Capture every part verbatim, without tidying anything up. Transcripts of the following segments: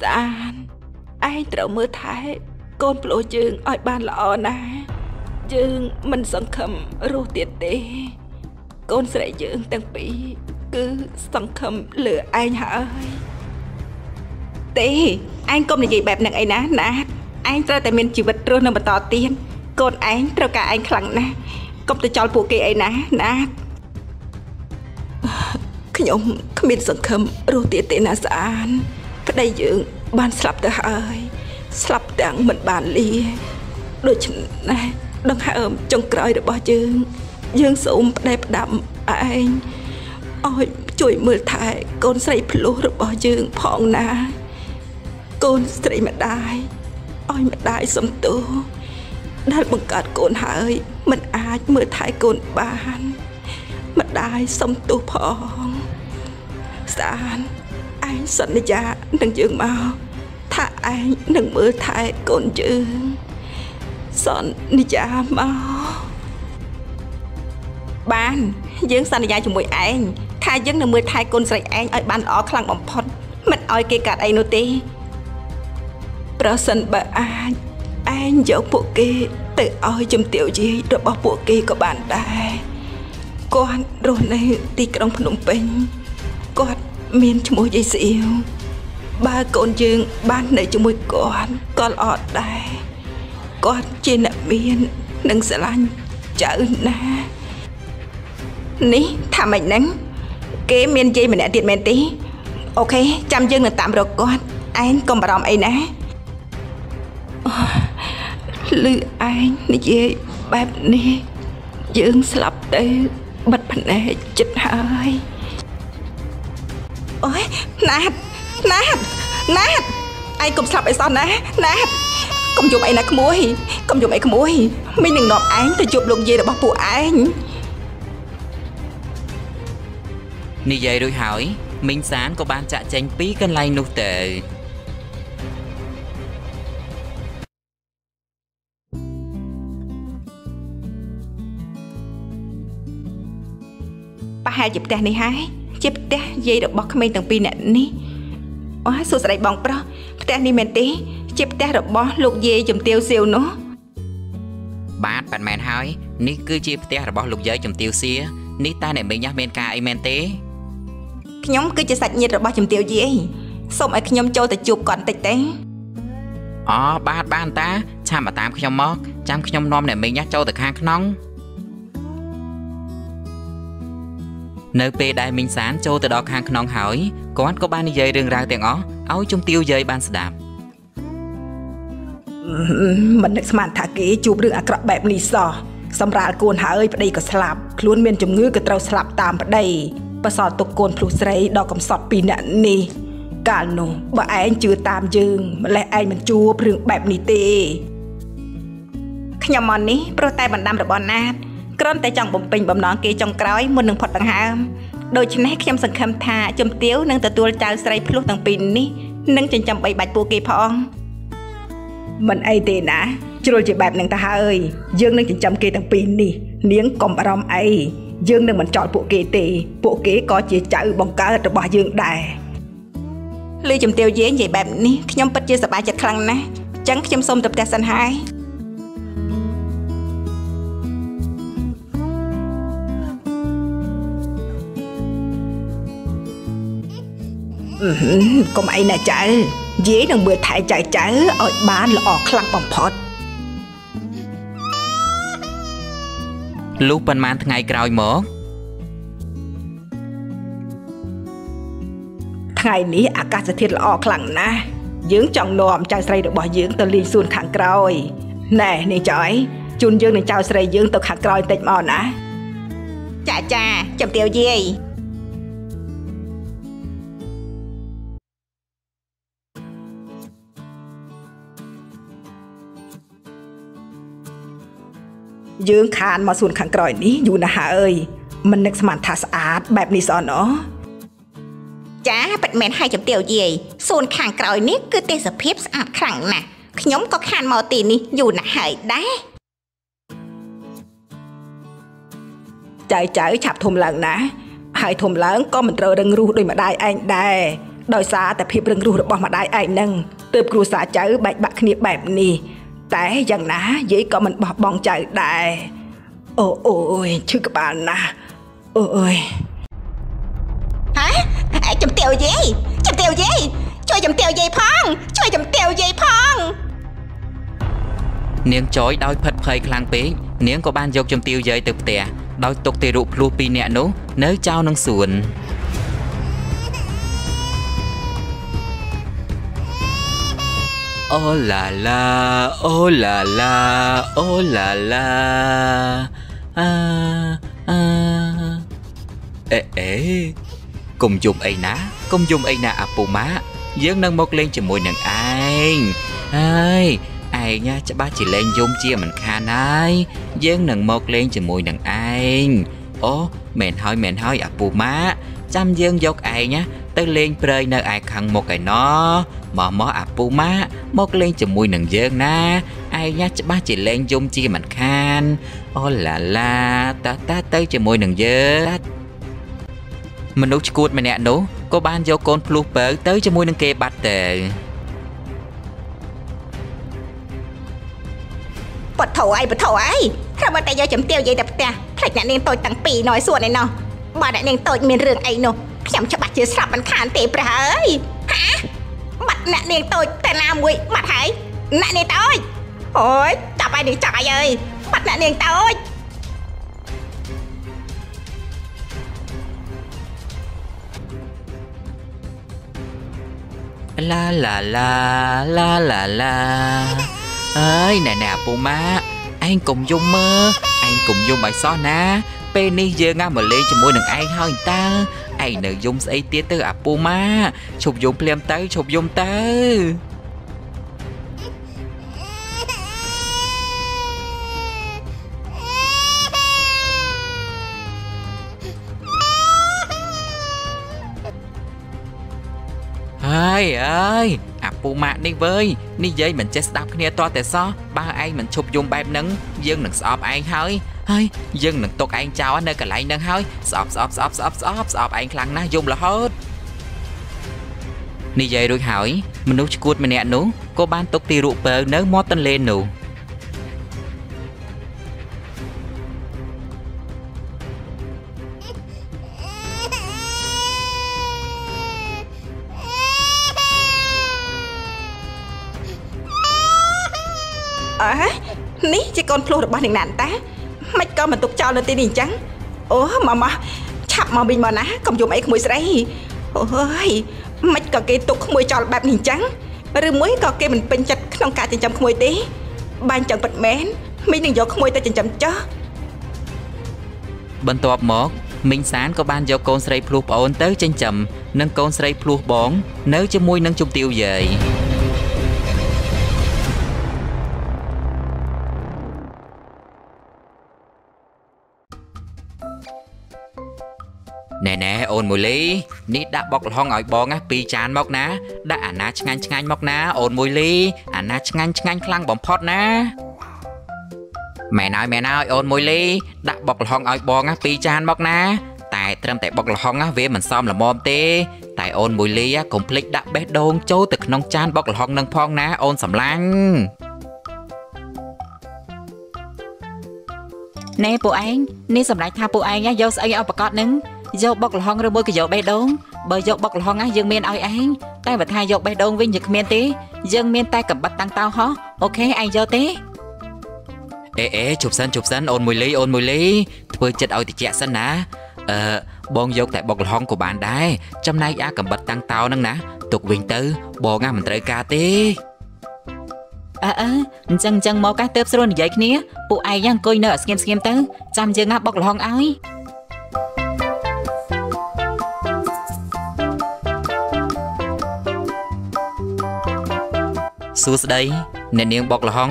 San aiត្រូវមើលថែកូនប្លូយើងឲ្យបានល្អណាស់យើងមិនសង្ឃឹមរស់ទៀតទេកូនស្រីយើងទាំងពីរគឺសង្ឃឹមលើឯងហើយទេឯងកុំនិយាយបែបហ្នឹងអីណាណាឯងត្រូវតែមានជីវិតរស់នៅបន្តទៀតកូនឯងត្រូវការឯងខ្លាំងណាស់កុំទៅចោលពួកគេអីណាណាខ្ញុំគ្មានសង្ឃឹមរស់ទៀតទេណាស្អានប្តីយើងបានស្លាប់ទៅហើយស្លាប់ទាំងមិនបានលាដូច្នេះដង្ហើមចុងក្រោយរបស់យើងយើងសូមផ្ដែផ្ដាំឯងឲ្យជួយមើលថែកូនស្រីភ្លោះរបស់យើងផងណាកូនស្រីម្ដាយឲ្យម្ដាយសំទោសដែលបង្កើតកូនហើយមិនអាចមើលថែកូនបានម្ដាយសំទោសផងស្អានឯងសន្យានឹងយើងមកថាឯងនឹងមើលថែកូនយើងសន្យាមកបានយើងសន្យាជាមួយឯងថាយើងនឹងមើលថែកូនស្រីឯងឲ្យបានល្អខ្លាំងបំផុតមិនឲ្យគេកាត់អីនោះទេប្រសិនបើអាចឯងយកពួកគេទៅឲ្យជំទាវយាយរបស់ពួកគេក៏បានដែរគាត់រស់នៅទីក្រុងភ្នំពេញគាត់មានឈ្មោះយាយស្អៀវបើកូនយើងបាននៅជាមួយគាត់ក៏ល្អដែរគាត់ជាអ្នកមាននិងស្រឡាញ់ចៅណានេះថាម៉េចហ្នឹងគេមានយាយម្នាក់ទៀតមែនទេអូខេចាំយើងនឹងតាមរកគាត់ឯងកុំបារម្ភអីណាឮឯងនិយាយបែបនេះយើងស្លាប់ទៅបិទភ្នែកចិត្តហើយអូយណាត់ណាត់ណាត់ឯងកុំស្លាប់អីសោះណាណាត់កុំយំអីណាក្មួយកុំយំអីក្មួយមីងនឹងនាំឯងទៅជួបលោកយាយរបស់ពួកឯងនិយាយរួចហើយមីងសានក៏បានចាក់ចេញពីកន្លែងនោះទៅប្រហែលជាផ្ទះនេះហើយជាផ្ទះយាយរបស់ក្មេងទាំងពីរនាក់នេះអូយសួស្ដីបងប្រុសផ្ទះនេះមែនទេជាផ្ទះរបស់លោកយាយជំទាវសៀវនោះបាទប៉ាត់មែនហើយនេះគឺជាផ្ទះរបស់លោកយាយជំទាវសៀនេះតើអ្នកមីងមានការអីមែនទេខ្ញុំគឺជាសាច់ញាតិរបស់ជំទាវយាយសូមឲ្យខ្ញុំចូលទៅជួបគាត់បន្តិចទេអូបាទបានតាឆាប់មកតាមខ្ញុំមកចាំខ្ញុំនាំអ្នកមីងចូលទៅខាងក្នុងនៅពេលដែលមីងសានចូលទៅដល់ខាងក្នុងហើយគាត់ក៏បាននិយាយរឿងរ៉ាវទាំងអស់ឲ្យជំទាវយាយបានស្ដាប់មិននឹកស្មានថាគេជួបរឿងអាក្រក់បែបនេះសោះសម្រាលកូនហើយប្តីក៏ស្លាប់ខ្លួនមានជំងឺក៏ត្រូវស្លាប់តាមប្តីបសល់ទុកកូនភ្លុះស្រីដល់កំសត់ពីរនាក់នេះកាលនោះបើឯងជឿតាមយើងម្លេះឯងមិនជួបរឿងបែបនេះទេខ្ញុំមកនេះព្រោះតែបណ្ដាំរបស់ណាតគ្រាន់តែចង់បំពេញបំណងគេចុងក្រោយមុននឹងផុតដង្ហើមដូច្នេះខ្ញុំសង្ឃឹមថាជំទាវនឹងទទួលចៅស្រីភ្លុះទាំងពីរនេះនឹងចិញ្ចឹមបីបាច់ពួកគេផងមិនអីទេណាជ្រុលជាបែបហ្នឹងទៅហើយយើងនឹងចិញ្ចឹមគេទាំងពីរនេះនាងកុំបារម្ភអីយើងនឹងមិនចោលពួកគេទេពួកគេក៏ជាចៅបង្កើតរបស់យើងដែរលឺជំទាវយាយនិយាយបែបនេះខ្ញុំពិតជាសប្បាយចិត្តខ្លាំងណាស់អញ្ចឹងខ្ញុំសូមទៅផ្ទះសិនហើយកុំអីណាចៅយាយនឹងមើលថែចៅចៅឲ្យបានល្អខ្លាំងបំផុតលុះប៉ុន្មានថ្ងៃក្រោយមកថ្ងៃនេះអាកាសធាតុល្អខ្លាំងណាស់យើងចង់នាំចៅស្រីរបស់យើងទៅលេងសួនខាងក្រោយណែនេះចៅជូនយើងនឹងចៅស្រីយើងទៅខាងក្រោយបន្តិចមកណាចាចាជំទាវយាយយើងខានមកសួនខាងក្រោយនេះយូរណាស់ហើយមិននឹកស្មានថាស្អាតបែបនេះសោះណោះចាប៉ិតមែនហើយជំទាវយាយសួនខាងក្រោយនេះគឺទេសភាពស្អាតខ្លាំងណាស់ខ្ញុំក៏ខានមកទីនេះយូរណាស់ហើយដែរចៅចៅឆាប់ធំឡើងណាហើយធំឡើងក៏មិនត្រូវរឹងរូសដោយម្ដាយឯងដែរដោយសារតែភាពរឹងរូសរបស់ម្ដាយឯងនឹងទើបគ្រួសារចៅបែកបាក់គ្នាបែបនេះតែយ៉ាងណាយាយក៏មិនបោះបង់ចៅដែរអូអូយឈឺក្បាលណាស់អូអើយហ៎ចំទាវយាយចំទាវយាយជួយចំទាវយាយផងជួយចំទាវយាយផងនាងចយដោយផិតភ័យខ្លាំងពេកនាងក៏បានយកជំទាវយាយទៅផ្ទះដោយទុកទារកភ្លោះពីរនាក់នោះនៅចោលនឹងសួនអូឡាឡាអូឡាឡាអូឡាឡាអាអាអេអេកុំយំអីណាកុំយំអីណាអាពូម៉ាយើងនឹងមកលេងជាមួយនឹងឯងហើយឯងណាច្បាស់ជាលេងយំជាមិនខានហើយយើងនឹងមកលេងជាមួយនឹងឯងអូមែនហើយមែនហើយអាពូម៉ាចាំយើងយកឯងណាទៅលេងព្រៃនៅឯខាងមុខឯណោះមកមកអាពូម៉ាមកលេងជាមួយនឹងយើងណាឯងណាច្បាស់ជាលេងយំជាមិនខានអូឡាឡាតើតើទៅជាមួយនឹងយើងមនុស្សឈួតម្នាក់នោះក៏បានយកកូនភ្លុះពៅទៅជាមួយនឹងគេបាត់ទៅបថោអីបថោអីถ้าបើតែយកចំទាវយាយទៅផ្ទះផ្លេចអ្នកនាងតូចទាំងពីរនៅសួនឯណោះបើអ្នកនាងតូចមានរឿងអីនោះខ្ញុំច្បាស់ជាស្រាប់មិនខានទេព្រះអើយហាបាត់អ្នកនាងតូចតែណាមួយបាត់ហើយអ្នកនាងតូចអូយចាប់ឲ្យនាងចាយអើយបាត់អ្នកនាងតូចឡាឡាឡាឡាឡាឡាអើយណែណែអាពូម៉ាឯងកុំយំមើលឯងកុំយំឲ្យសោះណាពេលនេះយើងណាមកលេងជាមួយនឹងឯងហើយតើឯងនៅយំស្អីទៀតទៅអាពូម៉ាឈប់យំភ្លាមទៅឈប់យំទៅហើយអើយអាពូម៉ាក់នេះវើយនេះយាយមិនចេះស្ដាប់គ្នាតតែសោះបើឯងមិនឈប់យំបែបហ្នឹងយើងនឹងស្អប់ឯងហើយហើយយើងនឹងទុកឯងចោលនៅកន្លែងហ្នឹងហើយស្អប់ស្អប់ស្អប់ស្អប់ស្អប់ស្អប់ឯងខ្លាំងណាស់យំរហូតនិយាយរួចហើយមនុស្សឈួតម្នាក់នោះក៏បានទុកទីរក់ពើនៅមាត់ទន្លេនោះអើនេះជាកូនភ្លោះរបស់នាងណាន់តាមិនក៏មិនទុកចោលនៅទីនេះអញ្ចឹងអូម៉ាម៉ាឆាប់មកវិញមកណាកុំយំអីក្មួយស្រីអូយមិនក៏គេទុកក្មួយចោលបែបនេះអញ្ចឹងឬមួយក៏គេមិនពេញចិត្តក្នុងការចិញ្ចឹមក្មួយទេបាញ់ចឹងពិតមែនមីងនឹងយកក្មួយទៅចិញ្ចឹមចោះបន្ទាប់មកមីងសានក៏បានយកកូនស្រីភ្លោះប្អូនទៅចិញ្ចឹមនិងកូនស្រីភ្លោះបងនៅជាមួយនឹងជំទាវយាយណែណែអូនមូលីនេះដាក់បុកល្ហុងឲ្យបងណាពីរចានមកណាដាក់អាណាឆ្ងាញ់ឆ្ងាញ់មកណាអូនមូលីអាណាឆ្ងាញ់ឆ្ងាញ់ខ្លាំងបំផុតណាមែនហើយមែនហើយអូនមូលីដាក់បុកល្ហុងឲ្យបងណាពីរចានមកណាតែត្រឹមតែបុកល្ហុងណាវាមិនសមល្មមទេតែអូនមូលីកុំភ្លេចដាក់បេះដូងចូលទៅក្នុងចានបុកល្ហុងនឹងផងណាអូនសំឡាញ់ណែពួកឯងនេះសម្រាប់ថាពួកឯងយកស្អីឲ្យប្រកាសនឹងយកបុកល្ហុងឬមួយក៏យកបេះដូងបើយកបុកល្ហុងណាយើងមានឲ្យឯងតែបើថាយកបេះដូងវិញយើងគ្មានទេយើងមានតែកំបិតតាំងតោហោះអូខេឯងយកទេអេអេជប់សិនជប់សិនអូនមួយលីអូនមួយលីធ្វើចិត្តឲ្យតិចសិនណាអឺបងយកតែបុកល្ហុងក៏បានដែរចំណែកអាកំបិតតាំងតោហ្នឹងណាទុកវិញទៅបងណាមិនត្រូវការទេអើអើអញ្ចឹងអញ្ចឹងមកកាសទៅស្រួលនិយាយគ្នាពួកឯងអង្គុយនៅឲ្យស្ងៀមស្ងៀមទៅចាំយើងណាបុកល្ហុងឲ្យសួស្តីអ្នកនាងបុកល្ហុង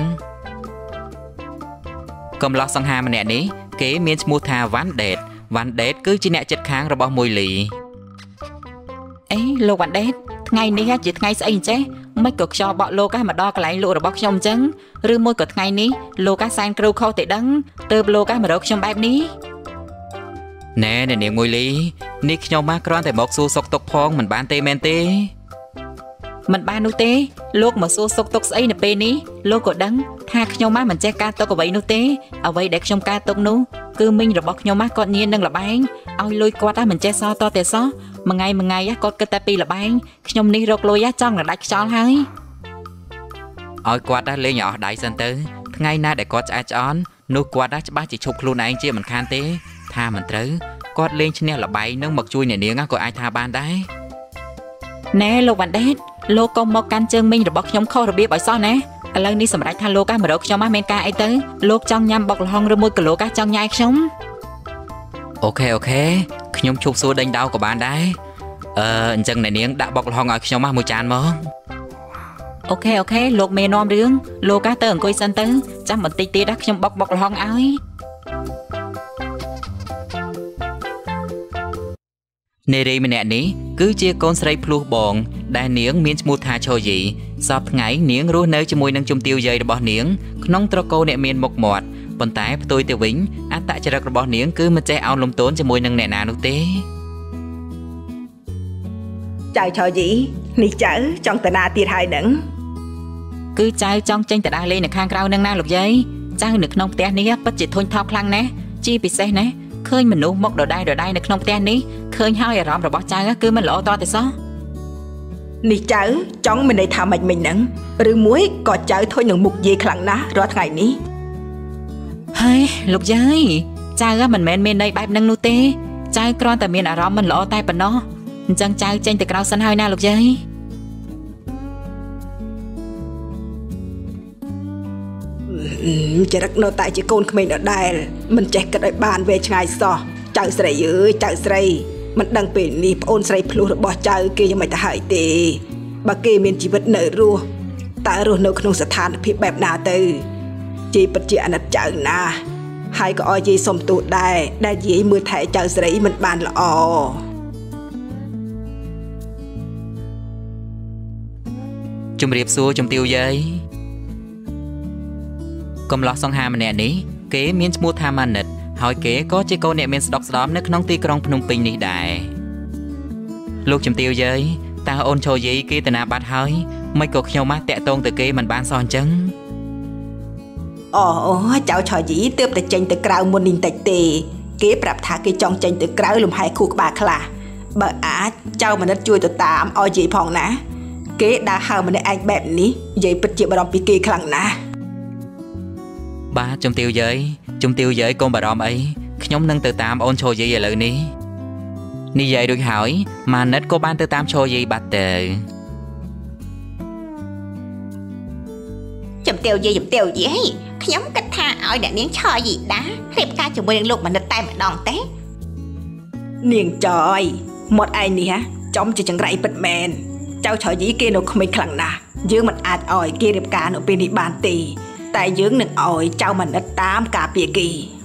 កំឡោះសង្ហាម្នាក់នេះគេមានឈ្មោះថាវ៉ាន់ដេតវ៉ាន់ដេតគឺជាអ្នកជិតខាងរបស់មួយលីអេលោកវ៉ាន់ដេតថ្ងៃនេះជាថ្ងៃស្អីអញ្ចេះមិនក៏ខ្យល់បក់លោកមកដល់កន្លែងលក់របស់ខ្ញុំអញ្ចឹងឬមួយក៏ថ្ងៃនេះលោកសែនគ្រូខុសទេដឹងទើបលោកមករកខ្ញុំបែបនេះណែអ្នកនាងមួយលីនេះខ្ញុំមកគ្រាន់តែមកសួរសុខទុក្ខផងមិនបានទេមែនទេមិនបាននោះទេលោកមកសួរសុខទុក្ខស្អីនៅពេលនេះលោកក៏ដឹងថាខ្ញុំមកមិនចេះការទុកអ្វីនោះទេអ្វីដែលខ្ញុំការទុកនោះគឺមីងរបស់ខ្ញុំមកគាត់ញៀននឹងលបែងឲ្យលុយគាត់មិនចេះសតតែសោះមួយថ្ងៃមួយថ្ងៃគាត់គិតតែពីលបែងខ្ញុំនេះរកលុយចង់រដាច់ខ្យល់ហើយឲ្យគាត់លេងឲ្យអស់ដៃសិនទៅថ្ងៃណាដែលគាត់ឆ្អែតឆ្អន់នោះគាត់ច្បាស់ជាឈប់ខ្លួនឯងជាមិនខានទេថាមិនត្រូវគាត់លេងឈ្នះលបែងនឹងមកជួយអ្នកនាងក៏អាចថាបានដែរណែលោកវ៉ាន់ដេតលោកកុំមកកាន់ជើងមីងរបស់ខ្ញុំខុសរបៀបឲ្យសោះណាឥឡូវនេះសម្រាប់ថាលោកមករកខ្ញុំមកមានការអីទៅលោកចង់ញ៉ាំបុកល្ហុងឬមួយគីឡូកាសចង់ញ៉ាយខ្ញុំអូខេអូខេខ្ញុំជប់សួរដេញដោក៏បានដែរអឺអញ្ចឹងអ្នកនាងដាក់បុកល្ហុងឲ្យខ្ញុំមកមួយចានមកអូខេអូខេលោកមេនាំរឿងលោកកាទៅអង្គុយសិនទៅចាំបន្តិចទៀតខ្ញុំបុកបុកល្ហុងឲ្យនារីម្នាក់នេះគឺជាកូនស្រីភ្លោះបងដែលនាងមានឈ្មោះថាឈូយីសពថ្ងៃនាងរស់នៅជាមួយនឹងជំទាវយាយរបស់នាងក្នុងត្រកូលអ្នកមានមុខមាត់ប៉ុន្តែផ្ទុយទៅវិញអត្តចរិតរបស់នាងគឺមិនចេះអោនលំទោនជាមួយនឹងអ្នកណានោះទេចៅឈូយីនេះចៅចង់តាណាទៀតហើយនឹងគឺចៅចង់ចេញទៅដើរលេងនៅខាងក្រៅនឹងណាលោកយាយចៅនៅក្នុងផ្ទះនេះពិតជាធុញថប់ខ្លាំងណាស់ជាពិសេសណាឃើញមនុស្សមកដដែលដដែលនៅក្នុងផ្ទះនេះឃើញហើយអារម្មណ៍របស់ចៅគឺមិនល្អតតែសោះនេះចៅចង់មានន័យថាម៉េចមិញហ្នឹងឬមួយក៏ចៅធុញនឹងមុខយាយខ្លាំងណាស់រាល់ថ្ងៃនេះហើយលោកយាយចៅមិនមែនមានន័យបែបហ្នឹងនោះទេចៅគ្រាន់តែមានអារម្មណ៍មិនល្អតែប៉ុណ្ណោះអញ្ចឹងចៅចេញទៅក្រៅសិនហើយណាលោកយាយចរិតនៅតែជាកូនក្មេងដដែលមិនចេះគិតឲ្យបានវែងឆ្ងាយសោះចៅស្រីអើយចៅស្រីមិនដឹងពេលនេះប្អូនស្រីភ្លោះរបស់ចៅគេយ៉ាងម៉េចទៅហើយទេបើគេមានជីវិតនៅរស់តើរស់នៅក្នុងស្ថានភាពបែបណាទៅជីពិតជាអាណិតចៅណាស់ហើយក៏ឲ្យយាយសុំទោសដែរដែលយាយមើលថែចៅស្រីមិនបានល្អជំរាបសួរជំទាវយាយកំឡោះសង្ហាម្នាក់នេះគេមានឈ្មោះថាម៉ានិតហើយគេក៏ជាកូនអ្នកមានស្ដុកស្ដំនៅក្នុងទីក្រុងភ្នំពេញនេះដែរលោកជំទាវយាយតើអូនឈូយីគេតាណាបាត់ហើយមិនក៏ខ្ញុំមកតាក់តងទៅគេមិនបានសោះអញ្ចឹងអូចៅឈូយីទើបតែចេញទៅក្រៅមុននេះតិចទេគេប្រាប់ថាគេចង់ចេញទៅក្រៅលំហែខួរក្បាលខ្លះបើអាចចៅម៉ានិតជួយទៅតាមឲ្យយាយផងណាគេដើរហើរម្នាក់ឯងបែបនេះយាយពិតជាបារម្ភពីគេខ្លាំងណាស់បាទជំទាវយាយជំទាវយាយកុំបារម្ភអីខ្ញុំនឹងទៅតាមអូនឈូយីឥឡូវនេះនិយាយរួចហើយម៉ានិតក៏បានទៅតាមឈូយីបាត់ទៅជំទាវយាយជំទាវយាយខ្ញុំគិតថាឲ្យអ្នកនាងឈយីដារៀបការជាមួយនឹងលោកម៉ានិតតែម្ដងទេនាងចយមាត់ឯងនេះចំជាចង្រៃពិតមែនចៅឈយីគេនៅក្មេងខ្លាំងណាស់យើងមិនអាចឲ្យគេរៀបការនៅពេលនេះបានទេតែយើងនឹងឲ្យចៅម៉ានិតតាមការពារគេ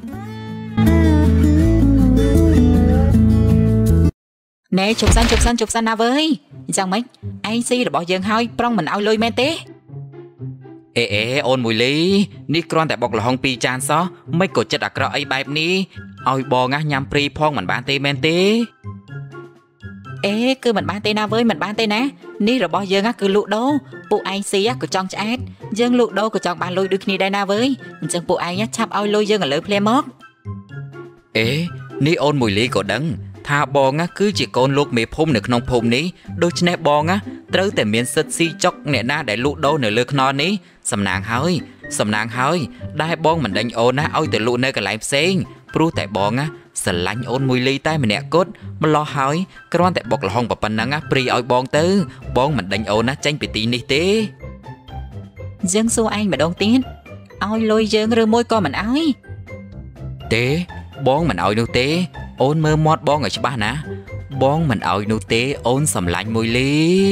ណែជប់សិនជប់សិនជប់សិនណាវើយអញ្ចឹងម៉េចឯងស៊ីរបស់យើងហើយប្រុងមិនឲ្យលុយមែនទេអេអេអូនមួយលីនេះគ្រាន់តែបុកល្ហុងពីរចានសោះមិនក៏ចិត្តអាក្រក់អីបែបនេះឲ្យបងញ៉ាំព្រីផងមិនបានទេមែនទេអេគឺមិនបានទេណាវើយមិនបានទេណានេះរបស់យើងគឺលក់ដូរពួកឯងស៊ីក៏ចង់ឆ្អែតយើងលក់ដូរក៏ចង់បានលុយដូចគ្នាដែរណាវើយអញ្ចឹងពួកឯងឆាប់ឲ្យលុយយើងឥឡូវភ្លាមមកអេនេះអូនមួយលីក៏ដឹងថាបងគឺជាកូនលោកមេភូមិនៅក្នុងភូមិនេះដូច្នេះបងត្រូវតែមានសិទ្ធិស៊ីចុកអ្នកណាដែលលក់ដូរនៅលើខ្នល់នេះសំណាងហើយសំណាងហើយដែលបងមិនដេញអូនណាឲ្យទៅលក់នៅកន្លែងផ្សេងព្រោះតែបងស្រឡាញ់អូនមួយលីតែម្នាក់គត់ម្លោះហើយគ្រាន់តែបុកល្ហុងប៉ុណ្ណឹងព្រីឲ្យបងទៅបងមិនដេញអូនណាចេញពីទីនេះទេយើងសួរឯងម្ដងទៀតឲ្យលុយយើងឬមួយក៏មិនឲ្យទេបងមិនឲ្យនោះទេអូនមើលមាត់បងឲ្យច្បាស់ណាបងមិនឲ្យនោះទេអូនសំឡាញ់មួយលី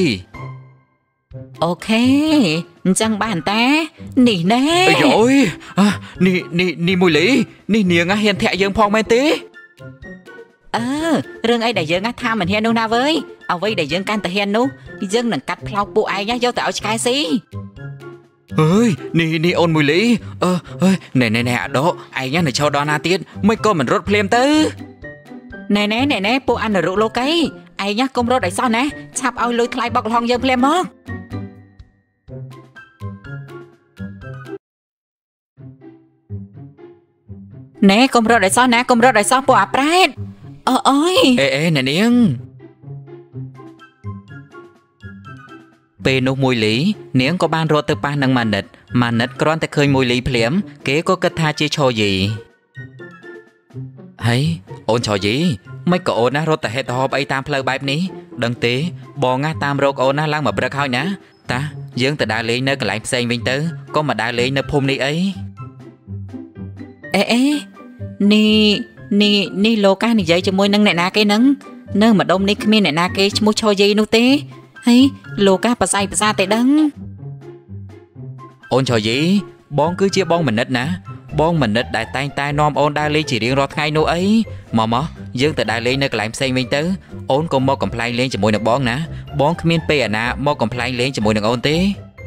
អូខេអញ្ចឹងបានតានេះណែអីយយនេះនេះនេះមួយលីនេះនាងហ៊ានធាក់យើងផងមែនទេអឺរឿងអីដែលយើងថាមិនហ៊ាននោះណាវើយអ្វីដែលយើងកាន់តែហ៊ាននោះយើងនឹងកាត់ផ្លោកពួកឯងយកទៅឲ្យឆ្កែស៊ីអើយនេះនេះអូនមួយលីអឺអើយណែណែណែអាដកឯងនៅឈរដល់ណាទៀតមិនក៏មិនរត់ភ្លាមទៅ nè nè nè nèពួកអានរុលោកអីឯងណាកុំរត់ឲ្យសោះណាឆាប់ឲ្យលុយថ្លៃបោកលហងយើងភ្លាមមកណែកុំរត់ឲ្យសោះណាកុំរត់ឲ្យសោះពួកអាប្រែតអើអើយអេអេអ្នកនាងពេលនោះមួយលីនាងក៏បានរត់ទៅប៉ះនឹងម៉ានិតម៉ានិតគ្រាន់តែឃើញមួយលីភ្លាមគេក៏គិតថាជាឈរយីហេអូនឈរយីមិនក៏អូនណារត់ទៅហេតុហបអីតាមផ្លូវបែបនេះដឹងទេបងណាតាមរកអូនណាឡើងមកព្រឹកហើយណាតាយើងទៅដើរលេងនៅកន្លែងផ្សេងវិញទៅក៏មកដើរលេងនៅភូមិនេះអីអេអេនេះនេះនេះលោកកានិយាយជាមួយនឹងអ្នកណាគេនឹងនៅម្ដុំនេះគ្មានអ្នកណាគេឈ្មោះឈរយីនោះទេហើយលោកកាបស្អីភាសាទេដឹងអូនឈរយីបងគឺជាបងមនិតណាបងមនិតដែលតែងតែនាំអូនដើរលេងជារៀងរាល់ថ្ងៃនោះអីមកមកយើងទៅដើរលេងនៅកន្លែងផ្សេងវិញទៅអូនក៏មកកំ pl ែងលេងជាមួយនឹងបងណាបងគ្មានពេលអាណាមកកំ pl ែងលេងជាមួយនឹងអូនទេ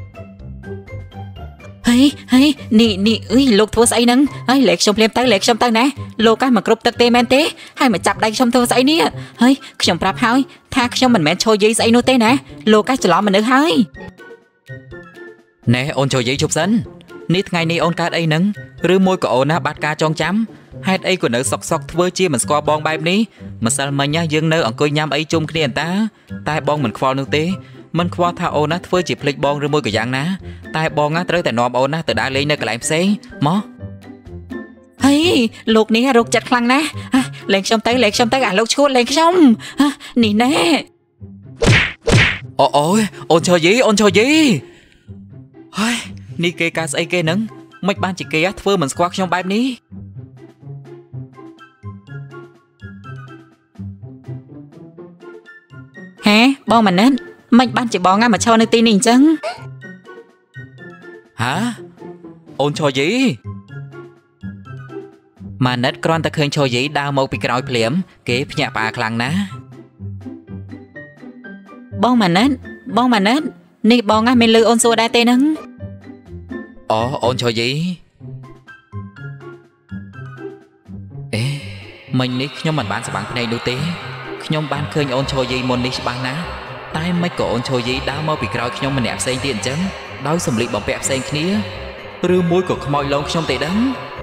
ហើយហើយនេះនេះអើយលោកធ្វើស្អីហ្នឹងហើយលេខខ្ញុំភ្លាមទៅលេខខ្ញុំទៅណាលោកកាមកគ្រប់ទឹកទេមែនទេហើយមកចាប់ដៃខ្ញុំធ្វើស្អីនេះហើយខ្ញុំប្រាប់ហើយថាខ្ញុំមិនមែនឈរយីស្អីនោះទេណាលោកកាច្រឡំមនុស្សហើយណែអូនឈរយីជប់សិននេះថ្ងៃនេះអូនកើតអីហ្នឹងឬមួយក៏អូនណាបាត់ការចងចាំហេតុអីក៏នៅសុកសុកធ្វើជាមិនស្គាល់បងបែបនេះម្សិលមិញណាយើងនៅអង្គុយញ៉ាំអីជុំគ្នាតាតែបងមិនខ្វល់នោះទេមិនខ្វល់ថាអូនណាធ្វើជាភ្លេចបងឬមួយក៏យ៉ាងណាតែបងណាត្រូវតែនាំអូនណាទៅដើរលេងនៅកន្លែងផ្សេងមកហើយលោកនេះរោគចិត្តខ្លាំងណាស់លេងខ្ញុំទៅលេងខ្ញុំទៅអាលោកឈួតលេងខ្ញុំនេះណែអូអូយអូនឈរយីអូនឈរយីហើយនេះគេការស្អីគេហ្នឹងមិនបានជាគេធ្វើមិនស្គាល់ខ្ញុំបែបនេះហេបងម៉ានិតមិនបានជាបងណាមកឈរនៅទីនេះអញ្ចឹងហាអូនឈរយីម៉ានិតគ្រាន់តែឃើញឈរយីដើរមកពីក្រោយភ្លាមគេភ្ញាក់ផ្អើលខ្លាំងណាស់បងម៉ានិតបងម៉ានិតនេះបងណាមិនលឺអូនសួរដែរទេហ្នឹងអូអូនឈរយីអេមិញនេះខ្ញុំមិនបានស្បាំងភ្នែកនោះទេខ្ញុំបានឃើញអូនឈរយីមុននេះច្បាស់ណាស់តែមិនក៏អូនឈរយីដើរមកពីក្រោយខ្ញុំម្នាក់ផ្សេងទៀតអញ្ចឹងដោយសម្លៀកបំពាក់ផ្សេងគ្នាឬមួយក៏ខ្មោចលងខ្ញុំទេដឹង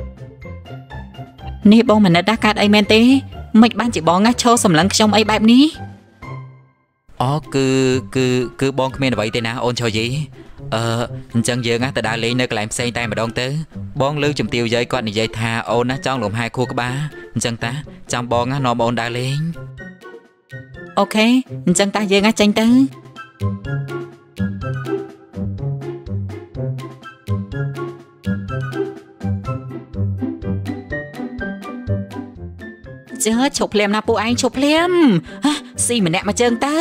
នេះបងមនិតដែរកើតអីមែនទេមិនបានជាបងណាឈរសម្លឹងខ្ញុំអីបែបនេះអូគឺគឺគឺបងគ្មានអ្វីទេណាអូនឈរយីអឺអញ្ចឹងយើងណាទៅដើរលេងនៅកន្លែងផ្សេងតែម្ដងទៅបងលើជំទាវយាយគាត់និយាយថាអូនណាចង់លំហែខួរក្បាលអញ្ចឹងតាចាំបងណានាំអូនដើរលេងអូខេអញ្ចឹងតាយើងណាចេញទៅជើឈប់ភ្លាមណាពួកឯងឈប់ភ្លាមស៊ីម្នាក់មកជើងទៅ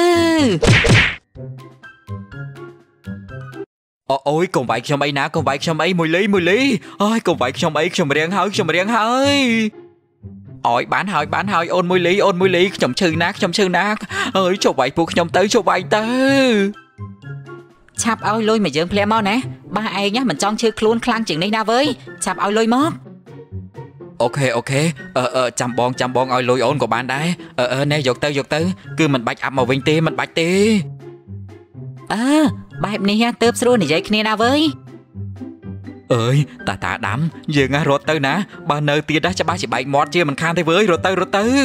អូអូយកុំវាយខ្ញុំអីណាកុំវាយខ្ញុំអីមួយលីមួយលីអើយកុំវាយខ្ញុំអីខ្ញុំរៀងហើយខ្ញុំរៀងហើយអើយបានហើយបានហើយអូនមួយលីអូនមួយលីខ្ញុំឈឺណាស់ខ្ញុំឈឺណាស់អើយជប់វាយពួកខ្ញុំទៅជប់វាយទៅឆាប់ឲ្យលុយមកយើងភ្លាមមកណាបាទឯងមិនចង់ឈឺខ្លួនខ្លាំងជាងនេះណាវើយឆាប់ឲ្យលុយមកអូខេអូខេអឺអឺចាំបងចាំបងឲ្យលុយអូនក៏បានដែរអឺអឺណែយកទៅយកទៅគឺមិនបាច់អាប់មកវិញទេមិនបាច់ទេអើបែបនេះទើបស្រួលនិយាយគ្នាណាវើយអើយតាតាដាំយើងណារត់ទៅណាបើនៅទៀតណាច្បាស់ជាបែកមាត់ជាមិនខានទេវើយរត់ទៅរត់ទៅ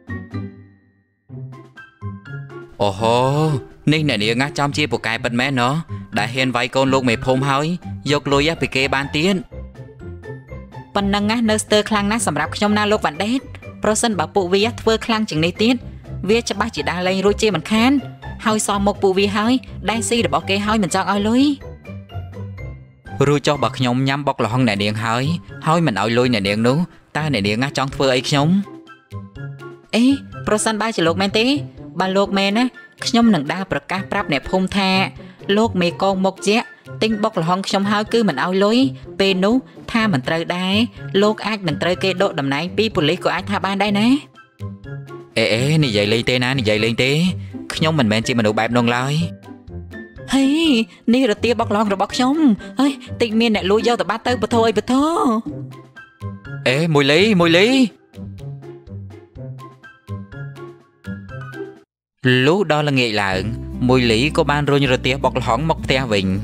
អូហូនេះអ្នកនាងណាចំជាពូកែប៉ិនមែនណោះដែលហ៊ានវាយកូនលោកមេភូមិហើយយកលុយពីគេបានទៀតប៉ុណ្ណឹងណានៅស្ទើរខ្លាំងណាស់សម្រាប់ខ្ញុំណាលោកវ៉ាន់ដេតប្រសិនបើពួកវាធ្វើខ្លាំងជាងនេះទៀតវាច្បាស់ជាដើរលេងរួចជាមិនខានហើយសមមុខពួកវាហើយដែលស៊ីរបស់គេហើយមិនចង់ឲ្យលុយរួចចុះបើខ្ញុំញ៉ាំបុកលហុងអ្នកនាងហើយហើយមិនឲ្យលុយអ្នកនាងនោះតើអ្នកនាងណាចង់ធ្វើអីខ្ញុំអេប្រសិនបើជាលោកមែនទេបើលោកមែនណាខ្ញុំនឹងដើរប្រកាសប្រាប់អ្នកភូមិថាលោកមេកងមុខជាទិញបុកលហុងខ្ញុំហើយគឺមិនឲ្យលុយពេលនោះថាមិនត្រូវដែរលោកអាចនឹងត្រូវគេដកតំណែងពីប៉ូលីសក៏អាចថាបានដែរណាអេអេនិយាយលេងទេណានិយាយលេងទេខ្ញុំមិនមែនជាមនុស្សបែបនោះឡើយហេនេះរទាបុកលហុងរបស់ខ្ញុំហើយតិចមានអ្នកលួចយកទៅបាត់ទៅបធោអីបធោអេមួយលីមួយលី Lú đó là nghệ lợn mùi lý có ban rôn rồi tía bọc lỏng mọc tía vịnh.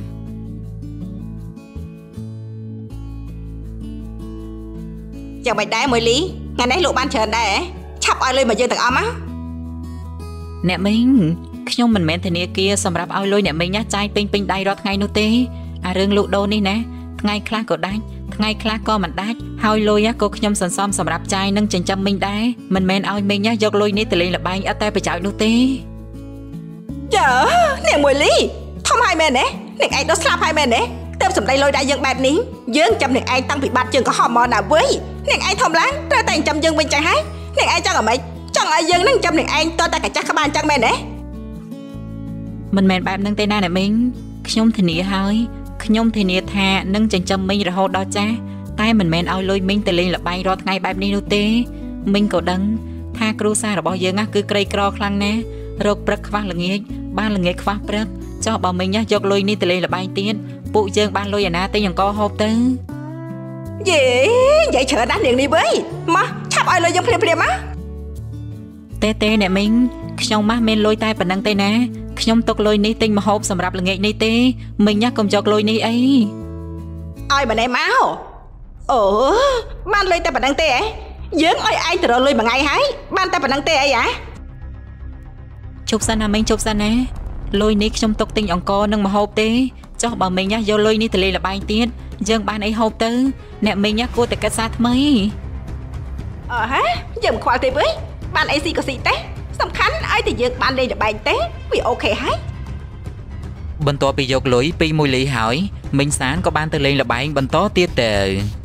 Chẳng bạch đá mùi lý ngày nấy lụ ban trần đây chắp ai lên mà dương tầng ấm á. Nè mìnhខ្ញុំមិនមែនធានាគារសម្រាប់ឲ្យលុយអ្នកមីងណាចាយពេញពេញដៃរាល់ថ្ងៃនោះទេអារឿងលក់ដូរនេះណាថ្ងៃខ្លះក៏ដាច់ថ្ងៃខ្លះក៏មិនដាច់ហើយលុយក៏ខ្ញុំសន្សំសម្រាប់ចាយនឹងចិញ្ចឹមមីងដែរមិនមែនឲ្យមីងណាយកលុយនេះទៅលេងល្បែងអត់តែប្រយោជន៍នោះទេចាអ្នកមួយលីធំហើយមែនទេអ្នកឯងដល់ស្លាប់ហើយមែនទេទៅសម្ដីលុយដែរយើងបែបនេះយើងចាំអ្នកឯងតាំងពីបាត់ជើងក៏ហមមកណាវើយអ្នកឯងធំឡើងត្រូវតែចាំយើងវិញចាស់ហើយអ្នកឯងចង់អ្មេចចង់ឲ្យយើងនឹងចាំអ្នកឯងតតែកាចាស់ក្បាលអញ្ចឹងមែនទេមិនមែនបែបហ្នឹងទេណាអ្នកមីងខ្ញុំធានាហើយខ្ញុំធានាថានឹងចិញ្ចឹមមីងរហូតដល់ចាស់តែមិនមែនឲ្យលុយមីងទៅលេងល្បែងរាល់ថ្ងៃបែបនេះនោះទេមីងក៏ដឹងថាគ្រួសាររបស់យើងគឺក្រីក្រខ្លាំងណាស់រោគព្រឹកខ្វះល្ងាចបានល្ងាចខ្វះព្រឹកចុះបើមីងយកលុយនេះទៅលេងល្បែងទៀតពួកយើងបានលុយអាណាទិញអង្គហូបទៅយេនិយាយច្រើនណាស់នាងនេះវើយមកឆាប់ឲ្យលុយយើងភ្លាមភ្លាមមកទេទេអ្នកមីងខ្ញុំម៉ាស់មានលុយតែប៉ុណ្្នឹងទេណាខ្ញុំទុកលុយនេះទិញម្ហូបសម្រាប់ល្ងាចនេះទេមីងណាកុំយកលុយនេះអីឲ្យម្នេះមកអូបានលុយតែប៉ុណ្្នឹងទេហ៎យើងឲ្យឯងទៅរកលុយមួយថ្ងៃហើយបានតែប៉ុណ្្នឹងទេអីហ៎ជប់សិនណាមីងជប់សិនណាលុយនេះខ្ញុំទុកទិញអង្គនិងម្ហូបទេចុះបើមីងណាយកលុយនេះទៅលេងល្បែងទៀតយើងបានអីហូបទៅអ្នកមីងណាគួរតែកាត់សារថ្មីអើហ៎យើងមិនខ្វល់ទេវើយបានអីស៊ីក៏ស៊ីទេសំខាន់ឲ្យតែយើងបានលេងល្បែងទេវាអូខេហើយបន្ទាប់ពីយកលុយពីមួយលីហើយមីងសានក៏បានទៅលេងល្បែងបន្តទៀតទៅ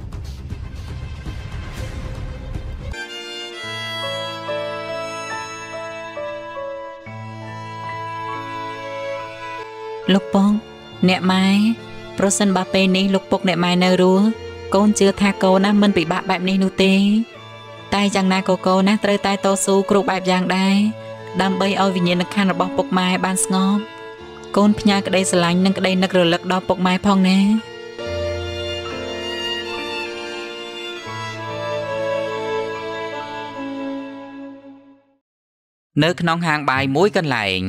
លោកពងអ្នកម៉ែប្រសិនបើពេលនេះលោកពុកអ្នកម៉ែនៅរស់កូនជឿថាកូនណាមិនពិបាកបែបនេះនោះទេតែយ៉ាងណាក៏កូនណាត្រូវតែតស៊ូគ្រប់បែបយ៉ាងដែរដើម្បីឲ្យវិញ្ញាណក្ខន្ធរបស់ពុកម៉ែបានស្ងប់កូនផ្ញើក្តីស្រឡាញ់និងក្តីនឹករលឹកដល់ពុកម៉ែផងណានៅក្នុងហាងបាយមួយកន្លែង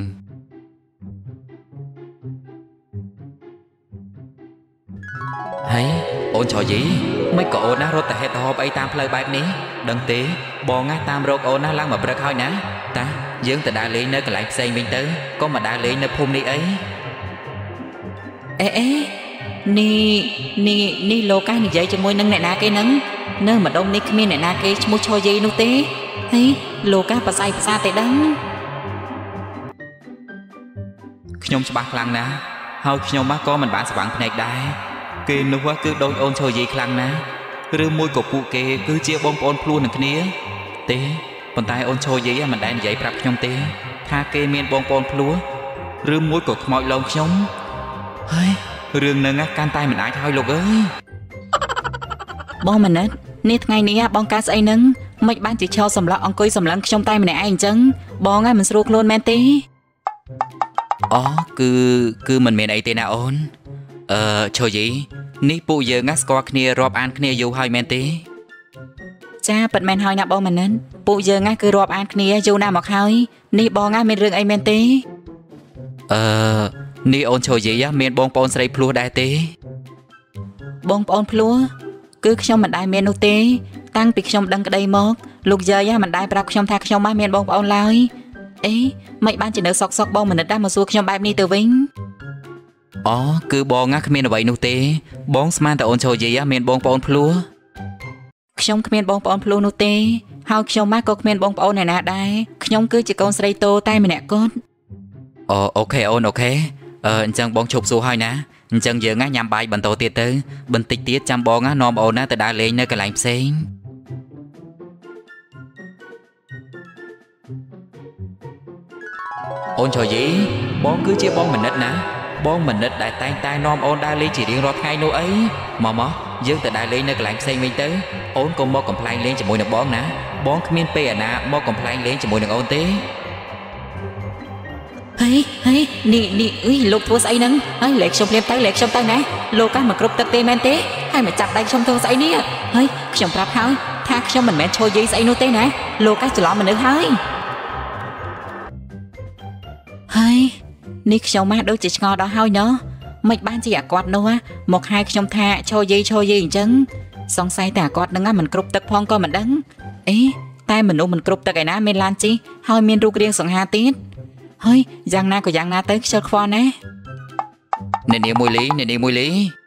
ហើយអូនចោយីមិនក៏អូនណារត់ទៅហេតុទៅហូបអីតាមផ្លូវបែបនេះដឹងទេបងណាតាមរកអូនណាឡើងមកព្រឹកហើយណាតាយើងទៅដើរលេងនៅកន្លែងផ្សេងវិញទៅក៏មកដើរលេងនៅភូមិនេះអីអេអេនេះនេះនេះលោកកានិយាយជាមួយនឹងអ្នកណាគេហ្នឹងនៅម្ដុំនេះគ្មានអ្នកណាគេឈ្មោះឈយីនោះទេហីលោកកាបសាយភាសាទេដឹងខ្ញុំច្បាស់ខ្លាំងណាស់ហើយខ្ញុំមកក៏មិនបានស្វាំងភ្នែកដែរគេនោះគឺដូចអូនឈយីខ្លាំងណាស់ឬមួយក៏ពួកគេគឺជាបងប្អូនភ្លោះនឹងគ្នាទេប៉ុន្តែអូនឈយីមិនដែលនិយាយប្រាប់ខ្ញុំទេថាគេមានបងប្អូនភ្លោះឬមួយក៏ខ្មោចឡងខ្ញុំហើយរឿងហ្នឹងកាន់តែមិនអាចហើយលោកអើយបងម៉ាណិតនេះថ្ងៃនេះបងកាស្អីហ្នឹងមិនបានជាឈរសម្លឹកអង្គុយសម្លឹងខ្ញុំតែម្នាក់ឯងអញ្ចឹងបងហ្នឹងមិនស្រួលខ្លួនមែនទេអូគឺគឺមិនមានអីទេណាអូនអឺឈយីនេះពួកយើងស្គាល់គ្នារាប់អានគ្នាយូរហើយមែនទេចាប៉ិតមែនហើយណាបងម៉ាណិនពួកយើងគឺរាប់អានគ្នាយូរណាស់មកហើយនេះបងមានរឿងអីមែនទេអឺនេះអូនឈយីមានបងប្អូនស្រីភ្លោះដែរទេបងប្អូនភ្លោះគឺខ្ញុំមិនដែលមាននោះទេតាំងពីខ្ញុំដឹងក្តីមកលោកយាយមិនដែលប្រាប់ខ្ញុំថាខ្ញុំបានមានបងប្អូនឡើយអេមិនបានជានៅសក់សក់បងម៉ាណិតដែរមកសួរខ្ញុំបែបនេះទៅវិញអូគឺបងណាគ្មានអ្វីនោះទេបងស្មានតែអូនឈយីមានបងប្អូនភ្លោះខ្ញុំគ្មានបងប្អូនភ្លោះនោះទេហើយខ្ញុំម៉ាក៏គ្មានបងប្អូនអ្នកណាដែរខ្ញុំគឺជាកូនស្រីតូតែម្នាក់គត់អូអូខេអូនអូខេអឺអញ្ចឹងបងឈប់សួរហើយណាអញ្ចឹងយើងណាញ៉ាំបាយបន្តទៀតទៅបន្តិចទៀតចាំបងណានាំអូនណាទៅដើរលេងនៅកន្លែងផ្សេងអូនឈយីបងគឺជាបងមនិតណាបងមនិតដែលតែងតែនាំអូនដើរលេងជារៀងរាល់ថ្ងៃនោះអីមកមកយើងទៅដើរលេងនៅកន្លែងផ្សេងវិញទៅអូនកុំមកកំ pl ែងលេងជាមួយនឹងបងណាបងគ្មានពេលអាណាមកកំ pl ែងលេងជាមួយនឹងអូនទេហេហេនេះនេះអីលោកធ្វើស្អីហ្នឹងហើយលេខខ្ញុំព្រាបទៅលេខខ្ញុំទៅណាលោកកាមកគ្រប់ទឹកទេមែនទេហើយមកចាប់ដៃខ្ញុំធ្វើស្អីនេះហើយខ្ញុំប្រាប់ហើយថាខ្ញុំមិនមែនឈយយីស្អីនោះទេណាលោកកាច្រឡំមនុស្សហើយនេះខ្ញុំមកដូចជាឆ្ងល់ដល់ហើយណោះមិនបានជាអាគាត់នោះមកហៅខ្ញុំថាឈរយីឈរយីអញ្ចឹងសង្ស័យតែអាគាត់នឹងមិនគ្រប់ទឹកផងក៏មិនដឹងអេតែមនុស្សមិនគ្រប់ទឹកឯណាមានឡានជិះហើយមានរូបរាងសង្ហាទៀតហើយយ៉ាងណាក៏យ៉ាងណាទៅខ្ជិលខ្វល់ណាអ្នកនាងមួយលីអ្នកនាងមួយលី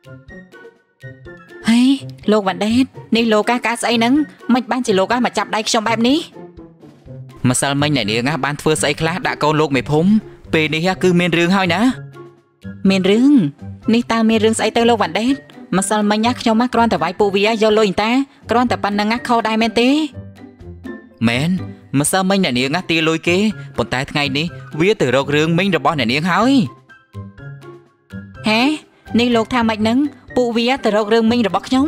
ហើយលោកវ៉ាន់ដេតនេះលោកកាការស្អីហ្នឹងមិនបានជាលោកមកចាប់ដៃខ្ញុំបែបនេះម្សិលមិញអ្នកនាងបានធ្វើស្អីខ្លះដាក់កូនលោកមេភូមិពេលនេះគឺមានរឿងហើយណាមានរឿងនេះតើមានរឿងស្អីទៅលោកវ៉ាន់ដេតម្សិលមិញខ្ញុំគ្រាន់តែវាយពួកវាយកលុយតាគ្រាន់តែប៉ុណ្្នឹងខុសដែរមែនទេមែនម្សិលមិញអ្នកនាងទាលុយគេប៉ុន្តែថ្ងៃនេះវាទៅរករឿងមិញរបស់អ្នកនាងហើយហេនេះលោកថាម៉េចហ្នឹងពួកវាទៅរករឿងមិញរបស់ខ្ញុំ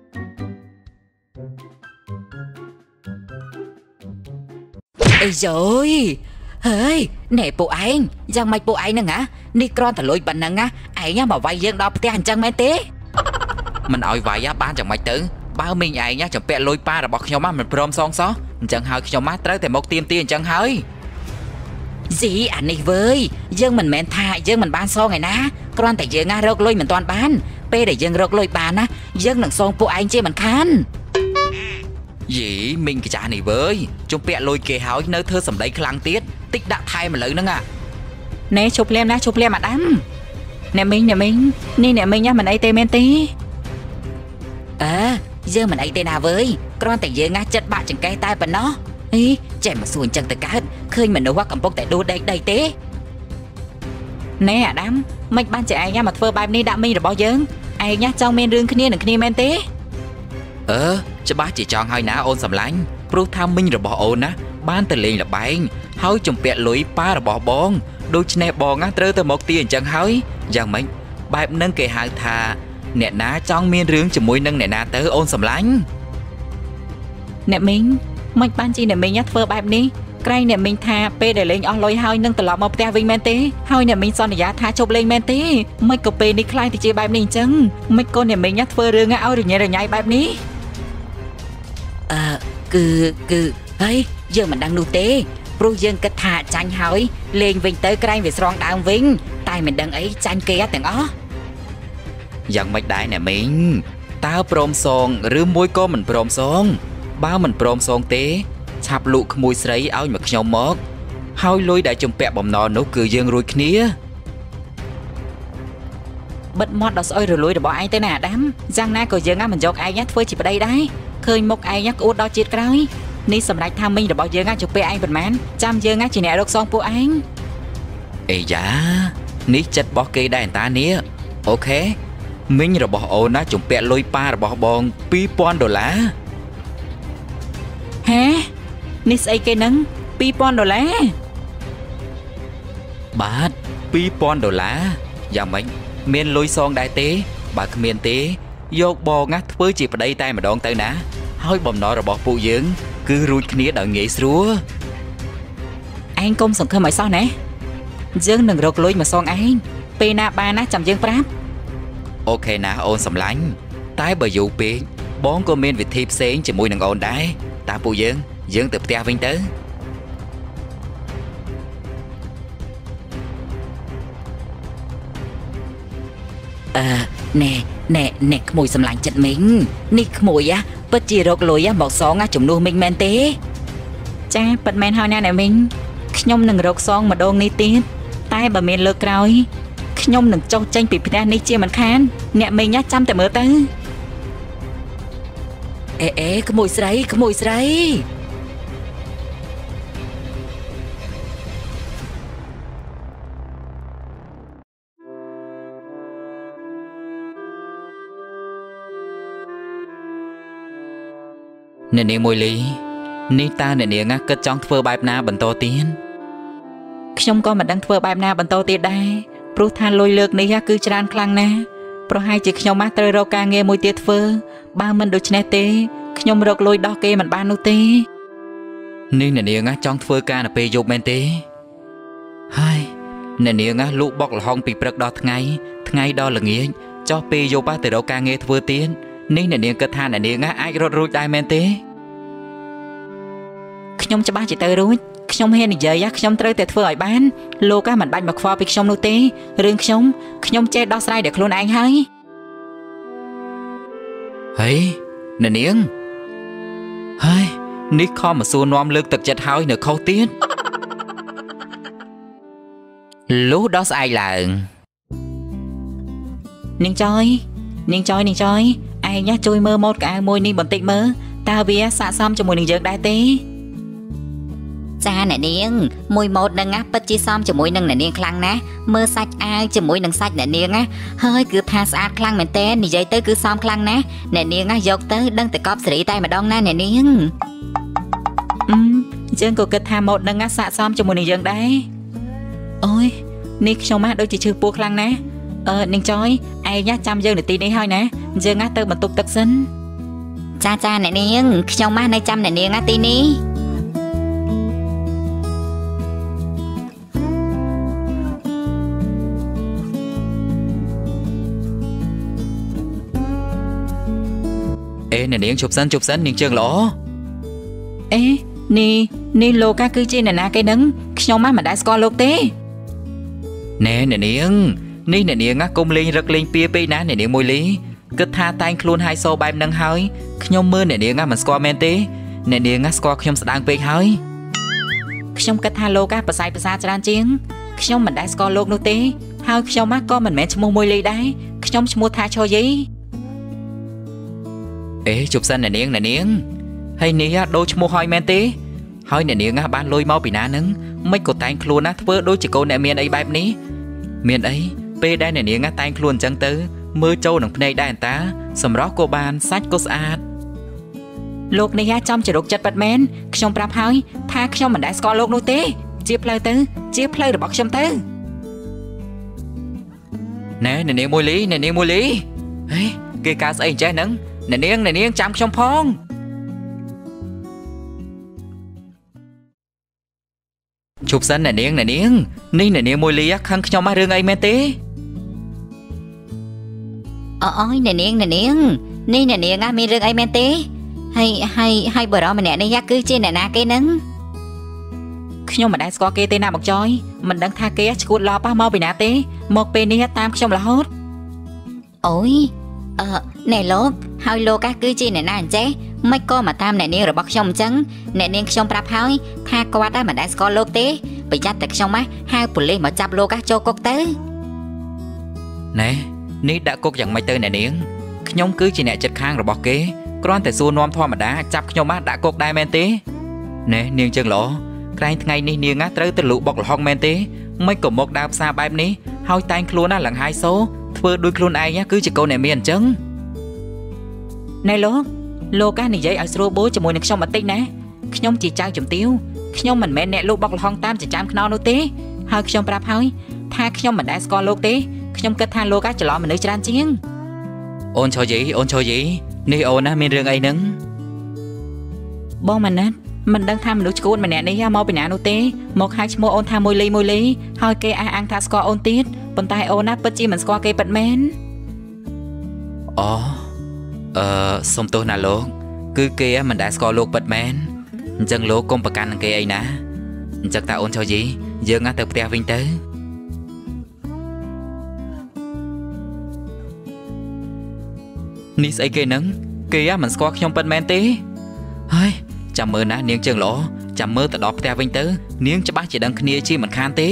អីយ៉យហើយណែពួកឯងយ៉ាងម៉េចពួកឯងហ្នឹងហ៎នេះគ្រាន់តែលុយប៉ុណ្ណឹងឯងមកវាយយើងដល់ផ្ទះអញ្ចឹងមែនទេមិនឲ្យវាយបានយ៉ាងម៉េចទៅបើមីងឯងចំពាក់លុយប៉ារបស់ខ្ញុំមិនព្រមសងសោះអញ្ចឹងហើយខ្ញុំត្រូវតែមកទៀមទាអញ្ចឹងហើយស៊ីអានេះវើយយើងមិនមែនថាយើងមិនបានសងឯណាគ្រាន់តែយើងរកលុយមិនទាន់បានពេលដែលយើងរកលុយបានណាយើងនឹងសងពួកឯងជាមិនខានយីមីងកាចាស់នេះវើយចំពាក់លុយគេហើយនៅធ្វើសម្ដីខ្លាំងទៀតតិចដាក់ថែមឥឡូវហ្នឹងណែជប់លៀមណាជប់លៀមអាដាមអ្នកមីងអ្នកមីងនេះអ្នកមីងមិនអីទេមែនទេអើយើងមិនអីទេណាវើយគ្រាន់តែយើងណាចិត្តបាក់ចង្កេះតែប៉ុណ្ណោះអីចេះមកសួរអញ្ចឹងទៅកើតឃើញមនុស្សកំពុងតែដួលដេកដីទេណែអាដាមមិនបានជាឯងមកធ្វើបែបនេះដាក់មីងរបស់យើងឯងចង់មានរឿងគ្នានឹងគ្នាមែនទេអឺច្បាស់ជាចង់ហើយណាអូនសម្លាញ់ព្រោះថាមីងរបស់អូនណាបានទៅលេងលបែងហើយជំពាក់លុយប៉ារបស់បងដូច្នេះបងណាត្រូវទៅមកទីអញ្ចឹងហើយយ៉ាងម៉េចបែបហ្នឹងគេហៅថាអ្នកណាចង់មានរឿងជាមួយនឹងអ្នកណាទៅអូនសម្លាញ់អ្នកមីងមិនបានជាអ្នកមីងធ្វើបែបនេះក្រែងអ្នកមីងថាពេលដែលលេងអស់លុយហើយនឹងត្រឡប់មកផ្ទះវិញមែនទេហើយអ្នកមីងសន្យាថាជប់លេងមែនទេមិនក៏ពេលនេះខ្លាចទៅជាបែបនេះអញ្ចឹងមិនក៏អ្នកមីងធ្វើរឿងឲ្យរញ៉េរញ៉ៃបែបនេះអឺគឺគឺហើយយើងមិនដឹងនោះទេព្រោះយើងគិតថាចាញ់ហើយលេងវិញទៅក្រែងវាស្រងដើមវិញតែមិនដឹងអីចាញ់គេទាំងអស់យ៉ាងម៉េចដែរអ្នកមីងតើព្រមសងឬមួយក៏មិនព្រមសងបើមិនព្រមសងទេឆាប់លក់ក្មួយស្រីឲ្យមកខ្ញុំមកហើយលុយដែលជំពាក់បំណុលនោះគឺយើងរួចគ្នាបិទមាត់ដល់ស្អុយរលួយរបស់ឯងទៅណាអាដាមយ៉ាងណាក៏យើងមិនយកឯងធ្វើជាប្តីដែរឃើញមុខឯងក្អួតដល់ជាតិក្រោយនេះសម្រាប់ថាមីងរបស់យើងជំពាក់ឯងប៉ុន្មានចាំយើងជាអ្នករកសងពួកឯងអេយ៉ានេះចិត្តរបស់គេដែរតានេះអូខេមីងរបស់អូនណាជំពាក់លុយប៉ារបស់បងពីរពាន់ដុល្លារហេនេះស្អីគេនឹងពីរពាន់ដុល្លារបាទពីរពាន់ដុល្លារយ៉ាងម៉េចមានលុយសងដែរទេបើគ្មានទេយកបងណាធ្វើជាប្តីតែម្ដងទៅណាហើយបំណុលរបស់ពួកយើងគឺរួចគ្នាដោយងាយស្រួលឯងកុំសង្ឃឹមឲ្យសោះណាយើងនឹងរកលុយមកសងឯងពេលណាបានណាចាំយើងប្រាប់អូខេណាអូនសម្លាញ់តែបើយូរពេកបងក៏មានវិធីផ្សេងជាមួយនឹងអូនដែរតាពួកយើងយើងទៅផ្ទះវិញទៅអឺណែណែណែក្មួយសម្លាញ់ចិត្តមីងនេះក្មួយពិតជារកលុយមកសងជំនួសមីងមែនទេចាពិតមែនហើយណាអ្នកមីងខ្ញុំនឹងរកសងម្ដងនេះទៀតតែបើមានលើកក្រោយខ្ញុំនឹងចុះចេញពីផ្ទះនេះជាមិនខានអ្នកមីងចាំតែមើលទៅអេអេក្មួយស្រីក្មួយស្រីអ្នកនាងមួយលីនេះតើអ្នកនាងគិតចង់ធ្វើបែបណាបន្តទៀតខ្ញុំក៏មិនដឹងធ្វើបែបណាបន្តទៀតដែរព្រោះថាលុយលើកនេះគឺច្រើនខ្លាំងណាស់ប្រហែលជាខ្ញុំមកត្រូវរកការងារមួយទៀតធ្វើបើមិនដូច្នេះទេខ្ញុំរកលុយដោះគេមិនបាននោះទេនេះអ្នកនាងចង់ធ្វើការនៅពេលយប់មែនទេហើយអ្នកនាងលក់បុកល្ហុងពីព្រឹកដល់ថ្ងៃថ្ងៃដល់ល្ងាចចោះពេលយប់ទៅរកការងារធ្វើទៀតនេះអ្នកនាងគិតថាអ្នកនាងអាចរត់រួចដែរមែនទេខ្ញុំច្បាស់ជាទៅរួចខ្ញុំហ៊ាននិយាយខ្ញុំត្រូវតែធ្វើឲ្យបានលោកមិនបាច់មកខ្វល់ពីខ្ញុំនោះទេរឿងខ្ញុំខ្ញុំចេះដោះស្រាយដល់ខ្លួនឯងហើយហើយអ្នកនាងហើយនេះខំមកសួរនាំលើកទឹកចិត្តហើយនៅខុសទៀតលុះដោះស្អែកឡើងនាងចយនាងចយនាងចយឯងជួយមើលម៉ូតកៅអៅមួយនេះបន្តិចមើលតើវាស័ក្តិសមជាមួយនឹងយើងដែរទេចាអ្នកនាងមួយម៉ូតនឹងណាពិតជាសមជាមួយនឹងអ្នកនាងខ្លាំងណាស់មើលសាច់អាវជាមួយនឹងសាច់អ្នកនាងណាហើយគឺថាស្អាតខ្លាំងមែនតើនិយាយទៅគឺសមខ្លាំងណាស់អ្នកនាងណាយកទៅដឹងតែកប់សេរីតែម្ដងណាអ្នកនាងអឺយើងក៏គិតថាម៉ូតនឹងណាស័ក្តិសមជាមួយនឹងយើងដែរអូយនេះខ្ញុំណាដូចជាឈឺពោះខ្លាំងណាស់អឺនាងចយឯងណាចាំយើងនាទីនេះហើយណាយើងណាទៅបន្ទប់ទឹកសិនចាចាអ្នកនាងខ្ញុំណានៅចាំអ្នកនាងណាទីនេះអេអ្នកនាងជប់សិនជប់សិននាងជើងល្អអេនេះនេះលោកគឺជាអ្នកណាគេនឹងខ្ញុំមិនដែលស្គាល់លោកទេណែអ្នកនាងនេះអ្នកនាងកុំលេងរឹកលេងពៀពេកណាអ្នកនាងមួយលីគិតថាតែងខ្លួនហាយសូបែបហ្នឹងហើយខ្ញុំមើលអ្នកនាងមិនស្គាល់មែនទេអ្នកនាងស្គាល់ខ្ញុំស្ដាងពេកហើយខ្ញុំគិតថាលោកប្រស័យប្រសាច្រើនជាងខ្ញុំមិនដែលស្គាល់លោកនោះទេហើយខ្ញុំក៏មិនមែនឈ្មោះមួយលីដែរខ្ញុំឈ្មោះថាឆូយីអេជប់សិនអ្នកនាងអ្នកនាងហើយនេះដូរឈ្មោះហើយមែនទេហើយអ្នកនាងបានលុយមកពីណានឹងមិនក៏តែងខ្លួនណាធ្វើដូចជាកូនអ្នកមានអីបែបនេះមានអីពេលដែលអ្នកនាងតែងខ្លួនអញ្ចឹងទៅមើលចូលនឹងភ្នែកដែរតាសម្រស់ក៏បានសាច់ក៏ស្អាតលោកនេះចំចរុកចិត្តប៉ាត់មែនខ្ញុំប្រាប់ហើយថាខ្ញុំមិនដែលស្គាល់លោកនោះទេជាផ្លូវទៅជាផ្លូវរបស់ខ្ញុំទៅណែអ្នកនាងមួយលីអ្នកនាងមួយលីហេគេការស្អីចេះហ្នឹងអ្នកនាងអ្នកនាងចាំខ្ញុំផងជប់សិនអ្នកនាងអ្នកនាងនេះអ្នកនាងមួយលីខឹងខ្ញុំមករឿងអីមែនទេអើយអ្នកនាងអ្នកនាងនេះអ្នកនាងមានរឿងអីមែនទេហើយហើយហើយបរិមម្នាក់នេះគឺជាអ្នកណាគេនឹងខ្ញុំមិនដែលស្គាល់គេទេណាបងចយមិនដឹងថាគេឈួតឡប់មកពីណាទេមកពេលនេះតាមខ្ញុំរហូតអូយអឺណែលោកហើយលោកគឺជាអ្នកណាអញ្ចេះមិនក៏មកតាមអ្នកនាងរបស់ខ្ញុំអញ្ចឹងអ្នកនាងខ្ញុំប្រាប់ហើយថាគាត់មិនដែលស្គាល់លោកទេប្រយ័ត្នតែខ្ញុំហៅប៉ូលីសមកចាប់លោកចូលគុកទៅណែនេះដាក់គុកយ៉ាងម៉េចទៅអ្នកនាងខ្ញុំគឺជាអ្នកចិត្តខាងរបស់គេគ្រាន់តែសួរនាំធម្មតាចាប់ខ្ញុំមកដាក់គុកដែរមែនទេណែនាងជើងល្អក្រែងថ្ងៃនេះនាងត្រូវទៅលូកបុកលហុងមែនទេមិនក៏មកដើរផ្សារបែបនេះហើយតែងខ្លួនណាឡើងហាយសូធ្វើដូចខ្លួនឯងគឺជាកូនអ្នកមានអញ្ចឹងណែលោកលោកនិយាយឲ្យស្រួលបួជាមួយនឹងខ្ញុំបន្តិចណាខ្ញុំជាចៅជំទាវខ្ញុំមិនមែនអ្នកលូកបុកលហុងតាមចិញ្ចើមខ្នោនោះទេហើយខ្ញុំប្រាប់ហើយថាខ្ញុំមិនដែលស្គាល់លោកទេខ្ញុំគិតថាលោកច្រឡំមនុស្សច្រើនជាងអូនឆូយីអូនឆូយីនេះអូនណាមានរឿងអីហ្នឹងបងម៉ាណាត់មិនដឹងថាមនុស្សឈួតម្នាក់នេះមកពីណានោះទេមកហៅឈ្មោះអូនថាមួយលីមួយលីហើយគេអះអាងថាស្គាល់អូនទៀតប៉ុន្តែអូនណាពិតជាមិនស្គាល់គេពិតមែនអូអឺសុំទោសណាលោកគឺគេមិនដែលស្គាល់លោកពិតមែនអញ្ចឹងលោកកុំប្រកាន់នឹងគេអីណាអញ្ចឹងតាអូនឆូយីយើងទៅផ្ទះវិញទៅនេះស្អីគេហ្នឹងគេមិនស្គាល់ខ្ញុំពិតមែនទេហើយចាំមើលណានាងជើងល្អចាំមើលទៅដល់ផ្ទះវិញទៅនាងច្បាស់ជាដឹងគ្នាជាមិនខានទេ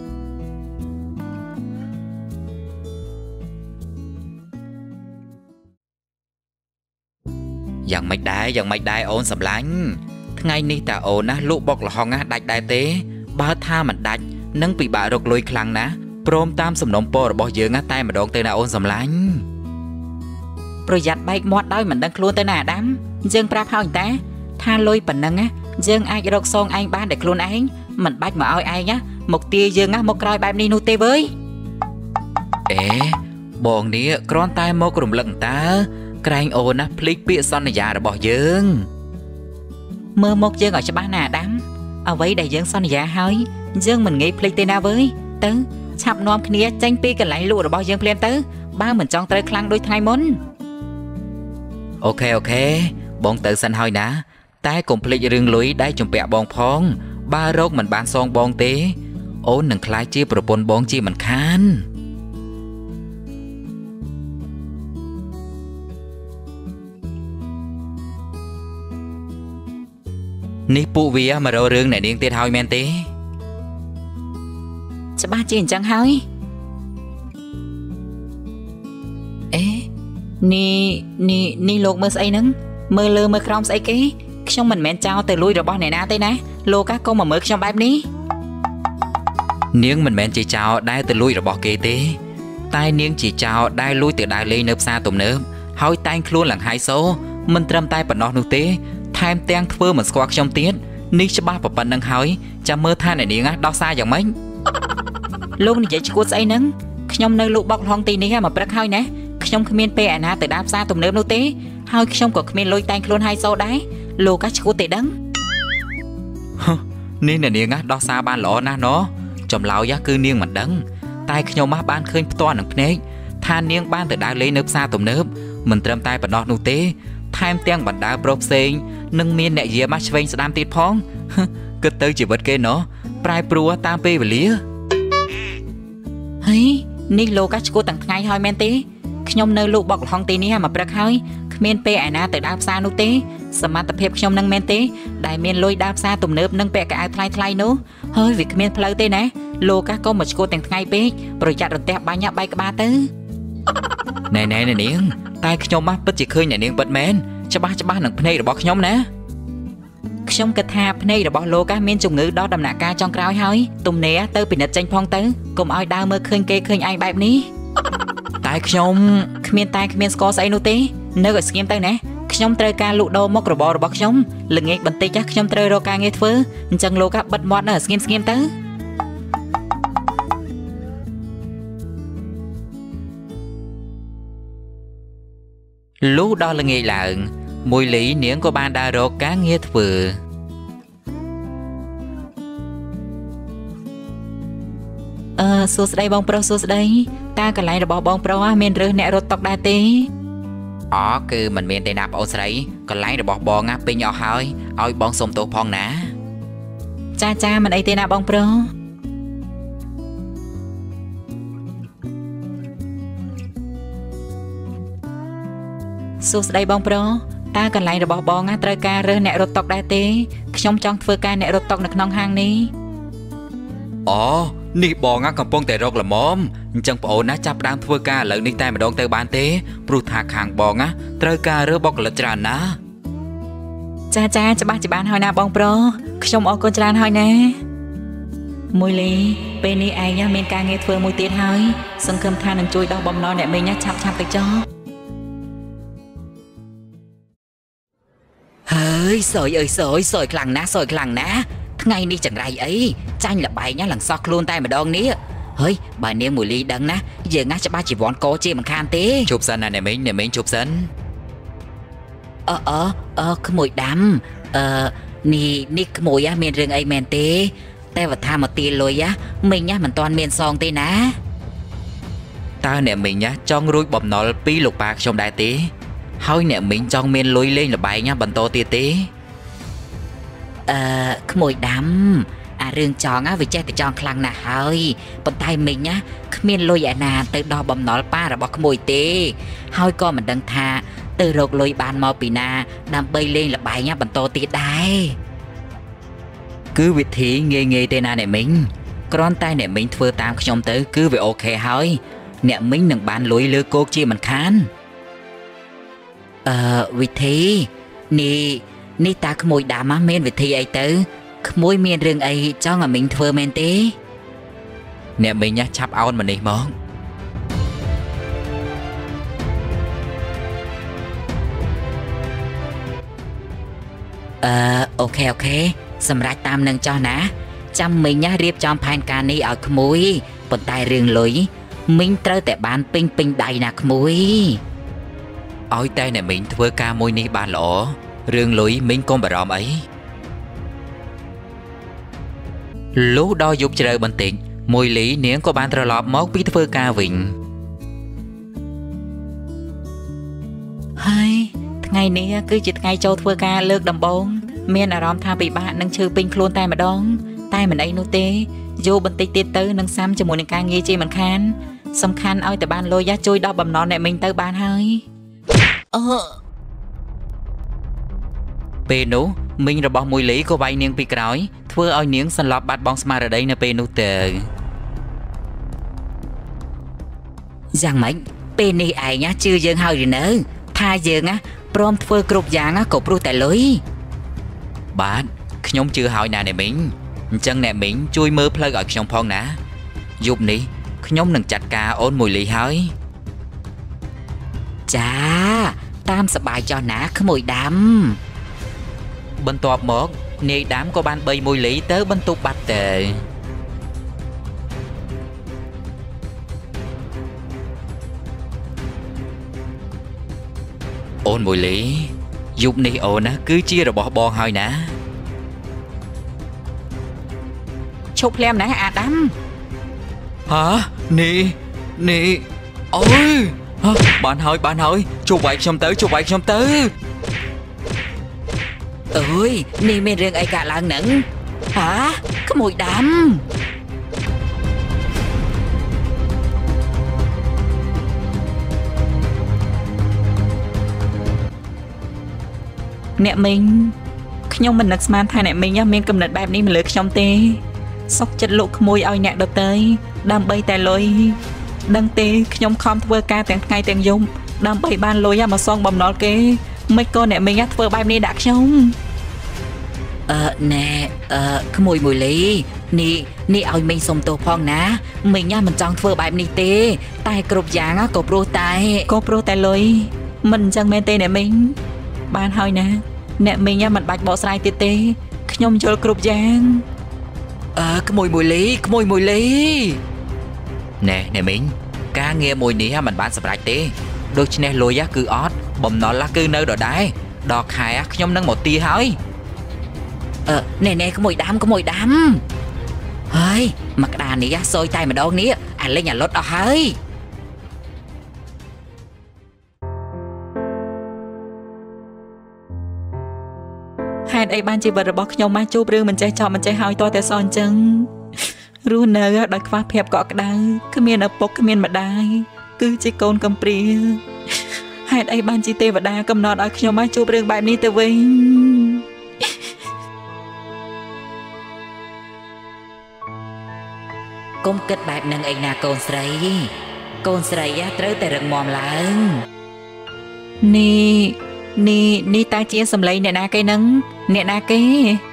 យ៉ាងម៉េចដែរយ៉ាងម៉េចដែរអូនសម្លាញ់ថ្ងៃនេះតើអូនណាលក់បុកលហុងណាដាច់ដែរទេបើថាមិនដាច់នឹងពិបាករកលុយខ្លាំងណាព្រមតាមសំណុំពររបស់យើងណាតែម្ដងទៅណាអូនសម្លាញ់ប្រយ័ត្នបែកមាត់ដោយមិនដឹងខ្លួនទៅណាអាដាមយើងប្រាប់ហើយតាថាលុយប៉ុណ្ណឹងណាយើងអាចរកសងឯងបានតែខ្លួនឯងមិនបាច់មកឲ្យឯងណាមកទាយើងណាមកក្រោយបែបនេះនោះទេវើយអេបងនេះគ្រាន់តែមករំលឹកតើក្រែងអូនណាភ្លេចពាក្យសន្យារបស់យើងមើលមកយើងឲ្យច្បាស់ណាអាដាមអ្វីដែលយើងសន្យាហើយយើងមិនងាយភ្លេចទេណាវើយទៅឆាប់នាំគ្នាចេញពីកន្លែងលក់របស់យើងភ្លាមទៅបើមិនចង់ត្រូវខ្លាំងដូចថ្ងៃមុនអូខេអូខេបងទៅសិនហើយណាតែកុំភ្លេចរឿងលុយដែលជំពាក់បងផង ba rốt mình ban song bong tế ôn nâng khai chiaប្រពន្ធបងជាមិនខាននេះពួកវាមករករឿងអ្នកនាងទៀតហើយមែនទេច្បាស់ជាអញ្ចឹងហើយអេនេះនេះនេះលោកមើលស្អីហ្នឹងមើលលើមើលក្រោមស្អីគេខ្ញុំមិនមែនចោលទៅលួចរបស់អ្នកណាទេណាលោកកុំមកមើលខ្ញុំបែបនេះនាងមិនមែនជាចោលដែលទៅលួចរបស់គេទេតែនាងជាចោលដែលលួចទៅដើរលេងនៅផ្សារទំនើបហើយតែងខ្លួនឡើងហៃសូមិនត្រឹមតែប៉ុណ្ណោះនោះទេថែមទាំងធ្វើមិនស្គាល់ខ្ញុំទៀតនេះច្បាស់ប៉ុណ្្នឹងហើយចាំមើលថាអ្នកនាងដោះសារយ៉ាងម៉េចលោកនិយាយឈួតស្អីហ្នឹងខ្ញុំនៅលក់បុកល្ហុងទីនេះមកព្រឹកហើយណាខ្ញុំគ្មានពេលអាណាទៅដើរផ្សារទំនើបនោះទេហើយខ្ញុំក៏គ្មានលុយតែងខ្លួនហៃសូដែរលោកកាឈួតទេដឹងនេះអ្នកនាងដោះសារបានល្អណាស់ណោះចម្លើយគឺនាងមិនដឹងតែខ្ញុំមកបានឃើញផ្ទាល់នឹងភ្នែកថានាងបានទៅដើរលេងនៅផ្សារទំនើបមិនត្រឹមតែប៉ុណ្ណោះនោះទេថែមទាំងបណ្ដាប្រុសផ្សេងនិងមានអ្នកយាមកឆ្វេងស្ដាំទៀតផងគិតទៅជីវិតគេណោះប្រែប្រួលតាមពេលវេលាហើយនេះលោកកាឈួតទាំងថ្ងៃហើយមែនទេខ្ញុំនៅលក់បុកល្ហុងទីនេះមកព្រឹកហើយគ្មានពេលឯណាទៅដើរផ្សារនោះទេសមត្ថភាពខ្ញុំនឹងមែនទេដែលមានលុយដើរផ្សារទំនើបនិងពាក់កៅអៅថ្លៃថ្លៃនោះហើយវាគ្មានផ្លូវទេណាលោកកាក៏មកឈួតទាំងថ្ងៃពេកប្រយ័ត្នរន្ទះបាញ់បែកក្បាលទៅណែណែនាងតែខ្ញុំមកពិតជាឃើញអ្នកនាងពិតមែនច្បាស់ច្បាស់នឹងភ្នែករបស់ខ្ញុំណាខ្ញុំគិតថាភ្នែករបស់លោកកាមានជំងឺដល់ដំណាក់កាលចុងក្រោយហើយទំនេរទៅពិនិត្យចេញផងទៅកុំឲ្យដើរមើលឃើញគេឃើញឯងបែបនេះតែខ្ញុំគ្មានតែគ្មានស្គាល់ស្អីនោះទេនៅឲ្យស្ងៀមទៅណាខ្ញុំត្រូវការលក់ដូរមុខរបររបស់ខ្ញុំល្ងាចបន្តិចខ្ញុំត្រូវរកការងារធ្វើអញ្ចឹងលោកកាបិទមាត់នៅឲ្យស្ងៀមស្ងៀមទៅលុះដល់ល្ងាចឡើងមួយលីនាងក៏បានដើររកការងារធ្វើអឺសួស្ដីបងប្រុសសួស្ដីតើកន្លែងរបស់បងប្រុសមានរើសអ្នករត់តុកដែរទេអូគឺមិនមានទេណាបងអូនស្រីកន្លែងរបស់បងណាពេញអស់ហើយឲ្យបងសុំទោសផងណាចាចាមិនអីទេណាបងប្រុសសួស្ដីបងប្រុសតើកន្លែងរបស់បងណាត្រូវការរើសអ្នករត់តុកដែរទេខ្ញុំចង់ធ្វើការអ្នករត់តុកនៅក្នុងហាងនេះអូនេះបងណាកំពុងតែរកល្មមអញ្ចឹងបងអូនណាចាប់ផ្ដើមធ្វើការឥឡូវនេះតែម្ដងទៅបានទេព្រោះថាខាងបងណាត្រូវការរើសបុគ្គលិកច្រើនណាចាចាច្បាស់ច្បាស់ហើយណាបងប្រុសខ្ញុំអរគុណច្រើនហើយណាមួយលីពេលនេះឯងមានការងារធ្វើមួយទៀតហើយសង្ឃឹមថានឹងជួយដោះបំណុលអ្នកមីងណាឆាប់ឆាប់ទៅចុះហើយសយអើយសយសយខ្លាំងណាស់សយខ្លាំងណាស់ថ្ងៃនេះចង្រៃអីចាញ់លបែងណាឡើងសោះខ្លួនតែម្ដងនេះហើយបើនាងមួយលីដឹងណាយើងណាច្បាស់ជីវ័នកោជាមិនខានទេជប់សិនណាអ្នកមីងអ្នកមីងជប់សិនអឺអឺអឺក្មួយដាំអឺនេះនេះក្មួយមានរឿងអីមែនទេតែវថាមកទាលុយមីងមិនទាន់មានសងទេណាតើអ្នកមីងចង់រួចបំណុលពីលោកប៉ាខ្ញុំដែរទេហើយអ្នកមីងចង់មានលុយលេងលបែងបន្តទៀតទេអឺក្មួយដាំអារឿងចង់វាចេះតែចង់ខ្លាំងណាស់ហើយប៉ុន្តែមីងណាគ្មានលុយឯណាទៅដោះបំណុលប៉ារបស់ក្មួយទេហើយក៏មិនដឹងថាទៅរកលុយបានមកពីណាដើម្បីលេងលបែងបន្តទៀតដែរគឺវិធីងាយងាយទេណាអ្នកមីងគ្រាន់តែអ្នកមីងធ្វើតាមខ្ញុំទៅគឺវាអូខេហើយអ្នកមីងនឹងបានលុយលើគោកជាមិនខានអឺវិធីនេះនេះតាក្មួយដាំមានវិធីអីទៅក្មួយមានរឿងអីចង់ឲ្យមីងធ្វើមែនទេអ្នកមីងឆាប់អោនមកនេះមកអឺអូខេអូខេសម្រាប់តាមនឹងចោះណាចាំមីងរៀបចំផែនការនេះឲ្យក្មួយប៉ុន្តែរឿងលុយមីងត្រូវតែបានពេញពេញដៃណាក្មួយឲ្យតែអ្នកមីងធ្វើការមួយនេះបានល្អរឿងលុយមីងកុំបារម្ភអីលុះដល់យប់ជ្រៅបន្តិចមួយលីនាងក៏បានត្រឡប់មកពីធ្វើការវិញហើយថ្ងៃនេះគឺជាថ្ងៃចូលធ្វើការលើកដំបូងមានអារម្មណ៍ថាពិបាកនឹងឈឺពេញខ្លួនតែម្ដងតែមិនអីនោះទេយោបន្តិចទៀតទៅនឹងសាំជាមួយនឹងការងារជាមិនខានសំខាន់ឲ្យតែបានលុយជួយដល់បំណុលអ្នកមីងទៅបានហើយអឺពេលនោះមីងរបស់មួយលីក៏វាយនាងពីក្រោយធ្វើឲ្យនាងសន្លប់បាត់បង់ស្មារតីនៅពេលនោះទៅយ៉ាងម៉េចពេលនេះឯងជឿយើងហើយឬនៅថាយើងព្រមធ្វើគ្រប់យ៉ាងក៏ព្រោះតែលុយបាទខ្ញុំជឿហើយណាអ្នកមីងអញ្ចឹងអ្នកមីងជួយមើលផ្លូវឲ្យខ្ញុំផងណាយប់នេះខ្ញុំនឹងចាត់ការអូនមួយលីហើយចាតាមសប្បាយចុះណាក្មួយដាំបន្ទាប់មកនាយដាំក៏បានបីមួយលីទៅបន្ទប់បាត់ទៅអូនមួយលីយប់នេះអូនណាគឺជារបស់បងហើយណាឈប់ភ្លាមណាអាដាមហានេះនេះអូយបានហើយបានហើយជួបវាយខ្ញុំទៅជួបវាយខ្ញុំទៅអើយនេះមានរឿងអីកើតឡើងហ្នឹងហាក្មួយដាំអ្នកមីងខ្ញុំមិននឹកស្មានថាអ្នកមីងមានគំនិតបែបនេះមកលើខ្ញុំទេសុកចិត្តលក់ក្មួយឲ្យអ្នកដទៃដើម្បីតែលុយដឹងទេខ្ញុំខំធ្វើការទាំងថ្ងៃទាំងយប់ដើម្បីបានលុយមកសងបំណុលគេមិនក៏អ្នកមីងធ្វើបែបនេះដាក់ខ្ញុំអឺណែអឺក្មួយមួយលីនេះនេះឲ្យមីងសុំទោសផងណាមីងមិនចង់ធ្វើបែបនេះទេតែគ្រប់យ៉ាងក៏ព្រោះតែក៏ព្រោះតែលុយមិនអញ្ចឹងមែនទេអ្នកមីងបានហើយណាអ្នកមីងមិនបាច់បកស្រាយទៀតទេខ្ញុំយល់គ្រប់យ៉ាងអើក្មួយមួយលីក្មួយមួយលីណែអ្នកមីងការងារមួយនេះមិនបានសម្រេចទេដូច្នេះលុយគឺអត់បំណុលគឺនៅដដែលដល់ខែខ្ញុំនឹងមកទាហើយអឺណែណែក្មួយដាំក្មួយដាំហើយមកក្តារនេះសយតែម្ដងនេះអាលេងអាលុតអស់ហើយហេតុអីបានជីវិតរបស់ខ្ញុំមកជួបរឿងមិនចេះចប់មិនចេះហើយតតែសអញ្ចឹងរស់នៅដោយខ្វះភាពកក់ក្ដៅគ្មានឪពុកគ្មានម្ដាយគឺជាកូនកំព្រាហេតុអីបានជាទេវតាកំណត់ឲ្យខ្ញុំមកជួបរឿងបែបនេះទៅវិញកុំគិតបែបហ្នឹងឯណាកូនស្រីកូនស្រីត្រូវតែរឹងមាំឡើងនេះនេះនេះតើជាសម្លេងអ្នកណាគេនឹងអ្នកណាគេ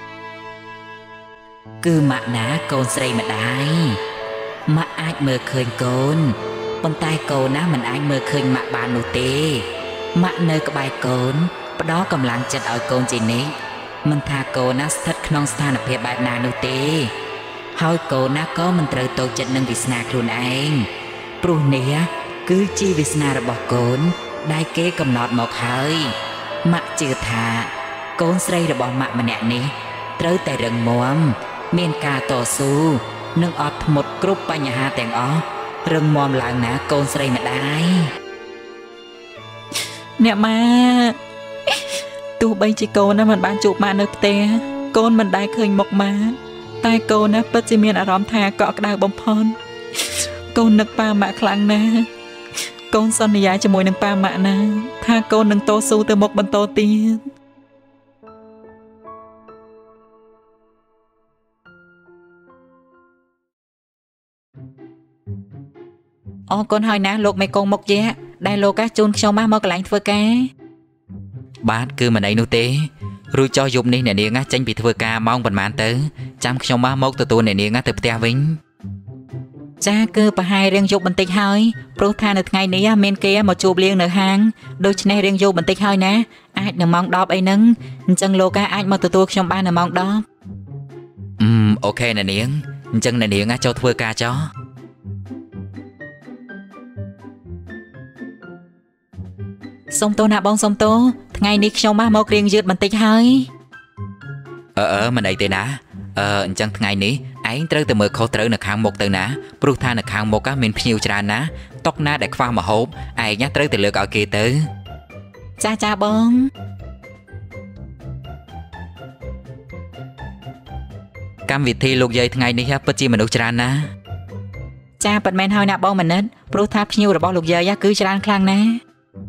គឺម៉ាក់ណាកូនស្រីម្ដាយម៉ាក់អាចមើលឃើញកូនប៉ុន្តែកូនណាមិនអាចមើលឃើញម៉ាក់បាននោះទេម៉ាក់នៅក្បែរកូនផ្ដល់កម្លាំងចិត្តឲ្យកូនជានិច្ចមិនថាកូនណាស្ថិតក្នុងស្ថានភាពបែបណានោះទេហើយកូនណាក៏មិនត្រូវតូចចិត្តនឹងវាសនាខ្លួនឯងព្រោះនេះគឺជាវាសនារបស់កូនដែលគេកំណត់មកហើយម៉ាក់ជឿថាកូនស្រីរបស់ម៉ាក់ម្នាក់នេះត្រូវតែរឹងមាំមានការតស៊ូនិងអត់ធ្មត់គ្រប់បញ្ហាទាំងអស់រឹងមាំឡើងណាកូនស្រីម្ដាយអ្នកម៉ាទោះបីជាកូនណាមិនបានជួបម៉ាក់នៅផ្ទះកូនមិនដែលឃើញមុខម៉ាក់តែកូនណាពិតជាមានអារម្មណ៍ថាកក់ក្ដៅបំផុតកូននឹកប៉ាម៉ាក់ខ្លាំងណាស់កូនសន្យាជាមួយនឹងប៉ាម៉ាក់ណាថាកូននឹងតស៊ូទៅមុខបន្តទៀតអរគុណហើយណាលោកមេកុងមុខយ៉ាដែលលោកជូនខ្ញុំមកកន្លែងធ្វើការបាទគឺមិនអីនោះទេរួចចោះយប់នេះអ្នកនាងចេញពីធ្វើការម៉ោងប៉ុន្មានទៅចាំខ្ញុំមកទទួលអ្នកនាងទៅផ្ទះវិញចាគឺប្រហែលរៀងយប់បន្តិចហើយព្រោះថានៅថ្ងៃនេះមានគេមកជួបលៀងនៅហាងដូច្នេះរៀងយប់បន្តិចហើយណាអាចនៅម៉ោងដប់អីហ្នឹងអញ្ចឹងលោកអាចមកទទួលខ្ញុំបាននៅម៉ោងដប់អឺអូខេអ្នកនាងអញ្ចឹងអ្នកនាងចូលធ្វើការចោះសុំទោសណាបងសុំទោសថ្ងៃនេះខ្ញុំមករៀងយឺតបន្តិចហើយអឺអឺមិនអីទេណាអឺអញ្ចឹងថ្ងៃនេះឯងត្រូវតែមើលខុសត្រូវនៅខាងមុខទៅណាព្រោះថានៅខាងមុខមានភ្ញៀវច្រើនណាតុកណាដែលខ្វះម្ហូបឯងត្រូវតែលើកឲ្យគេទៅចាចាបងកម្មវិធីលោកយាយថ្ងៃនេះពិតជាមនុស្សច្រើនណាស់ចាប៉ិតមែនហើយណាបងមនិតព្រោះថាភ្ញៀវរបស់លោកយាយគឺច្រើនខ្លាំងណាស់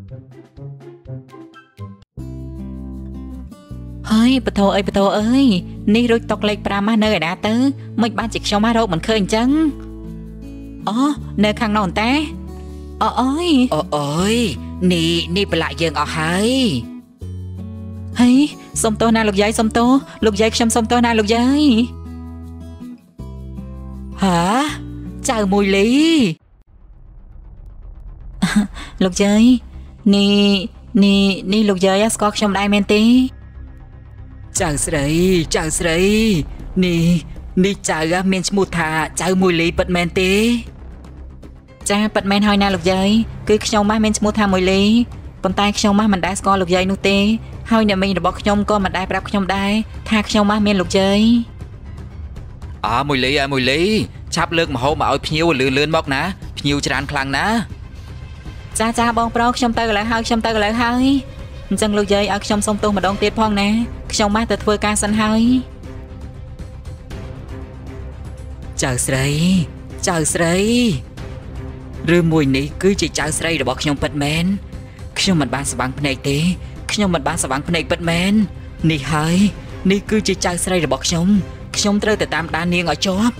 ហើយបតោអើយបតោអើយនេះរួចតុកលេខ5មកនៅឯណាទៅមិនបានជាខ្ញុំមករកមិនឃើញអញ្ចឹងអូនៅខាងនោះតែអូអើយអូអើយនេះនេះប្រឡាក់យើងអស់ហើយហើយសុំទោសណាលោកយាយសុំទោសលោកយាយខ្ញុំសុំទោសណាលោកយាយហាចៅមួយលីលោកយាយនេះនេះនេះលោកយាយស្គាល់ខ្ញុំដែរមែនទេចៅស្រីចៅស្រីនេះនេះចៅមានឈ្មោះថាចៅមួយលីពិតមែនទេចាពិតមែនហើយណាលោកយាយគឺខ្ញុំម៉ាស់មានឈ្មោះថាមួយលីប៉ុន្តែខ្ញុំម៉ាស់មិនដែលស្គាល់លោកយាយនោះទេហើយអ្នកមីងរបស់ខ្ញុំក៏មិនដែលប្រាប់ខ្ញុំដែរថាខ្ញុំម៉ាស់មានលោកយាយអើមួយលីអើមួយលីឆាប់លើកម្ហូបមកឲ្យភ្ញៀវលឿនលឿនមកណាភ្ញៀវច្រើនខ្លាំងណាស់ចាចាបងប្រុសខ្ញុំទៅកន្លែងហើយខ្ញុំទៅកន្លែងហើយអញ្ចឹងលោកយាយឲ្យខ្ញុំសុំទោសម្ដងទៀតផងណាខ្ញុំម៉ាស់ទៅធ្វើការសិនហើយចៅស្រីចៅស្រីឬមួយនេះគឺជាចៅស្រីរបស់ខ្ញុំពិតមែនខ្ញុំមិនបានស្វាងភ្នែកទេខ្ញុំមិនបានស្វាងភ្នែកពិតមែននេះហើយនេះគឺជាចៅស្រីរបស់ខ្ញុំខ្ញុំត្រូវទៅតាមដាននាងឲ្យជាប់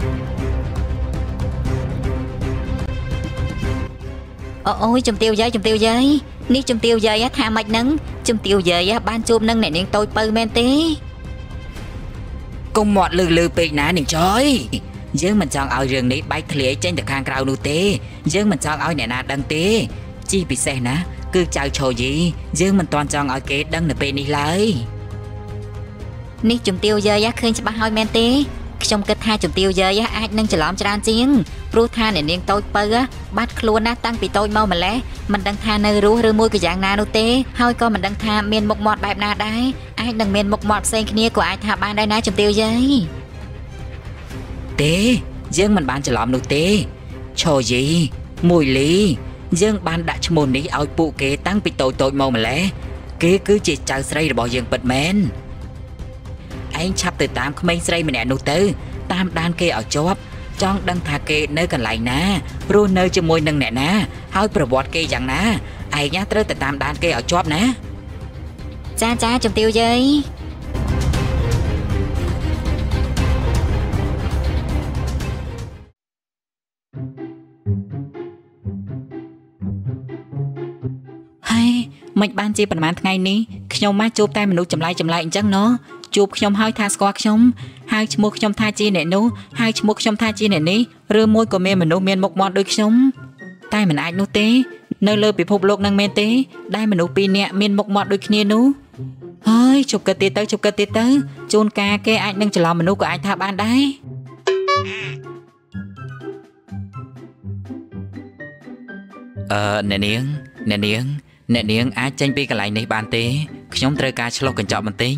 អូអូយជំទាវយាយជំទាវយាយនេះជំទាវយាយថាម៉េចហ្នឹងជំទាវយាយបានជួបនឹងអ្នកនាងតូចពៅមែនទេកុំមាត់លឺលឺពេកណានាងចយយើងមិនចង់ឲ្យរឿងនេះបែកធ្លាយចេញទៅខាងក្រៅនោះទេយើងមិនចង់ឲ្យអ្នកណាដឹងទេជីពិសេសណាគឺចៅឈរយីយើងមិនទាន់ចង់ឲ្យគេដឹងនៅពេលនេះឡើយនេះជំទាវយាយឃើញច្បាស់ហើយមែនទេខ្ញុំគិតថាជំទាវយាយអាចនឹងច្រឡំច្រើនជាងព្រោះថាអ្នកនាងតូចពៅបាត់ខ្លួនណាតាំងពីតូចមកម្លេះមិនដឹងថានៅរស់ឬមួយក៏យ៉ាងណានោះទេហើយក៏មិនដឹងថាមានមុខមាត់បែបណាដែរអាចនឹងមានមុខមាត់ផ្សេងគ្នាក៏អាចថាបានដែរណាជំទាវយាយទេយើងមិនបានច្រឡំនោះទេឈរយីមួយលីយើងបានដាក់ឈ្មោះនេះឲ្យពួកគេតាំងពីតូចតូចមកម្លេះគេគឺជាចៅស្រីរបស់យើងពិតមែនឯងឆាប់ទៅតាមក្មេងស្រីម្នាក់នោះទៅតាមដានគេឲ្យជាប់ចង់ដឹងថាគេនៅកន្លែងណារស់នៅជាមួយនឹងអ្នកណាហើយប្រវត្តិគេយ៉ាងណាឯងត្រូវទៅតាមដានគេឲ្យជាប់ណាចាចាជំទាវយាយហើយមិនបានជាប្រហែលថ្ងៃនេះខ្ញុំមកជួបតែមនុស្សចម្លែកចម្លែកអញ្ចឹងណោះជួបខ្ញុំហើយថាស្គាល់ខ្ញុំហើយឈ្មោះខ្ញុំថាជាអ្នកនោះហើយឈ្មោះខ្ញុំថាជាអ្នកនេះឬមួយក៏មានមនុស្សមានមុខមាត់ដូចខ្ញុំតែមិនអាចនោះទេនៅលើពិភពលោកនឹងមែនទេដែលមនុស្សពីរនាក់មានមុខមាត់ដូចគ្នានោះហើយជប់គិតទៀតទៅជប់គិតទៀតទៅជួនកាលគេអាចនឹងច្រឡំមនុស្សក៏អាចថាបានដែរអឺអ្នកនាងអ្នកនាងអ្នកនាងអាចចេញពីកន្លែងនេះបានទេខ្ញុំត្រូវការឆ្លុះកញ្ចក់បន្តិច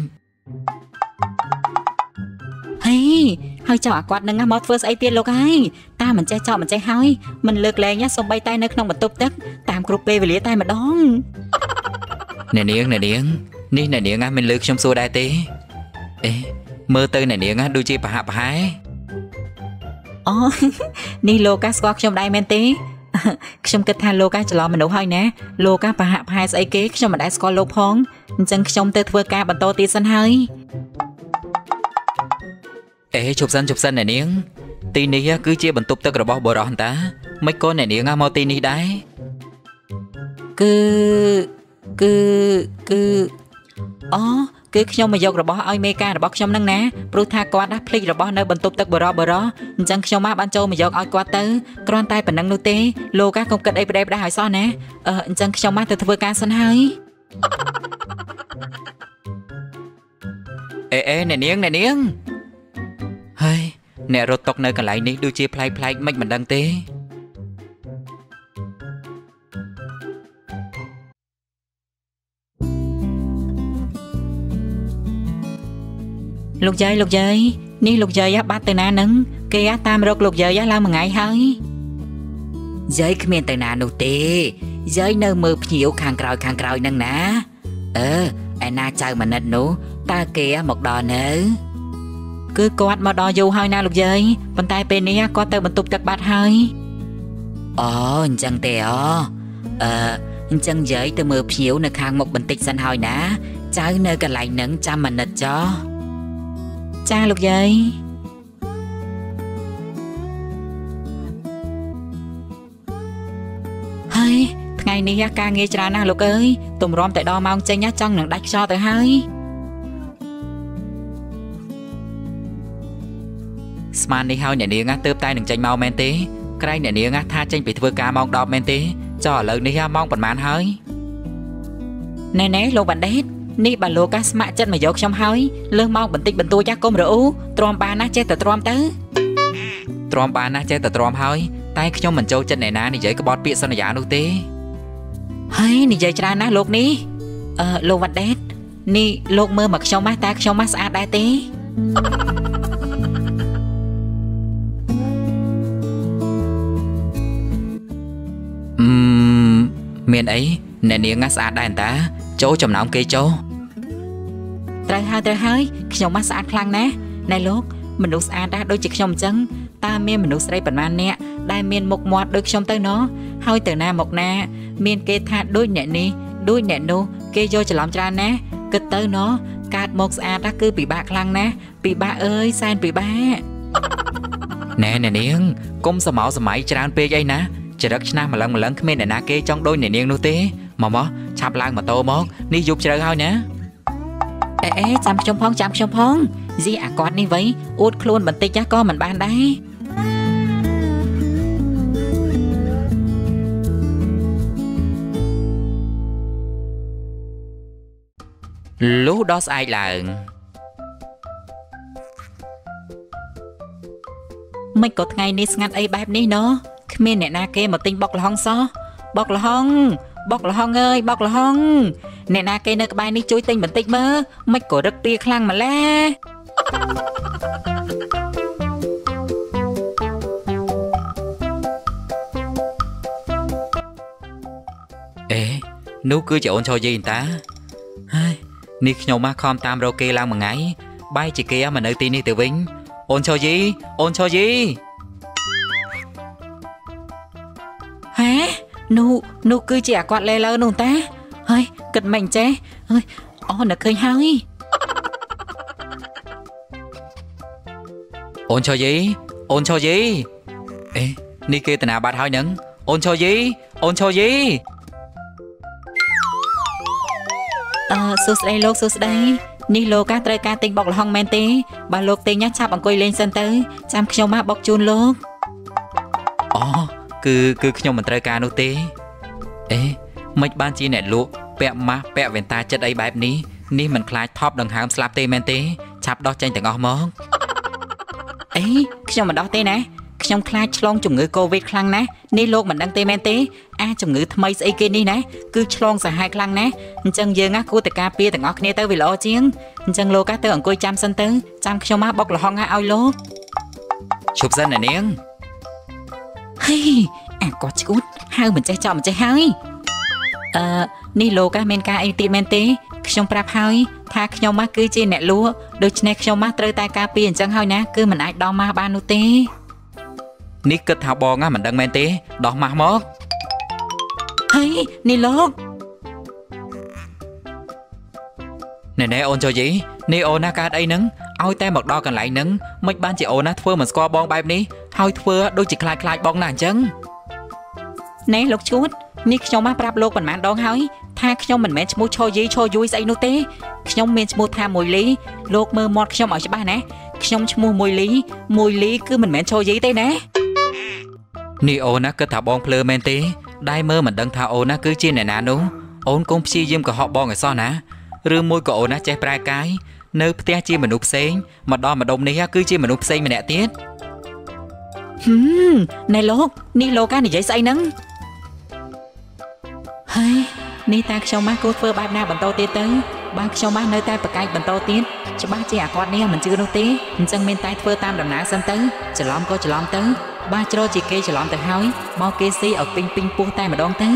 ហេហើយចៅអាគាត់នឹងមកធ្វើស្អីទៀតលោកហើយតាមិនចេះចោលមិនចេះហើយមិនលើកលែងសំបីតែនៅក្នុងបន្ទប់ទឹកតាមគ្រប់ពេលវេលាតែម្ដងអ្នកនាងអ្នកនាងនេះអ្នកនាងមិនលើខ្ញុំសួរដែរទេអេមើលទៅអ្នកនាងដូចជាប្រហាក់ប្រហែលអូនេះលោកស្គាល់ខ្ញុំដែរមែនទេខ្ញុំគិតថាលោកច្រឡំមនុស្សហើយណាលោកប្រហាក់ប្រហែលស្អីគេខ្ញុំមិនដែលស្គាល់លោកផងអញ្ចឹងខ្ញុំទៅធ្វើការបន្តទៀតសិនហើយអេជប់សិនជប់សិនអ្នកនាងទីនេះគឺជាបន្ទប់ទឹករបស់បរោះតាមិនក៏អ្នកនាងមកទីនេះដែរគឺគឺគឺអូគឺខ្ញុំមកយករបស់ឲ្យមេការរបស់ខ្ញុំនឹងណាព្រោះថាគាត់ណាភ្លេចរបស់នៅបន្ទប់ទឹកបរោះបរោះអញ្ចឹងខ្ញុំមកបានចូលមកយកឲ្យគាត់ទៅគ្រាន់តែប៉ុណ្្នឹងនោះទេលោកកុំគិតអីប្រដេប្រដាឲ្យសោះណាអឺអញ្ចឹងខ្ញុំមកទៅធ្វើការសិនហើយអេអេអ្នកនាងអ្នកនាងហើយអ្នករត់តុកនៅកន្លែងនេះដូចជាប្លែកប្លែកមិនមិនដឹងទេលោកយាយលោកយាយនេះលោកយាយបាត់ទៅណានឹងគេតាមរកលោកយាយឡើងមួយថ្ងៃហើយយាយគ្មានទៅណានោះទេយាយនៅមើលភ្ញៀវខាងក្រោយខាងក្រោយនឹងណាអឺឯណាចៅមនិតនោះតើគេមកដល់នៅគឺគាត់មកដល់យូរហើយណាលោកយាយប៉ុន្តែពេលនេះគាត់ទៅបន្ទប់ទឹកបាត់ហើយអូអញ្ចឹងទេអូអឺអញ្ចឹងយាយទៅមើលភ្ញៀវនៅខាងមុខបន្តិចសិនហើយណាចៅនៅកន្លែងហ្នឹងចាំមួយនិតចុះចាលោកយាយហើយថ្ងៃនេះការងារច្រើនណាស់លោកអើយទម្រាំតែដល់ម៉ោងចេញចង់នឹងដាច់ខ្យល់ទៅហើយស្មាននេះហើយអ្នកនាងទើបតែនឹងចេញមកមែនទេក្រែងអ្នកនាងថាចេញពីធ្វើការម៉ោងដប់មែនទេចុះឥឡូវនេះម៉ោងប៉ុន្មានហើយណែណែលោកបណ្ឌិតនេះបើលោកស្ម័គ្រចិត្តមកយកខ្ញុំហើយលើសមកបន្តិចបន្តួចកុំរអ៊ូទ្រាំបានណាចេះតែទ្រាំទៅទ្រាំបានណាចេះតែទ្រាំហើយតែខ្ញុំមិនចូលចិត្តអ្នកណានិយាយក្បត់ពាក្យសន្យានោះទេហើយនិយាយច្រើនណាស់លោកនេះអឺលោកបណ្ឌិតនេះលោកមើលមកខ្ញុំមកតែខ្ញុំមកស្អាតដែរទេអឺមានអីអ្នកនាងស្អាតដែរតាចូលចំណោមគេចូលត្រូវហើយត្រូវហើយខ្ញុំមកស្អាតខ្លាំងណាស់ណែលោកមនុស្សស្អាតដែរដូចជាខ្ញុំអញ្ចឹងតើមានមនុស្សស្រីប៉ុន្មានអ្នកដែលមានមុខមាត់ដូចខ្ញុំទៅណោះហើយទៅណាមកណាមានគេថាដូចអ្នកនេះដូចអ្នកនោះគេយកច្រឡំច្រើនណាស់គិតទៅណោះកើតមកស្អាតគឺពិបាកខ្លាំងណាស់ពិបាកអើយសែនពិបាកណែអ្នកនាងកុំសមោសម័យច្រើនពេកអីណាចរិតឆ្នាំម្លឹងម្លឹងគ្មានអ្នកណាគេចង់ដូចអ្នកនាងនោះទេមកមកឆាប់ឡើងម៉ូតូមកនេះយប់ជ្រៅហើយណាអេអេចាំខ្ញុំផងចាំខ្ញុំផងស៊ីអាគាត់នេះវៃអួតខ្លួនបន្តិចក៏មិនបានដែរលុះដល់ស្អែកឡើងមិនក៏ថ្ងៃនេះស្ងាត់អីបែបនេះណោះគ្មានអ្នកណាគេមកទិញបុកល្ហុងសោះបុកល្ហុងបុកល្ហុងអើយបុកល្ហុងអ្នកណាគេនៅក្បែរនេះជួយទិញបន្តិចមើលមិនក៏រឹកពីខ្លាំងម្ល៉េះអេនោះគឺជាអូនឆោយីតាហើយនេះខ្ញុំមកខំតាមរកគេឡើងមួយថ្ងៃបែរជាគេមកនៅទីនេះទៅវិញអូនឆោយីអូនឆោយីហេនោះនោះគឺជាអាគាត់លេលើនោះតាហើយគិតមិនចេះហើយអូននឹកឃើញហើយអូនឆោយីអូនឆោយីអេនេះគេតាណាបាត់ហើយនឹងអូនឆោយីអូនឆោយីអឺសួស្ដីលោកសួស្ដីនេះលោកត្រូវការទិញបុកល្ហុងមែនទេបើលោកទិញឆាប់អង្គុយលេងសិនទៅចាំខ្ញុំមកបុកជូនលោកអូគឺគឺខ្ញុំមិនត្រូវការនោះទេអេមិនបានជាអ្នកលក់ពាក់ម៉ាស់ពាក់វ៉ែនតាចិត្តអីបែបនេះនេះមិនខ្លាចថប់ដង្ហើមស្លាប់ទេមែនទេឆាប់ដោះចេញទាំងអស់មកអេខ្ញុំមិនដោះទេណាខ្ញុំខ្លាចឆ្លងជំងឺកូវីដខ្លាំងណាស់នេះលោកមិនដឹងទេមែនទេអាជំងឺថ្មីស្អីគេនេះណាគឺឆ្លងសាហាវខ្លាំងណាស់អញ្ចឹងយើងណាគួរតែការពារទាំងអស់គ្នាទៅវាល្អជាងអញ្ចឹងលោកទៅអង្គុយចាំសិនទៅចាំខ្ញុំមកបុកល្ហុងឲ្យលោកជប់សិនណានាងហេអាគាត់ឈួតហៅមិនចេះចោលមិនចេះហើយអឺនេះលោកមានការអីទៀតមែនទេខ្ញុំប្រាប់ហើយថាខ្ញុំមកគឺជាអ្នកលក់ដូច្នេះខ្ញុំមកត្រូវតែការពារអញ្ចឹងហើយណាគឺមិនអាចដោះម៉ាស់បាននោះទេនេះគិតថាបងណាមិនដឹងមែនទេដោះម៉ាស់មកហើយនេះលោកណែណែអូនចុយយីនេះអូនណាកើតអីហ្នឹងឲ្យតែមកដល់កន្លែងហ្នឹងមិនបានជាអូនណាធ្វើមិនស្គាល់បងបែបនេះហើយធ្វើដូចជាខ្លាចខ្លាចបងណាអញ្ចឹងណែលោកឈួតនេះខ្ញុំមកប្រាប់លោកប៉ុន្មានដងហើយថាខ្ញុំមិនមែនឈ្មោះឆូយីឆូយួយស្អីនោះទេខ្ញុំមានឈ្មោះថាមួយលីលោកមើលមាត់ខ្ញុំឲ្យច្បាស់ណាខ្ញុំឈ្មោះមួយលីមួយលីគឺមិនមែនឆូយីទេណានេះអូនណាគិតថាបងភ្លើមែនទេដែលមើលមិនដឹងថាអូនណាគឺជាអ្នកណានោះអូនកុំព្យាយាមកុហកបងឲ្យសោះណាឬមួយក៏អូនណាចេះប្រែកាយនៅផ្ទះជាមនុស្សផ្សេងមកដល់ម្ដុំនេះគឺជាមនុស្សផ្សេងម្នាក់ទៀតហឹមណែលោកនេះលោកកានិយាយស្អីហ្នឹងហើយនេះតាខ្ញុំមកគួរធ្វើបែបណាបន្តទៀតទៅបើខ្ញុំមកនៅតែប្រកែកបន្តទៀតច្បាស់ជាអាគាត់នេះមិនជឿនោះទេអញ្ចឹងមានតែធ្វើតាមដំណើរសិនទៅច្រឡំក៏ច្រឡំទៅបើច្រជាគេច្រឡំទៅហើយមកគេស៊ីឲ្យពេញពេញពោះតែម្ដងទៅ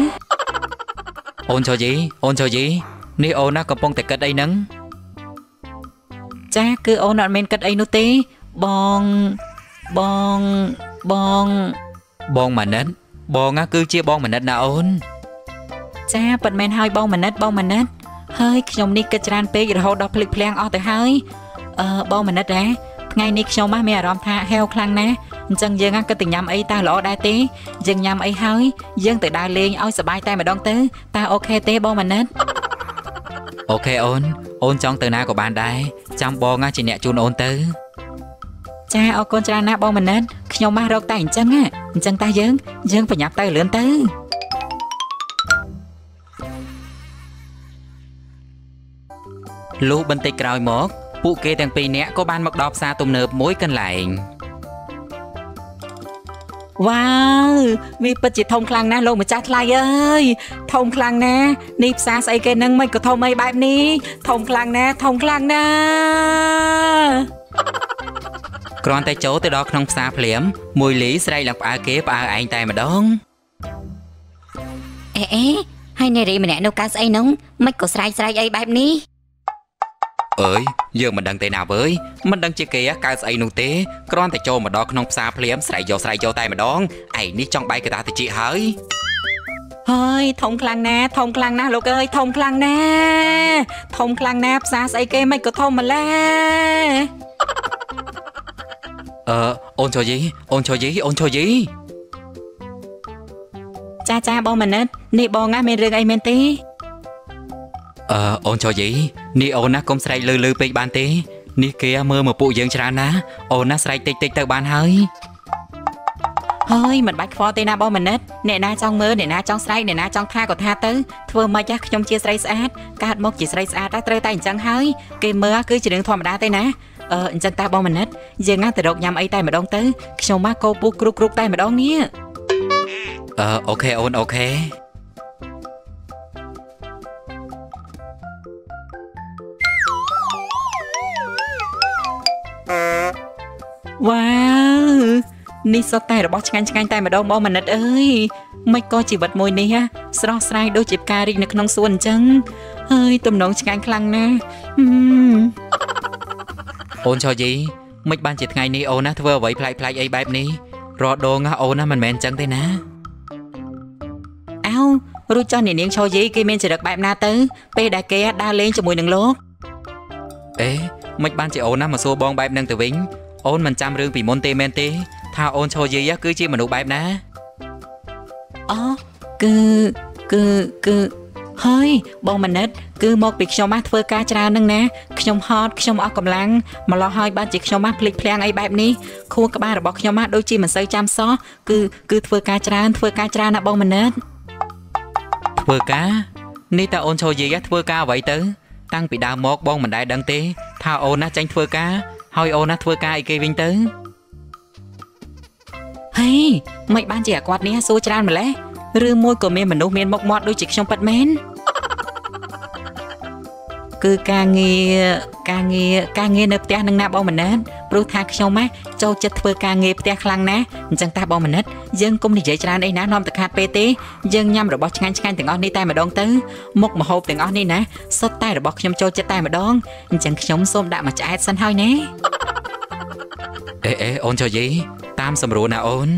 អូនឆូយីអូនឆូយីនេះអូនណាកំពុងតែគិតអីហ្នឹងចចាគឺអូនអត់មានគិតអីនោះទេបងបងបងបងម៉ាណិតបងគឺជាបងម៉ាណិតណាអូនចាប៉ិតមែនហើយបងម៉ាណិតបងម៉ាណិតហើយខ្ញុំនេះគិតច្រើនពេករហូតដល់ភ្លេចភ្លាំងអស់ទៅហើយអឺបងម៉ាណិតហ៎ថ្ងៃនេះខ្ញុំមានអារម្មណ៍ថាហេវខ្លាំងណាស់អញ្ចឹងយើងគិតទៅញ៉ាំអីតើល្អដែរទេយើងញ៉ាំអីហើយយើងទៅដើរលេងឲ្យសប្បាយតែម្ដងទៅតើអូខេទេបងម៉ាណិតអូខេអូនអូនចង់ទៅណាក៏បានដែរចាំបងជាអ្នកជូនអូនទៅចាអរគុណច្រើនណាស់បងម៉ាណិតខ្ញុំមករកតែអញ្ចឹងអញ្ចឹងតើយើងយើងប្រញាប់ទៅលឿនទៅលុះបន្តិចក្រោយមកពួកគេទាំងពីរនាក់ក៏បានមកដល់ផ្សារទំនើបមួយកន្លែងវ៉ាវវាពិតជាធំខ្លាំងណាស់លោកម្ចាស់ថ្លៃអើយធំខ្លាំងណាស់នេះផ្សារស្អីគេនឹងមិនក៏ធំអីបែបនេះធំខ្លាំងណាស់ធំខ្លាំងណាស់គ្រាន់តែចូលទៅដល់ក្នុងផ្សារភ្លាមមួយលីស្រែកឡើងផ្អើគេផ្អើឯងតែម្ដងអេអេហើយនារីម្នាក់នោះកាស្អីនោះមិនក៏ស្រែកស្រែកអីបែបនេះអើយយើងមិនដឹងទេណាវើយមិនដឹងជាគេកើតស្អីនោះទេគ្រាន់តែចូលមកដល់ក្នុងផ្សារភ្លាមស្រែកយកស្រែកយកតែម្ដងឯនេះចង់បែកកតាតិចហើយហើយធំខ្លាំងណាស់ធំខ្លាំងណាស់លោកអើយធំខ្លាំងណាស់ធំខ្លាំងណាស់ផ្សារស្អីគេមិនក៏ធំម្ល៉េះអឺអូនចូលយីអូនចូលយីអូនចូលយីចាចាបងម៉ាណិតនេះបងណាមានរឿងអីមែនទេអឺអូនចូលយីនេះអូនណាកុំស្រែកលឺលឺពេកបានទេនេះគេមើលមកពួកយើងច្រើនណាអូនណាស្រែកតិចតិចទៅបានហើយហើយមិនបាច់ខ្វល់ទេណាបងម៉ាណិតអ្នកណាចង់មើលអ្នកណាចង់ស្រែកអ្នកណាចង់ថាក៏ថាទៅធ្វើមិនចាស់ខ្ញុំជាស្រីស្អាតកើតមកជាស្រីស្អាតតែត្រូវតែអញ្ចឹងហើយគេមើលគឺជារឿងធម្មតាទេណាអឺអញ្ចឹងតើបងម៉ាណិតយើងណាទៅរកញ៉ាំអីតែម្ដងទៅខ្ញុំមកកោពុះគ្រុកគ្រុកតែម្ដងនេះអឺអូខេអូនអូខេវ៉ាវនេះសុទ្ធតែរបស់ឆ្ងាញ់ឆ្ងាញ់តែម្ដងបងម៉ាណិតអើយមិនក៏ជីវិតមួយនេះស្រស់ស្រាយដូចជាផ្ការីកនៅក្នុងសួនអញ្ចឹងហើយទំនងឆ្ងាញ់ខ្លាំងណាស់អូនឆោយីមិនបានជាថ្ងៃនេះអូនណាធ្វើអ្វីប្លែកប្លែកអីបែបនេះរដងអូនណាមិនមែនអញ្ចឹងទេណាអោរួចចុះនាងឆោយីគេមានចរិតបែបណាទៅពេលដែលគេដើរលេងជាមួយនឹងលោកអេមិនបានជាអូនណាមកសួរបងបែបហ្នឹងទៅវិញអូនមិនចាំរឿងពីមុនទេមែនទេថាអូនឆោយីគឺជាមនុស្សបែបណាអូគឺគឺគឺហើយបងម៉ាណិតគឺមកពីខ្ញុំមកធ្វើការច្រើនហ្នឹងណាខ្ញុំហត់ខ្ញុំអស់កម្លាំងម្ល៉េះហើយបានជាខ្ញុំមកភ្លេចភ្លាំងអីបែបនេះខួរក្បាលរបស់ខ្ញុំមកដូចជាមិនសូវចាំសោះគឺគឺធ្វើការច្រើនធ្វើការច្រើនណាបងម៉ាណិតធ្វើការនេះតើអូនឆោយីធ្វើការអ្វីទៅតាំងពីដើមមកបងមិនដែលដឹងទេថាអូនណាចាញ់ធ្វើការហើយអូនណាធ្វើការអីគេវិញទៅហេមិនបានជាអាគាត់នេះសួរច្រើនម្ល៉េះឬមួយក៏មានមនុស្សមានមុខមាត់ដូចជាខ្ញុំប៉ិតមែនគឺការងារការងារការងារនៅផ្ទះនឹងណាបងម៉ាណិតព្រោះថាខ្ញុំណាចូលចិត្តធ្វើការងារផ្ទះខ្លាំងណាស់អញ្ចឹងតាបងម៉ាណិតយើងកុំនិយាយច្រើនអីណានាំទៅខាតពេលទេយើងញ៉ាំរបស់ឆ្ងាញ់ឆ្ងាញ់ទាំងអស់នេះតែម្ដងទៅមុខម្ហូបទាំងអស់នេះណាសុទ្ធតែរបស់ខ្ញុំចូលចិត្តតែម្ដងអញ្ចឹងខ្ញុំសូមដាក់មួយឆ្អែតសិនហើយណាអេអេអូនចូលយីតាមសម្រួលណាអូន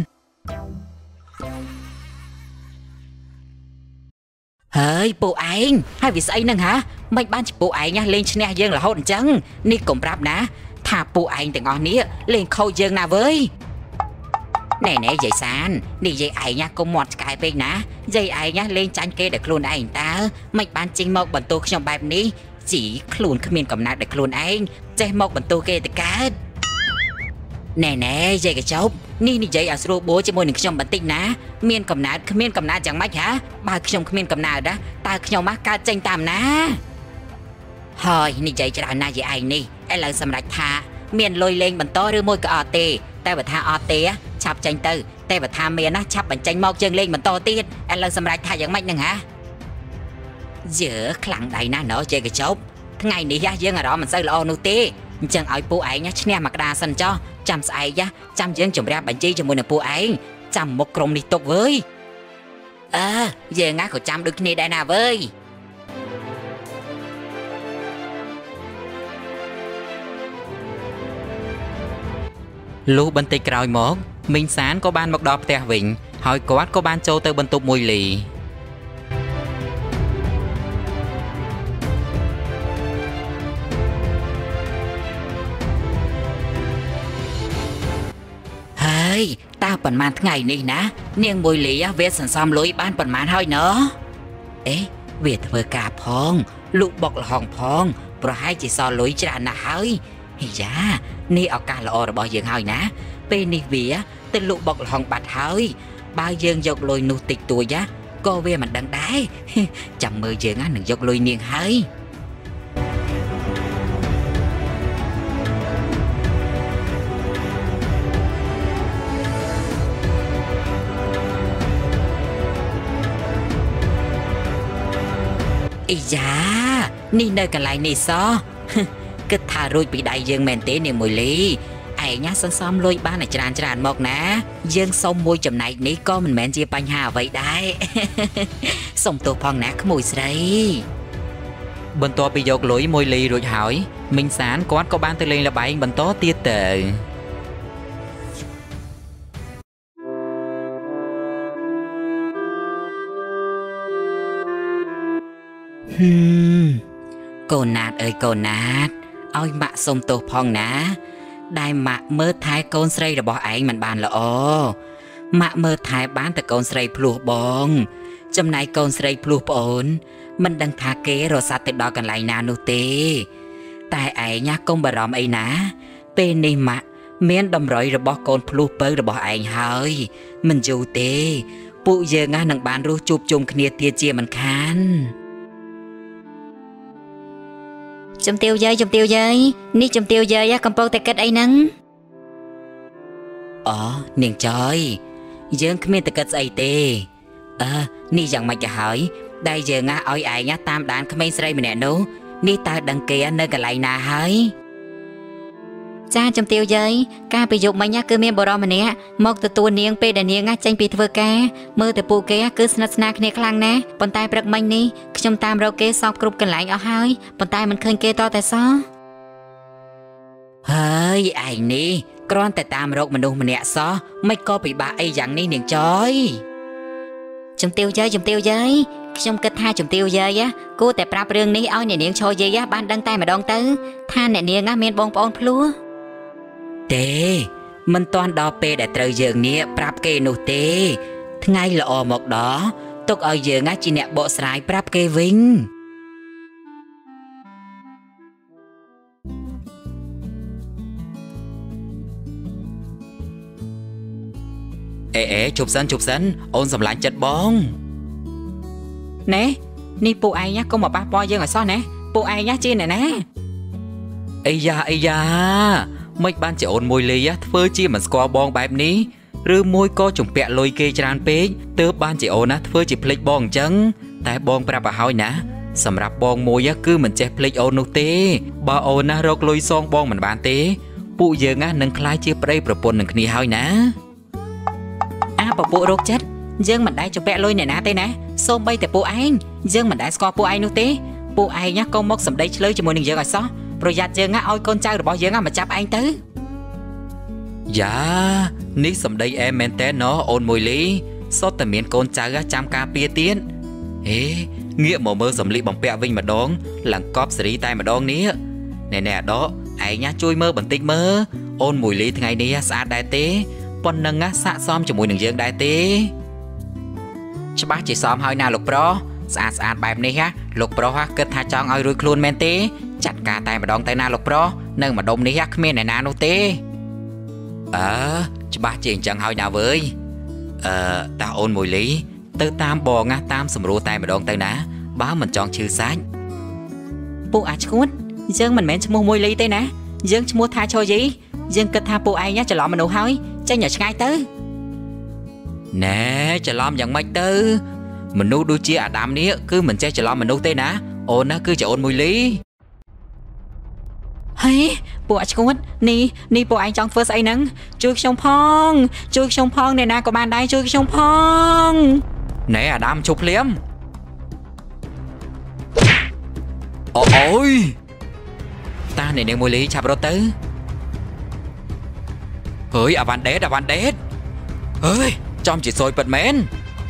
ហើយពួកឯងហើយវាស្អីហ្នឹងហ៎មិនបានជាពួកឯងលេងឈ្នះយើងរហូតអញ្ចឹងនេះកុំប្រាប់ណាថាពួកឯងទាំងអស់នេះលេងខូចយើងណាវើយណែណែយាយសាននេះយាយឯងកុំមាត់ឆ្កែពេកណាយាយឯងលេងចាញ់គេដោយខ្លួនឯងតើមិនបានចេញមកបន្ទោសខ្ញុំបែបនេះជីខ្លួនគ្មានកំណត់ដោយខ្លួនឯងចេះមកបន្ទោសគេទៅកើតណែណែយាយកញ្ចប់នេះនិយាយឲ្យស្រួលបួជាមួយនឹងខ្ញុំបន្តិចណាមានកំណត់គ្មានកំណត់យ៉ាងម៉េចហ៎បើខ្ញុំគ្មានកំណត់ណាតើខ្ញុំមកកើតចេញតាមណាហើយនិយាយច្រើនណាស់យាយឯងនេះឥឡូវសម្រេចថាមានលុយលេងបន្តឬមួយក៏អត់ទេតែបើថាអត់ទេឆាប់ចេញទៅតែបើថាមានណាឆាប់បញ្ចេញមកយើងលេងបន្តទៀតឥឡូវសម្រេចថាយ៉ាងម៉េចហ្នឹងហ៎យើខ្លាំងដៃណាស់ណោះយាយកញ្ចប់ថ្ងៃនេះយើងអារម្មណ៍មិនសូវល្អនោះទេអញ្ចឹងឲ្យពួកឯងឈ្នះមកក្តារសិនចុះចាំស្អែកចាំយើងជំរាបបញ្ជីជាមួយនឹងពួកឯងចាំមុខក្រុមនេះទុកវើយអើយើងណាក៏ចាំដូចគ្នាដែរណាវើយ Lũ bên tâyក្រោយមកមីងសានក៏បានមកដល់ផ្ទះវិញហើយគាត់ក៏បានចូលទៅបន្ទប់មួយលីហើយតើប៉ុន្មានថ្ងៃនេះណានាងមួយលីវាសន្សំលុយបានប៉ុន្មានហើយណោះអេវាធ្វើការផងលក់បុកល្ហុងផងប្រហែលជាសល់លុយច្រើនណាស់ហើយហីយ៉ានេះឱកាសល្អរបស់យើងហើយណាពេលនេះវាទៅលក់បុកល្ហុងបាត់ហើយបើយើងយកលុយនោះតិចតួចណាក៏វាមិនដឹងដែរចាំមើលយើងណានឹងយកលុយនាងហើយអីយ៉ានេះនៅកន្លែងនេះសោះគិតថារួចពីដៃយើងមែនទេនាងមួយលីឯងណាសន្សំលុយបានតែច្រើនច្រើនមកណាយើងសុំមួយចំណែកនេះក៏មិនមែនជាបញ្ហាអ្វីដែរសុំទោសផងណាក្មួយស្រីបន្ទាប់ពីយកលុយមួយលីរួចហើយមីងសានគាត់ក៏បានទៅលេងល្បែងបន្តទៀតទៅហឹមកូនណាតអើយកូនណាតឲ្យម៉ាក់សុំទោសផងណាដែលម៉ាក់មើលថែកូនស្រីរបស់ឯងមិនបានល្អម៉ាក់មើលថែបានតែកូនស្រីភ្លោះបងចំណែកកូនស្រីភ្លោះប្អូនមិនដឹងថាគេរសាត់ទៅដល់កន្លែងណានោះទេតែឯងណាកុំបារម្ភអីណាពេលនេះម៉ាក់មានតម្រុយរបស់កូនភ្លោះពៅរបស់ឯងហើយមិនយូរទេពួកយើងណានឹងបានរស់ជួបជុំគ្នាទៀតជាមិនខានជំទាវយាយជំទាវយាយនេះជំទាវយាយកំពុងតែគិតអីហ្នឹងអូនាងចយយើងគ្មានតែគិតស្អីទេអឺនេះយ៉ាងម៉េចទៅហើយដែលយើងណាឲ្យឯងតាមដានក្មេងស្រីម្នាក់នោះនេះតើដឹងគេនៅកន្លែងណាហើយចាជំទាវយាយកាលពីយប់មិញគឺមានបរិសម្នាក់មកទទួលនាងពេលដែលនាងចេញពីធ្វើការមើលទៅពួកគេគឺស្និទ្ធស្នាលគ្នាខ្លាំងណាស់ប៉ុន្តែព្រឹកមិញនេះខ្ញុំតាមរកគេសពគ្រប់កន្លែងអស់ហើយប៉ុន្តែមិនឃើញគេតតែសោះហើយឯងនេះគ្រាន់តែតាមរកមនុស្សម្នាក់សោះមិនក៏ពិបាកអីយ៉ាងនេះនាងចយជំទាវយាយជំទាវយាយខ្ញុំគិតថាជំទាវយាយគួរតែប្រាប់រឿងនេះឲ្យអ្នកនាងឈរយាយបានដឹងតែម្ដងទៅថាអ្នកនាងមានបងប្អូនភ្លោះទេមិនទាន់ដល់ពេលដែលត្រូវយើងនេះប្រាប់គេនោះទេថ្ងៃល្អមកដល់ទុកឲ្យយើងជាអ្នកបកស្រាយប្រាប់គេវិញអេអេជប់សិនជប់សិនអូនសម្លាញ់ចិត្តបងណែនេះពួកឯងកុំមកប៉ះពាល់យើងឲ្យសោះណាពួកឯងជាអ្នកណាអីយ៉ាអីយ៉ាមិនបានជាអូនមួយលីធ្វើជាមិនស្គាល់បងបែបនេះឬមួយក៏ជំពាក់លុយគេច្រើនពេកទើបបានជាអូនណាធ្វើជាភ្លេចបងអញ្ចឹងតែបងប្រាប់ឲ្យហើយណាសម្រាប់បងមួយគឺមិនចេះភ្លេចអូននោះទេបើអូនណារកលុយសងបងមិនបានទេពួកយើងណានឹងក្លាយជាប្តីប្រពន្ធនឹងគ្នាហើយណាអាពពួករោគចិត្តយើងមិនដែលជំពាក់លុយអ្នកណាទេណាសូម្បីតែពួកឯងយើងមិនដែលស្គាល់ពួកឯងនោះទេពួកឯងក៏មកសម្ដីឆ្លើយជាមួយនឹងយើងឲ្យសោះប្រយ័ត្នយើងឲ្យកូនចៅរបស់យើងមកចាប់ឯងទៅយ៉ានេះសម្ដីអែមមែនតើណោអូនមួយលីសុទ្ធតែមានកូនចៅចាំការពារទៀតហេងាកមកមើលសម្លៀកបំពាក់វិញម្ដងឡើងកប់សេរីតែម្ដងនេះណែណែអាដកឯងជួយមើលបន្តិចមើលអូនមួយលីថ្ងៃនេះស្អាតដែរទេប៉ុណ្ណឹងស័ក្តិសមជាមួយនឹងយើងដែរទេច្បាស់ជាសមហើយណាលោកប្រុសស្អាតស្អាតបែបនេះលោកប្រុសគិតថាចង់ឲ្យរួចខ្លួនមែនទេចាត់ការតែម្ដងទៅណាលោកប្រុសនៅម្ដុំនេះគ្មានអ្នកណានោះទេអើច្បាស់ជាអញ្ចឹងហើយណាវើយអឺតាអូនមួយលីទៅតាមបងណាតាមសម្រួលតែម្ដងទៅណាបើមិនចង់ឈឺសាច់ពួកអាឈួតយើងមិនមែនឈ្មោះមួយលីទេណាយើងឈ្មោះថាឈរយីយើងគិតថាពួកឯងច្រឡំមនុស្សហើយចេញឲ្យឆ្ងាយទៅណែច្រឡំយ៉ាងម៉េចទៅមនុស្សដូចជាអាដាមនេះគឺមិនចេះច្រឡំមនុស្សទេណាអូនណាគឺជាអូនមួយលីហេពួកអាឈួតនេះនេះពួកឯងចង់ធ្វើស្អីហ្នឹងជួយខ្ញុំផងជួយខ្ញុំផងអ្នកណាក៏បានដែរជួយខ្ញុំផងណែអាដាមជប់ភ្លាមអូអូយតាអ្នកនាងមួយលីឆាប់រត់ទៅ Hơi à van đét à van đét. Hơi trong chỉ sôi bật mến.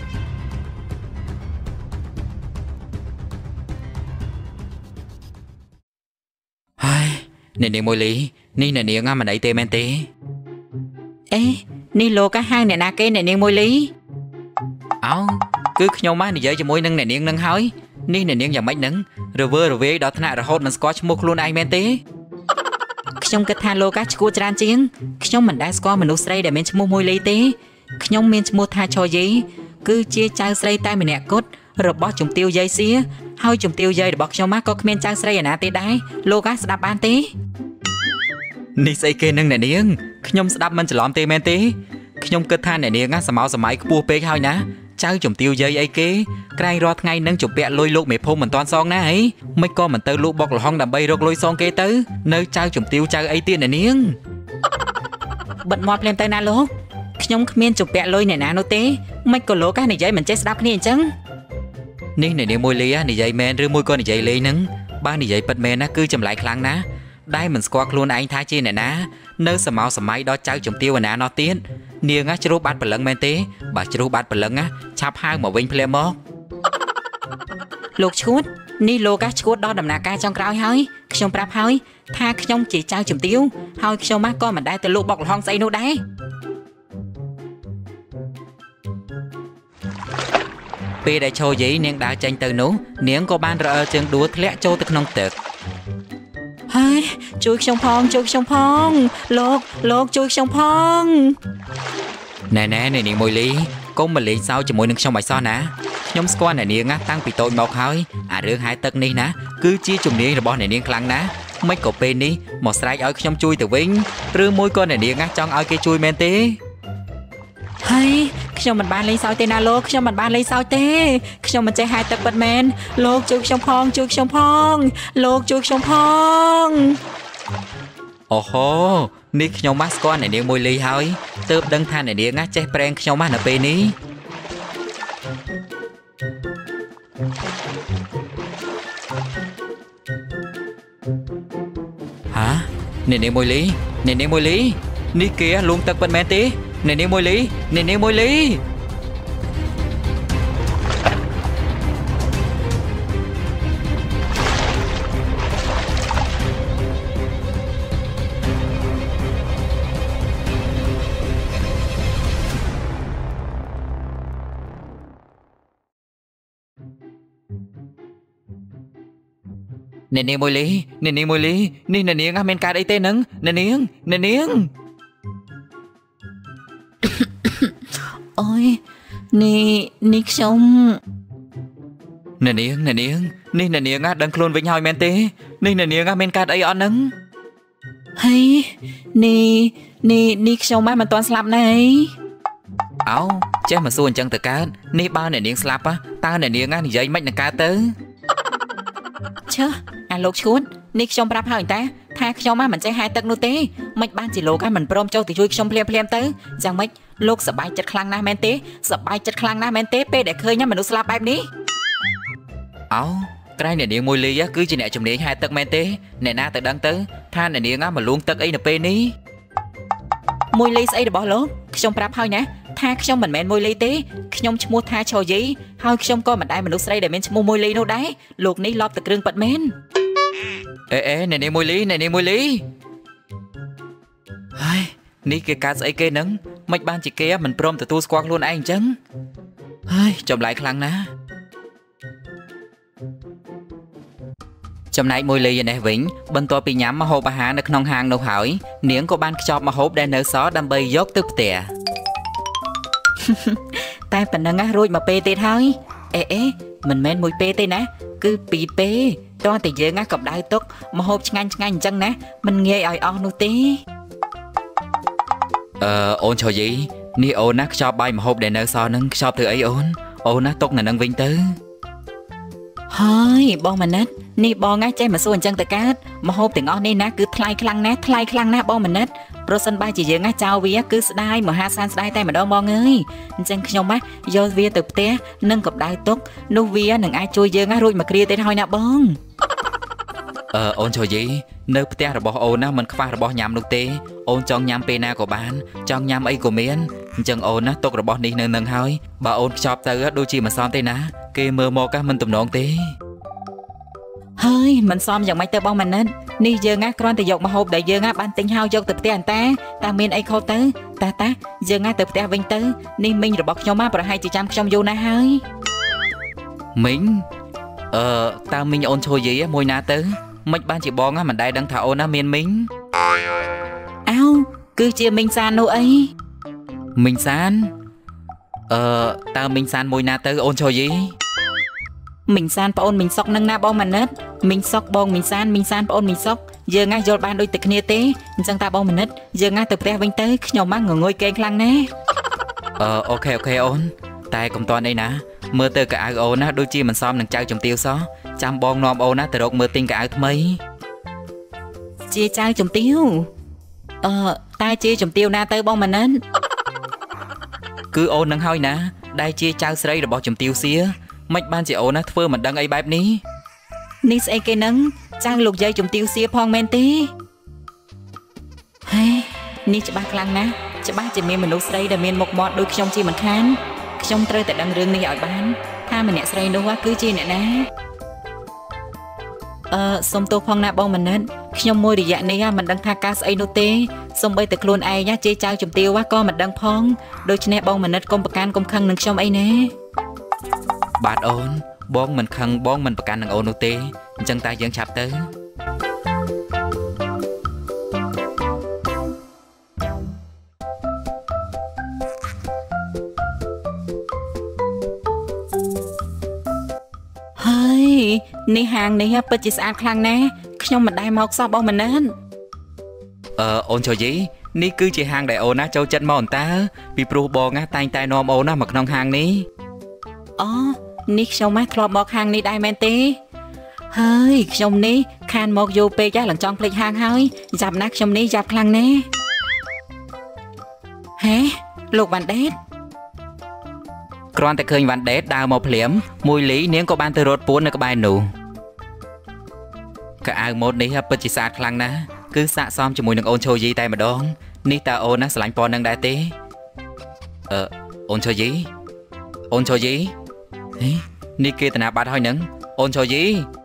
Hai nè nè môi lý ni nè nè ngắm mà đẩy tê men tê. Ê ni lô cả hai nè nà kê nè nè môi lý. Áo cứ nhau má này dễ cho môi nâng nè nè nâng hói. Ni nè nè dạng mách nâng. Rồi vơ rồi vế đó thằng nào hốt mình scotch mua luôn ai men tê. ខ្ញុំគិតថាលោកកាឈួរច្រើនជាងខ្ញុំមិនដែលស្គាល់មនុស្សស្រីដែលមានឈ្មោះមួយលីទេខ្ញុំមានឈ្មោះថាឆយីគឺជាចៅស្រីតែម្នាក់គត់របស់ជំទាវយាយសៀហើយជំទាវយាយរបស់ខ្ញុំក៏គ្មានចៅស្រីឯណាទេដែរលោកកាស្ដាប់បានទេនេះស្អីគេនឹងអ្នកនាងខ្ញុំស្ដាប់មិនច្រឡំទេមែនទេខ្ញុំគិតថាអ្នកនាងសម័យសម័យខ្ពស់ពេកហើយណាចៅជំទាវយាយអីគេក្រែងរាល់ថ្ងៃនឹងជំពាក់លុយលោកមេភូមិមិនតាន់សងណាហីមិនក៏មិនទៅលក់បុកលហុងដើម្បីរកលុយសងគេទៅនៅចៅជំទាវចៅអីទៀតអ្នកនាងបិទមាត់ភ្លាមទៅណាលោកខ្ញុំគ្មានជំពាក់លុយអ្នកណានោះទេមិនក៏លោកកានិយាយមិនចេះស្ដាប់គ្នាអញ្ចឹងនេះអ្នកនាងមួយលីនិយាយមែនឬមួយក៏និយាយលេងហ្នឹងបើនិយាយពិតមែនណាគឺចម្លែកខ្លាំងណាស់ដែលមិនស្គាល់ខ្លួនឯងថាជាអ្នកណានៅសម័យសម័យដល់ចៅជំទាវណានោះទៀតនាងជ្រុះបាត់ព្រលឹងមែនទេបើជ្រុះបាត់ព្រលឹងឆាប់ហៅមកវិញភ្លាមមកលោកឈួតនេះលោកកាឈួតដល់ដំណាក់កាលចុងក្រោយហើយខ្ញុំប្រាប់ហើយថាខ្ញុំជាចៅជំទាវហើយខ្ញុំមកក៏មិនដែលទៅលក់បុកលហុងស្អីនោះដែរពេលដែលឈោយាយនាងដើរចេញទៅនោះនាងក៏បានរអើជើងដួលធ្លាក់ចូលទៅក្នុងទឹកហើយជួយខ្ញុំផងជួយខ្ញុំផងលោកលោកជួយខ្ញុំផងណែណែនាងមួយលីកុំមកលេងសើចជាមួយនឹងខ្ញុំឲ្យសោះណាខ្ញុំស្គាល់អ្នកនាងតាំងពីតូចមកហើយអារឿងហែទឹកនេះណាគឺជាជំនាញរបស់អ្នកនាងខ្លាំងណាស់មិនក៏ពេលនេះមកស្រែកឲ្យខ្ញុំជួយទៅវិញឬមួយក៏អ្នកនាងចង់ឲ្យគេជួយមែនទេហើយខ្ញុំមិនបានលេងសើចទេណាលោកខ្ញុំមិនបានលេងសើចទេខ្ញុំមិនចេះហែទឹកពិតមែនលោកជួយខ្ញុំផងជួយខ្ញុំផងលោកជួយខ្ញុំផងអូហូនេះខ្ញុំមកស្គាល់អ្នកនាងមួយលីហើយទើបដឹងថាអ្នកនាងចេះប្រេងខ្ញុំមកនៅពេលនេះហាអ្នកនាងមួយលីអ្នកនាងមួយលីនេះគេលងទឹកពិតមែនទេអ្នកនាងមួយលីអ្នកនាងមួយលីអ្នកនាងមួយលីអ្នកនាងមួយលីនេះអ្នកនាងមានកើតអីទេនឹងអ្នកនាងអ្នកនាងអូយនេះនេះខ្ញុំអ្នកនាងអ្នកនាងនេះអ្នកនាងដឹងខ្លួនវិញហើយមែនទេនេះអ្នកនាងមានកើតអីអត់នឹងហើយនេះនេះនេះខ្ញុំមិនទាន់ស្លាប់ណែអោចេះមកសួរអញ្ចឹងទៅកើតនេះបើអ្នកនាងស្លាប់តើអ្នកនាងនិយាយមិននឹងកើតទៅឈើអាលោកឈួតនេះខ្ញុំប្រាប់ហើយតាថាខ្ញុំមិនចេះហែទឹកនោះទេមិនបានជាលោកមិនព្រមចូលទៅជួយខ្ញុំភ្លាមភ្លាមទៅយ៉ាងម៉េចលោកសប្បាយចិត្តខ្លាំងណាស់មែនទេសប្បាយចិត្តខ្លាំងណាស់មែនទេពេលដែលឃើញមនុស្សស្លាប់បែបនេះអោក្រែងអ្នកនាងមួយលីគឺជាអ្នកជំនាញហែទឹកមែនទេអ្នកណាទៅដឹងទៅថាអ្នកនាងមកលួងទឹកអីនៅពេលនេះមួយលីស្អីរបស់លោកខ្ញុំប្រាប់ហើយណាថាខ្ញុំមិនមែនមួយលីទេខ្ញុំឈ្មោះថាឆយីហើយខ្ញុំក៏មិនដែលមនុស្សស្រីដែលមានឈ្មោះមួយលីនោះដែរលោកនេះលបតែគ្រឿងប៉ាត់មែនអេអេអ្នកនាងមួយលីអ្នកនាងមួយលីហើយនេះគេកើតស្អីគេនឹងមិនបានជាគេមិនព្រមទទួលស្គាល់ខ្លួនឯងអញ្ចឹងហើយចម្លែកខ្លាំងណាស់ចំណែកមួយលីនេះវិញបន្ទាប់ពីញ៉ាំម្ហូបអាហារនៅក្នុងហាងនោះហើយនាងក៏បានខ្ចប់ម្ហូបដែលនៅសល់ដើម្បីយកទៅផ្ទះតែប៉ុណ្ណឹងរួចមកពេលទៀតហើយអេអេមិនមែនមួយពេលទេណាគឺពីរពេលតោះតែយើងកំដៅទុកម្ហូបឆ្ងាញ់ឆ្ងាញ់អញ្ចឹងណាមិនងាយឲ្យអស់នោះទេអឺអូនឆយីនេះអូនណាខ្ចប់បាយម្ហូបដែលនៅសល់នឹងខ្ចប់ធ្វើអីអូនអូនណាទុកនៅនឹងវិញទៅហើយបងម៉ាណិតនេះបងណាចេះមកសួរអញ្ចឹងទៅកើតម្ហូបទាំងអស់នេះណាគឺថ្លៃខ្លាំងណាស់ថ្លៃខ្លាំងណាស់បងម៉ាណិតប្រសិនបើជាយើងណាចោលវាគឺស្ដាយមហាសានស្ដាយតែម្ដងបងអើយអញ្ចឹងខ្ញុំណាយកវាទៅផ្ទះនិងកំដៅទុកនោះវានឹងអាចជួយយើងណារួចមកគ្រាទៀតហើយណាបងអឺអូនឆយីនៅផ្ទះរបស់អូនណាមិនខ្វះរបស់ញ៉ាំនោះទេអូនចង់ញ៉ាំពេលណាក៏បានចង់ញ៉ាំអីក៏មានអញ្ចឹងអូនណាទុករបស់នេះនៅនឹងហើយបើអូនខ្ចប់ទៅដូចជាមិនសមទេណាគេមើលមកមិនទំនងទេហើយមិនសមយ៉ាងម៉េចទៅបងម៉ាណិតនេះយើងណាគ្រាន់តែយកម្ហូបដែលយើងណាបានទិញហើយយកទៅផ្ទះអន្តាតាមានអីខុសទៅតាតាយើងណាទៅផ្ទះវិញទៅនេះមីងរបស់ខ្ញុំណាប្រហែលជាចាំខ្ញុំយូរណាស់ហើយមីងអឺតើមីងអូនឈួយយាយមួយណាទៅមិនបានជាបងណាមិនដែលដឹងថាអូនណាមានមីងអោគឺជាមីងសាននោះអីមីងសានអឺតើមីងសានមួយណាទៅអូនឈួយយាយមីងសានប្អូនមីងសុកនឹងណាបងម៉ាណិតមីងសុកបងមីងសានមីងសានប្អូនមីងសុកយើងណាយល់បានដូចតែគ្នាទេអញ្ចឹងតាបងម៉ាណិតយើងណាទៅផ្ទះវិញទៅខ្ញុំមកងងុយគេងខ្លាំងណាស់អឺអូខេអូខេអូនតែកុំតន់អីណាមើលទៅកៅអៅអូនណាដូចជាមិនសមនឹងចៅជំទាវសោះចាំបងនាំអូនណាទៅរកមើលទិញកៅអៅថ្មីជាចៅជំទាវអឺតែជាជំទាវណាទៅបងម៉ាណិតគឺអូននឹងហើយណាដែលជាចៅស្រីរបស់ជំទាវសៀមិនបានជាអូនណាធ្វើមិនដឹងអីបែបនេះនេះស្អីគេនឹងចៅលោកយាយជំទាវសៀផងមែនទេហេនេះច្បាស់ខ្លាំងណាស់ច្បាស់ជាមានមនុស្សស្រីដែលមានមុខមាត់ដូចខ្ញុំជាមិនខានខ្ញុំត្រូវតែដឹងរឿងនេះឲ្យបានថាម្នាក់ស្រីនោះគឺជាអ្នកណាអឺសុំទោសផងណាបងម៉ាណិតខ្ញុំមួយរយៈនេះមិនដឹងថាការស្អីនោះទេសូម្បីតែខ្លួនឯងជាចៅជំទាវក៏មិនដឹងផងដូច្នេះបងម៉ាណិតកុំប្រកាន់កុំខឹងនឹងខ្ញុំអីណាបាទអូនបងមិនខឹងបងមិនប្រកាន់នឹងអូននោះទេអញ្ចឹងតែយើងឆាប់ទៅហើយនេះហាងនេះពិតជាស្អាតខ្លាំងណាស់ខ្ញុំមិនដែលមកសោះបងម៉ាណិតអឺអូនចូលយីនេះគឺជាហាងដែលអូនណាចូលចិត្តមកអន្តើពីព្រោះបងណាតែងតែនាំអូនណាមកក្នុងហាងនេះអូនេះខ្ញុំមកធ្លាប់មកហាងនេះដែរមែនទេហើយខ្ញុំនេះខានមកយូរពេកចាស់ឡើងចង់ភ្លេចហាងហើយចាប់ណាស់ខ្ញុំនេះចាប់ខ្លាំងណាស់ហេលោកវ៉ាន់ដេតគ្រាន់តែឃើញវ៉ាន់ដេតដើរមកភ្លាមមួយលីនាងក៏បានទៅរត់ពួននៅក្បែរនោះកៅអៅម៉ូតនេះពិតជាស្អាតខ្លាំងណាស់គឺស័ក្តិសមជាមួយនឹងអូនឈូយីតែម្ដងនេះតើអូនណាស្រឡាញ់ពណ៌នឹងដែរទេអឺអូនឈូយីអូនឈូយីហេនេះគេតាណាបាត់ហើយនឹងអូនឈូយី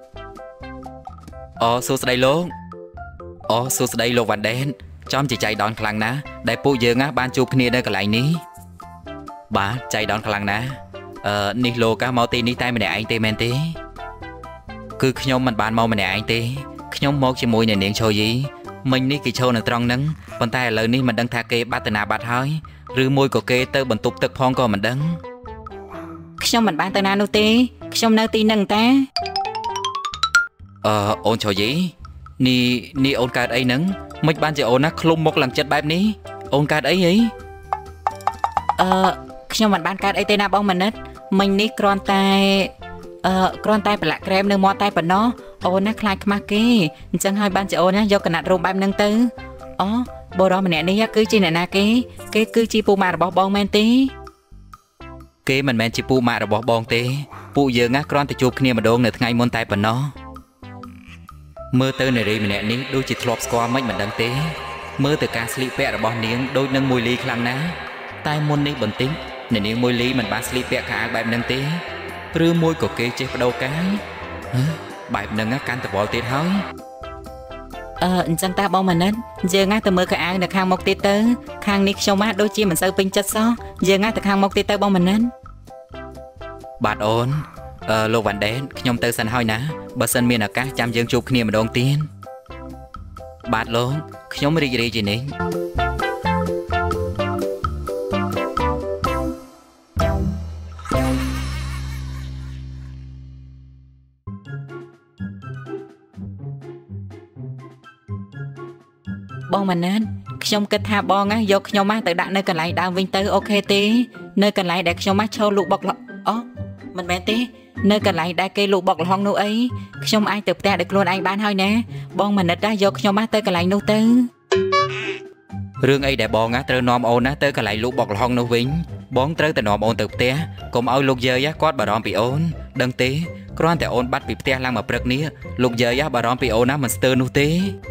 អូសួស្ដីលោកអូសួស្ដីលោកវ៉ាន់ដេតចំជាចៃដន្យខ្លាំងណាស់ដែលពួកយើងណាបានជួបគ្នានៅកន្លែងនេះបាទចៃដន្យខ្លាំងណាស់អឺនេះលោកមកទីនេះតែម្នាក់ឯងទេមែនទេគឺខ្ញុំមិនបានមកម្នាក់ឯងទេខ្ញុំមកជាមួយអ្នកនាងឈូយីមិញនេះគេឈរនៅត្រង់ហ្នឹងប៉ុន្តែឥឡូវនេះមិនដឹងថាគេបាត់តាណាបាត់ហើយឬមួយក៏គេទៅបន្ទប់ទឹកផងក៏មិនដឹងខ្ញុំមិនបានទៅណានោះទេខ្ញុំនៅទីហ្នឹងតាអឺអូនឈូយីនេះនេះអូនកើតអីហ្នឹងមិនបានជាអូនណាឃ្លុំមុខឡើងចិត្តបែបនេះអូនកើតអីហីអឺខ្ញុំមិនបានកើតអីទេណាបងម៉ាណិតមិញនេះគ្រាន់តែអឺគ្រាន់តែប្រឡាក់ក្រែមនៅមាត់តែប៉ុណ្ណោះអូនណាខ្លាចខ្មាស់គេអញ្ចឹងហើយបានជាអូនណាយកកណាត់រោមបែបហ្នឹងទៅអូបរិសម្នាក់នេះគឺជាអ្នកណាគេគេគឺជាពូម៉ាក់របស់បងមែនទេគេមិនមែនជាពូម៉ាក់របស់បងទេពួកយើងណាគ្រាន់តែជួបគ្នាម្ដងនៅថ្ងៃមុនតែប៉ុណ្ណោះមើលទៅនារីម្នាក់នេះដូចជាធ្លាប់ស្គាល់មិនមិនដឹងទេមើលទៅការស្លៀកពាក់របស់នាងដូចនឹងមួយលីខ្លាំងណាស់តែមុននេះបន្តិចអ្នកនាងមួយលីមិនបានស្លៀកពាក់ខោអាវបែបហ្នឹងទេឬមួយក៏គេចេះបដូរកាយបែបហ្នឹងកាន់តវល់ទៀតហើយអឺអញ្ចឹងតាបងម៉ាណិតយើងណាទៅមើលខោអាវនៅខាងមុខទៀតទៅខាងនេះខ្ញុំណាដូចជាមិនសូវពេញចិត្តសោះយើងណាទៅខាងមុខទៀតទៅបងម៉ាណិតបាទអូនអឺលោកវ៉ាន់ដេតខ្ញុំទៅសិនហើយណាបើសិនមានឱកាសចាំយើងជួបគ្នាម្ដងទៀតបាទលោកខ្ញុំរីករាយជានិច្ចបងម៉ាណិតខ្ញុំគិតថាបងណាយកខ្ញុំមកទៅដាក់នៅកន្លែងដើមវិញទៅអូខេទេនៅកន្លែងដែលខ្ញុំមកឈរលក់បុកអូមិនមែនទេនៅកន្លែងដែលគេលក់បុកល្ហុងនោះអីខ្ញុំអាចទៅផ្ទះដោយខ្លួនឯងបានហើយណាបងម៉ាណិតណាយកខ្ញុំមកទៅកន្លែងនោះទៅរឿងអីដែលបងណាត្រូវនាំអូនណាទៅកន្លែងលក់បុកល្ហុងនោះវិញបងត្រូវតែនាំអូនទៅផ្ទះកុំឲ្យលោកយាយគាត់បារម្ភពីអូនដឹងទេគ្រាន់តែអូនបាត់ពីផ្ទះឡើងមកព្រឹកនេះលោកយាយបារម្ភពីអូនណាមិនស្ទើរនោះទេ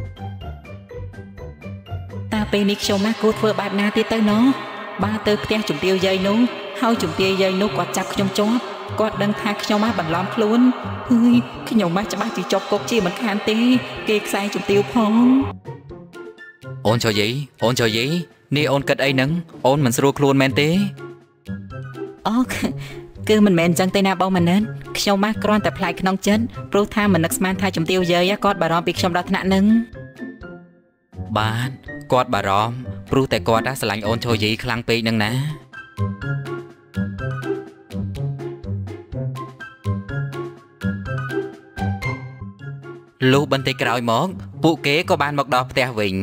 តាពេលនេះខ្ញុំណាគួរធ្វើបែបណាទៀតទៅណោះបើទៅផ្ទះជំទាវយាយនោះហើយជំទាវយាយនោះគាត់ចាប់ខ្ញុំជាប់គាត់ដឹងថាខ្ញុំណាបន្លំខ្លួនអើយខ្ញុំណាច្បាស់ជាជាប់គុកជាមិនខានទេគេខ្សែជំទាវផងអូនចយាយអូនចយាយនេះអូនគិតអីហ្នឹងអូនមិនស្រួលខ្លួនមែនទេអូគឺមិនមែនចឹងទេណាបងម៉ាណិនខ្ញុំណាគ្រាន់តែប្លែកក្នុងចិត្តព្រោះថាមិននឹកស្មានថាជំទាវយាយគាត់បារម្ភពីខ្ញុំដល់ថ្នាក់ហ្នឹងបាទគាត់បារម្ភព្រោះតែគាត់ណាស្រឡាញ់អូនចយាយខ្លាំងពេកហ្នឹងណាលុះបន្តិចក្រោយមកពួកគេក៏បានមកដល់ផ្ទះវិញ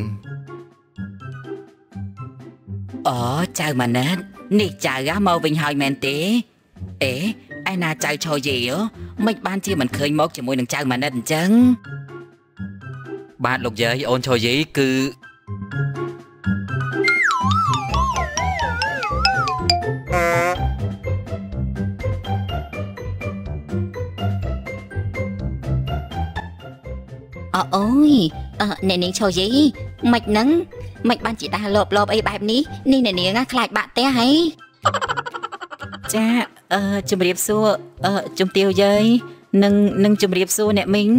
អូចៅម៉ាណិតនេះចៅមកវិញហើយមែនទេអេឯណាចៅឈរយីមិនបានជាមិនឃើញមកជាមួយនឹងចៅម៉ាណិតអញ្ចឹងបាទលោកយាយអូនឈរយីគឺអូយអឺអ្នកនាងឈរយីមិនហ្នឹងមិនបានជាដើរលបលបអីបែបនេះនេះអ្នកនាងខ្លាចបាក់ផ្ទះហីចាអឺជំរាបសួរអឺជំទាវយាយនឹងនឹងជំរាបសួរអ្នកមីង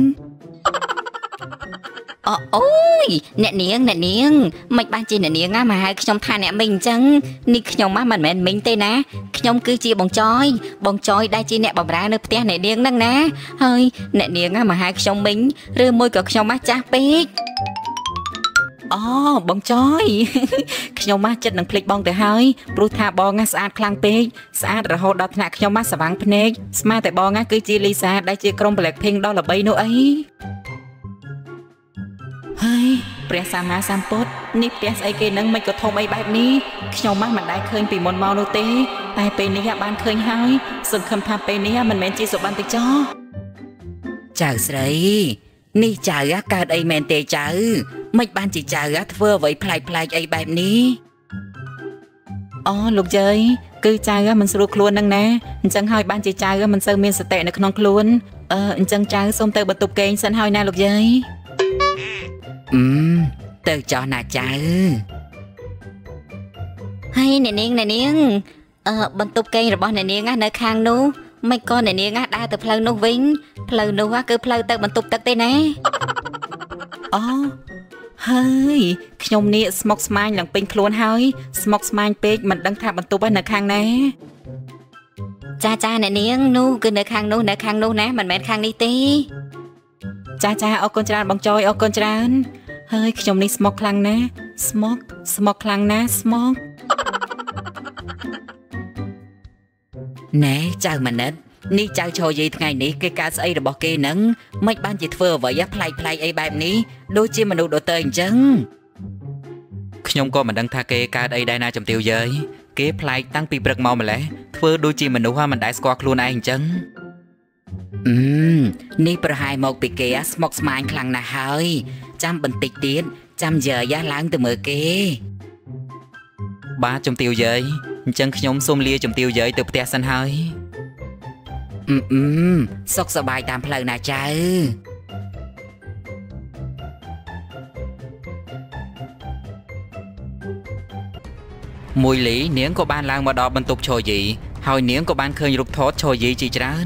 អូអូយអ្នកនាងអ្នកនាងមិនបានជាអ្នកនាងណាមកហៅខ្ញុំថាអ្នកមីងអញ្ចឹងនេះខ្ញុំមិនមែនមីងទេណាខ្ញុំគឺជាបងចយបងចយដែលជាអ្នកបម្រើនៅផ្ទះអ្នកនាងហ្នឹងណាហើយអ្នកនាងណាមកហៅខ្ញុំមីងឬមួយក៏ខ្ញុំមកចាស់ពេកអូបងចយខ្ញុំមកចិត្តនឹងភ្លេចបងទៅហើយព្រោះថាបងណាស្អាតខ្លាំងពេកស្អាតរហូតដល់ថ្នាក់ខ្ញុំមកស្វាំងភ្នែកស្មានតែបងណាគឺជាលីសាដែលជាក្រុម Blackpink ដ៏ល្បីនោះអីហើយព្រះសម្មាសម្ពុទ្ធនេះផ្ទះស្អីគេនឹងមិនក៏ធំអីបែបនេះខ្ញុំមកមិនដែលឃើញពីមុនមកនោះទេតែពេលនេះបានឃើញហើយសង្ឃឹមថាពេលនេះមិនមែនជាសុបិនទេចោចៅស្រីនេះចៅកើតអីមែនទេចៅមិនបានជាចៅធ្វើអ្វីប្លែកប្លែកអីបែបនេះអូលោកយាយគឺចៅមិនស្រួលខ្លួននឹងណាអញ្ចឹងហើយបានជាចៅមិនសូវមានសតិនៅក្នុងខ្លួនអឺអញ្ចឹងចៅសូមទៅបន្ទប់គេងសិនហើយណាលោកយាយអឺទៅចោះណាចៅហើយអ្នកនាងអ្នកនាងអឺបន្ទប់គេងរបស់អ្នកនាងនៅខាងនោះមិនក៏អ្នកនាងដើរទៅផ្លូវនោះវិញផ្លូវនោះគឺផ្លូវទៅបន្ទប់ទឹកទេណាអូហើយខ្ញុំនេះស្មុកស្មាញឡើងពេញខ្លួនហើយស្មុកស្មាញពេកមិនដឹងថាបន្ទប់នៅខាងណាចាចាអ្នកនាងនោះគឺនៅខាងនោះនៅខាងនោះណាមិនមែនខាងនេះទេចាចាអរគុណច្រើនបងចយអរគុណច្រើនហើយខ្ញុំនេះស្មុកខ្លាំងណាស់ស្មុកស្មុកខ្លាំងណាស់ស្មុកណែចៅម៉ាណិតនេះចៅឈរយាយថ្ងៃនេះគេកើតស្អីរបស់គេនឹងមិនបានជាធ្វើអ្វីប្លែកប្លែកអីបែបនេះដូចជាមនុស្សដទៃអញ្ចឹងខ្ញុំក៏មិនដឹងថាគេកើតអីដែរណាជំទាវយាយគេប្លែកតាំងពីព្រឹកមកម្លេះធ្វើដូចជាមនុស្សមិនដែលស្គាល់ខ្លួនឯងអញ្ចឹងអឺនេះប្រហែលមកពីគេស្មុកស្មាញខ្លាំងណាស់ហើយចាំបន្តិចទៀតចាំយាយឡើងទៅមើលគេបាទជំទាវយាយអញ្ចឹងខ្ញុំសូមលាជំទាវយាយទៅផ្ទះសិនហើយអឺអឺសុខសប្បាយតាមផ្លូវណាចៅមួយលីនាងក៏បានឡើងមកដល់បន្ទប់ឈរយីហើយនាងក៏បានឃើញរូបថតឈរយីជាច្រើន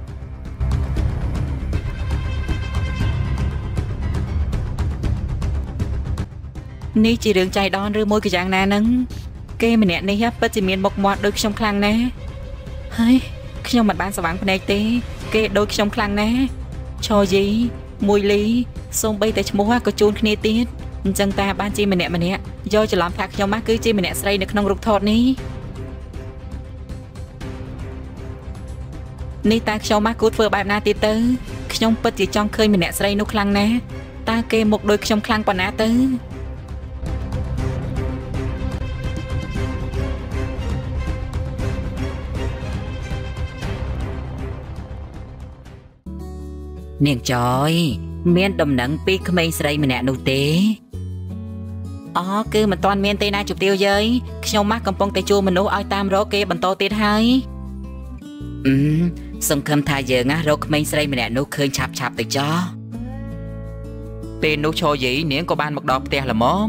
នេះជារឿងចៃដន្យឬមួយក៏យ៉ាងណាហ្នឹងគេម្នាក់នេះពិតជាមានមុខមាត់ដូចខ្ញុំខ្លាំងណាស់ហើយខ្ញុំមិនបានស្វាងភ្នែកទេគេដូចខ្ញុំខ្លាំងណាស់ឈរយីមួយលីសូម្បីតែឈ្មោះក៏ជួនគ្នាទៀតអញ្ចឹងតាបានជាម្នាក់ម្នាក់យកច្រឡំថាខ្ញុំមកគឺជាម្នាក់ស្រីនៅក្នុងរូបថតនេះនេះតើខ្ញុំមកគួរធ្វើបែបណាទៀតទៅខ្ញុំពិតជាចង់ឃើញម្នាក់ស្រីនោះខ្លាំងណាស់តើគេមុខដូចខ្ញុំខ្លាំងប៉ុណ្ណាទៅនាងចយមានដំណឹងពីក្មេងស្រីម្នាក់នោះទេអូគឺមិនទាន់មានទេណាជំទាវយាយខ្ញុំមកកំពុងតែជួលមនុស្សឲ្យតាមរកគេបន្តទៀតហើយអឺសង្ឃឹមថាយើងណារកក្មេងស្រីម្នាក់នោះឃើញឆាប់ឆាប់ទៅចោះពេលនោះឈរយីនាងក៏បានមកដល់ផ្ទះល្មម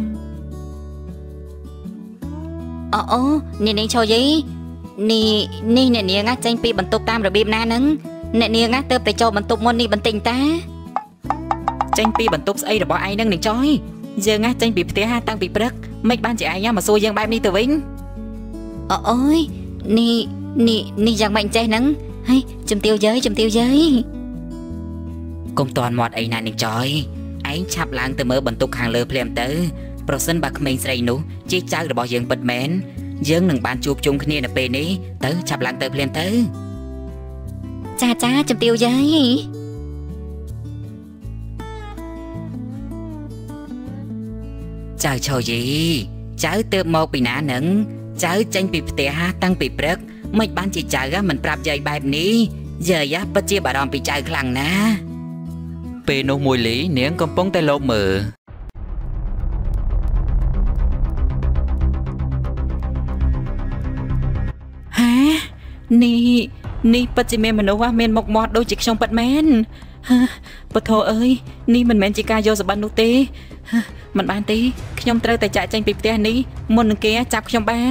អូអូនាងនាងឈរយីនេះនេះអ្នកនាងណាចេញពីបន្ទប់តាមរបៀបណាហ្នឹងអ្នកនាងណាទៅតែចូលបន្ទប់មុននេះបន្តិចតាចេញពីបន្ទប់ស្អីរបស់ឯងហ្នឹងនាងចយយើងណាចេញពីផ្ទះតាំងពីព្រឹកមិនបានជាឯងមកសួរយើងបែបនេះទៅវិញអូអូយនេះនេះនេះយ៉ាងម៉េចចេះហ្នឹងហើយជំទាវយើយជំទាវយើយកុំតន់មាត់អីណានាងចយឯងឆាប់ឡើងទៅមើលបន្ទប់ខាងលើភ្លាមទៅប្រសិនបើក្មេងស្រីនោះជាចៅរបស់យើងពិតមែនយើងនឹងបានជួបជុំគ្នានៅពេលនេះទៅឆាប់ឡើងទៅភ្លាមទៅចាចាជំទាវយើយចៅឈរយីចៅទៅមកពីណានឹងចៅចេញពីផ្ទះតាំងពីព្រឹកមិនបានជាចៅមិនប្រាប់យាយបែបនេះយាយពិតជាបារម្ភពីចៅខ្លាំងណាស់ពេលនោះមួយលីនាងកំពុងតែលបមើលហានេះនេះពិតជាមានមនុស្សមានមុខមាត់ដូចជាខ្ញុំពិតមែនពធអើយនេះមិនមែនជាការយកសម្បត្តិនោះទេមិនបានទេខ្ញុំត្រូវតែចាក់ចេញពីផ្ទះនេះមុននឹងគេចាប់ខ្ញុំបាន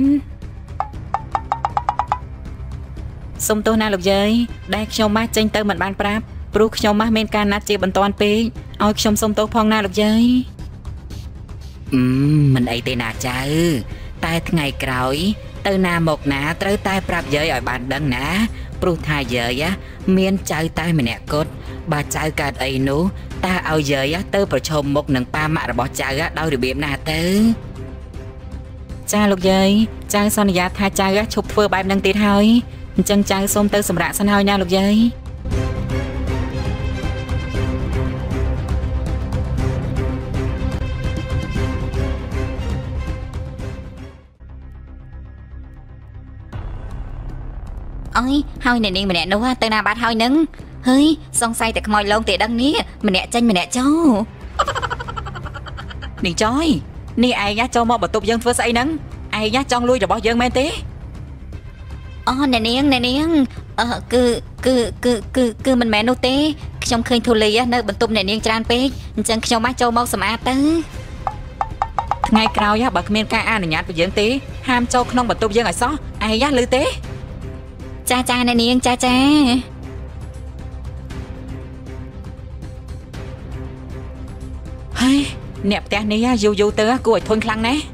សុំទោសណាលោកយាយដែលខ្ញុំមកចេញទៅមិនបានប្រាប់ព្រោះខ្ញុំមកមានការណាត់ជាបន្ទាន់ពេកឲ្យខ្ញុំសុំទោសផងណាលោកយាយអឺមិនអីទេណាចៅតែថ្ងៃក្រោយទៅណាមកណាត្រូវតែប្រាប់យាយឲ្យបានដឹងណាព្រោះថាយាយមានចៅតែម្នាក់គត់បើចៅកើតអីនោះតើឲ្យយាយទៅប្រឈមមុខនឹងប៉ាម៉ាក់របស់ចៅដោយរបៀបណាទៅចាលោកយាយចៅសន្យាថាចៅឈប់ធ្វើបែបហ្នឹងទៀតហើយអញ្ចឹងចៅសូមទៅសម្រាកសិនហើយណាលោកយាយអើយហើយអ្នកនាងម្នាក់នោះទៅណាបាត់ហើយនឹងហើយសង្ស័យតែខ្មោចលងទេដឹងនេះម្នាក់ចេញម្នាក់ចូលនាងចយនេះឯងចូលមកបន្ទប់យើងធ្វើស្អីហ្នឹងឯងចង់លួចរបស់យើងមែនទេអូអ្នកនាងអ្នកនាងអឺគឺគឺគឺគឺគឺមិនមែននោះទេខ្ញុំឃើញធូលីនៅបន្ទប់អ្នកនាងច្រើនពេកអញ្ចឹងខ្ញុំមកចូលមកសម្អាតទៅថ្ងៃក្រោយបើគ្មានការអនុញ្ញាតពីយើងទេហាមចូលក្នុងបន្ទប់យើងឲ្យសោះឯងឮទេចាចាអ្នកនាងចាចាហើយអ្នកផ្ទះនេះយូរយូរទៅគួរឲ្យធន់ខ្លាំងណាស់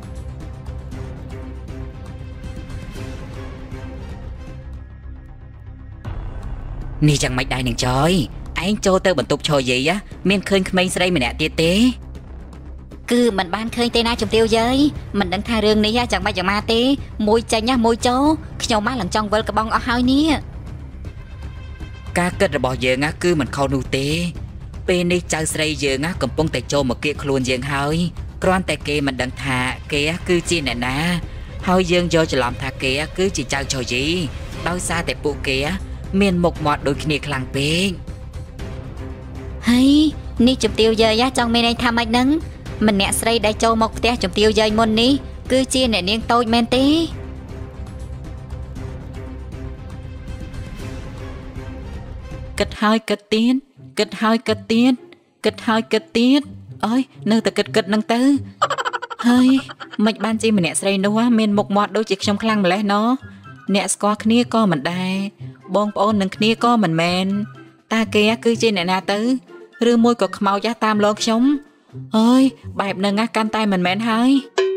នេះយ៉ាងម៉េចដែរនឹងចយឯងចូលទៅបន្ទប់ឈរយាយមានឃើញក្មេងស្រីម្នាក់ទៀតទេគឺមិនបានឃើញទេណាជំទាវយាយមិនដឹងថារឿងនេះយ៉ាងម៉េចយ៉ាងម៉ាទេមួយចេញមួយចូលខ្ញុំមកឡើងចង់វិលក្បងអស់ហើយនេះការគិតរបស់យើងគឺមិនខុសនោះទេពេលនេះចៅស្រីយើងកំពុងតែចូលមកគៀកខ្លួនយើងហើយគ្រាន់តែគេមិនដឹងថាគេគឺជាអ្នកណាហើយយើងយកច្រឡំថាគេគឺជាចៅឈរយីដោយសារតែពួកគេមានមុខមាត់ដូចគ្នាខ្លាំងពេកហើយនេះជំទាវយាយចង់មានន័យថាម៉េចហ្នឹងម្នាក់ស្រីដែលចូលមកផ្ទះជំទាវយាយមុននេះគឺជាអ្នកនាងតូចមែនទេគិតហើយគិតទៀតគិតហើយគិតទៀតគិតហើយគិតទៀតអើយនៅតែគិតគិតនឹងទៅហើយមិនបានជាម្នាក់ស្រីនោះមានមុខមាត់ដូចជាខ្ញុំខ្លាំងម្លេះណោះអ្នកស្គាល់គ្នាក៏មិនដែរបងប្អូននឹងគ្នាក៏មិនមែនតើគេគឺជាអ្នកណាទៅឬមួយក៏ខ្មោចតាមលងខ្ញុំអើយបែបហ្នឹងកាន់តែមិនមែនហើយ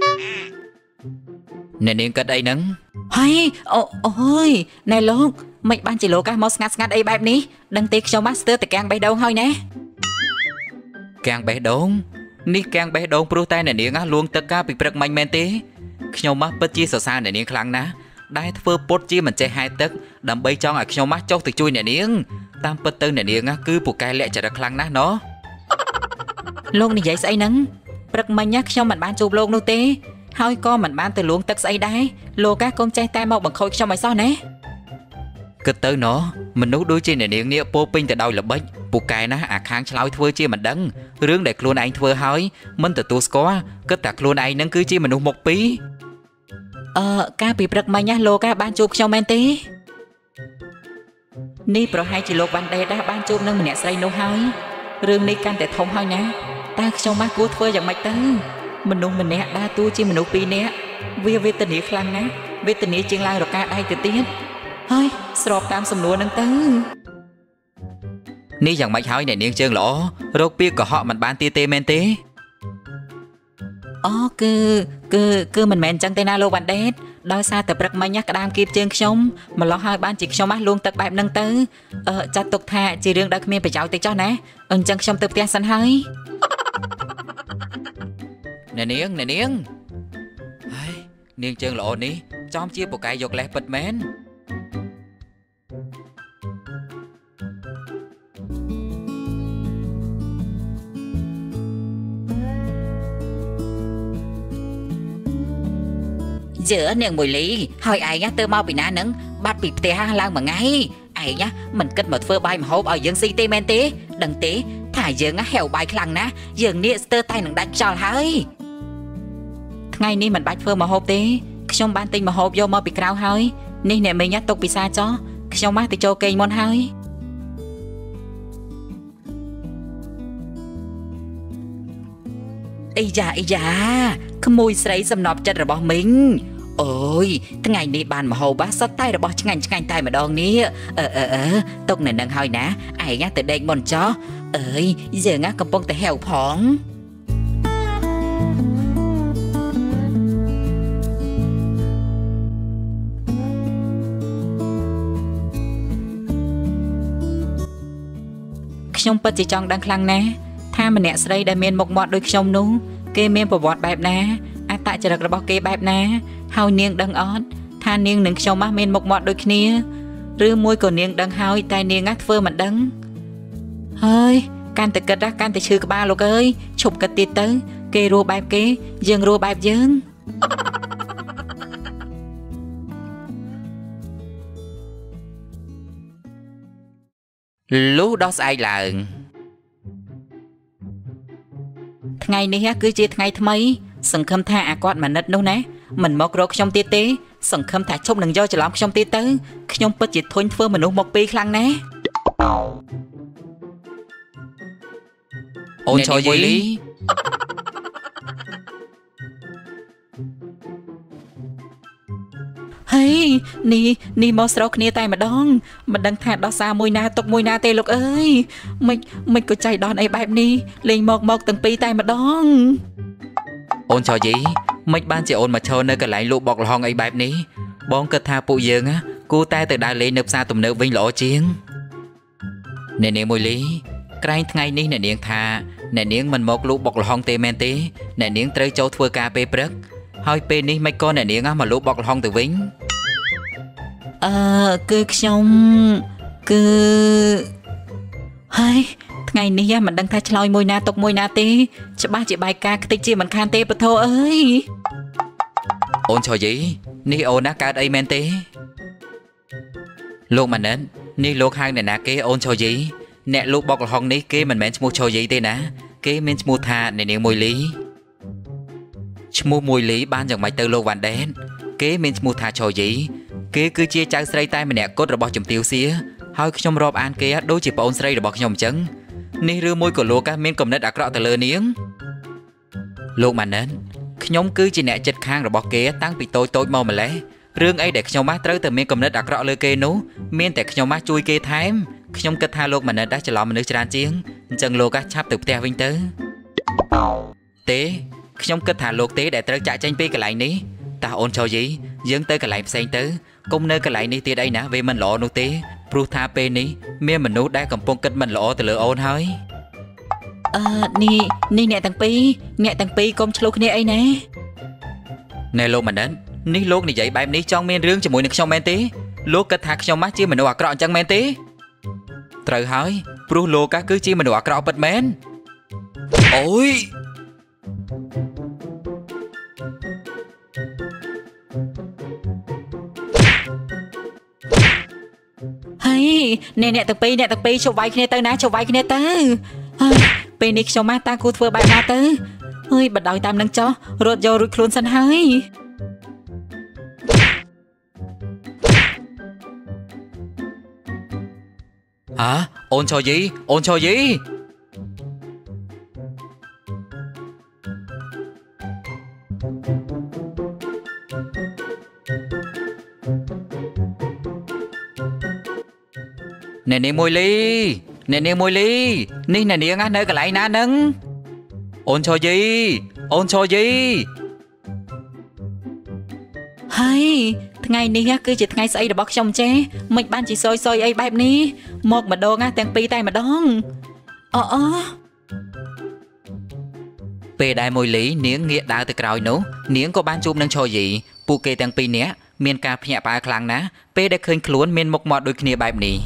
អ្នកនាងគិតអីហ្នឹងហើយអូអូយណែលោកមិនបានជាលោកមកស្ងាត់ស្ងាត់អីបែបនេះដឹងទេខ្ញុំមកស្ទើរតែកាំងបេះដូងហើយណាកាំងបេះដូងនេះកាំងបេះដូងព្រោះតែអ្នកនាងលួងទឹកកាពីព្រឹកមិញមែនទេខ្ញុំមកពិតជាសរសើរអ្នកនាងខ្លាំងណាស់ដែលធ្វើពុតជាមិនចេះហែកទឹកដើម្បីចង់ឲ្យខ្ញុំមកចុះទៅជួយអ្នកនាងតាមពិតទៅអ្នកនាងគឺពូកែលាក់ចរិតខ្លាំងណាស់ណោះលោកនិយាយស្អីហ្នឹងព្រឹកមិញខ្ញុំមិនបានជួបលោកនោះទេហើយក៏មិនបានទៅលួងទឹកស្អីដែរលោកកុំចេះតែមកបង្ខូចខ្ញុំឲ្យសោះណាគិតទៅណោះមនុស្សដូចជាអ្នកនាងនេះពោពេញទៅដោយល្បិចពូកែណាអាខាងឆ្លោយធ្វើជាមិនដឹងរឿងដែលខ្លួនឯងធ្វើហើយមិនទទួលស្គាល់គិតតែខ្លួនឯងនឹងគឺជាមនុស្សមុខពីរអឺកាលពីព្រឹកមិញណាលោកបានជួបខ្ញុំមែនទេនេះប្រហែលជាលោកវ៉ាន់ដេដាបានជួបនឹងម្នាក់ស្រីនោះហើយរឿងនេះកាន់តែធំហើយណាតើខ្ញុំមកគួរធ្វើយ៉ាងម៉េចទៅមនុស្សម្នាក់ដើរតួជាមនុស្សពីរនាក់វាវេទនាខ្លាំងណាស់វេទនាជាងឡើងរកាដៃទៅទៀតហើយស្របតាមសំណួរនឹងទៅនេះយ៉ាងម៉េចហើយអ្នកនាងជើងល្អរោគពីកុហកមិនបានទៀតទេមែនទេអូគឺគឺគឺមិនមែនចឹងទេណាលោកវ៉ាន់ដេតដោយសារតែព្រឹកមិញក្តាមគៀបជើងខ្ញុំម្លោះហើយបានជាខ្ញុំមកលួងទឹកបែបហ្នឹងទៅអឺចាត់ទុកថាជារឿងដែលគ្មានប្រយោជន៍ទេចុះណាអញ្ចឹងខ្ញុំទៅផ្ទះសិនហើយអ្នកនាងអ្នកនាងហើយនាងជើងល្អនេះចំជាពូកែយកលេសពិតមែនជើនាងមួយលីហើយឯងទៅមកពីណានឹងបាត់ពីផ្ទះឡើងមួយថ្ងៃឯងមិនគិតមកធ្វើបាយម្ហូបឲ្យយើងស៊ីទេមែនទេដឹងទេថាយើងហែវបាយខ្លាំងណាស់យើងនេះស្ទើរតែនឹងដាច់ខ្យល់ហើយថ្ងៃនេះមិនបាច់ធ្វើម្ហូបទេខ្ញុំបានទិញម្ហូបយកមកពីក្រៅហើយនេះអ្នកមីងទុកពិសាចុះខ្ញុំមកទៅចូលគេងមុនហើយអីយ៉ាអីយ៉ាក្មួយស្រីសំណប់ចិត្តរបស់មីងអូយថ្ងៃនេះបានម្ហូបបាសតតែរបស់ឆ្ងាញ់ឆ្ងាញ់តែម្ដងនេះអឺអឺអឺទុកនៅនឹងហើយណាឯងទៅដេកមុនចុះអើយយើងកំពុងតែហែវផងខ្ញុំពិតជាចង់ដឹងខ្លាំងណាស់ថាម្នាក់ស្រីដែលមានមុខមាត់ដូចខ្ញុំនោះគេមានប្រវត្តិបែបណាអត្តចរិតរបស់គេបែបណាហើយនាងដឹងអត់ថានាងនិងខ្ញុំមកមានមុខមាត់ដូចគ្នាឬមួយក៏នាងដឹងហើយតែនាងធ្វើមិនដឹងហើយកាន់តែគិតកាន់តែឈឺក្បាលលោកអើយឈប់គិតទៀតទៅគេរស់បែបគេយើងរស់បែបយើងលុះដល់ស្អែកឡើងថ្ងៃនេះគឺជាថ្ងៃថ្មីសង្ឃឹមថាអាគាត់មាណិតនោះណាមិនមករកខ្ញុំទៀតទេសង្ឃឹមថាជប់នឹងយកច្រឡំខ្ញុំទៀតទៅខ្ញុំពិតជាធុញធ្វើមនុស្សមកពីខ្លាំងណាស់អូនចូលយីលីហេនេះនេះមកស្រោគ្នាតែម្ដងមិនដឹងថាដោះសារមួយណាទុកមួយណាទេលោកអើយមិនមិនក៏ចៃដន្យអីបែបនេះលេងមកមកទាំងពីរតែម្ដងអូនចោយីមិនបានជាអូនមកឈរនៅកន្លែងលក់បុកល្ហុងអីបែបនេះបងគិតថាពួកយើងគូតែទៅដើរលេងនៅផ្សារទំនើបវិញល្អជាងអ្នកនាងមួយលីក្រែងថ្ងៃនេះអ្នកនាងថាអ្នកនាងមិនមកលក់បុកល្ហុងទេមែនទេអ្នកនាងត្រូវចូលធ្វើការពេលព្រឹកហើយពេលនេះមិនក៏អ្នកនាងមកលក់បុកល្ហុងទៅវិញអឺគឺខ្ញុំគឺហើយថ្ងៃនេះមិនដឹងថាឆ្លើយមួយណាទុកមួយណាទេច្បាស់ជាបាយការខ្ទេចជាមិនខានទេពធអើយអូនឆយីនេះអូនណាកើតអីមែនទេលោកម៉ាណិតនេះលោកហៅអ្នកណាគេអូនឆយីអ្នកលក់បុកល្ហុងនេះគេមិនមែនឈ្មោះឆយីទេណាគេមានឈ្មោះថាអ្នកនាងមួយលីឈ្មោះមួយលីបានយ៉ាងម៉េចទៅលោកវ៉ាន់ដេនគេមានឈ្មោះថាឆយីគេគឺជាចៅស្រីតែម្នាក់គត់របស់ជំទាវសៀហើយខ្ញុំរាប់អានគេដូចជាប្អូនស្រីរបស់ខ្ញុំអញ្ចឹងនេះឬមួយក៏លោកមានគំនិតអាក្រក់ទៅលើនាងលោកម៉ាណិនខ្ញុំគឺជាអ្នកចិត្តខាងរបស់គេតាំងពីតូចតូចមកម្លេះរឿងអីដែលខ្ញុំមកត្រូវតែមានគំនិតអាក្រក់លើគេនោះមានតែខ្ញុំមកជួយគេថែមខ្ញុំគិតថាលោកម៉ាណិនដែរច្រឡំមនុស្សច្រើនជាងអញ្ចឹងលោកឆាប់ទៅផ្ទះវិញទៅទេខ្ញុំគិតថាលោកទេដែលត្រូវចាក់ចេញពីកន្លែងនេះតើអូនចូលយីយើងទៅកន្លែងផ្សេងទៅកុំនៅកន្លែងនេះទៀតអីណាវាមិនល្អនោះទេព្រោះថាពេលនេះមានមនុស្សដែលកំពុងគិតមិនល្អទៅលើអូនហើយអឺនេះនេះអ្នកទាំងពីរអ្នកទាំងពីរកុំឆ្លោះគ្នាអីណាណែលោកម៉ាណិននេះលោកនិយាយបែបនេះចង់មានរឿងជាមួយនឹងខ្ញុំមែនទេលោកគិតថាខ្ញុំមកជាមនុស្សអាក្រក់អញ្ចឹងមែនទេត្រូវហើយព្រោះលោកគឺជាមនុស្សអាក្រក់ពិតមែនអូយហើយអ្នកអ្នកទាំងពីរអ្នកទាំងពីរជប់វាយគ្នាទៅណាជប់វាយគ្នាទៅហើយពេលនេះខ្ញុំមកតាគូធ្វើបែបណាទៅហើយបដ ாய் តាមនឹងចោះរត់យករួចខ្លួនសិនហើយ Hả? Ôn cho gì? Ôn cho gì? Nè nè môi ly, nè nè môi ly, ní nè nè ngắt nơi cái lại ná nâng. Ôn cho gì? Ôn cho gì? ហើយថ្ងៃនេះគឺជាថ្ងៃស្អីរបស់ខ្ញុំចេះមិនបានជាសយសយអីបែបនេះមកម្ដងទាំងពីរតែម្ដងអូអូពេលដែលមួយលីនាងងាកដើរទៅក្រោយនោះនាងក៏បានជួបនឹងឈយីពួកគេទាំងពីរនាក់មានការភ្ញាក់ផ្អើលខ្លាំងណាស់ពេលដែលឃើញខ្លួនមានមុខមាត់ដូចគ្នាបែបនេះ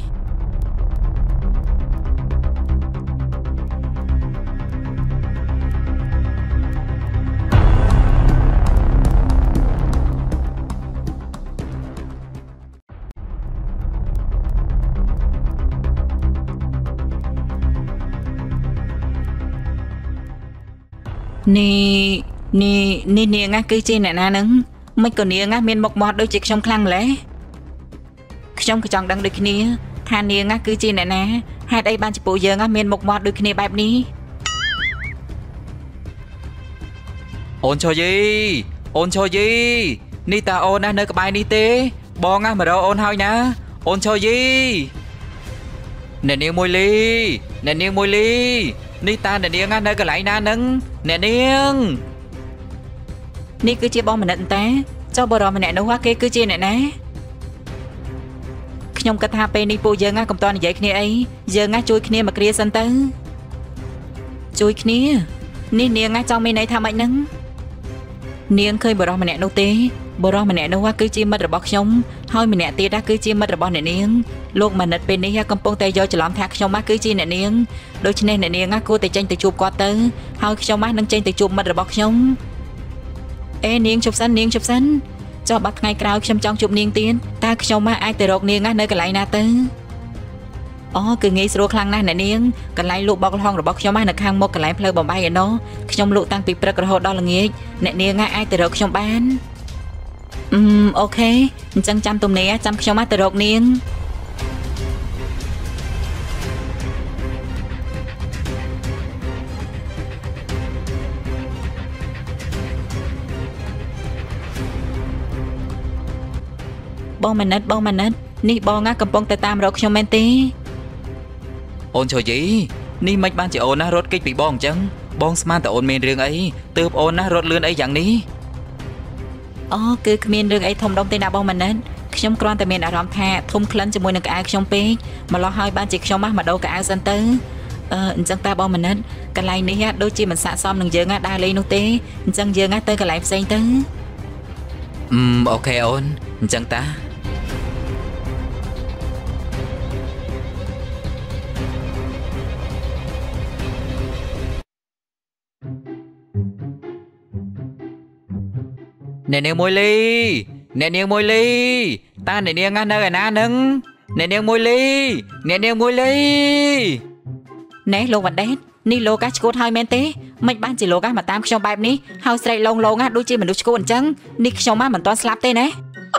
នេះនេះនេះនាងគឺជាអ្នកណានឹងមិនក៏នាងមានមុខមាត់ដូចជាខ្ញុំខ្លាំងម្ល៉េះខ្ញុំក៏ចង់ដឹងដូចគ្នាថានាងគឺជាអ្នកណាហេតុអីបានជាពួកយើងមានមុខមាត់ដូចគ្នាបែបនេះអូនឈយីអូនឈយីនេះតាអូនណានៅក្បែរនេះទេបងណាមករកអូនហើយណាអូនឈយីអ្នកនាងមួយលីអ្នកនាងមួយលីនេះតាអ្នកនាងនៅកន្លែងណានឹងអ្នកនាងនេះគឺជាបងមនិតតាចុះបរិមម្នាក់នោះគេគឺជាអ្នកណាខ្ញុំគិតថាពេលនេះពួកយើងកំតនិយាយគ្នាអីយើងជួយគ្នាមកគ្រាសិនទៅជួយគ្នានេះនាងចង់មានន័យថាម៉េចហ្នឹងនាងឃើញបរិមម្នាក់នោះទេបរិមម្នាក់នោះគឺជាមិត្តរបស់ខ្ញុំហើយម្នាក់ទៀតគឺជាមិត្តរបស់អ្នកនាងលោកមនិតពេលនេះកំពុងតែយកច្រឡំថាខ្ញុំគឺជាអ្នកនាងដូច្នេះអ្នកនាងគួរតែចេញទៅជួបគាត់ទៅហើយខ្ញុំនឹងចេញទៅជួបមិត្តរបស់ខ្ញុំអេនាងជប់សិននាងជប់សិនចុះបាត់ថ្ងៃក្រោយខ្ញុំចង់ជួបនាងទៀតតើខ្ញុំអាចទៅរកនាងនៅកន្លែងណាទៅអូគឺងាយស្រួលខ្លាំងណាស់អ្នកនាងកន្លែងលក់បោកល្ហុងរបស់ខ្ញុំនៅខាងមុខកន្លែងផ្លូវបំបីឯណោះខ្ញុំលក់តាំងពីព្រឹករហូតដល់ល្ងាចអ្នកនាងអាចទៅរកខ្ញុំបានអឺអូខេអញ្ចឹងចាំទំនេរចាំខ្ញុំមកទៅរកនាងបងមនិតបងមនិតនេះបងកំពុងតែតាមរកខ្ញុំមែនទេអូនឈយីនេះមិនបានជាអូនណារត់គេចពីបងអញ្ចឹងបងស្មានតែអូនមានរឿងអីទើបអូនណារត់លឿនអីយ៉ាងនេះអូគឺគ្មានរឿងអីធំដុំទេណាបងមនិតខ្ញុំគ្រាន់តែមានអារម្មណ៍ថាធំក្លិនជាមួយនឹងក្អែខ្ញុំពេកម្ល៉េះហើយបានជាខ្ញុំមកដូរក្អែសិនទៅអឺអញ្ចឹងតាបងមនិតកន្លែងនេះដូចជាមិនស័ក្តិសមនឹងយើងដើរលេងនោះទេអញ្ចឹងយើងទៅកន្លែងផ្សេងទៅអឺអូខេអូនអញ្ចឹងតាអ្នកនាងមួយលីអ្នកនាងមួយលីតើអ្នកនាងនៅឯណានឹងអ្នកនាងមួយលីអ្នកនាងមួយលីណែលោកវណ្ដេតនេះលោកឈួតហើយមែនទេមិនបានជាលោកមកតាមខ្ញុំបែបនេះហើយស្រែកឡងឡងដូចជាមនុស្សឈួតអញ្ចឹងនេះខ្ញុំមិនទាន់ស្លាប់ទេណា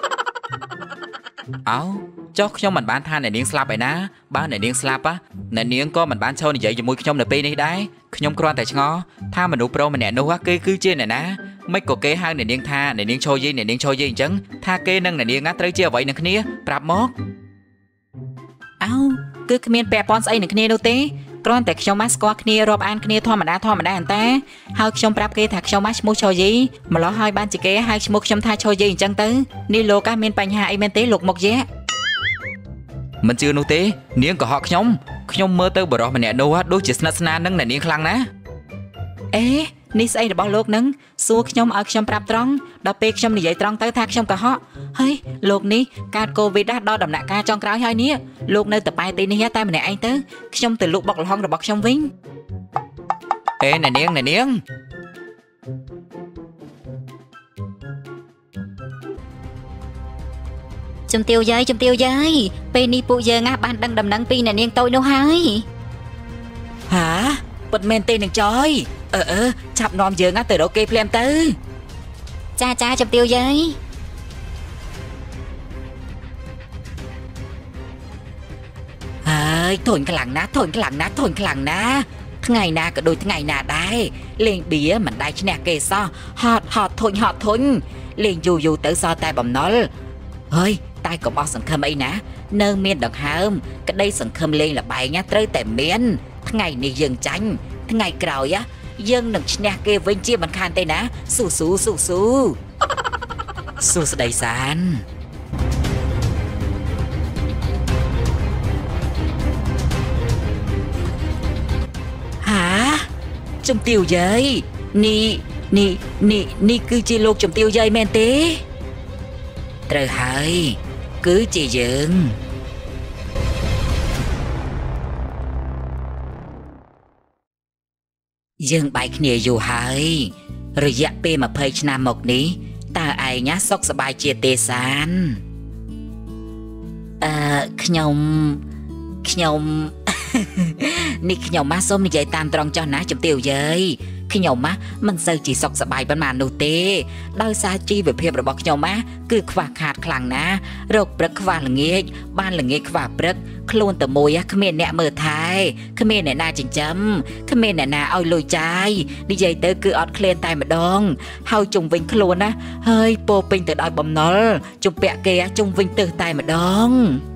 អោចុះខ្ញុំមិនបានថាអ្នកនាងស្លាប់ឯណាបើអ្នកនាងស្លាប់អ្នកនាងក៏មិនបានឈរនិយាយជាមួយខ្ញុំនៅពេលនេះដែរខ្ញុំគ្រាន់តែឆ្ងល់ថាមនុស្សប្រុសម្នាក់នោះគេគឺជាអ្នកណាមិនក៏គេហៅអ្នកនាងថាអ្នកនាងឈរយីអ្នកនាងឈរយីអញ្ចឹងថាគេនឹងអ្នកនាងត្រូវជាអ្វីនឹងគ្នាប្រាប់មកអោគឺគ្មានពាក់ព័ន្ធស្អីនឹងគ្នានោះទេគ្រាន់តែខ្ញុំមកស្គាល់គ្នារាប់អានគ្នាធម្មតាធម្មតាអន្តាហើយខ្ញុំប្រាប់គេថាខ្ញុំមកឈ្មោះឈរយីម្ល៉េះហើយបានជាគេហៅឈ្មោះខ្ញុំថាឈរយីអញ្ចឹងទៅនេះលោកមានបញ្ហាអីមែនទេលោកមុខយៈមិនជឿនោះទេនាងកុហកខ្ញុំខ្ញុំមើលទៅបរិះម្នាក់នោះដូចជាស្និទ្ធស្នាលនឹងអ្នកនាងខ្លាំងណាស់អេនេះស្អីរបស់លោកនឹងសួរខ្ញុំឲ្យខ្ញុំប្រាប់ត្រង់ដល់ពេលខ្ញុំនិយាយត្រង់ទៅថាខ្ញុំកុហកហើយលោកនេះកើតកូវីដដល់ដំណាក់កាលចុងក្រោយហើយនេះលោកនៅតែបែរទីនេះតែម្នាក់ឯងទៅខ្ញុំទៅលក់បុកល្ហុងរបស់ខ្ញុំវិញអេអ្នកនាងអ្នកនាងជំទាវយាយជំទាវយាយពេលនេះពួកយើងបានដឹងដំណឹងពីអ្នកនាងតូចនោះហើយហាពិតមែនទេនឹងចយអឺអឺចាប់នាំយើងទៅរកគេភ្លាមទៅចាចាជំទាវយាយហា ơi thổi cái lằng ná thổi cái lằng ná thổi cái lằng ná ngày na cả đôi ngày na đai lên bía mình đai chứ nè kê so hot hot thổi hot thổi lên dù dù tới so tay bầm nó ơi tay cũng bao sẵn khâm ấy ná nơ miên đằng hâm cái đây sẵn khâm lên là bài nhá tới tại miên ngày này dừng tránh ngày cào á dân đừng nè kê với chia bằng khan tay ná su su su su su su đầy sàn hả trong tiêu giấy ni ni ni ni cứ chi lô trong tiêu giấy men tế trời hỡi cứ chỉ dừng dương bài kia dù hỡi rồi dạ bê mà phơi nam một ní ta ai nhá sốc sờ bài chia tê sán à nhom nhomนี่ขยมมาส้มนี่ใจตามตรองจอนะจมเตียวเย้ยขยมมามันเซอร์จีสอกสบายประมาณนูเต้โดยซาจีแบบเพียบระบอกขยมมาคือขวาขาดคลังนะโรคปรึกขวาหลังเงี้ยบ้านหลังเงี้ยขวาปรึกคลวนแต่มวยขมิ้นเนี่ยมือไทยขมิ้นเนี่ยนาจิงจำขมิ้นเนี่ยนาเอาลุยใจนี่ใจเตอคือออดเคลียนตายมาดองเฮาจงวิงคลวนนะเฮ้ยโปปิงแต่ดอยบอมนอลจงเปะเกยจงวิงเตอตายมาดอง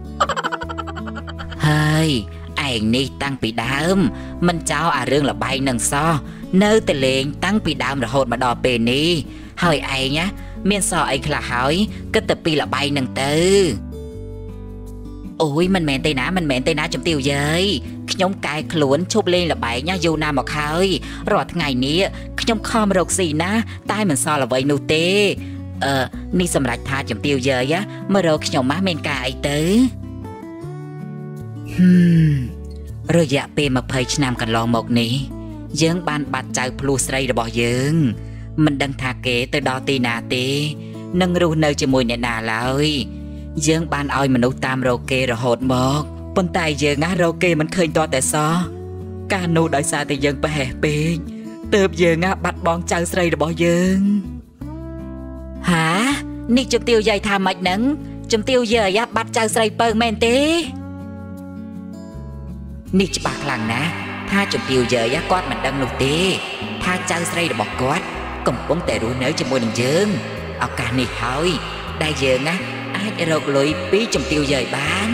เฮ้ยไอ้นี่ตั้งปีดามมันเจ้าอาเรื่องละใบหนังซอเนื้อแต่เลงตั้งปีดามระโหดมาดอเปนี้เฮ้ยไอ้เนี้ยเมียนซอไอ้ขลาหอยก็แต่ปีละใบหนังเตอโอ้ยมันแมนเตยนะมันแมนเตยนะจมติวเย้ยขยมกายขลุ่นชุบเล่นละใบเนี้ยยูนาหมอกเฮ้ยรอดไงนี้ขยมคอมรกสีนะใต้เหมือนซอละใบนูเต้เออนี่สำหรับทาจมติวเย้ยะเมื่อเราขยมมาเมนกายเตอฮึมระยะเปมาเพย์ชนามกันลองหมกนี้ยังบานบัดใจพลูสไรระบอกยังมันดังทาเกตดอตีนาเตนังรู้เนยจะมวยเนนาเลยยังบานอ้อยมนุษย์ตามโรเกระโหดหมกปนไตยังะโรเกมันเคยตัวแต่ซอการนูดอยซาแต่ยังไปแห่เปงเติบยังะบัดบองใจสไรระบอกยังหานี่จมติวใหญ่ทำมัดนังจมติวเยอะยับบัดใจสไรเปิงแมนเตนี่จะปากหลังนะถ้าจมติวเยอะยักกอดมันดังลูกเต้ถ้าเจ้าใส่ระบอกกอดก็ป้องแต่รู้เนื้อจะมวยหนึ่งเยิงเอาการนี่เฮ้ยได้เยอะนะอาจจะรกลอยปีจมติวเยอะบ้าน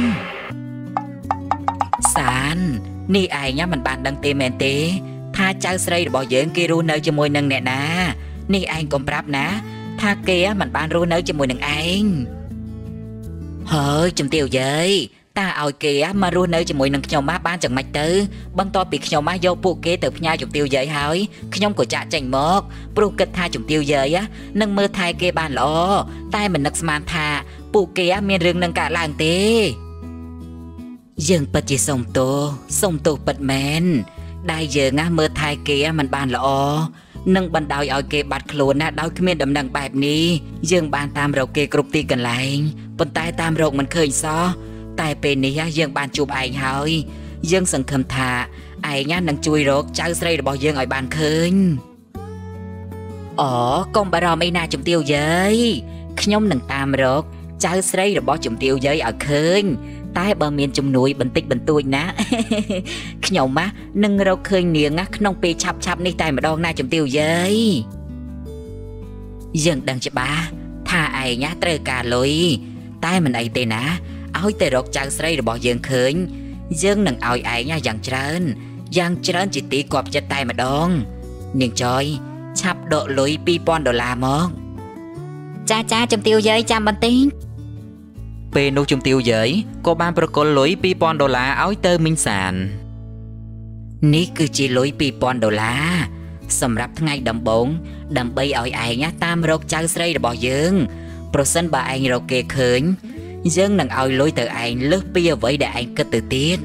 สารนี่ไอ้เนี่ยมันบานดังเตแมนเต้ถ้าเจ้าใส่ระบอกเยิงกีรู้เนื้อจะมวยหนึ่งเนี่ยนะนี่ไอ้ก็ปรับนะถ้าเกี้ยมันบานรู้เนื้อจะมวยหนึ่งไอ้เฮ้ยจมติวเยอะตาเอาเกะมารู้เนื้อจะมวยนังขยมมาบ้านจากไม่ตื้อบางตอนปีขยมมาโยปูเกะเติบญาจุดติวเยยหายขยมก็จะจังมอกปลูกกระทาจุดติวเยยะนังมือไทยเกะบ้านล้อใต้เหมือนนักสมานทาปูเกะมีเรื่องนังกะลางเตยังปฏิส่งโตส่งโตปัดแมนได้เยอะงะมือไทยเกะมันบ้านล้อนังบันดาวเอาเกะบัดโคลนนะดาวขึ้นดำดังแบบนี้ยังบ้านตามเราเกะกรุบตีกันไหลปนใต้ตามโรคมันเคยซ้อแต่เป็นนี้ยังบานจูบไอ้เฮายังสังคมทาไอ้ย่านนังจุยรกเจ้าใส่ระบอกยังไอ้บานคืนอ๋อกองบารอไม่น่าจุ่มเตียวเย้ยขยมหนังตามรกเจ้าใส่ระบอกจุ่มเตียวเย้ยเอาคืนใต้บะเมียนจุ่มนุยบันติกบันตุยนะขยมมะนังเราเคยเนียงะขนมปีชับชับในใต้มาดองน่าจุ่มเตียวเย้ยยังดังจะบ้าถ้าไอ้ย่าเตะกาลอยใต้มันไอ้เตนะเอาแต่รกจางใส่ระบอกยังเคยยังหนังเอาไอ้เนี่ยยังเจริญยังเจริญจิตตีกอบจะตายมาดองเนียงจอยชับโดลุยปีปอนดอลลาร์มองจ้าจ้าจมติวเย้ยจำบันติงเปนูจมติวเย้ยก็บานประกอบลุยปีปอนดอลลาร์เอาเตอร์มิงสานนี่คือจีลุยปีปอนดอลลาร์สำหรับทั้งไงดำบงดำใบเอาไอ้เนี่ยตามรกจางใส่ระบอกยังโปรเซนบาไอ้เราเกเคยยังนังเอาลอยtừ anh lướt bia với để anh cất từ tiết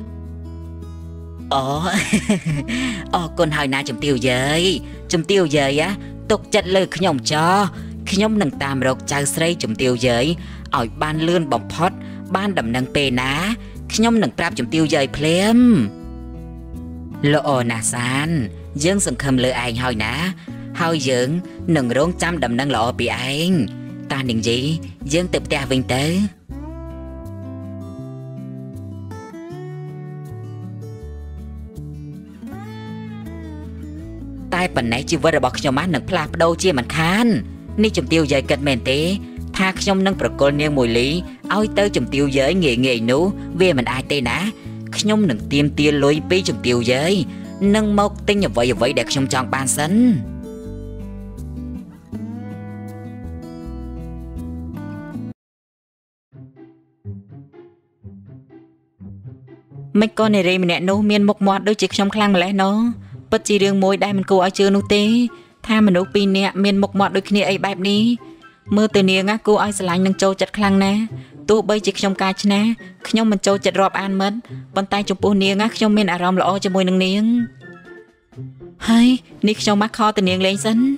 ồ ồ con hỏi na chấm tiêu giới chấm tiêu giới á tục chặt lời khi nhom cho khi nhomนังตามรกจางใส่chấm tiêu giới ở ban lươn bọc pot ban đầmนังเปนะkhi nhomนังปราบchấm tiêu giớiเพลมโลโอนาซานยังสังคมเลยไอ้หอยนะหอยยังนังร้องจำดำนังโลปีไอ้ตาหนึ่งจียังเติบแต่วิ่งเต๋อតែប៉ុណ្ណេះជីវិតរបស់ខ្ញុំនឹងផ្លាស់ប្ដូរជាមិនខាននេះជំទាវយាយគិតមែនទេថាខ្ញុំនឹងប្រកល់នាងមួយលីឲ្យទៅជំទាវយាយងាយងាយនោះវាមិនអាចទេណាខ្ញុំនឹងទាមទារលុយពីជំទាវយាយនឹងមកទិញអ្វីអ្វីដែលខ្ញុំចង់បានសិនមិនក៏នារីម្នាក់នោះមានមុខមាត់ដូចជាខ្ញុំខ្លាំងម្ល៉េះណោពិតជារឿងមួយដែលមិនគួរឲ្យជឿនោះទេថាមនុស្សពីរនាក់មានមុខមាត់ដូចគ្នាអីបែបនេះមើលទៅនាងគួរឲ្យស្រឡាញ់និងចូលចិត្តខ្លាំងណាស់ទោះបីជាខ្ញុំកាឆ្នាខ្ញុំមិនចូលចិត្តរាប់អានមិត្តប៉ុន្តែចំពោះនាងខ្ញុំមានអារម្មណ៍ល្អជាមួយនឹងនាងហើយនេះខ្ញុំមកខលទៅនាងលេងសិន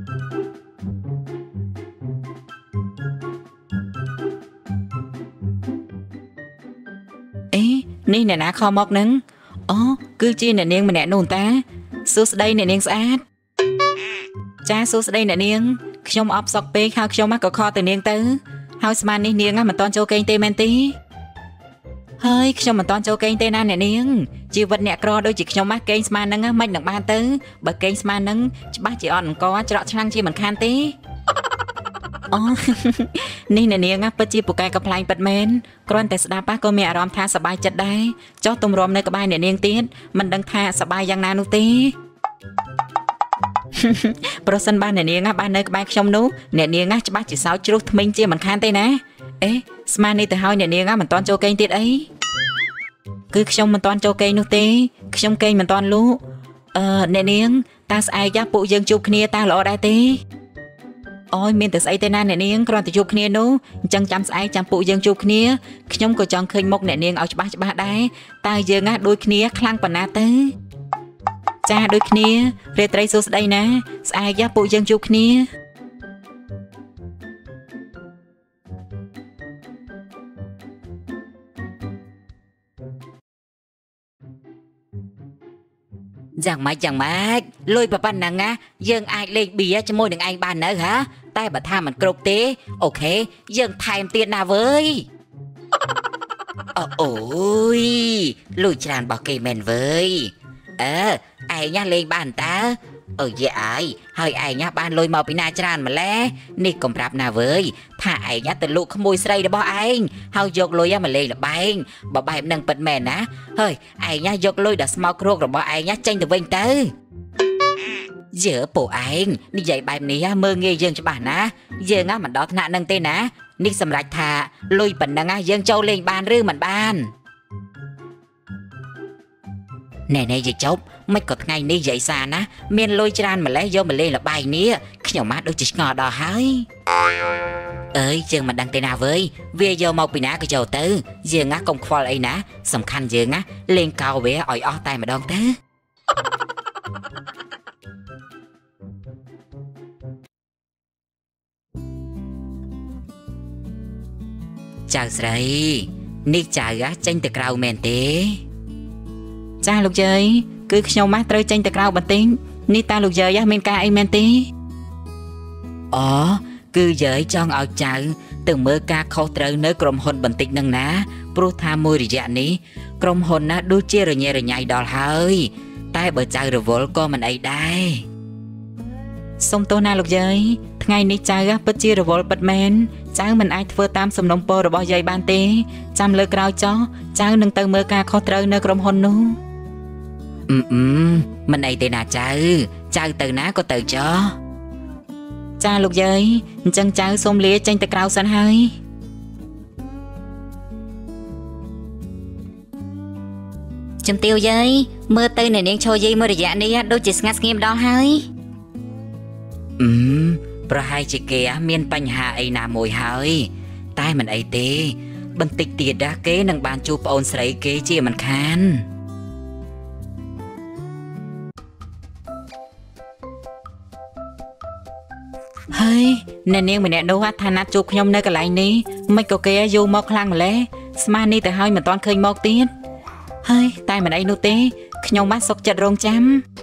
អេនេះអ្នកណាខលមកនឹងអូគឺជាអ្នកនាងម្នាក់នោះតាសួស្ដីអ្នកនាងស្អាតចាសួស្ដីអ្នកនាងខ្ញុំអបសក់ពេកហើយខ្ញុំក៏ខលទៅនាងទៅហើយស្មាននេះនាងមិនតាន់ចូលកេងទេមែនទេហើយខ្ញុំមិនតាន់ចូលកេងទេណាអ្នកនាងជីវិតអ្នកក្រដូចជាខ្ញុំមកកេងស្មានហ្នឹងមិននឹងបានទៅបើកេងស្មានហ្នឹងច្បាស់ជាអត់អង្គច្រកឆ្នាំងជាមិនខានទេអូនេះអ្នកនាងពិតជាពូកែកំ pl ែងពិតមែនគ្រាន់តែស្ដាប់ក៏មានអារម្មណ៍ថាសប្បាយចិត្តដែរចុះទម្រាំនៅក្បែរអ្នកនាងទៀតមិនដឹងថាសប្បាយយ៉ាងណានោះទេប្រសិនបើអ្នកនាងបាននៅក្បែរខ្ញុំនោះអ្នកនាងច្បាស់ជាសោចជ្រុះថ្មិញជាមិនខានទេណាអេស្មាននេះទៅហើយអ្នកនាងមិនតាន់ចូលកេងទៀតអីគឺខ្ញុំមិនតាន់ចូលកេងនោះទេខ្ញុំកេងមិនតាន់លូអឺអ្នកនាងតាស្អែកពួកយើងជួបគ្នាតាល្អដែរទេអូយមានតែស្អីទេណាអ្នកនាងគ្រាន់តែជួបគ្នានោះអញ្ចឹងចាំស្អែកចាំពួកយើងជួបគ្នាខ្ញុំក៏ចង់ឃើញមុខអ្នកនាងឲ្យច្បាស់ច្បាស់ដែរតើយើងណាដូចគ្នាខ្លាំងប៉ុណ្ណាទៅចាដូចគ្នារាត្រីសួស្ដីណាស្អែកពួកយើងជួបគ្នាយ៉ាងម៉េចយ៉ាងម៉េចលុយប៉ុណ្ណឹងណាយើងអាចលេងបៀជាមួយនឹងឯងបាននៅហ៎តែបើថាមិនគ្រប់ទេអូខេយើងថែមទៀតណាវើយអូយលុយច្រើនរបស់គេមែនវើយអើឯងណាលេងបានតើអូយអើយហើយឯងណាបានលុយមកពីណាច្រើនម្ល៉េះនេះកុំប្រាប់ណាវើយថាឯងណាទៅលក់ក្មួយស្រីរបស់ឯងហើយយកលុយមកលេងល្បែងបើបែបនឹងពិតមែនណាហើយឯងណាយកលុយដល់ស្មោកគ្រោករបស់ឯងណាចេញទៅវិញទៅយើពូឯងនិយាយបែបនេះមើលងាយយើងច្បាស់ណាយើងណាមិនដល់ថ្នាក់នឹងទេណានេះសម្រាប់ថាលុយប៉ុណ្ណឹងយើងចូលលេងបានឬមិនបានណែណែយាយជប់មិនក៏ថ្ងៃនេះយាយសាណាមានលុយច្រើនម្លេះយកមកលេងល្បែងនេះខ្ញុំមកដូចជាឆ្ងល់ដល់ហើយអើយយើងមិនដឹងទេណាវើយវាយកមកពីណាក៏ចូលទៅយើងណាកុំខ្វល់អីណាសំខាន់យើងណាលេងកោវាឲ្យអស់តែម្ដងទៅចៅស្រីនេះចៅចេញទៅក្រៅមែនទេចាលោកយាយគឺខ្ញុំមកត្រូវចេញទៅក្រៅបន្តិចនេះតើលោកយាយមានការអីមែនទេអូគឺយាយចង់ឲ្យចៅទៅមើលការខុសត្រូវនៅក្រុមហ៊ុនបន្តិចនឹងណាព្រោះថាមួយរយៈនេះក្រុមហ៊ុនណាដូចជារញ៉េរញ៉ៃដល់ហើយតែបើចៅរវល់ក៏មិនអីដែរសុំទោសណាលោកយាយថ្ងៃនេះចៅពិតជារវល់ពិតមែនចៅមិនអាចធ្វើតាមសំណុំពររបស់យាយបានទេចាំលើក្រោយចុះចៅនឹងទៅមើលការខុសត្រូវនៅក្រុមហ៊ុននោះអឺអឺមិនអីទេណាចៅចៅទៅណាក៏ទៅចុះចាលោកយាយអញ្ចឹងចៅសូមលាចេញទៅក្រៅសិនហើយជំទាវយាយមើលទៅអ្នកនាងឈរយាយមួយរយៈនេះដូចជាស្ងាត់ស្ងៀមដល់ហើយអឺប្រហែលជាគេមានបញ្ហាអីណាមួយហើយតែមិនអីទេបន្តិចទៀតគេនឹងបានជួបប្អូនស្រីគេជាមិនខានហើយអ្នកនាងម្នាក់នោះថាណាត់ជួបខ្ញុំនៅកន្លែងនេះមិនក៏គេយូរមកខ្លាំងម្ល៉េះស្មាននេះទៅហើយមិនតាន់ឃើញមកទៀតហើយតែមិនអីនោះទេខ្ញុំបានសុខចិត្តរងចាំ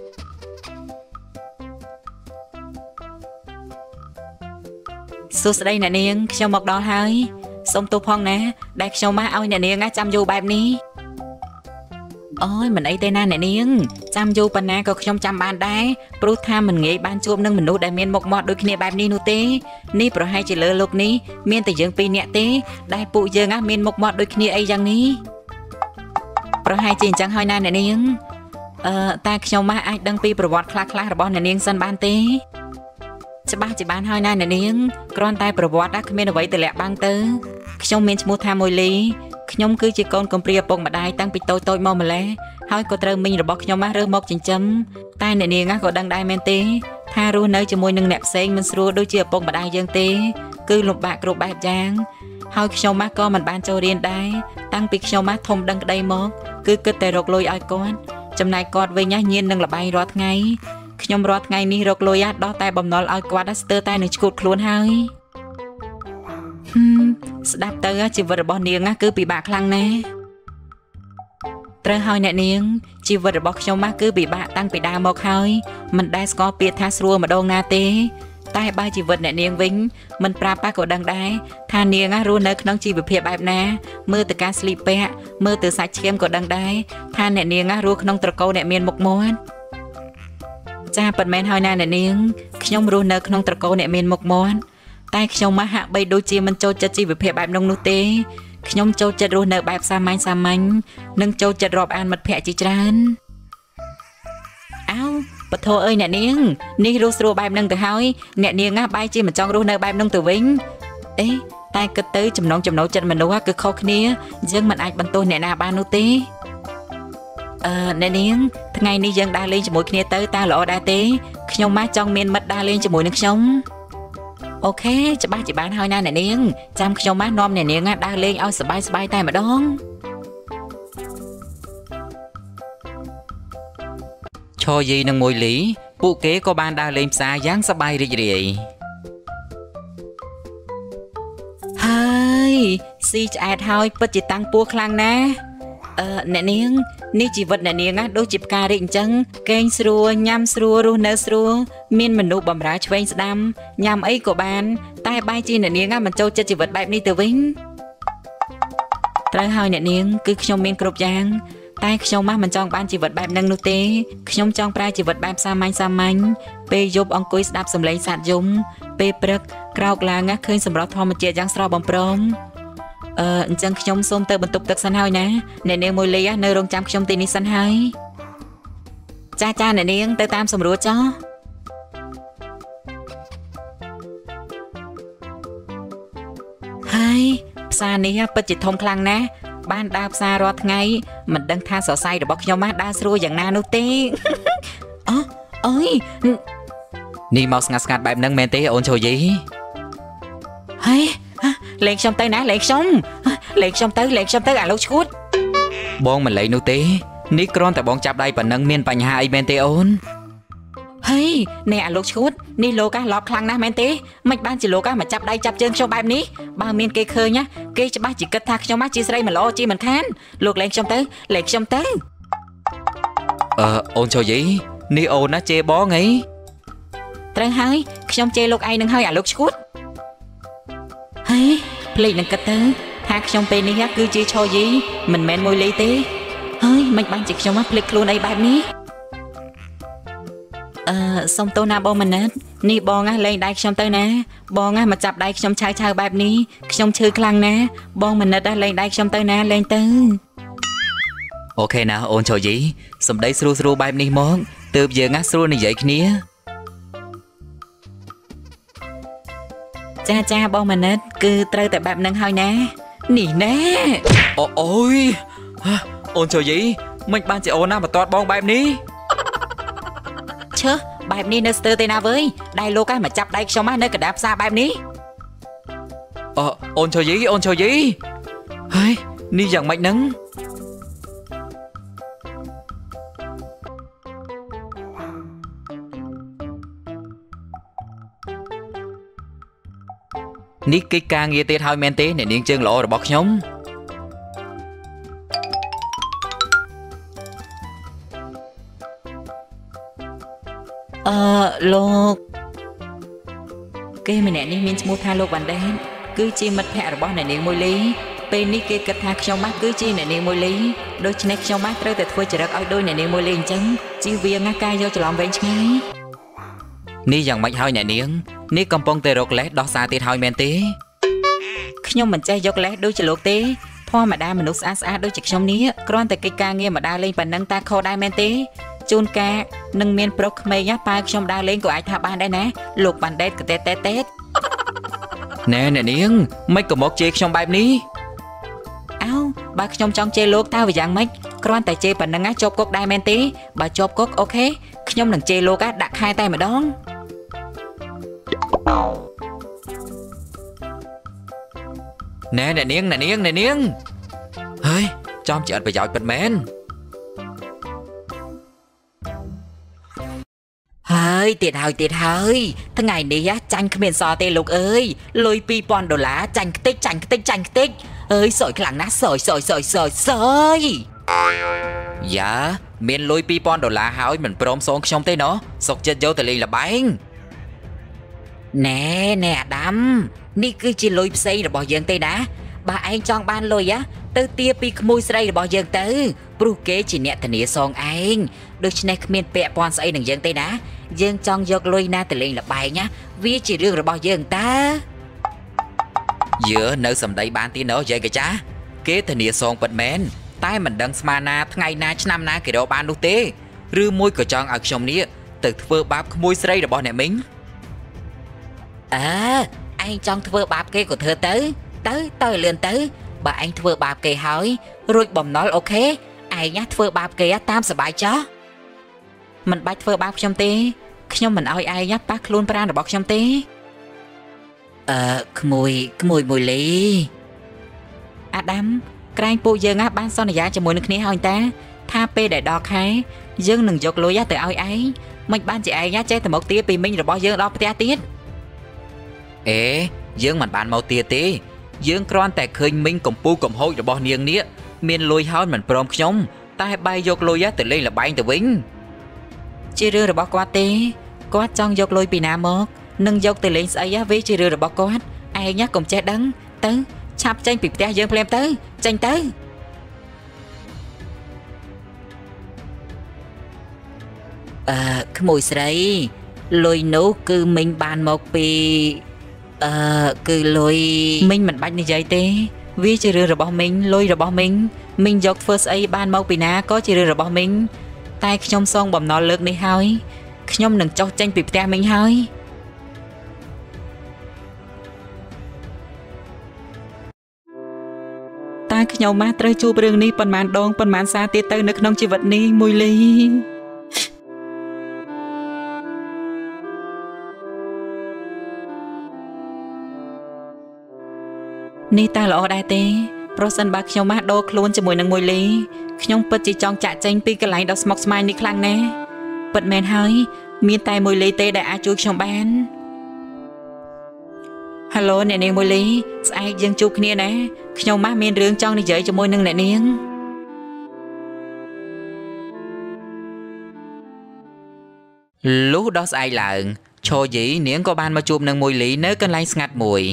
សួស្ដីអ្នកនាងខ្ញុំមកដល់ហើយសូមទោសផងណាដែលខ្ញុំមកឲ្យអ្នកនាងចាំយូរបែបនេះ Ôi mình ấy tên na nè niếng chăm vô bà na có trong chăm ban đái Prút tham mình nghĩ ban chuông nâng mình nụ đại miên mộc mọt đôi khi bài ni nụ tê Ni pro hai chỉ lỡ lục ní miên từ dương pi nẹ tê Đại phụ dương á miên mộc mọt đôi khi ấy răng ní Pro hai chỉ chẳng hỏi na nè niếng Ờ ta trong má ai đăng pi pro vọt khla khla rồi bọn nè niếng sân ban tê Sẽ ba chỉ ban hỏi na nè niếng Còn tay pro vọt á miên ở vậy từ lẹ băng tớ Trong miên mô tham môi lýខ្ញុំគឺជាកូនកំព្រាឪពុកម្ដាយតាំងពីតូចតូចមកម្ល៉េះហើយក៏ត្រូវមីងរបស់ខ្ញុំរើសមកចិញ្ចឹមតែអ្នកនាងក៏ដឹងដែរមែនទេថារស់នៅជាមួយនឹងអ្នកផ្សេងមិនស្រួលដូចជាឪពុកម្ដាយយើងទេគឺលំបាកគ្រប់បែបយ៉ាងហើយខ្ញុំក៏មិនបានចូលរៀនដែរតាំងពីខ្ញុំធំដឹងក្ដីមកគឺគិតតែរកលុយឲ្យគាត់ចំណែកគាត់វិញញញៀននឹងលបាយរាល់ថ្ងៃខ្ញុំរាល់ថ្ងៃនេះរកលុយដោះតែបំណុលឲ្យគាត់ស្ទើរតែនឹងឈួតខ្លួនហើយស្ដាប់ទៅជីវិតរបស់នាងគឺពិបាកខ្លាំងណាស់ត្រូវហើយអ្នកនាងជីវិតរបស់ខ្ញុំគឺពិបាកតាំងពីដើមមកហើយមិនដែលស្គាល់ពាក្យថាស្រួលម្ដងណាទេតែបើជីវិតអ្នកនាងវិញមិនប្រាប់ប៉ះក៏ដឹងដែរថានាងរស់នៅក្នុងជីវភាពបែបណាមើលទៅការស្លីពាក់មើលទៅសាច់ឈាមក៏ដឹងដែរថាអ្នកនាងរស់ក្នុងត្រកូលអ្នកមានមុខមាត់ចាប៉ុន្មានហើយណាអ្នកនាងខ្ញុំរស់នៅក្នុងត្រកូលអ្នកមានមុខមាត់តែខ្ញុំមកហាក់បីដូចជាមិនចូលចិត្តជីវភាពបែបនោះនោះទេខ្ញុំចូលចិត្តរស់នៅបែបសាមញ្ញសាមញ្ញនិងចូលចិត្តរាប់អានមិត្តភ័ក្តិជាច្រើនអោបធរអើយអ្នកនាងនេះរស់ស្រួលបែបហ្នឹងទៅហើយអ្នកនាងណាបែរជាមិនចង់រស់នៅបែបហ្នឹងទៅវិញអេតែគិតទៅចំណងចំណូលចិត្តមនុស្សគឺខុសគ្នាយើងមិនអាចបន្ទោសអ្នកណាបាននោះទេអឺអ្នកនាងថ្ងៃនេះយើងដើរលេងជាមួយគ្នាទៅតើល្អដែរទេខ្ញុំមកចង់មានមិត្តដើរលេងជាមួយនឹងខ្ញុំអូខេច្បាស់ជាបានហើយណាអ្នកនាងចាំខ្ញុំមកនាំអ្នកនាងដើរលេងឲ្យសប្បាយសប្បាយតែម្ដងឈរយីនិងមួយលីពួកគេក៏បានដើរលេងផ្សារយ៉ាងសប្បាយរីករាយហើយស៊ីឆ្អែតហើយពិតជាតាំងពោះខ្លាំងណាស់អឺអ្នកនាងនេះជីវិតអ្នកនាងណាដូចជាផ្ការីកអញ្ចឹងកេងស្រួលញ៉ាំស្រួលរស់នៅស្រួលមានមនុស្សបម្រើឆ្វេងស្ដាំញ៉ាំអីក៏បានតែបែរជាអ្នកនាងណាមិនចូលចិត្តជីវិតបែបនេះទៅវិញត្រូវហើយអ្នកនាងគឺខ្ញុំមានគ្រប់យ៉ាងតែខ្ញុំមកមិនចង់បានជីវិតបែបហ្នឹងនោះទេខ្ញុំចង់ប្រើជីវិតបែបសាមញ្ញសាមញ្ញពេលយប់អង្គុយស្ដាប់សំឡេងសត្វយំពេលព្រឹកក្រោកឡើងឃើញសម្រស់ធម្មជាតិយ៉ាងស្រស់បំព្រងអឺអញ្ចឹងខ្ញុំសូមទៅបន្ទប់ទឹកសិនហើយណាអ្នកនាងមួយលីនៅរងចាំខ្ញុំទីនេះសិនហើយចាចាអ្នកនាងទៅតាមសម្រួលចោះហើយផ្សារនេះពិតជាធំខ្លាំងណាស់បានដើរផ្សាររាល់ថ្ងៃមិនដឹងថាសរសៃរបស់ខ្ញុំមកដើរស្រួលយ៉ាងណានោះទេអូអើយនេះមកស្ងាត់ស្ងាត់បែបហ្នឹងមែនទេអូនឈូយីហើយលេងខ្ញុំទៅណាលេងខ្ញុំលេងខ្ញុំទៅលេងខ្ញុំទៅអាលោកឈួតបងមិនលេងនោះទេនេះគ្រាន់តែបងចាប់ដៃប៉ុណ្ណឹងមានបញ្ហាអីមែនទេអូនហើយនេះអាលោកឈួតនេះលោកឡប់ខ្លាំងណាស់មែនទេមិនបានជាលោកមកចាប់ដៃចាប់ជើងខ្ញុំបែបនេះបើមានគេឃើញណាគេច្បាស់ជាគិតថាខ្ញុំជាស្រីមិនល្អជាមិនខានលោកលេងខ្ញុំទៅលេងខ្ញុំទៅអឺអូនឈូយីនេះអូនណាជេបងអីត្រូវហើយខ្ញុំជេរលោកឯងនឹងហើយអាលោកឈួតហើយភ្លេចនឹងគិតទៅថាខ្ញុំពេលនេះគឺជាឈយីមិនមែនមួយលីទេហើយមិនបានជាខ្ញុំភ្លេចខ្លួនអីបែបនេះអឺសុំទោសណាបងម៉ាណិតនេះបងណាលេងដៃខ្ញុំទៅណាបងណាមកចាប់ដៃខ្ញុំឆៅឆៅបែបនេះខ្ញុំឈឺខ្លាំងណាបងម៉ាណិតលេងដៃខ្ញុំទៅណាលេងទៅអូខេណាអូនឈយីសំដីស្រួលស្រួលបែបនេះមកទើបយើងណាស្រួលនិយាយគ្នាចាចាបងម៉ាណិតគឺត្រូវតែបែបហ្នឹងហើយណានេះណែអូអូយអូនឈយីមិនបានជាអូនណាមកតតបងបែបនេះឈើបែបនេះនៅស្ទើរទេណាវើយដៃលោកឯងមកចាប់ដៃខ្ញុំនៅកណ្ដាលផ្សារបែបនេះអូអូនឈយីអូនឈយីហើយនេះយ៉ាងម៉េចហ្នឹងនេះកិច្ចការងារទៀតហើយមែនទេអ្នកនាងជើងល្អរបស់ខ្ញុំអឺលោកគេម្នាក់នេះមានឈ្មោះថាលោកវ៉ាន់ដេនគឺជាមិត្តភក្តិរបស់អ្នកនាងមួយលីពពេលនេះគេគិតថាខ្ញុំម៉ាស់គឺជាអ្នកនាងមួយលីដូច្នេះខ្ញុំម៉ាស់ត្រូវតែធ្វើចរិតឲ្យដូចអ្នកនាងមួយលីអញ្ចឹងជៀសវាងការយកច្រឡំវែងឆ្ងាយនេះយ៉ាងម៉េចហើយអ្នកនាងនេះកំពុងតែរកលេសដោះសារទៀតហើយមែនទេខ្ញុំមិនចេះយកលេសដូចជាលោកទេធម្មតាមនុស្សស្អាតស្អាតដូចជាខ្ញុំនេះគ្រាន់តែកិច្ចការងារមកដើរលេងប៉ុណ្ណឹងតាខុសដែរមែនទេជួនកាលនឹងមានប្រុសក្មេងប៉ាខ្ញុំដើរលេងក៏អាចថាបានដែរណាលោកបានដេតក៏តេតតេតេតណែអ្នកនាងមិនក៏មកជេរខ្ញុំបែបនេះអោបើខ្ញុំចង់ជេរលោកតើវាយ៉ាងម៉េចគ្រាន់តែជេរប៉ុណ្ណឹងជាប់គុកដែរមែនទេបើជាប់គុកអូខេខ្ញុំនឹងជេរលោកដាក់ខែតែម្ដងណែអ្នកនាងអ្នកនាងអ្នកនាងហើយចំជាអត់ប្រយោជន៍ពិតមែនហើយទៀតហើយទៀតហើយថ្ងៃនេះចាញ់គ្មានសល់ទេលោកអើយលុយពីរពាន់ដុល្លារចាញ់ខ្ទេចចាញ់ខ្ទេចចាញ់ខ្ទេចអើយសយខ្លាំងណាស់សយសយសយសយសយយ៉ាមានលុយពីរពាន់ដុល្លារហើយមិនព្រមសងខ្ញុំទេណោះសុកចិត្តយកទៅលេងល្បែងណែណែអាដាមនេះគឺជាលុយផ្សេងរបស់យើងទេណាបើឯងចង់បានលុយទៅទាពីក្មួយស្រីរបស់យើងទៅព្រោះគេជាអ្នកធានាសងឯងដូច្នេះគ្មានពាក់ព័ន្ធស្អីនឹងយើងទេណាយើងចង់យកលុយណាទៅលេងល្បែងណាវាជារឿងរបស់យើងតើយើនៅសំដីបានទីណោះយាយកចាគេធានាសងពិតមែនតែមិនដឹងស្មានណាថ្ងៃណាឆ្នាំណាគេរកបាននោះទេឬមួយក៏ចង់ឲ្យខ្ញុំនេះទៅធ្វើបាបក្មួយស្រីរបស់អ្នកមីងអើឯងចង់ធ្វើបាបគេក៏ធ្វើទៅទៅទៅលឿនទៅបើឯងធ្វើបាបគេហើយរួចបំណុលអូខេឯងធ្វើបាបគេតាមសប្បាយចោះមិនបាច់ធ្វើបាបខ្ញុំទេខ្ញុំមិនឲ្យឯងប៉ះខ្លួនប្រាណរបស់ខ្ញុំទេអឺក្មួយក្មួយមួយលីអាដាមក្រែងពួកយើងបានសន្យាជាមួយនឹងគ្នាហើយតាថាពេលដែលដល់ខែយើងនឹងយកលុយទៅឲ្យឯងមិនបានជាឯងចេះតែមកទាពីមីងរបស់យើងដល់ផ្ទះទៀតអេយើងមិនបានមកទាទេយើងគ្រាន់តែឃើញមីងកំពូកំហូចរបស់នាងនេះមានលុយហើយមិនព្រមខ្ញុំតែបែរយកលុយទៅលេងល្បែងទៅវិញជារឿងរបស់គាត់ទេគាត់ចង់យកលុយពីណាមកនឹងយកទៅលេងស្អីវាជារឿងរបស់គាត់ឯងកុំចេះដឹងទៅឆាប់ចេញពីផ្ទះយើងភ្លាមទៅចេញទៅអឺក្មួយស្រីលុយនោះគឺមីងបានមកពីអឺគឺលុយមីងមិនបាច់និយាយទេវាជារឿងរបស់មីងលុយរបស់មីងមីងយកធ្វើស្អីបានមកពីណាក៏ជារឿងរបស់មីងតែខ្ញុំសងបំណុលលើកនេះហើយខ្ញុំនឹងចុះចេញពីផ្ទះមីងហើយតែខ្ញុំមកត្រូវជួបរឿងនេះប៉ុន្មានដងប៉ុន្មានសារទៀតទៅនៅក្នុងជីវិតនេះមួយលីនេះតើល្អដែរទេប្រសិនបើខ្ញុំមកដូរខ្លួនជាមួយនឹងមួយលីខ្ញុំពិតជាចង់ចាក់ចេញពីកន្លែងដ៏ស្មុគស្មាញនេះខ្លាំងណាស់ពិតមែនហើយមានតែមួយលីទេដែលអាចជួយខ្ញុំបានហេឡូអ្នកនាងមួយលីស្អែកយើងជួបគ្នាណាខ្ញុំមកមានរឿងចង់និយាយជាមួយនឹងអ្នកនាងលុះដល់ស្អែកឡើងឈរយីនាងក៏បានមកជួបនឹងមួយលីនៅកន្លែងស្ងាត់មួយ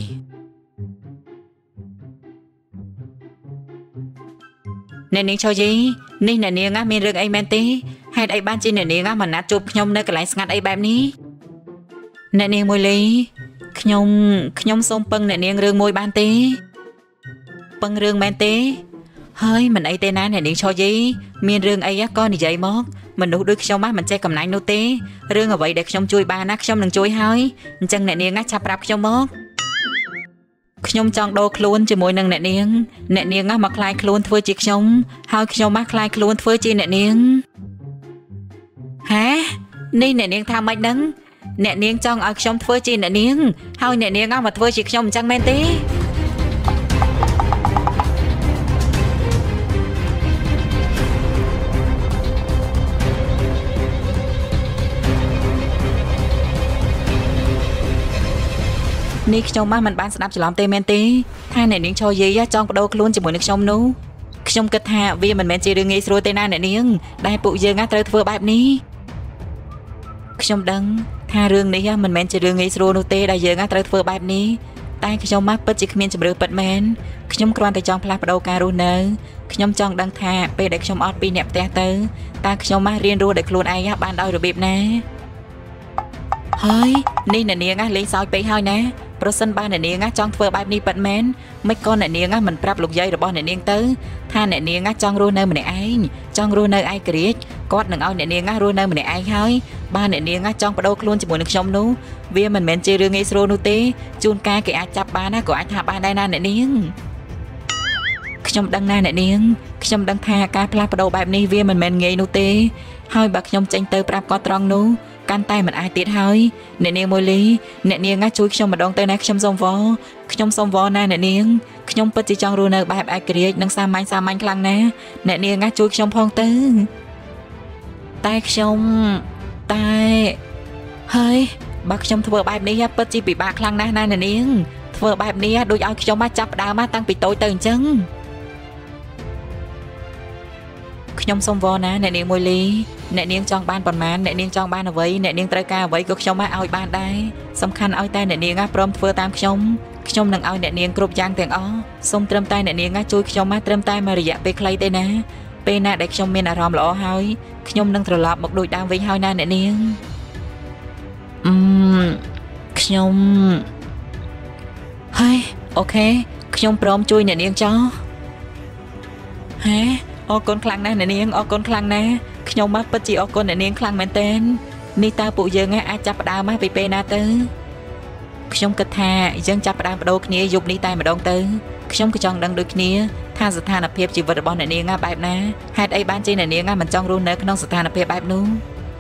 អ្នកនាងឈរយីនេះអ្នកនាងមានរឿងអីមែនទេហេតុអីបានជាអ្នកនាងមកណាត់ជួបខ្ញុំនៅកន្លែងស្ងាត់អីបែបនេះអ្នកនាងមួយលីខ្ញុំខ្ញុំសូមពឹងអ្នកនាងរឿងមួយបានទេពឹងរឿងមែនទេហើយមិនអីទេណាអ្នកនាងឈរយីមានរឿងអីក៏និយាយមកមនុស្សដូចខ្ញុំមិនចេះកំណាញ់នោះទេរឿងអ្វីដែលខ្ញុំជួយបានណាខ្ញុំនឹងជួយហើយអញ្ចឹងអ្នកនាងឆាប់ប្រាប់ខ្ញុំមកខ្ញុំចង់ដូរខ្លួនជាមួយនឹងអ្នកនាងអ្នកនាងមកคลายខ្លួនធ្វើជាខ្ញុំហើយខ្ញុំមកคลายខ្លួនធ្វើជាអ្នកនាងហានេះអ្នកនាងថាម៉េចហ្នឹងអ្នកនាងចង់ឲ្យខ្ញុំធ្វើជាអ្នកនាងហើយអ្នកនាងមកធ្វើជាខ្ញុំអញ្ចឹងមែនទេនេះខ្ញុំមកមិនបានស្ដាប់ច្រឡំទេមែនទេថាអ្នកនាងឈរយីចង់បដូរខ្លួនជាមួយនឹងខ្ញុំនោះខ្ញុំគិតថាវាមិនមែនជារឿងងាយស្រួលទេណាអ្នកនាងដែលពួកយើងត្រូវធ្វើបែបនេះខ្ញុំដឹងថារឿងនេះមិនមែនជារឿងងាយស្រួលនោះទេដែលយើងត្រូវធ្វើបែបនេះតែខ្ញុំមកពិតជាគ្មានជំរឿពិតមែនខ្ញុំគ្រាន់តែចង់ផ្លាស់ប្ដូរការរស់នៅខ្ញុំចង់ដឹងថាពេលដែលខ្ញុំអត់ពីអ្នកផ្ទះទៅតើខ្ញុំមករៀនរស់ដោយខ្លួនឯងបានដោយរបៀបណាហើយនេះអ្នកនាងលេងសើចពេកហើយណាប្រសិនបើអ្នកនាងចង់ធ្វើបែបនេះពិតមែនមិនក៏អ្នកនាងមិនប្រាប់លោកយាយរបស់អ្នកនាងទៅថាអ្នកនាងចង់រស់នៅម្នាក់ឯងចង់រស់នៅឯករាជ្យគាត់នឹងឲ្យអ្នកនាងរស់នៅម្នាក់ឯងហើយបើអ្នកនាងចង់បដូរខ្លួនជាមួយនឹងខ្ញុំនោះវាមិនមែនជារឿងងាយស្រួលនោះទេជួនកាលគេអាចចាប់បានណាក៏អាចថាបានដែរណាអ្នកនាងខ្ញុំដឹងណាអ្នកនាងខ្ញុំដឹងថាការផ្លាស់ប្ដូរបែបនេះវាមិនមែនងាយនោះទេហើយបើខ្ញុំចេញទៅប្រាប់គាត់ត្រង់នោះកាន់តែមិនអាចទៀតហើយអ្នកនាងមួយលីអ្នកនាងជួយខ្ញុំម្ដងទៅណាខ្ញុំសូមវល់ខ្ញុំសូមវល់ណាអ្នកនាងខ្ញុំពិតជាចង់រស់នៅបែបឯករាជ្យនិងសាមញ្ញសាមញ្ញខ្លាំងណាស់អ្នកនាងជួយខ្ញុំផងទៅតែខ្ញុំតែហើយបើខ្ញុំធ្វើបែបនេះពិតជាពិបាកខ្លាំងណាស់ណាអ្នកនាងធ្វើបែបនេះដូចឲ្យខ្ញុំមកចាប់ផ្ដើមមកតាំងពីតូចទៅអញ្ចឹងខ្ញុំសូមវល់ណាអ្នកនាងមួយលីអ្នកនាងចង់បានប៉ុន្មានអ្នកនាងចង់បានអ្វីអ្នកនាងត្រូវការអ្វីក៏ខ្ញុំមកឲ្យបានដែរសំខាន់ឲ្យតែអ្នកនាងព្រមធ្វើតាមខ្ញុំខ្ញុំនឹងឲ្យអ្នកនាងគ្រប់យ៉ាងទាំងអស់សូមត្រឹមតែអ្នកនាងជួយខ្ញុំមកត្រឹមតែមួយរយៈពេលខ្លីទេណាពេលណាដែលខ្ញុំមានអារម្មណ៍ល្អហើយខ្ញុំនឹងត្រឡប់មកដូចដើមវិញហើយណាអ្នកនាងអឺខ្ញុំហើយអូខេខ្ញុំព្រមជួយអ្នកនាងចោះហេអរគុណខ្លាំងណាស់អ្នកនាងអរគុណខ្លាំងណាស់ខ្ញុំមកពិតជាអរគុណអ្នកនាងខ្លាំងមែនទែននេះតើពួកយើងអាចចាប់ផ្ដើមមកពីពេលណាទៅខ្ញុំគិតថាយើងចាប់ផ្ដើមបដូរគ្នាយប់នេះតែម្ដងទៅខ្ញុំក៏ចង់ដឹងដូចគ្នាថាស្ថានភាពជីវិតរបស់អ្នកនាងបែបណាហេតុអីបានជាអ្នកនាងមិនចង់រស់នៅក្នុងស្ថានភាពបែបនោះ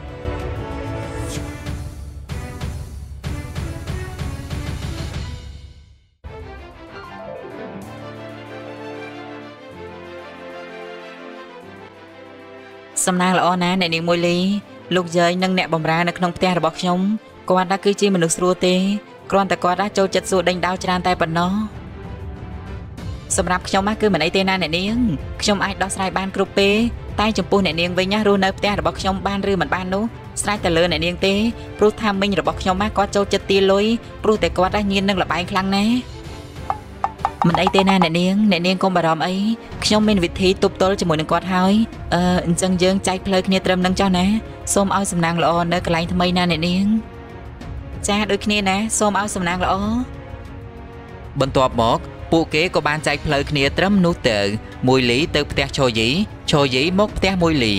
សំណាងល្អណាស់អ្នកនាងមួយលីលោកយាយនិងអ្នកបម្រើនៅក្នុងផ្ទះរបស់ខ្ញុំគាត់ថាគឺជាមនុស្សស្រួលទេគ្រាន់តែគាត់ថាចូលចិត្តសួរដេញដោលច្រើនតែប៉ុណ្ណោះសម្រាប់ខ្ញុំគឺមិនអីទេណាអ្នកនាងខ្ញុំអាចដោះស្រាយបានគ្រប់ពេលតែចំពោះអ្នកនាងវិញណារស់នៅផ្ទះរបស់ខ្ញុំបានឬមិនបាននោះស្រេចតែលើអ្នកនាងទេព្រោះថាមីងរបស់ខ្ញុំគាត់ចូលចិត្តទាលុយព្រោះតែគាត់ញៀននឹងលបែងខ្លាំងណាស់មិនអីទេណាអ្នកនាងអ្នកនាងកុំបារម្ភអីខ្ញុំមានវិធីទប់ទល់ជាមួយនឹងគាត់ហើយអឺអញ្ចឹងយើងចែកផ្លូវគ្នាត្រឹមនឹងចុះណាសូមឲ្យសំណាងល្អនៅកន្លែងថ្មីណាអ្នកនាងចាដូចគ្នាណាសូមឲ្យសំណាងល្អបន្ទាប់មកពួកគេក៏បានចែកផ្លូវគ្នាត្រឹមនោះទៅមួយលីទៅផ្ទះឈរយីឈរយីមកផ្ទះមួយលី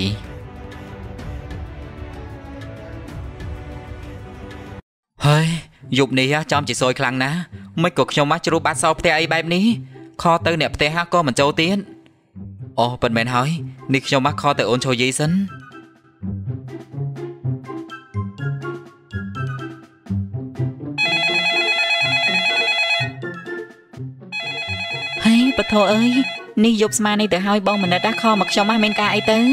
ហើយយប់នេះចំជាសយខ្លាំងណាស់មិនក៏ខ្ញុំមកជ្រុះបាត់សោផ្ទះអីបែបនេះខទៅអ្នកផ្ទះក៏មិនចូលទៀតអូប៉ុន្មានហើយនេះខ្ញុំមកខទៅអូនឈរយីសិនហើយបថោអើយនេះយប់ស្មាននេះទៅហើយបងមនិតខមកខ្ញុំមកមានការអីទៅ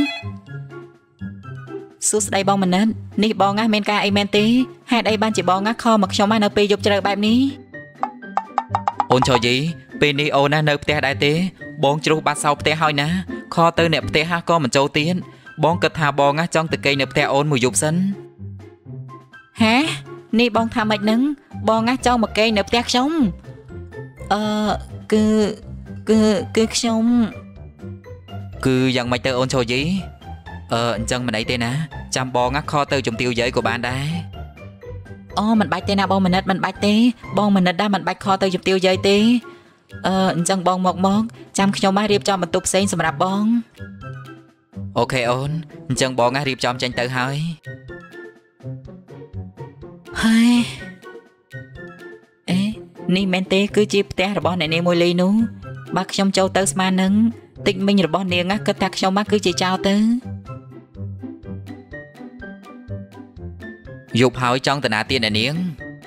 សួស្ដីបងមនិតនេះបងណាមានការអីមែនទេហេតុអីបានជាបងណាខមកខ្ញុំមកនៅពេលយប់ជ្រៅបែបនេះអូនឈរយីពេលនេះអូនណានៅផ្ទះដែរទេបងជ្រុះបាត់សោផ្ទះហើយណាខទៅអ្នកផ្ទះក៏មិនចូលទៀតបងគិតថាបងណាចង់ទៅគេងនៅផ្ទះអូនមួយយប់សិនហេនេះបងថាម៉េចហ្នឹងបងណាចង់មកគេងនៅផ្ទះខ្ញុំអឺគឺគឺគឺខ្ញុំគឺយ៉ាងម៉េចទៅអូនឈរយីអឺអញ្ចឹងមិនអីទេណាចាំបងណាខទៅជំទាវយាយក៏បានដែរអូមិនបាច់ទេណាបងមនិតមិនបាច់ទេបងមនិតដែរមិនបាច់ខទៅជំទាវយាយទេអឺអញ្ចឹងបងមកមកចាំខ្ញុំមករៀបចំបន្ទប់ផ្សេងសម្រាប់បងអូខេអូនអញ្ចឹងបងណារៀបចំចេញទៅហើយហើយអេនេះមែនទេគឺជាផ្ទះរបស់អ្នកនាងមួយលីនោះបើខ្ញុំចូលទៅស្មាននឹងតិចមិញរបស់នាងណាគិតថាខ្ញុំមកគឺជាចោលទៅយប់ហើយចង់តាណាទៀតអ្នកនាង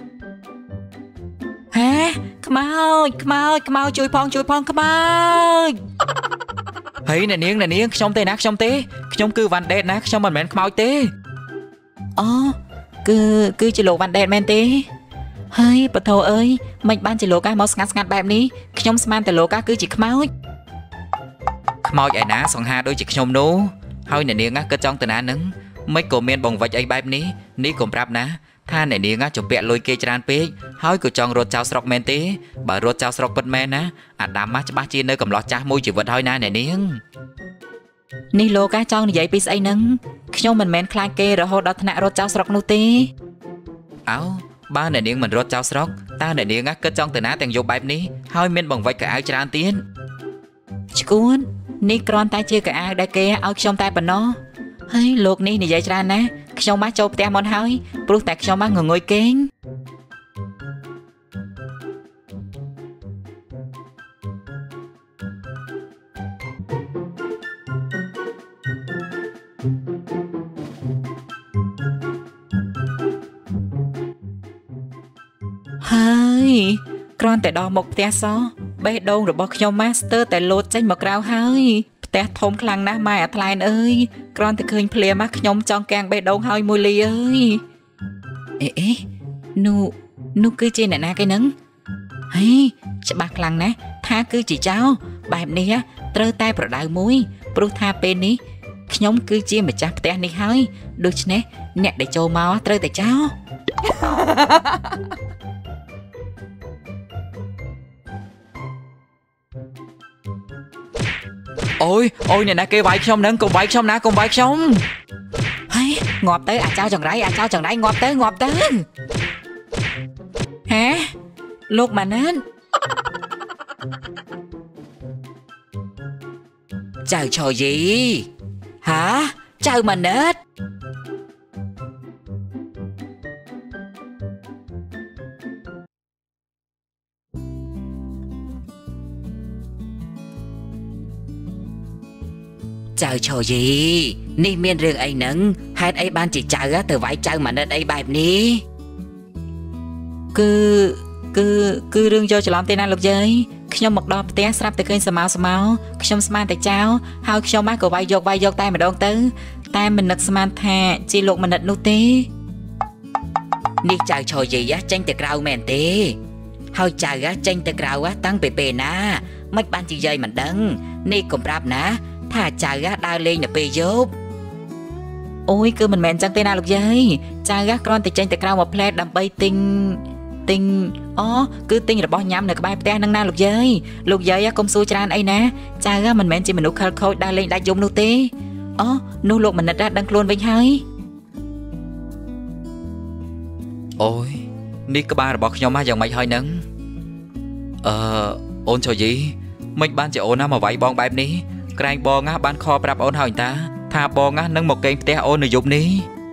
ហេខ្មោចខ្មោចខ្មោចជួយផងជួយផងខ្មោចហើយអ្នកនាងអ្នកនាងខ្ញុំទេណាខ្ញុំទេខ្ញុំគឺវ៉ាន់ដេតណាខ្ញុំមិនមែនខ្មោចទេអូគឺគឺជាលោកវ៉ាន់ដេតមែនទេហើយបថោអើយមិនបានជាលោកមកស្ងាត់ស្ងាត់បែបនេះខ្ញុំស្មានតែលោកគឺជាខ្មោចខ្មោចឯណាសង្ហាដូចជាខ្ញុំនោះហើយអ្នកនាងគិតចង់តាណានឹងមិនក៏មានបងវិចអីបែបនេះនេះកុំប្រាប់ណា tha này niềng á chụp bẹ lôi kê tràn pê hỏi cứ chọn rốt cháo sọc men tí bà rốt cháo sọc bật men á à đam má ba chi nơi cầm lọt cha môi chỉ vật hơi na này niềng នេះលោកកាចង់និយាយពីស្អីហ្នឹងខ្ញុំមិនមែនខ្លាចគេរហូតដល់ថ្នាក់រត់ចោលស្រុកនោះទេអោបើអ្នកនាងមិនរត់ចោលស្រុកតើអ្នកនាងគិតចង់ទៅណាទាំងយប់បែបនេះហើយមានបង្វិចកៅអៅច្រើនទៀតឈួននេះគ្រាន់តែជាកៅអៅដែលគេឲ្យខ្ញុំតែប៉ុណ្ណោះហើយលោកនេះនិយាយច្រើនណាស់ខ្ញុំមកចូលផ្ទះមុនហើយព្រោះតែខ្ញុំមកងងុយគេង ហើយគ្រាន់តែដល់មុខផ្ទះសោះបេះដូងរបស់ខ្ញុំម៉ាស្ទ័រតែលោតចេញមកក្រៅហើយផ្ទះធំខ្លាំងណាស់ម៉ែអាថ្លែនអើយគ្រាន់តែឃើញភ្លាមខ្ញុំចង់កាំងបេះដូងហើយមួយលីអើយអេអេនោះនោះគឺជាអ្នកណាគេនឹងហើយច្បាស់ខ្លាំងណាស់ថាគឺជាចៅបែបនេះត្រូវតែប្រដៅមួយព្រោះថាពេលនេះខ្ញុំគឺជាម្ចាស់ផ្ទះនេះហើយដូច្នេះអ្នកដែលចូលមកត្រូវតែចៅ ôi ôi này nè kêu vậy không nâng cùng vậy không nè cùng vậy không hay ngọt tới à trao chẳng đấy à trao chẳng đấy ngọt tới ngọt tới hả lúc mà nên Chờ trò gì hả chờ mà nết Chờ trò gì Ni miên rừng ấy nâng Hết ấy ban chỉ chờ á từ vãi chờ mà nên ấy bài ní Cứ Cứ Cứ rừng cho cho làm tên anh lục giớiខ្ញុំមកដល់ផ្ទះស្រាប់តែឃើញស្មៅស្មៅខ្ញុំស្មានតែចៅហើយខ្ញុំមកក៏វាយយកវាយយកតែម្ដងទៅតែមិននឹកស្មានថាជាលោកមនិតនោះទេនេះចៅឆយយាចេញទៅក្រៅមែនទេហើយចៅចេញទៅក្រៅតាំងពីពេលណាមិនបានជាយាយមិនដឹងនេះកុំប្រាប់ណាថាចៅដើរលេងនៅពេលយប់អូយគឺមិនមែនចឹងទេណាលោកយាយចៅគ្រាន់តែចេញទៅក្រៅមកផ្លែដើម្បីទិញទិញអូគឺទិញរបស់ញ៉ាំនៅក្បែរផ្ទះនឹងណាលោកយាយលោកយាយកុំសួរច្រើនអីណាចៅមិនមែនជាមនុស្សខិលខូចដើរលេងដាច់យំនោះទេអូនោះលោកមនិតដឹងខ្លួនវិញហើយ ôiនេះក្បាលរបស់ខ្ញុំមកយ៉ាងម៉េចហើយនឹងអឺអូនឆយីមិនបានជាអូនណាមកវាយបងបែបនេះក្រែងបងណាបានខប្រាប់អូនហើយតាថាបងណានឹងមកកេងផ្ទះអូននៅយប់នេះ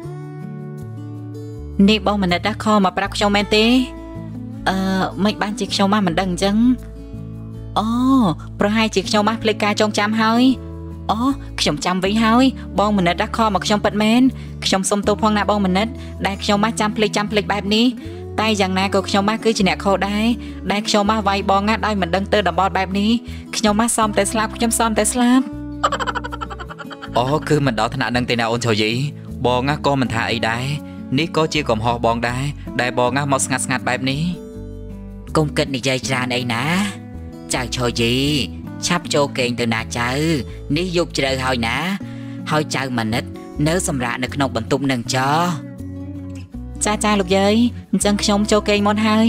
នេះបងមនិតខមកប្រាប់ខ្ញុំមែនទេអឺមិនបានជាខ្ញុំមកមិនដឹងអញ្ចឹងអូប្រហែលជាខ្ញុំមកភ្លេចការចងចាំហើយអូខ្ញុំចាំវិញហើយបងមនិតខមកខ្ញុំពិតមែនខ្ញុំសុំទោសផងណាបងមនិតដែលខ្ញុំមកចាំភ្លេចចាំភ្លេចបែបនេះតែយ៉ាងណាក៏ខ្ញុំមកគឺជាអ្នកខុសដែរដែលខ្ញុំមកវាយបងណាដោយមិនដឹងទៅតំបន់បែបនេះខ្ញុំមកសមតែស្លាប់ខ្ញុំសមតែស្លាប់អូគឺមិនដល់ថ្នាក់នឹងទេណាអូនឆយីបងណាក៏មិនថាអីដែរនេះក៏ជាកំហុសបងដែរដែលបងណាមកស្ងាត់ស្ងាត់បែបនេះកុំគិតនិយាយច្រើនអីណាចៅឆយីឆាប់ចូលគេងទៅណាចៅនេះយប់ជ្រៅហើយណាហើយចៅមនិតនៅសម្រាប់នៅក្នុងបន្ទប់នឹងចោចាចាលោកយាយអញ្ចឹងខ្ញុំចូលគេងមុនហើយ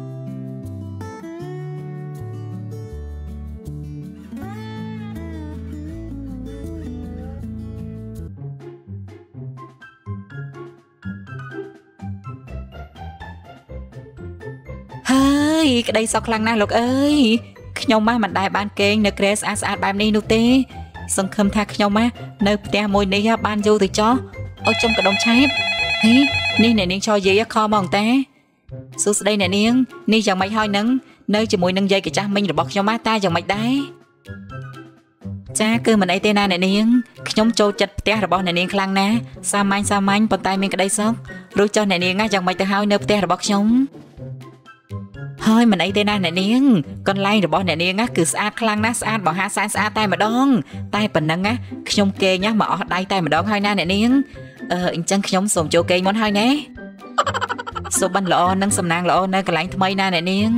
ហើយក្តីសោកខ្លាំងណាស់លោកអើយខ្ញុំមកមិនដែលបានគេងនៅក្រែស្អាតស្អាតបែបនេះនោះទេសង្ឃឹមថាខ្ញុំមកនៅផ្ទះមួយនេះបានយូរទៅចោះអុយចំកដុំឆែបហីនេះអ្នកនាងឆយយាយខមកតាសួស្ដីអ្នកនាងនេះយ៉ាងម៉េចហើយនឹងនៅជាមួយនឹងយាយកចាស់មិញរបស់ខ្ញុំមកតាយ៉ាងម៉េចដែរចាគឺមិនអីទេណាអ្នកនាងខ្ញុំចូលចិត្តផ្ទះរបស់អ្នកនាងខ្លាំងណាស់សាមញ្ញសាមញ្ញប៉ុន្តែមានក្តីសុខរួចចុះអ្នកនាងយ៉ាងម៉េចទៅហើយនៅផ្ទះរបស់ខ្ញុំ ហើយមិនអីទេណាអ្នកនាងកន្លែងរបស់អ្នកនាងគឺស្អាតខ្លាំងណាស់ស្អាតបោះហាសែនស្អាតតែម្ដងតែប៉ុណ្ណឹងណាខ្ញុំគេងមកអស់ដៃតែម្ដងហើយណាអ្នកនាងអឺអញ្ចឹងខ្ញុំសូមចូលគេងមុនហើយណាសូមបានល្អនិងសំណាងល្អនៅកន្លែងថ្មីណាអ្នកនាង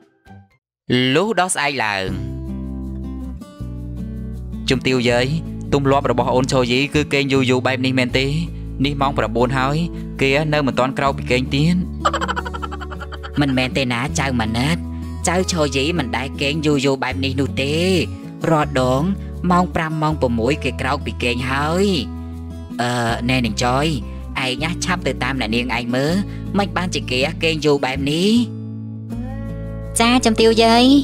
លុះដល់ស្អែកឡើងជំទាវយាយទុំលាប់របស់អូនចូលយីគឺគេងយូរយូរបែបនេះមែនទេនេះម៉ោងប្រាំបួនហើយគេនៅមិនទាន់ក្រោកពីគេងទៀតមិនមែនទេណាចៅម៉ាណិតចៅឈរយីមិនដែលគេងយូរយូរបែបនេះនោះទេរាល់ដងម៉ោងប្រាំម៉ោងប្រាំមួយគេក្រោកពីគេងហើយអឺណែនឹងចយឯងឆាប់ទៅតាមអ្នកនាងឯងមើលមិនបានជាគេគេងយូរបែបនេះចាជំទាវយាយ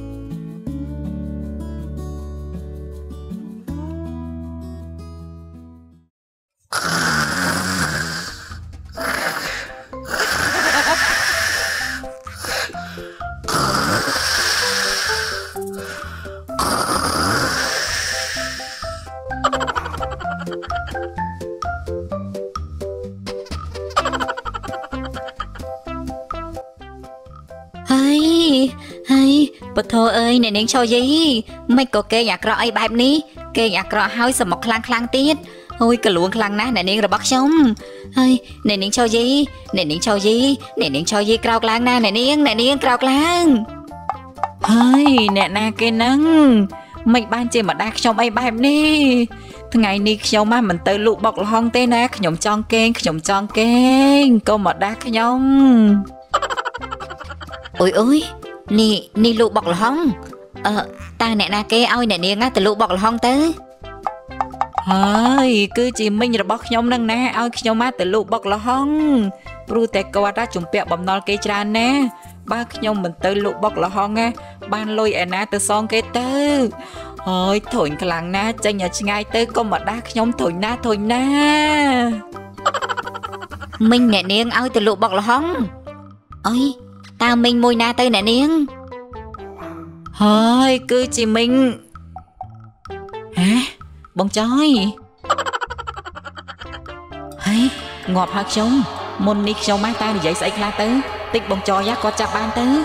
ពធអើយអ្នកនាងឈរយីមិនក៏គេអាក្រក់អីបែបនេះគេអាក្រក់ហើយសមុខខ្លាំងខ្លាំងទៀតអូយកលួងខ្លាំងណាស់អ្នកនាងរបស់ខ្ញុំហើយអ្នកនាងឈរយីអ្នកនាងឈរយីអ្នកនាងឈរយីក្រោកឡើងណាអ្នកនាងអ្នកនាងក្រោកឡើងហើយអ្នកណាគេហ្នឹងមិនបានជាម្ដាយខ្ញុំអីបែបនេះថ្ងៃនេះខ្ញុំមិនទៅលក់បុកល្ហុងទេណាខ្ញុំចង់គេងខ្ញុំចង់គេងកុំម្ដាយខ្ញុំអូយអូយនេះនេះលក់បុកល្ហុងអឺតើអ្នកណាគេឲ្យអ្នកនាងទៅលក់បុកល្ហុងទៅហើយគឺជាមីងរបស់ខ្ញុំនឹងណាឲ្យខ្ញុំមកទៅលក់បុកល្ហុងព្រោះតែគាត់ជំពាក់បំណុលគេច្រើនណាបើខ្ញុំមិនទៅលក់បុកល្ហុងណាបានលុយឯណាទៅសងគេទៅហើយធុញខ្លាំងណាស់ចេញឲ្យឆ្ងាយទៅកុំមកដាស់ខ្ញុំធុញណាធុញណាមីងអ្នកនាងឲ្យទៅលក់បុកល្ហុងអុយតើមីងមួយណាទៅអ្នកនាងហើយគឺជាមីងហ៎បងចយហើយងាប់ហើយខ្ញុំមុននេះខ្ញុំមកតែនិយាយស្អីខ្លះទៅតិចបងចយគាត់ចាប់បានទៅ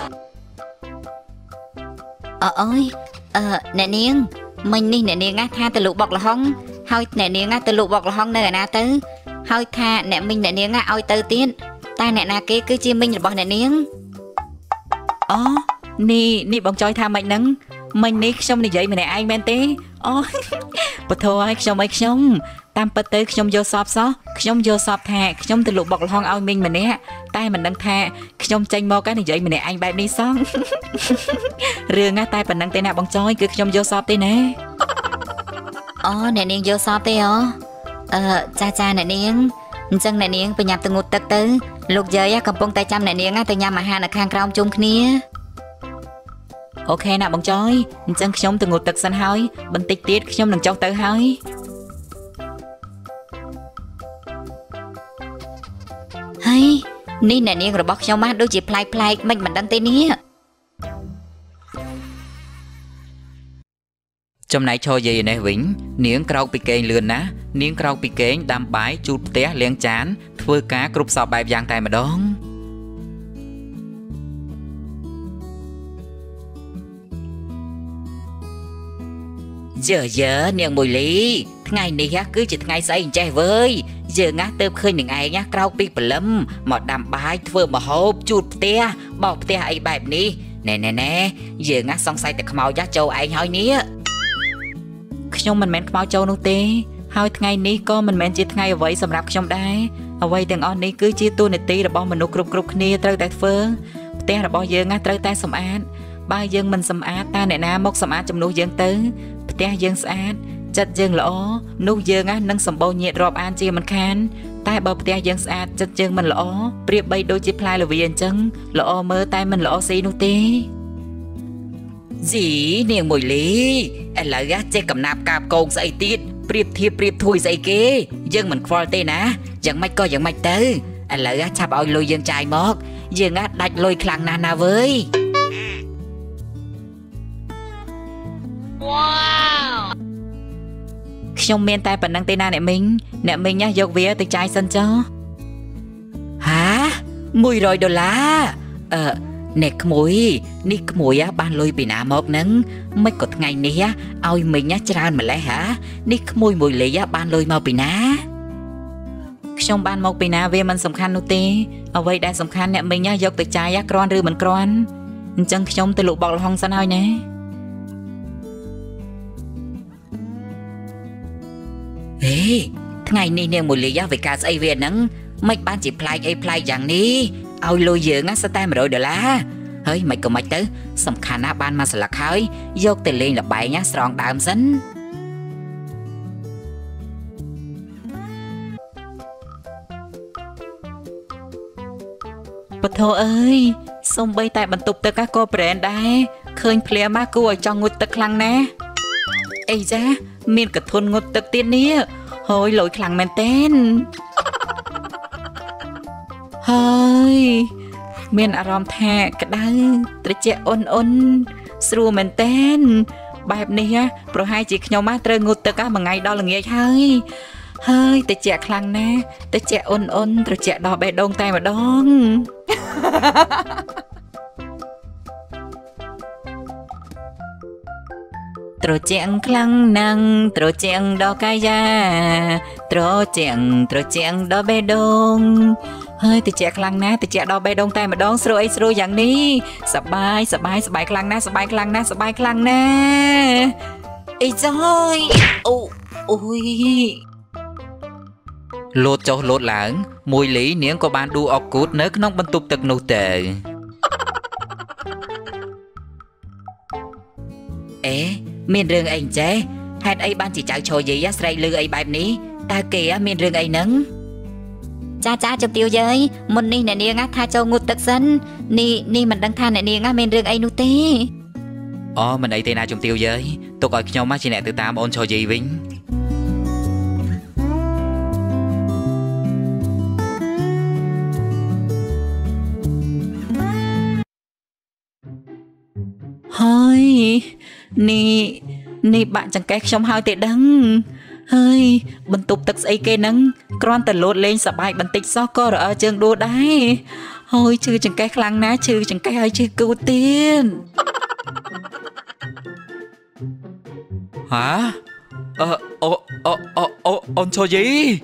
អើអើយអឺអ្នកនាងមិញនេះអ្នកនាងថាទៅលក់បុកល្ហុងហើយអ្នកនាងទៅលក់បុកល្ហុងនៅឯណាទៅហើយថាអ្នកមីងអ្នកនាងឲ្យទៅទៀតតែអ្នកណាគេគឺជាមីងរបស់អ្នកនាងអូនេះនេះបងចយថាម៉េចហ្នឹងមិញនេះខ្ញុំនិយាយម្នាក់ឯងមែនទេអូបធរឲ្យខ្ញុំឲ្យខ្ញុំតាមពិតទៅខ្ញុំយកសពសោះខ្ញុំយកសពថាខ្ញុំទៅលក់បុកល្ហុងឲ្យមីងម្នាក់តែមិនដឹងថាខ្ញុំចេញមកក៏និយាយម្នាក់ឯងបែបនេះសោះរឿងណាតែប៉ុណ្្នឹងទេណាបងចយគឺខ្ញុំយកសពទេណាអូអ្នកនាងយកសពទេអូអឺចាចាអ្នកនាងអញ្ចឹងអ្នកនាងប្រញាប់ទៅងូតទឹកទៅលោកយាយកំពុងតែចាំអ្នកនាងទៅញ៉ាំអាហារនៅខាងក្រោមជុំគ្នាអូខេណាបងចយអញ្ចឹងខ្ញុំទៅងូតទឹកសិនហើយបន្តិចទៀតខ្ញុំនឹងចុះទៅហើយហើយនេះអ្នកនាងរបស់ខ្ញុំមកដូចជាប្លែកប្លែកមិនមិនដឹងទេនេះចំណែកឈរយាយនេះវិញនាងក្រោកពីគេងលឿនណាស់នាងក្រោកពីគេងដាំបាយជូតផ្ទះលាងចានធ្វើការគ្រប់សពបែបយ៉ាងតែម្ដងយើយើនាងមួយលីថ្ងៃនេះគឺជាថ្ងៃស្អីអញ្ចេះវើយយើងណាទៅឃើញនឹងឯងក្រោកពីព្រលឹមមកដាំបាយធ្វើម្ហូបជូតផ្ទះបោសផ្ទះអីបែបនេះណែណែណែយើងណាសង្ស័យតែខ្មោចចូលឯងហើយនេះខ្ញុំមិនមែនខ្មោចចូលនោះទេហើយថ្ងៃនេះក៏មិនមែនជាថ្ងៃអ្វីសម្រាប់ខ្ញុំដែរអ្វីទាំងអស់នេះគឺជាតួនាទីរបស់មនុស្សគ្រប់គ្រប់គ្នាត្រូវតែធ្វើផ្ទះរបស់យើងណាត្រូវតែសម្អាតបើយើងមិនសម្អាតតើអ្នកណាមកសម្អាតជំនួសយើងទៅផ្ទះយើងស្អាតចិត្តយើងល្អនោះយើងណានឹងសម្បូរញាតរាប់អានជាមិនខានតែបើផ្ទះយើងស្អាតចិត្តយើងមិនល្អប្រៀបបីដូចជាផ្លែល្វីអញ្ចឹងល្អមើលតែមិនល្អស៊ីនោះទេជីនាងមួយលីឥឡូវចេះកំណាប់កាបកងស្អីទៀតប្រៀបធៀបប្រៀបធួយស្អីគេយើងមិនខ្វល់ទេណាយ៉ាងម៉េចក៏យ៉ាងម៉េចទៅឥឡូវឆាប់ឲ្យលុយយើងចាយមកយើងណាដាច់លុយខ្លាំងណាស់ណាវើយវ៉ាវខ្ញុំមានតែប៉ុណ្្នឹងទេណាអ្នកមីងអ្នកមីងណាយកវាទៅចាយសិនចុះហាមួយរយដុល្លារអឺអ្នកក្មួយនេះក្មួយបានលុយពីណាមកហ្នឹងមិនក៏ថ្ងៃនេះឲ្យមីងច្រើនម្លេះហានេះក្មួយមួយលេបានលុយមកពីណាខ្ញុំបានមកពីណាវាមិនសំខាន់នោះទេអ្វីដែលសំខាន់អ្នកមីងយកទៅចាយគ្រាន់ឬមិនគ្រាន់អញ្ចឹងខ្ញុំទៅលក់បុកល្ហុងសិនហើយណា Ê, ngày này nè một lý do về cả dây về nắng mấy bạn chỉ play ấy play dạng ní ao lôi dưỡng á sao tay mà rồi được lá hơi mày có mày tới sầm khả na ban mà sẽ là khơi dốc tiền lên là bài nhá strong đam sấn Bật thô ơi xong bây tại bật tục tới các cô brand đây khơi plea ma cô ở trong ngụt tức khăn nè ây da miền cả thôn ngụt tức tiên nia hồi lỗi khăn men tên hơi miền à ròm thẹ cái đây tới trẻ ôn ôn sưu men tên bài này á pro hai chị nhau má trời ngụt tức các mà ngày đó là nghe hơi hơi tới trẻ khăn nè tới trẻ ôn ôn tới trẻ đỏ bè đông tay mà đông Trò chẹn khăn năng, trò chẹn đo cay da, trò chẹn, trò chẹn đo bê đông. Hơi từ chẹn khăn ná, từ chẹn đo bê đông tay mà đón sro ấy sro dạng ní. Sập bài, sập bài, sập bài khăn ná, sập bài khăn ná, sập bài khăn ná. Ê trời, ôi, ôi. Lột cho lột lãng, mùi lý niếng có bán đu ọc cút nớt nông bân tục tật nô tệ. Ê, miền rừng anh chế, hạt ấy ban chỉ chạy trò gì á, srei lư ấy bài ní, ta kìa miền rừng ấy nắng. Cha cha chụp tiêu giới, một ni nè niêng á tha châu ngụt tật dân, ni ni mình đang tha nè niêng á miền rừng ấy nụ tê. Ồ, mình ấy tên nào trong tiêu giới, tôi gọi nhau mắt chị nè từ tám ôn trò gì vinh. Hơi, nì, nì bạn chẳng cách trong hai tệ đắng. Hơi, bần tục tật ấy kê nắng, con tần lột lên sả bài bần tịch so co ở trường đô đáy. Hơi, chứ chẳng cách lăng ná, chứ chẳng cách hơi chứ cứu tiên. Hả? Ờ, ồ, ồ, ồ, ồ, ôn cho gì?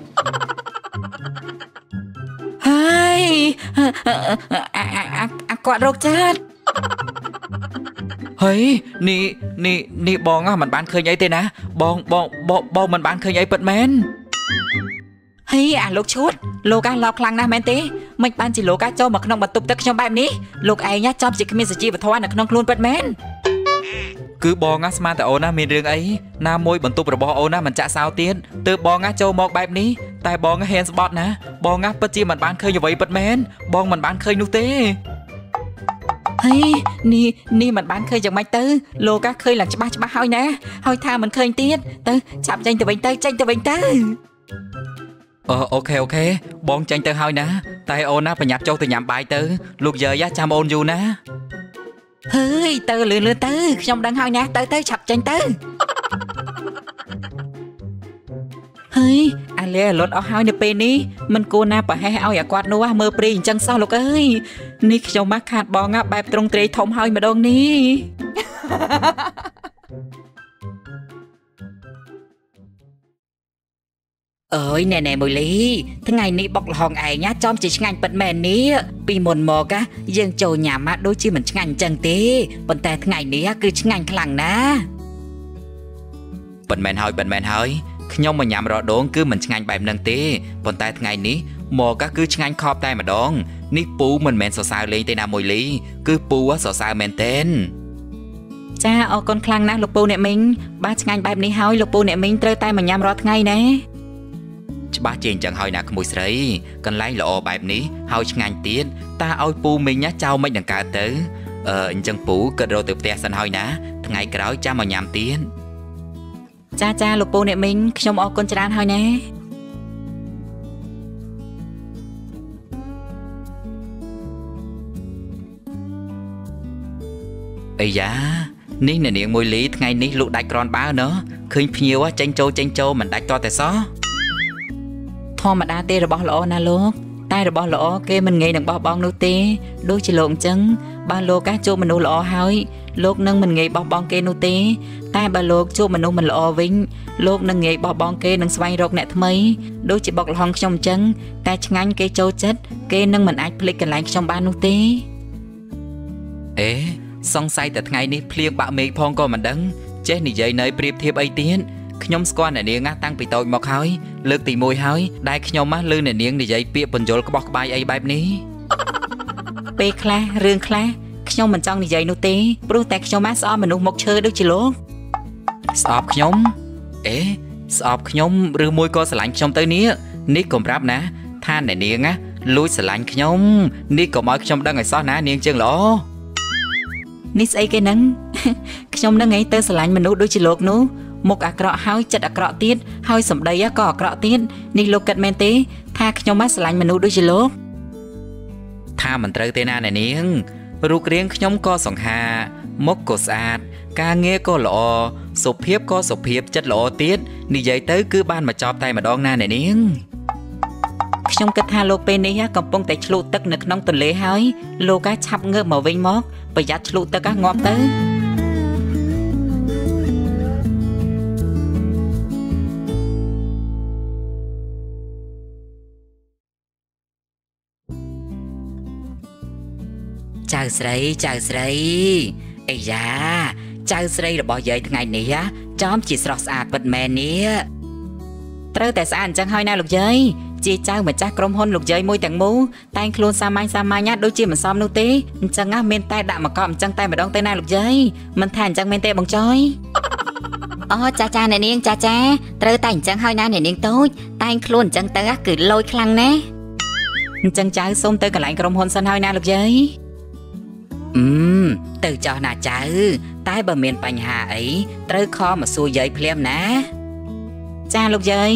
Hơi, à, à, à, à, à, quạt rốc chết. Hey, nì, nì, nì bong á, mình bán khơi nháy tên á. Bong, bong, bong, bong mình bán khơi nháy bật men. Hey, à lúc chút, lúc á lọc lăng na men tí. Mình bán chỉ lúc á cho mà không bật tục tất trong bài ní. Lúc ấy nhá, chom chỉ cái miền gì và thoa là không luôn bật men. Cứ bong á, smart ôn á, miền rừng ấy. Nam môi bẩn tục rồi bong ôn á, mình chả sao tiến. Từ bong á cho một bài ní. Tại bong á hands spot nè. Bong á, bất chi mình bán khơi như vậy bật men. Bong mình bán khơi nụ tê. Hey, ni, ni mình bán khơi chẳng mạch tư. Lô các khơi làm cho ba cho ba hơi nè. Hơi tha mình khơi tiết. Tư, chạm tranh từ bánh tư, tranh từ bánh tư. Ờ, ok, ok. Bong tranh từ hơi nè. Tại ôn á, phải nhạc châu từ nhảm bài tư. Lúc giờ giá chạm ôn dù nè. Hơi, tư lươn lươn tư. Trong đang hơi nè, tư tư chập tranh tư. Hơi, à lê lột áo hơi nè bê ní. Mình cô na bà hay áo giả quạt nô á mơ prì chẳng sao lục ơi. Ní trong mắt khát bong á bạp trong trê thông hơi mà đông ní. Ơi nè nè mùi lý, thế ngày ní bọc là hòn ai nhá chom chỉ ngành bật mèn ní. Vì một mò á, dương trồ nhà má đôi chi mình ngành chân tí. Bọn ta thế ngày ní á cứ ngành khẳng ná. Bật mèn hơi, bật mèn hơi. Nhưng mà nhằm rõ đốn cứ mình ngành bài nâng tí. Bọn ta ngày ní mò các cứ ngành khóp tay mà đón. Ní bú mình mèn sổ sao lên tên nào mùi lý. Cứ bú á sổ sao mèn tên. Cha ô con khăn ná lục bù nè mình. Ba ngành bài ní hơi lục bù nè mình trơ tay mà nhằm rõ ngày nè. Ba chênh chẳng hơi nạc mùi sấy. Cần lấy lộ bài ní hơi ngành tiết. Ta ôi bú mình nhá cháu mấy đằng cả tử. Ờ anh chân bú cơ rô từ tè sân hơi ná. Ngày cái đó cha mà nhằm tiết. Cha cha lục bù nè mình, trong ô con tràn hơi nè. Ây da, ní nè niệm mùi lý ngày ní lụ đạch ròn báo nữa. Khơi nhiều á, chanh châu chanh châu mình đạch to tại xó. Thôi mà đa tê rồi bỏ lỗ nà lúc. Tai rồi bỏ lỗ kê mình nghĩ đừng bỏ bong nô tê. Đôi chỉ lộn chân, ba lô cá chô mình nô lỗ hơi. Lúc nâng mình nghĩ bỏ bong kê nô tê. Tai ba lô chô mình nô mình lỗ vinh. Lúc nâng nghĩ bỏ bong kê nâng xoay rộng nẹ thâm ấy. Đôi chỉ bọc lòng trong chân. Tai chẳng anh kê châu chất. Kê nâng mình ách phlik cái lạnh trong ba nô tê. Ê, xong say từ ngày ní phliêng bạo mê phong có mà đấng. Chết nì dây nơi priếp thiếp ấy tiến. ខ្ញុំស្គាល់អ្នកនាងតាំងពីតូចមកហើយលើកទីមួយហើយដែលខ្ញុំឮអ្នកនាងនិយាយពាក្យបញ្យលក្បោះក្បាយអីបែបនេះពេលខ្លះរឿងខ្លះខ្ញុំមិនចង់និយាយនោះទេព្រោះតែខ្ញុំមកស្អប់មនុស្សមុខឈើដូចជាលោកស្អប់ខ្ញុំអេស្អប់ខ្ញុំឬមួយក៏ស្រឡាញ់ខ្ញុំទៅនេះនេះកុំប្រាប់ណាថាអ្នកនាងណាលួចស្រឡាញ់ខ្ញុំនេះកុំឲ្យខ្ញុំដឹងឲ្យសោះណានាងជើងល្អនេះស្អីគេហ្នឹងខ្ញុំនឹងឯងទៅស្រឡាញ់មនុស្សដូចជាលោកនោះមុខអាក្រក់ហើយចិត្តអាក្រក់ទៀតហើយសម្ដីក៏អាក្រក់ទៀតនេះលោកគិតមែនទេថាខ្ញុំមកស្រឡាញ់មនុស្សដូចជាលោកថាមិនត្រូវទេណាអ្នកនាងរូបរាងខ្ញុំក៏សង្ហាមុខក៏ស្អាតការងារក៏ល្អសុភាពក៏សុភាពចិត្តល្អទៀតនិយាយទៅគឺបានមកចប់តែម្ដងណាអ្នកនាងខ្ញុំគិតថាលោកពេលនេះកំពុងតែឆ្លូតទឹកនៅក្នុងទន្លេហើយលោកឆាប់ងើបមកវិញមកប្រយ័ត្នឆ្លូតទឹកងាប់ទៅចៅស្រីចៅស្រីអីយ៉ាចៅស្រីរបស់យាយថ្ងៃនេះចំជាស្រស់ស្អាតពិតមែននេះត្រូវតែស្អាតអញ្ចឹងហើយណាលោកយាយជាចៅម្ចាស់ក្រុមហ៊ុនលោកយាយមួយទាំងមូលតែងខ្លួនសាមញ្ញសាមញ្ញដូចជាមិនសមនោះទេអញ្ចឹងណាមានតែដាក់មកកប់អញ្ចឹងតែម្ដងទៅណាលោកយាយមិនថាអញ្ចឹងមែនទេបងចយអូចាចាអ្នកនាងចាចាត្រូវតែអញ្ចឹងហើយណាអ្នកនាងតូចតែងខ្លួនអញ្ចឹងទៅគឺលយខ្លាំងណាស់អញ្ចឹងចៅសូមទៅកន្លែងក្រុមហ៊ុនសិនហើយណាលោកយាយអឺទៅចោះណាចៅតែបើមានបញ្ហាអីត្រូវខមកសួរយាយភ្លាមណាចាលោកយាយ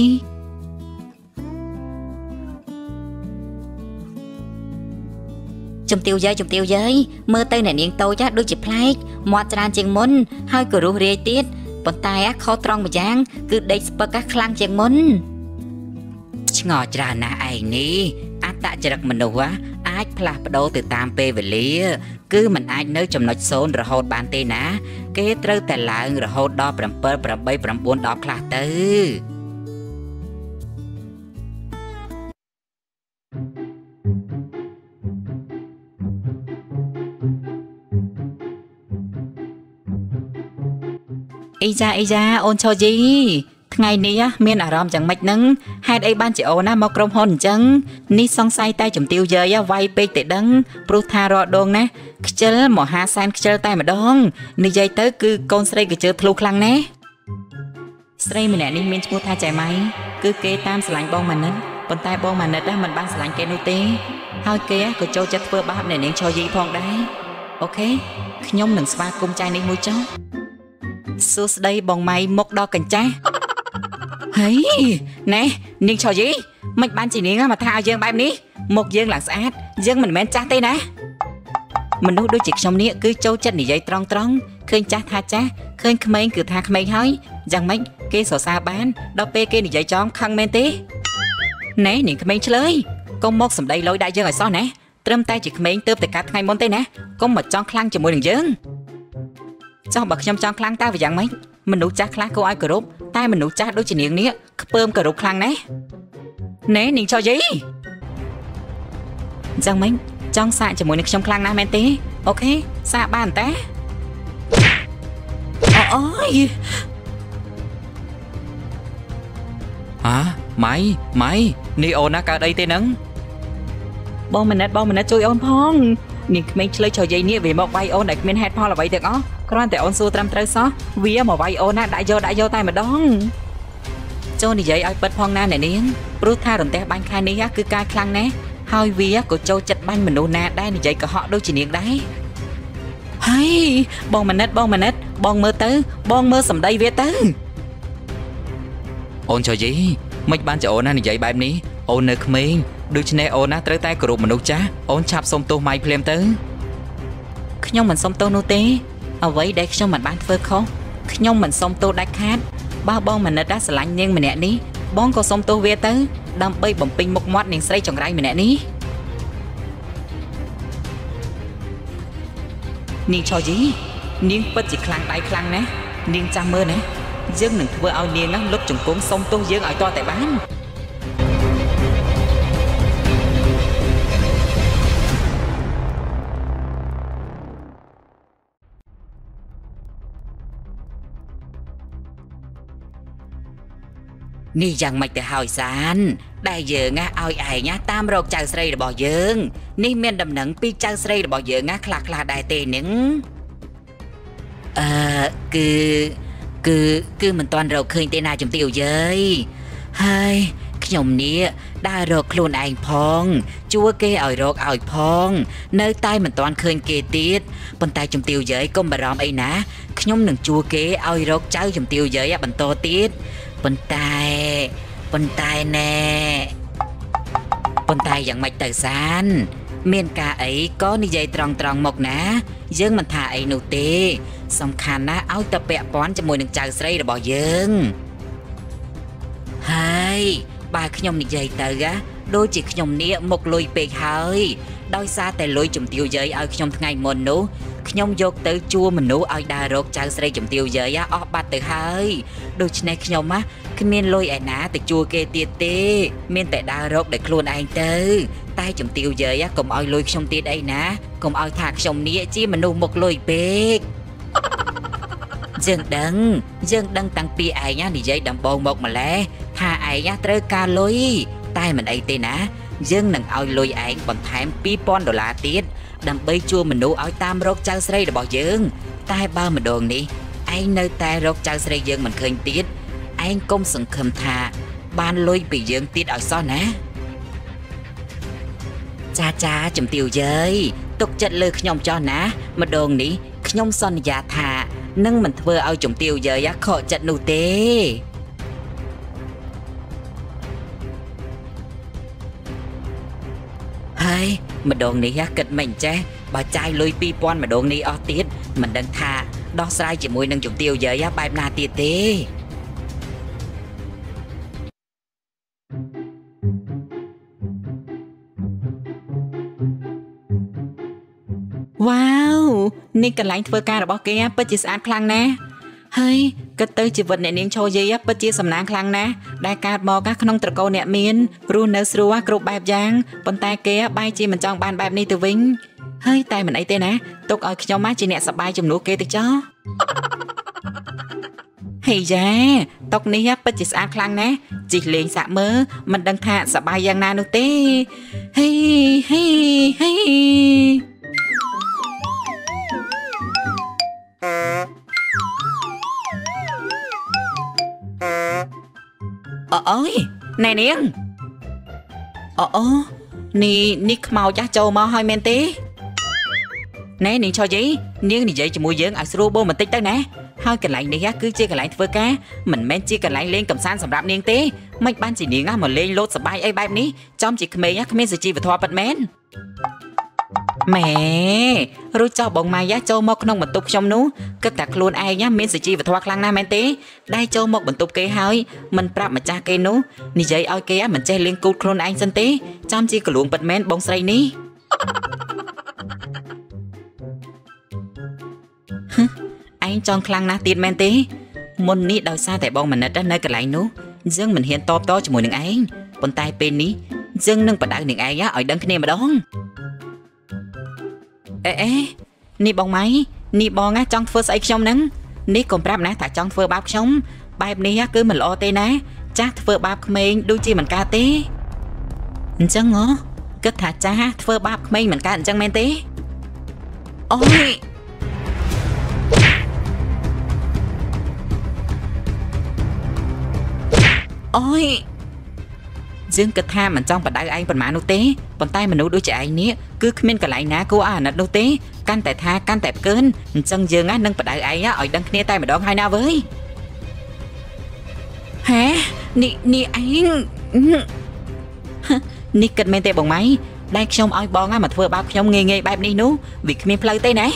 ជំទាវយាយជំទាវយាយមើលទៅអ្នកនាងតូចដូចជាប្លែកមាត់ច្រើនជាងមុនហើយក៏រុះរាយទៀតប៉ុន្តែខុសត្រង់ម្យ៉ាងគឺដេកស្ពឹកខ្លាំងជាងមុនឆ្ងល់ច្រើនណាស់ឯងនេះអត្តចរិតមនុស្សអាចផ្លាស់ប្ដូរទៅតាមពេលវេលាគឺมันអាចនៅចំណុចศูนย์រហូតបានទេណាគេត្រូវតែឡើងរហូតដល់เจ็ด แปด 9 10ខ្លះទៅអីយ៉ាអីយ៉ាអូនឆូជីថ្ងៃនេះមានអារម្មណ៍យ៉ាងម៉េចហ្នឹងហេតុអីបានជាអូនណាមកក្រុមហ៊ុនអញ្ចឹងនេះសង្ស័យតែជំទាវយាយវាយពេកតែដឹងព្រោះថារដងណាខ្ជិលមហាសែនខ្ជិលតែម្ដងនិយាយទៅគឺកូនស្រីក៏ជឿធ្លុះខ្លាំងណាស់ស្រីម្នាក់នេះមានឈ្មោះថាចៃម៉ៃគឺគេតាមស្រឡាញ់បងម៉ានិតប៉ុន្តែបងម៉ានិតមិនបានស្រឡាញ់គេនោះទេហើយគេក៏ចូលចិត្តធ្វើបាបអ្នកនាងឆូយីផងដែរអូខេខ្ញុំនឹងស្វាគមន៍ចៃនេះមួយចុះសួស្ដីបងម៉ៃមកដល់កញ្ចាស់ហេណែនាងឆោយីមិនបានជានាងមកថាឲ្យយើងបែបនេះមកយើងឡើងស្អាតយើងមិនមែនចាស់ទេណាមនុស្សដូចជាខ្ញុំនេះគឺចូលចិត្តនិយាយត្រង់ត្រង់ឃើញចាស់ថាចាស់ឃើញក្មេងគឺថាក្មេងហើយយ៉ាងម៉េចគេសរសើរបានដល់ពេលគេនិយាយចំខឹងមែនទេណែនាងក្មេងឆ្លើយកុំមកសម្ដីលយដាក់យើងឲ្យសោះណាត្រឹមតែជាក្មេងទើបតែកាត់ថ្ងៃមុនទេណាកុំមកចង់ខ្លាំងជាមួយនឹងយើងចោះបើខ្ញុំចង់ខ្លាំងតើវាយ៉ាងម៉េចមនុស្សចាស់ខ្លះគួរឲ្យគោរពតែមនុស្សចាស់ដូចជានាងនេះខ្ពើមគោរពខ្លាំងណាស់ណែនាងឆោយីយ៉ាងម៉េចចង់សាកជាមួយនឹងខ្ញុំខ្លាំងណាស់មែនទេអូខេសាកបានតាអូយហ៎ម៉ៃម៉ៃនេះអូនណាកើតអីទេហ្នឹងបងម៉ានិតបងម៉ានិតជួយអូនផងនាងក្មេងឆ្លើយឆោយីនេះវាមកវាយអូនដែលគ្មានហេតុផលអ្វីទាំងអស់គ្រាន់តែអូនសួរត្រឹមត្រូវសោះវាមកវាយអូនណាដាក់យកដាក់យកតែម្ដងចូលនិយាយឲ្យពិតផងណាអ្នកនាងព្រោះថារន្ទះបាញ់ខែនេះគឺការខ្លាំងណាស់ហើយវាក៏ចូលចិត្តបាញ់មនុស្សណាដែរនិយាយកុហកដូចជានាងដែរហើយបងម៉ានិតបងម៉ានិតបងមើលទៅបងមើលសម្ដីវាទៅអូនឆោយីមិនបានជាអូនណានិយាយបែបនេះអូននៅក្មេងដូច្នេះអូនណាត្រូវតែគោរពមនុស្សចាស់អូនឆាប់សុំទោសម៉ៃភ្លាមទៅខ្ញុំមិនសុំទោសនោះទេអ្វីដែលខ្ញុំមិនបានធ្វើខុសខ្ញុំមិនសុំទោសដាច់ខាតបើបងម៉ានិតដែរស្រឡាញ់នាងម្នាក់នេះបងក៏សុំទោសវាទៅដើម្បីបំពេញមុខមាត់នាងស្រីចង្រៃម្នាក់នេះនាងឆោយីនាងពិតជាខ្លាំងដៃខ្លាំងណាស់នាងចាំមើលណាយើងនឹងធ្វើឲ្យនាងណាលុបជង្គង់សុំទោសយើងឲ្យតតែបាននេះយ៉ាងម៉េចទៅហើយសានដែលយើងណាឲ្យឯងណាតាមរកចៅស្រីរបស់យើងនេះមានដំណឹងពីចៅស្រីរបស់យើងណាខ្លះខ្លះដែរទេនឹងអឺគឺគឺគឺមិនទាន់រកឃើញទេណាជំទាវយាយហើយខ្ញុំនេះដើររកខ្លួនឯងផងជួគេឲ្យរកឲ្យផងនៅតែមិនទាន់ឃើញគេទៀតប៉ុន្តែជំទាវយាយកុំបារម្ភអីណាខ្ញុំនឹងជួគេឲ្យរកចៅជំទាវយាយបន្តទៀតប៉ុន្តែប៉ុន្តែណែប៉ុន្តែយ៉ាងម៉េចទៅសានមានការអីក៏និយាយត្រង់ត្រង់មកណាយើងមិនថាអីនោះទេសំខាន់ណាស់ឲ្យតែពាក់ព័ន្ធជាមួយនឹងចៅស្រីរបស់យើងហើយបើខ្ញុំនិយាយទៅណាដូចជាខ្ញុំនេះមកលុយពេកហើយដោយសារតែលុយជំទាវយាយឲ្យខ្ញុំថ្ងៃមុននោះខ្ញុំយកទៅជួមនុស្សឲ្យដើររកចៅស្រីជំទាវយាយអស់បាត់ទៅហើយដូច្នេះខ្ញុំណាគ្មានលុយឯណាទៅជួគេទៀតទេមានតែដើររកដោយខ្លួនឯងទៅតែជំទាវយាយកុំឲ្យលុយខ្ញុំទៀតអីណាកុំឲ្យថាខ្ញុំនេះជាមនុស្សមកលុយពេកយើងដឹងយើងដឹងតាំងពីឯងនិយាយដំបូងមកម្លេះថាឯងត្រូវការលុយតែមិនអីទេណាយើងនឹងឲ្យលុយឯងបន្ថែមពីរពាន់ដុល្លារទៀតដើម្បីជួមនុស្សឲ្យតាមរកចៅស្រីរបស់យើងតែបើម្ដងនេះឯងនៅតែរកចៅស្រីយើងមិនឃើញទៀតឯងកុំសង្ឃឹមថាបានលុយពីយើងទៀតឲ្យសោះណាចាចាជំទាវយាយទុកចិត្តលើខ្ញុំចោះណាម្ដងនេះខ្ញុំសន្យាថានឹងមិនធ្វើឲ្យជំទាវយាយខកចិត្តនោះទេហើយម្ដងនេះគិតមិនចេះបើចាយលុយពីរពាន់ម្ដងនេះអស់ទៀតមិនដឹងថាដោះស្រាយជាមួយនឹងជំទាវយាយបែបណាទៀតទេវ៉ាវនេះកន្លែងធ្វើការរបស់គេពិតជាស្អាតខ្លាំងណាស់ហើយគិតទៅជីវិតអ្នកនាងឈរយាយពិតជាសំណាងខ្លាំងណាស់ដែលកើតមកក្នុងត្រកូលអ្នកមានរស់នៅស្រួលគ្រប់បែបយ៉ាងប៉ុន្តែគេបែរជាមិនចង់បានបែបនេះទៅវិញហើយតែមិនអីទេណាទុកឲ្យខ្ញុំមកជាអ្នកសប្បាយជំនួសគេទៅចោះហេយ៉ាតុកនេះពិតជាស្អាតខ្លាំងណាស់ជីកលេងសាក់មើលមិនដឹងថាសប្បាយយ៉ាងណានោះទេហេហេហេអូអើយណែនាងអូអូនេះនេះខ្មោចចាស់ចូលមកហើយមែនទេណែនាងឈរយីនាងនិយាយជាមួយយើងឲ្យស្រួលបួលបន្តិចទៅណាហើយកន្លែងនេះគឺជាកន្លែងធ្វើការមិនមែនជាកន្លែងលេងកម្សាន្តសម្រាប់នាងទេមិនបានជានាងមកលេងលោតសប្បាយអីបែបនេះចំជាក្មេងគ្មានសុជីវធម៌ពិតមែនម៉ែរួចចោះបងម៉ាយ៉ាចូលមកក្នុងបន្ទប់ខ្ញុំនោះគិតថាខ្លួនឯងមានសុជីវធម៌ខ្លាំងណាស់មែនទេដែលចូលមកបន្ទប់គេហើយមិនប្រាប់ម្ចាស់គេនោះនិយាយឲ្យគេមិនចេះលេងគូតខ្លួនឯងសិនទេចំជាកលួងពិតមែនបងស្រីនេះឯងចង់ខ្លាំងណាស់ទៀតមែនទេមុននេះដោយសារតែបងមនិតនៅកន្លែងនោះយើងមិនហ៊ានតបតជាមួយនឹងឯងប៉ុន្តែពេលនេះយើងនឹងបដៅនឹងឯងឲ្យដឹងគ្នាម្ដងអេអេនេះបងម៉ៃនេះបងណាចង់ធ្វើស្អីខ្ញុំហ្នឹងនេះកុំប្រាប់ណាថាចង់ធ្វើបាបខ្ញុំបែបនេះគឺមិនល្អទេណាចាស់ធ្វើបាបក្មេងដូចជាមិនកើតទេអញ្ចឹងហ៎គិតថាចាស់ធ្វើបាបក្មេងមិនកើតអញ្ចឹងមែនទេអូយអូយយើងគិតថាមិនចង់បដៅឯងប៉ុន្មាននោះទេប៉ុន្តែមនុស្សដូចជាឯងនេះគឺគ្មានកន្លែងណាគួរឲ្យអាណិតនោះទេកាន់តែថាកាន់តែផ្កើនអញ្ចឹងយើងនឹងបដៅឯងឲ្យដឹងគ្នាតែម្ដងហើយណាវើយហេនេះនេះឯងនេះគិតមែនទេបងម៉ៃដែលខ្ញុំឲ្យបងមកធ្វើបាបខ្ញុំងាយងាយបែបនេះនោះវាគ្មានផ្លូវទេណា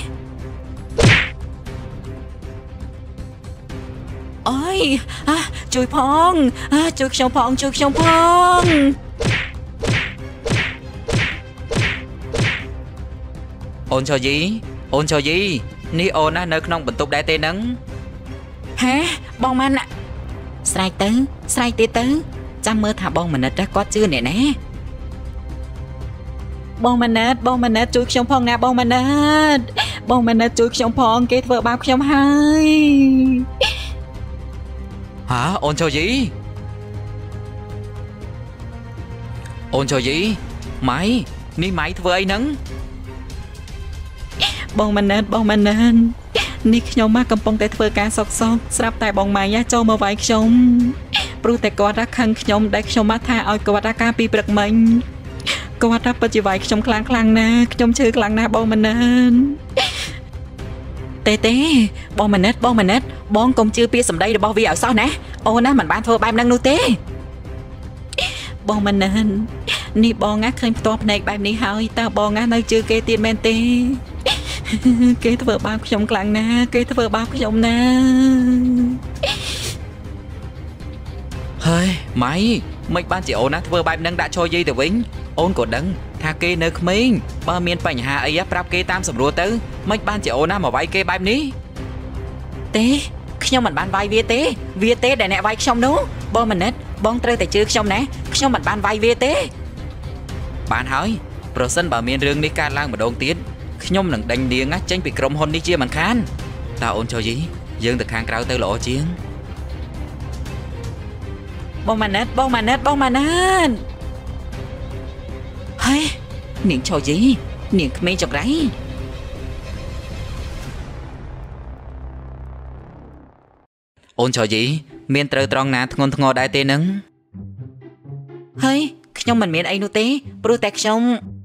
អូយជួយផងជួយខ្ញុំផងជួយខ្ញុំផងអូនឈរយីអូនឈរយីនេះអូនណានៅក្នុងបន្ទប់ដែរទេហ្នឹងហេបងម៉ាន់ស្រែកទៅស្រែកទៀតទៅចាំមើលថាបងមនិតគាត់ជឿអ្នកណាបងមនិតបងមនិតជួយខ្ញុំផងណាបងមនិតបងមនិតជួយខ្ញុំផងគេធ្វើបាបខ្ញុំហើយហ៎អូនឈរយី Ôn cho gì Mày Ní màyធ្វើអីហ្នឹងបងម៉ាណែតបងម៉ាណែតនេះខ្ញុំមកកំពុងតែធ្វើការសោកសោកស្រាប់តែបងម៉ៃចូលមកវាយខ្ញុំព្រោះតែគាត់ថាខឹងខ្ញុំដែលខ្ញុំមកថាឲ្យគាត់ថាការពីព្រឹកមិញគាត់ថាពិតជាវាយខ្ញុំខ្លាំងខ្លាំងណាស់ខ្ញុំឈឺខ្លាំងណាស់បងម៉ាណែតទេទេបងម៉ាណែតបងម៉ាណែតបងកុំជឿពាក្យសម្ដីរបស់វាឲ្យសោះណាអូនណាមិនបានធ្វើបែបហ្នឹងនោះទេបងម៉ាណែតនេះបងណាឃើញផ្ទាល់ភ្នែកបែបនេះហើយតើបងណានៅជឿគេទៀតមែនទេគេធ្វើបាបខ្ញុំខ្លាំងណាស់គេធ្វើបាបខ្ញុំណាហើយម៉ៃមិនបានជាអូនណាធ្វើបែបហ្នឹងដាក់ឈរយាយទៅវិញអូនក៏ដឹងថាគេនៅក្មេងបើមានបញ្ហាអីប្រាប់គេតាមស្រួលទៅមិនបានជាអូនណាមកវាយគេបែបនេះទេខ្ញុំមិនបានវាយវាទេវាទេដែលអ្នកវាយខ្ញុំនោះបងម៉ាណិតបងត្រូវតែជឿខ្ញុំណាខ្ញុំមិនបានវាយវាទេបានហើយប្រសិនបើមានរឿងនេះកើតឡើងម្ដងទៀតខ្ញុំនឹងដេញនាងចេញពីក្រុមហ៊ុននេះជាមិនខានតើអូនចូលយីយើងទៅខាងក្រៅទៅល្អជាងបងម៉ាណិតបងម៉ាណិតបងម៉ាណិតហើយនាងចូលយីនាងក្មេងចង្រៃអូនចូលយីមានត្រូវត្រង់ណាធ្ងន់ធ្ងរដែរទេនឹងហើយខ្ញុំមិនមានអីនោះទេព្រោះតែខ្ញុំ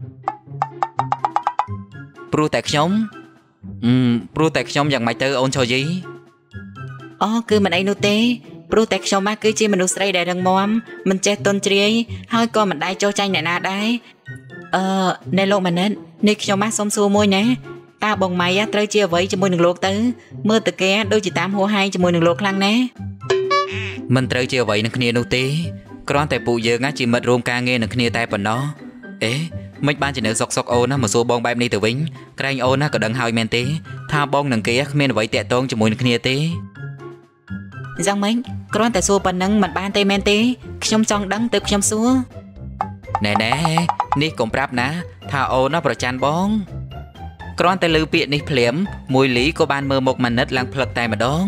ព្រោះតែខ្ញុំអឺព្រោះតែខ្ញុំយ៉ាងម៉េចទៅអូនចូលយីអូគឺមិនអីនោះទេព្រោះតែខ្ញុំមកគឺជាមនុស្សស្រីដែលរឹងមាំមិនចេះទន់ជ្រាយហើយក៏មិនដែរចោះចាញ់អ្នកណាដែរអឺនៅលោកម៉ាណិតនេះខ្ញុំមកសុំសួរមួយណាតើបងម៉ៃត្រូវជាអ្វីជាមួយនឹងលោកទៅមើលតើគេដូចជាតាមហួហាយជាមួយនឹងលោកខ្លាំងណាស់មិនត្រូវជាអ្វីនឹងគ្នានោះទេគ្រាន់តែពួកយើងជាមិត្តរួមការងារនឹងគ្នាតែប៉ុណ្ណោះអេមិនបានជានៅសុកសុកអូនណាមកសួរបងបែបនេះទៅវិញក្រែងអូនណាក៏ដឹងហើយមែនទេថាបងនឹងគេគ្មានអ្វីតាក់ទងជាមួយនឹងគ្នាទេយ៉ាងម៉េចគ្រាន់តែសួរប៉ុណ្ណឹងមិនបានទេមែនទេខ្ញុំចង់ដឹងទើបខ្ញុំសួរណែណែនេះកុំប្រាប់ណាថាអូនណាប្រច័ណ្ឌបងគ្រាន់តែឮពាក្យនេះភ្លាមមួយលីក៏បានមើលមុខម៉ាណិតឡើងផ្លឹកតែម្ដង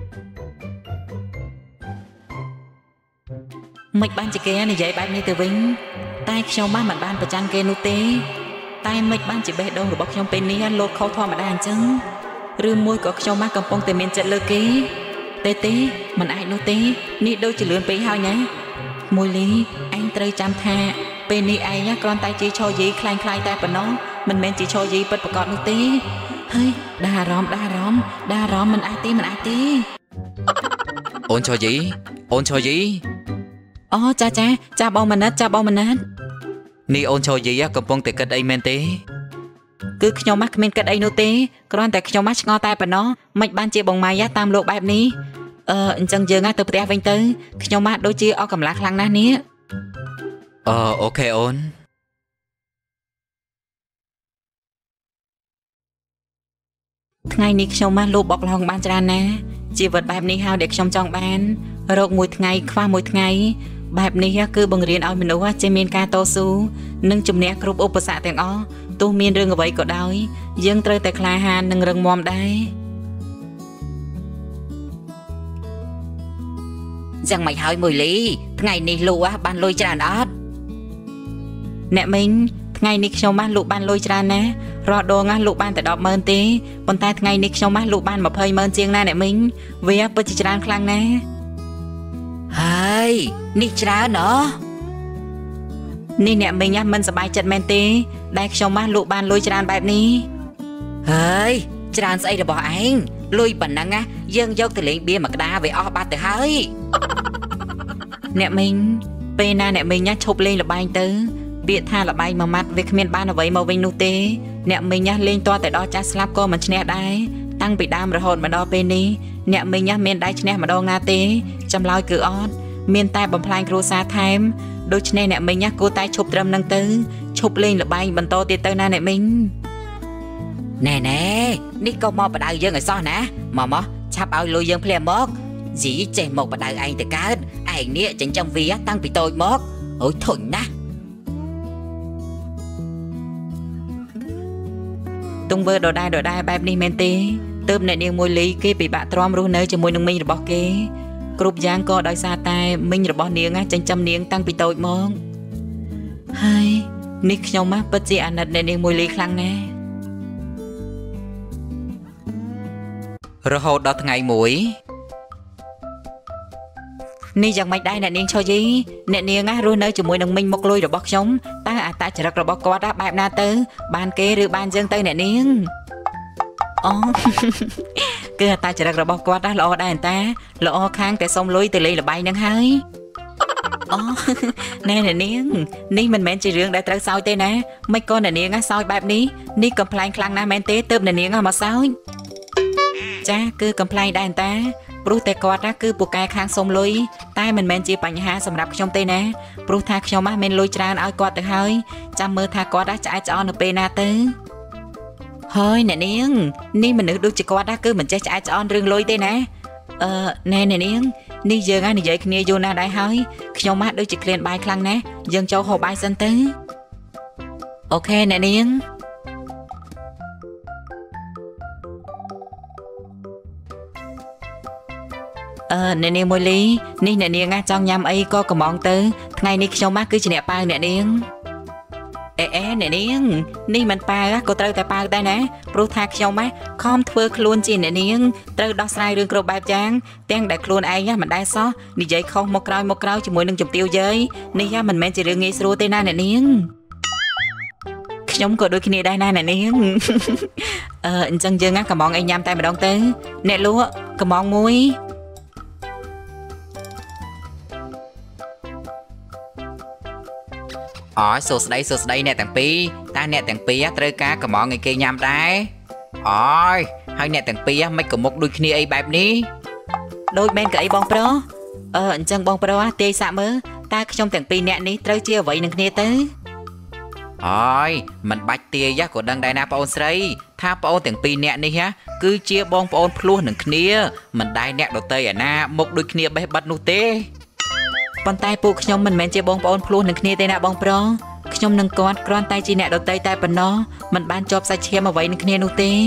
មិនបានជាគេនិយាយបែបនេះទៅវិញតែខ្ញុំបានមិនបានប្រច័ណ្ឌគេនោះទេតែមិនបានជាបេះដូងរបស់ខ្ញុំពេលនេះលោកខុសធម្មតាអញ្ចឹងឬមួយក៏ខ្ញុំមកកំពុងតែមានចិត្តលើគេទេទេមិនអាចនោះទេនេះដូចជាលឿនពេកហើយណាមួយលីអញត្រូវចាំថាពេលនេះឯងគ្រាន់តែជាឈរយីคล้ายៗតែប៉ុណ្ណោះមិនមែនជាឈរយីពិតប្រាកដនោះទេហើយដាអារម្មណ៍ដាអារម្មណ៍ដាអារម្មណ៍មិនអាចទេមិនអាចទេអូនឈរយីអូនឈរយីអូចាចាចាបងម៉ាណិតចាបងម៉ាណិតនេះអូនឈរយីកំពុងតែគិតអីមែនទេគឺខ្ញុំមកគ្មានគិតអីនោះទេគ្រាន់តែខ្ញុំមកឆ្ងល់តែប៉ុណ្ណោះមិនបានជាបងម៉ៃតាមលោកបែបនេះអឺអញ្ចឹងយើងទៅផ្ទះវិញទៅខ្ញុំមកដូចជាអស់កម្លាំងខ្លាំងណាស់នេះអឺអូខេអូនថ្ងៃនេះខ្ញុំមកលូបបុកលហុងបានច្រើនណាស់ជីវិតបែបនេះហើយដែលខ្ញុំចង់បានរកមួយថ្ងៃខ្វះមួយថ្ងៃបែបនេះគឺបង្រៀនឲ្យមនុស្សចេះមានការតស៊ូនិងជំនះគ្រប់ឧបសគ្គទាំងអស់ទោះមានរឿងអ្វីក៏ដោយយើងត្រូវតែក្លាហាននិងរឹងមាំដែរយ៉ាងម៉េចហើយមួយលីថ្ងៃនេះលក់បានលុយច្រើនអត់អ្នកមីងថ្ងៃនេះខ្ញុំបានលក់បានលុយច្រើនណាស់រាល់ដងលក់បានតែ ដប់ម៉ឺន ទេប៉ុន្តែថ្ងៃនេះខ្ញុំបានលក់បាន ម្ភៃម៉ឺន ជាងណាអ្នកមីងវាពិតជាច្រើនខ្លាំងណាស់ហើយនេះច្រើនណោះនេះអ្នកមីងមិនសប្បាយចិត្តមែនទេដែលខ្ញុំបានលក់បានលុយច្រើនបែបនេះហើយច្រើនស្អីរបស់ឯងលុយប៉ុណ្ណឹងណាយើងយកទៅលេងបៀមកដាវាអស់បាត់ទៅហើយអ្នកមីងពេលណាអ្នកមីងឈប់លេងល្បែងទៅពាក្យថាល្បែងមួយម៉ាត់វាគ្មានបានអ្វីមកវិញនោះទេអ្នកមីងលេងទាល់តែដល់ចាស់ស្លាប់ក៏មិនឈ្នះដែរតាំងពីដើមរហូតមកដល់ពេលនេះអ្នកមីងមានដៃឈ្នះម្ដងណាទេចម្លើយគឺអត់មានតែបំផ្លាញគ្រួសារថែមដូច្នេះអ្នកមីងគួរតែឈប់ត្រឹមនឹងទៅឈប់លេងល្បែងបន្តទៀតទៅណាអ្នកមីងណែណែនេះក៏មកបដៅយើងឲ្យសោះណាមកមកឆាប់ឲ្យលុយយើងភ្លាមមកជីចេះមកបដៅឯងទៅកើតឯងនេះចិញ្ចឹមវាតាំងពីតូចមកអូយធុញណាស់ទង្វើដដែលដដែលបែបនេះមែនទេទើបអ្នកនាងមួយលីគេពិបាកទ្រាំរស់នៅជាមួយនឹងមីងរបស់គេគ្រប់យ៉ាងក៏ដោយសារតែមីងរបស់នាងចិញ្ចឹមនាងតាំងពីតូចមក Haiនេះខ្ញុំមកពិតជាអាណិតអ្នកនាងមួយលីខ្លាំងណាស់រហូតដល់ថ្ងៃមួយនេះយ៉ាងម៉េចដែរអ្នកនាងឆូយីអ្នកនាងណារស់នៅជាមួយនឹងមីងមុខលុយរបស់ខ្ញុំតើអត្តចរិតរបស់គាត់បែបណាទៅបានគេឬបានយើងទៅអ្នកនាងអូគឺអត្តចរិតរបស់គាត់ល្អដែរតាល្អខាងតែសុំលុយទៅលេងល្បែងនឹងហើយអូណែអ្នកនាងនេះមិនមែនជារឿងដែលត្រូវសើចទេណាមិនក៏អ្នកនាងសើចបែបនេះនេះកំ pl ែងខ្លាំងណាស់មែនទេទើបអ្នកនាងមកសើចចាគឺកំ pl ែងដែរតាព្រោះតែគាត់ណាគឺពូកែខាងសុំលុយតែមិនមែនជាបញ្ហាសម្រាប់ខ្ញុំទេណាព្រោះថាខ្ញុំណាមានលុយច្រើនឲ្យគាត់ទៅហើយចាំមើលថាគាត់ណាឆ្អែតឆ្អន់នៅពេលណាទៅហើយអ្នកនាងនេះមនុស្សដូចជាគាត់ណាគឺមិនចេះឆ្អែតឆ្អន់រឿងលុយទេណាអឺណែអ្នកនាងនេះយើងណានិយាយគ្នាយូរណាស់ដែរហើយខ្ញុំណាដូចជាក្លៀនបាយខ្លាំងណាស់យើងចូលហូបបាយសិនទៅអូខេអ្នកនាងអឺអ្នកនាងមួយលីនេះអ្នកនាងណាចង់ញ៉ាំអីក៏កំងទៅថ្ងៃនេះខ្ញុំណាគឺជាអ្នកប៉ាវអ្នកនាងអេអេអ្នកនាងនេះមិនប៉ាវក៏ត្រូវតែប៉ាវដែរណាព្រោះថាខ្ញុំណាខំធ្វើខ្លួនជាអ្នកនាងត្រូវដោះស្រាយរឿងគ្រប់បែបយ៉ាងទាំងដែលខ្លួនឯងមិនដែរសោះនិយាយខុសមកក្រោយមកក្រោយជាមួយនឹងជំទាវយាយនេះមិនមែនជារឿងងាយស្រួលទេណាអ្នកនាងខ្ញុំក៏ដូចគ្នាដែរណាអ្នកនាងអឺអញ្ចឹងយើងណាកំងអីញ៉ាំតែម្ដងទៅអ្នកលក់កំងមួយអូយសួស្ដីសួស្ដីអ្នកទាំងពីរតើអ្នកទាំងពីរត្រូវការកំងឲ្យគេញ៉ាំដែរអូយហើយអ្នកទាំងពីរមិនក៏មុខដូចគ្នាអីបែបនេះដូចមែនក៏អីបងប្រុសអឺអញ្ចឹងបងប្រុសទាយសាក់មើលតើខ្ញុំទាំងពីរអ្នកនេះត្រូវជាអ្វីនឹងគ្នាទៅអូយមិនបាច់ទាយក៏ដឹងដែរណាបងអូនស្រីថាបងអូនទាំងពីរអ្នកនេះគឺជាបងប្អូនភ្លោះនឹងគ្នាមិនដែរអ្នកដតីឯណាមុខដូចគ្នាបេះបិទនោះទេប៉ុន្តែពួកខ្ញុំមិនមែនជាបងប្អូនភ្លោះនឹងគ្នាទេណាបងប្រុសខ្ញុំនឹងគាត់គ្រាន់តែជាអ្នកដតីតែប៉ុណ្ណោះមិនបានជាប់សាច់ឈាមអ្វីនឹងគ្នានោះទេ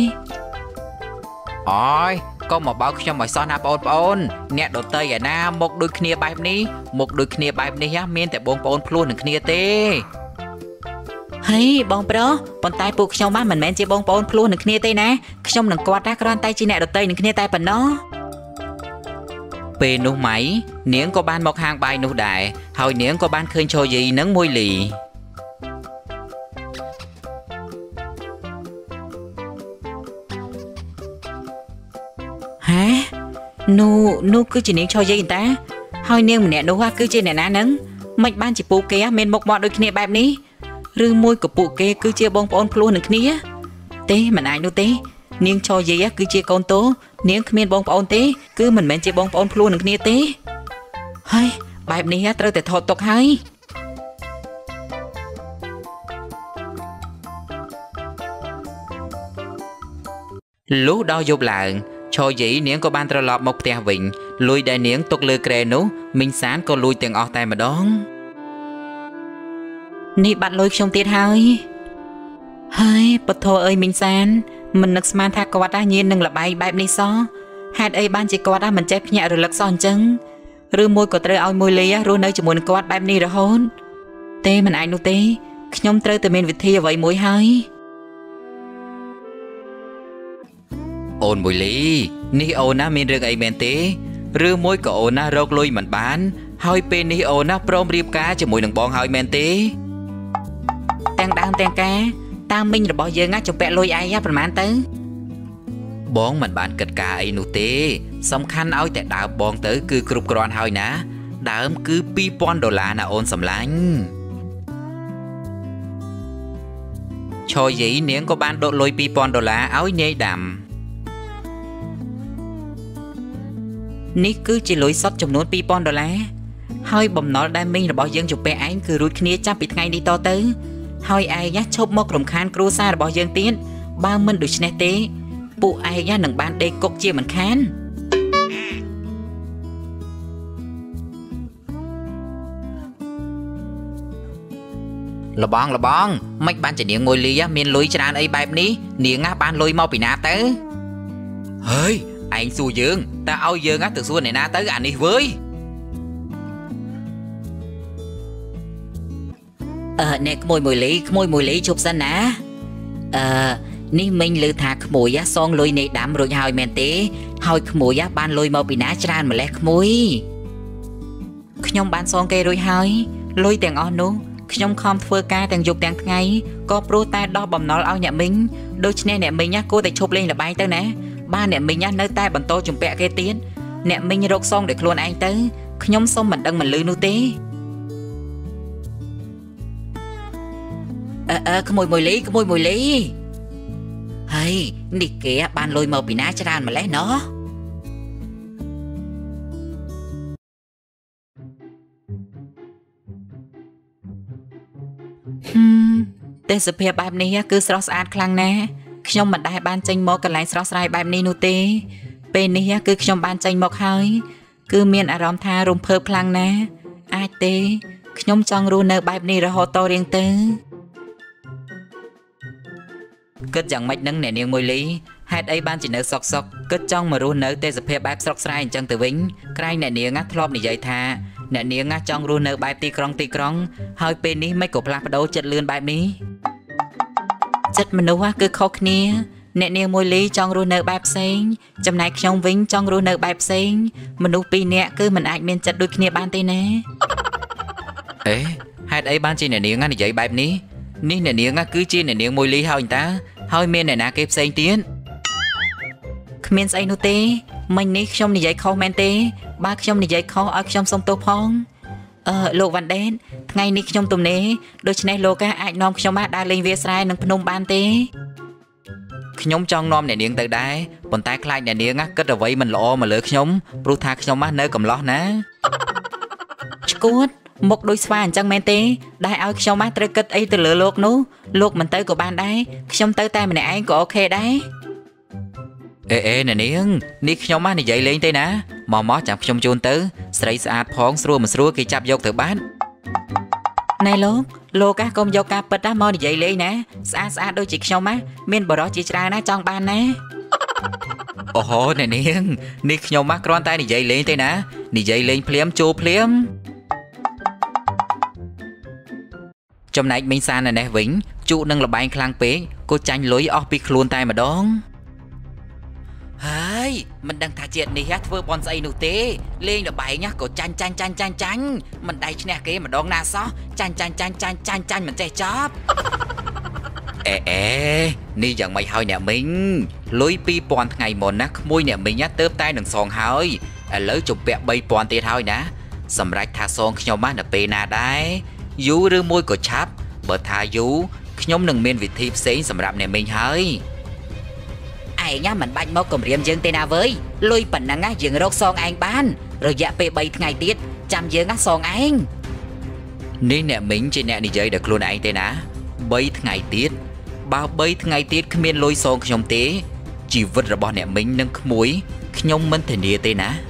អូយកុំមកបោកខ្ញុំឲ្យសោះណាបងប្អូនអ្នកដតីឯណាមុខដូចគ្នាបែបនេះមុខដូចគ្នាបែបនេះមានតែបងប្អូនភ្លោះនឹងគ្នាទេហើយបងប្រុសប៉ុន្តែពួកខ្ញុំមិនមែនជាបងប្អូនភ្លោះនឹងគ្នាទេណាខ្ញុំនឹងគាត់ថាគ្រាន់តែជាអ្នកដតីនឹងគ្នាតែប៉ុណ្ណោះពេលនោះម៉ៃនាងក៏បានមកហាងបាយនោះដែរហើយនាងក៏បានឃើញឆូយីនិងមួយលីហេនោះនោះគឺជានាងឆូយីតាហើយនាងម្នាក់នោះគឺជាអ្នកណានឹងមិនបានជាពូគេមានមុខមាត់ដូចគ្នាបែបនេះឬមួយក៏ពួកគេគឺជាបងប្អូនភ្លោះនឹងគ្នាទេមិនអាចនោះទេនាងឆូយីគឺជាកូនតូនាងគ្មានបងប្អូនទេគឺមិនមែនជាបងប្អូនភ្លោះនឹងគ្នាទេហើយបែបនេះត្រូវតែថតទុកហើយលុះដល់យប់ឡើងឆូយីនាងក៏បានត្រឡប់មកផ្ទះវិញលុយដែលនាងទុកលើគ្រែនោះមីងសានក៏លួចទាំងអស់តែម្ដងនេះបាត់លុយខ្ញុំទៀតហើយហើយពធអើយមីងសានមិននឹកស្មានថាគាត់ញៀននឹងលបែងបែបនេះសោះហេតុអីបានជាគាត់មិនចេះភ្ញាក់រលឹកសោះអញ្ចឹងឬមួយក៏ត្រូវឲ្យមួយលីរស់នៅជាមួយនឹងគាត់បែបនេះរហូតទេមិនអាចនោះទេខ្ញុំត្រូវតែមានវិធីអ្វីមួយហើយអូនមួយលីនេះអូនណាមានរឿងអីមែនទេឬមួយក៏អូនណារកលុយមិនបានហើយពេលនេះអូនណាព្រមរៀបការជាមួយនឹងបងហើយមែនទេទាំងដើមទាំងការតាមមីងរបស់យើងណាចំពាក់លុយឯងប្រហែលទៅបងមិនបានគិតការអីនោះទេសំខាន់ឲ្យតែដើមបងទៅគឺគ្រប់គ្រាន់ហើយណាដើមគឺពីរពាន់ដុល្លារណាអូនសម្លាញ់ឆូយីនាងក៏បានដកលុយពីរពាន់ដុល្លារឲ្យនាយដាំនេះគឺជាលុយសុទ្ធចំនួនពីរពាន់ដុល្លារហើយបំណុលដែលមីងរបស់យើងចំពាក់ឯងគឺរួចគ្នាចាប់ពីថ្ងៃនេះតទៅហើយឯងឈប់មករំខានគ្រួសាររបស់យើងទៀតបើមិនដូច្នេះទេពួកឯងនឹងបានដេកគុកជាមិនខានលបងលបងមិនបានជានាងមួយលីមានលុយច្រើនអីបែបនេះនាងណាបានលុយមកពីណាទៅហើយឯងសួរយើងតើឲ្យយើងទៅសួរអ្នកណាទៅអានេះវើយ Ờ nè khmôi mùi lý khmôi mùi lý chụp sân á. Ờ ní mình lư thà khmôi á xong lùi nè đám rồi hỏi mẹn tế. Hỏi khmôi á ban lùi mau bị ná tràn mà lẽ khmôi. Khnyom ban xong kê rồi hỏi lùi tiền on nú. Khnyom khom thưa ca tiền dục tiền ngày. Có pro ta đo bầm nó ao nhà mình. Đôi chân nè mình nhá cô tay chụp lên là bay tới nè. Ba nè mình nhá nơi tay bẩn tô chùm bẹ kê tiến. Nè mình rốc xong để luôn anh tới. Khnyom xong mình đăng mình lư nú tế. Ờ ờ khmôi mùi lý khmôi mùi lý. Hay nị kìa ban lôi màu bị ná tràn mà lẽ nó. Hmm, tên sự phép bài này cứ sơ sát khăn nè. Khnyom mặt đai ban chanh mô cần lại sơ sát bài này nụ tê. Bên này cứ khnyom ban chanh mô hơi. Cứ miền à rõm tha rùm phớp khăn nè. Ai tê khnyom chong ru nơ bài này ra hồ tô riêng tư. Kết chẳng mạch nâng nẻ niềng mùi lý. Hãy ấy ban chỉ nở sọc sọc. Kết trong mà ru nở tê dập hiệp bạp sọc sài chân từ vĩnh. Cái nẻ niềng ngắt lộp này dây thà. Nẻ niềng ngắt trong ru nở bạp tì krong tì krong. Hơi bên ní mấy cục lạc đấu chất lươn bạp ní. Chất mình nấu cứ khóc nia. Nẻ niềng mùi lý trong ru nở bạp xanh. Chầm này trong vĩnh trong ru nở bạp xanh. Mình nấu pi nẹ cứ mình ạch miên chất đôi kia ban tê nè. Ê, hãy ấy ban chỉ nẻ niềng ngắt này dây bạp ní. Ní nẻ niềng ngắt cứ chi nẻ niềng mùi lý hao anh ta. Hơi miên này nà kếp xanh tiến. Khmiên xanh nụ tê. Mình ní khnyom này dây khâu men tê. Ba khnyom này dây khâu ở khnyom sông tô phong. Ờ lộ văn đen. Ngày ní khnyom tùm nê. Đôi chân này lô ca ạch nòm khnyom á đa lên viết sài nâng phnom ban tê. Khnyom trong nòm nẻ niềng tới đáy. Bọn tay khai nẻ niềng á kết rồi vậy mình lỗ mà lỡ khnyom. Bru thà khnyom á nơi cầm lót ná. Cút. Một đôi xoa chẳng men tê. Đai áo khnyom á trời kết ấy từ lửa lột nú. Lột mình tới của ban đáy. Khnyom tới tay mình này anh có ok đấy. Ê ê nè niềng. Ní khnyom á này dậy lên tê ná. Mò mó chạm khnyom chôn tứ. Sấy sạch phong srua mà srua khi chạp dốc thử bát. Này lột. Lột á công dốc ca bật á mò này dậy lên ná. Sạch sạch đôi chị khnyom á. Miên bỏ đó chị ra ná trong ban ná. Ồ hô nè niềng. Ní khnyom á kron tay này dậy lên tê ná. Ní dậy lên phliếm chô phliếm. Trong này mình xa này nè vĩnh. Chú nâng là bánh khlang bế. Cô chanh lối ọc bị khuôn tay mà đón. Hây, mình đang thả chuyện này hết vừa bọn dây nụ tê. Lên là bánh nhá, cô chanh chanh chanh chanh chanh. Mình đây chứ nè kê mà đón nà xó. Chanh chanh chanh chanh chanh chanh mình chạy chóp. Ê ê, ní chẳng mày hơi nè mình. Lối pi bọn ngày một nắc môi nè mình nhá tớp tay đừng xong hơi. À lỡ chụp bẹ bay bọn tiết hơi ná. Xâm rách thả xong khnyom má nè bê nà đáy. Dú rư môi của chắp. Bởi thả dú khnyom nâng miên vị thiếp xế xâm rạp nè mình hơi. Ai nhá mình bạch mốc cầm riêng dương tên nào với. Lùi bẩn nắng á dương rốc xong anh bán. Rồi dạ bê bay ngày tiết. Chăm dương á xong anh. Ní nè mình trên nè đi dây được luôn anh tên á. Bay ngày tiết. Bao bay ngày tiết khmiên lôi xong khnyom tế. Chỉ vứt ra bỏ nè mình nâng khmối. Khnyom mình thể nia tên á.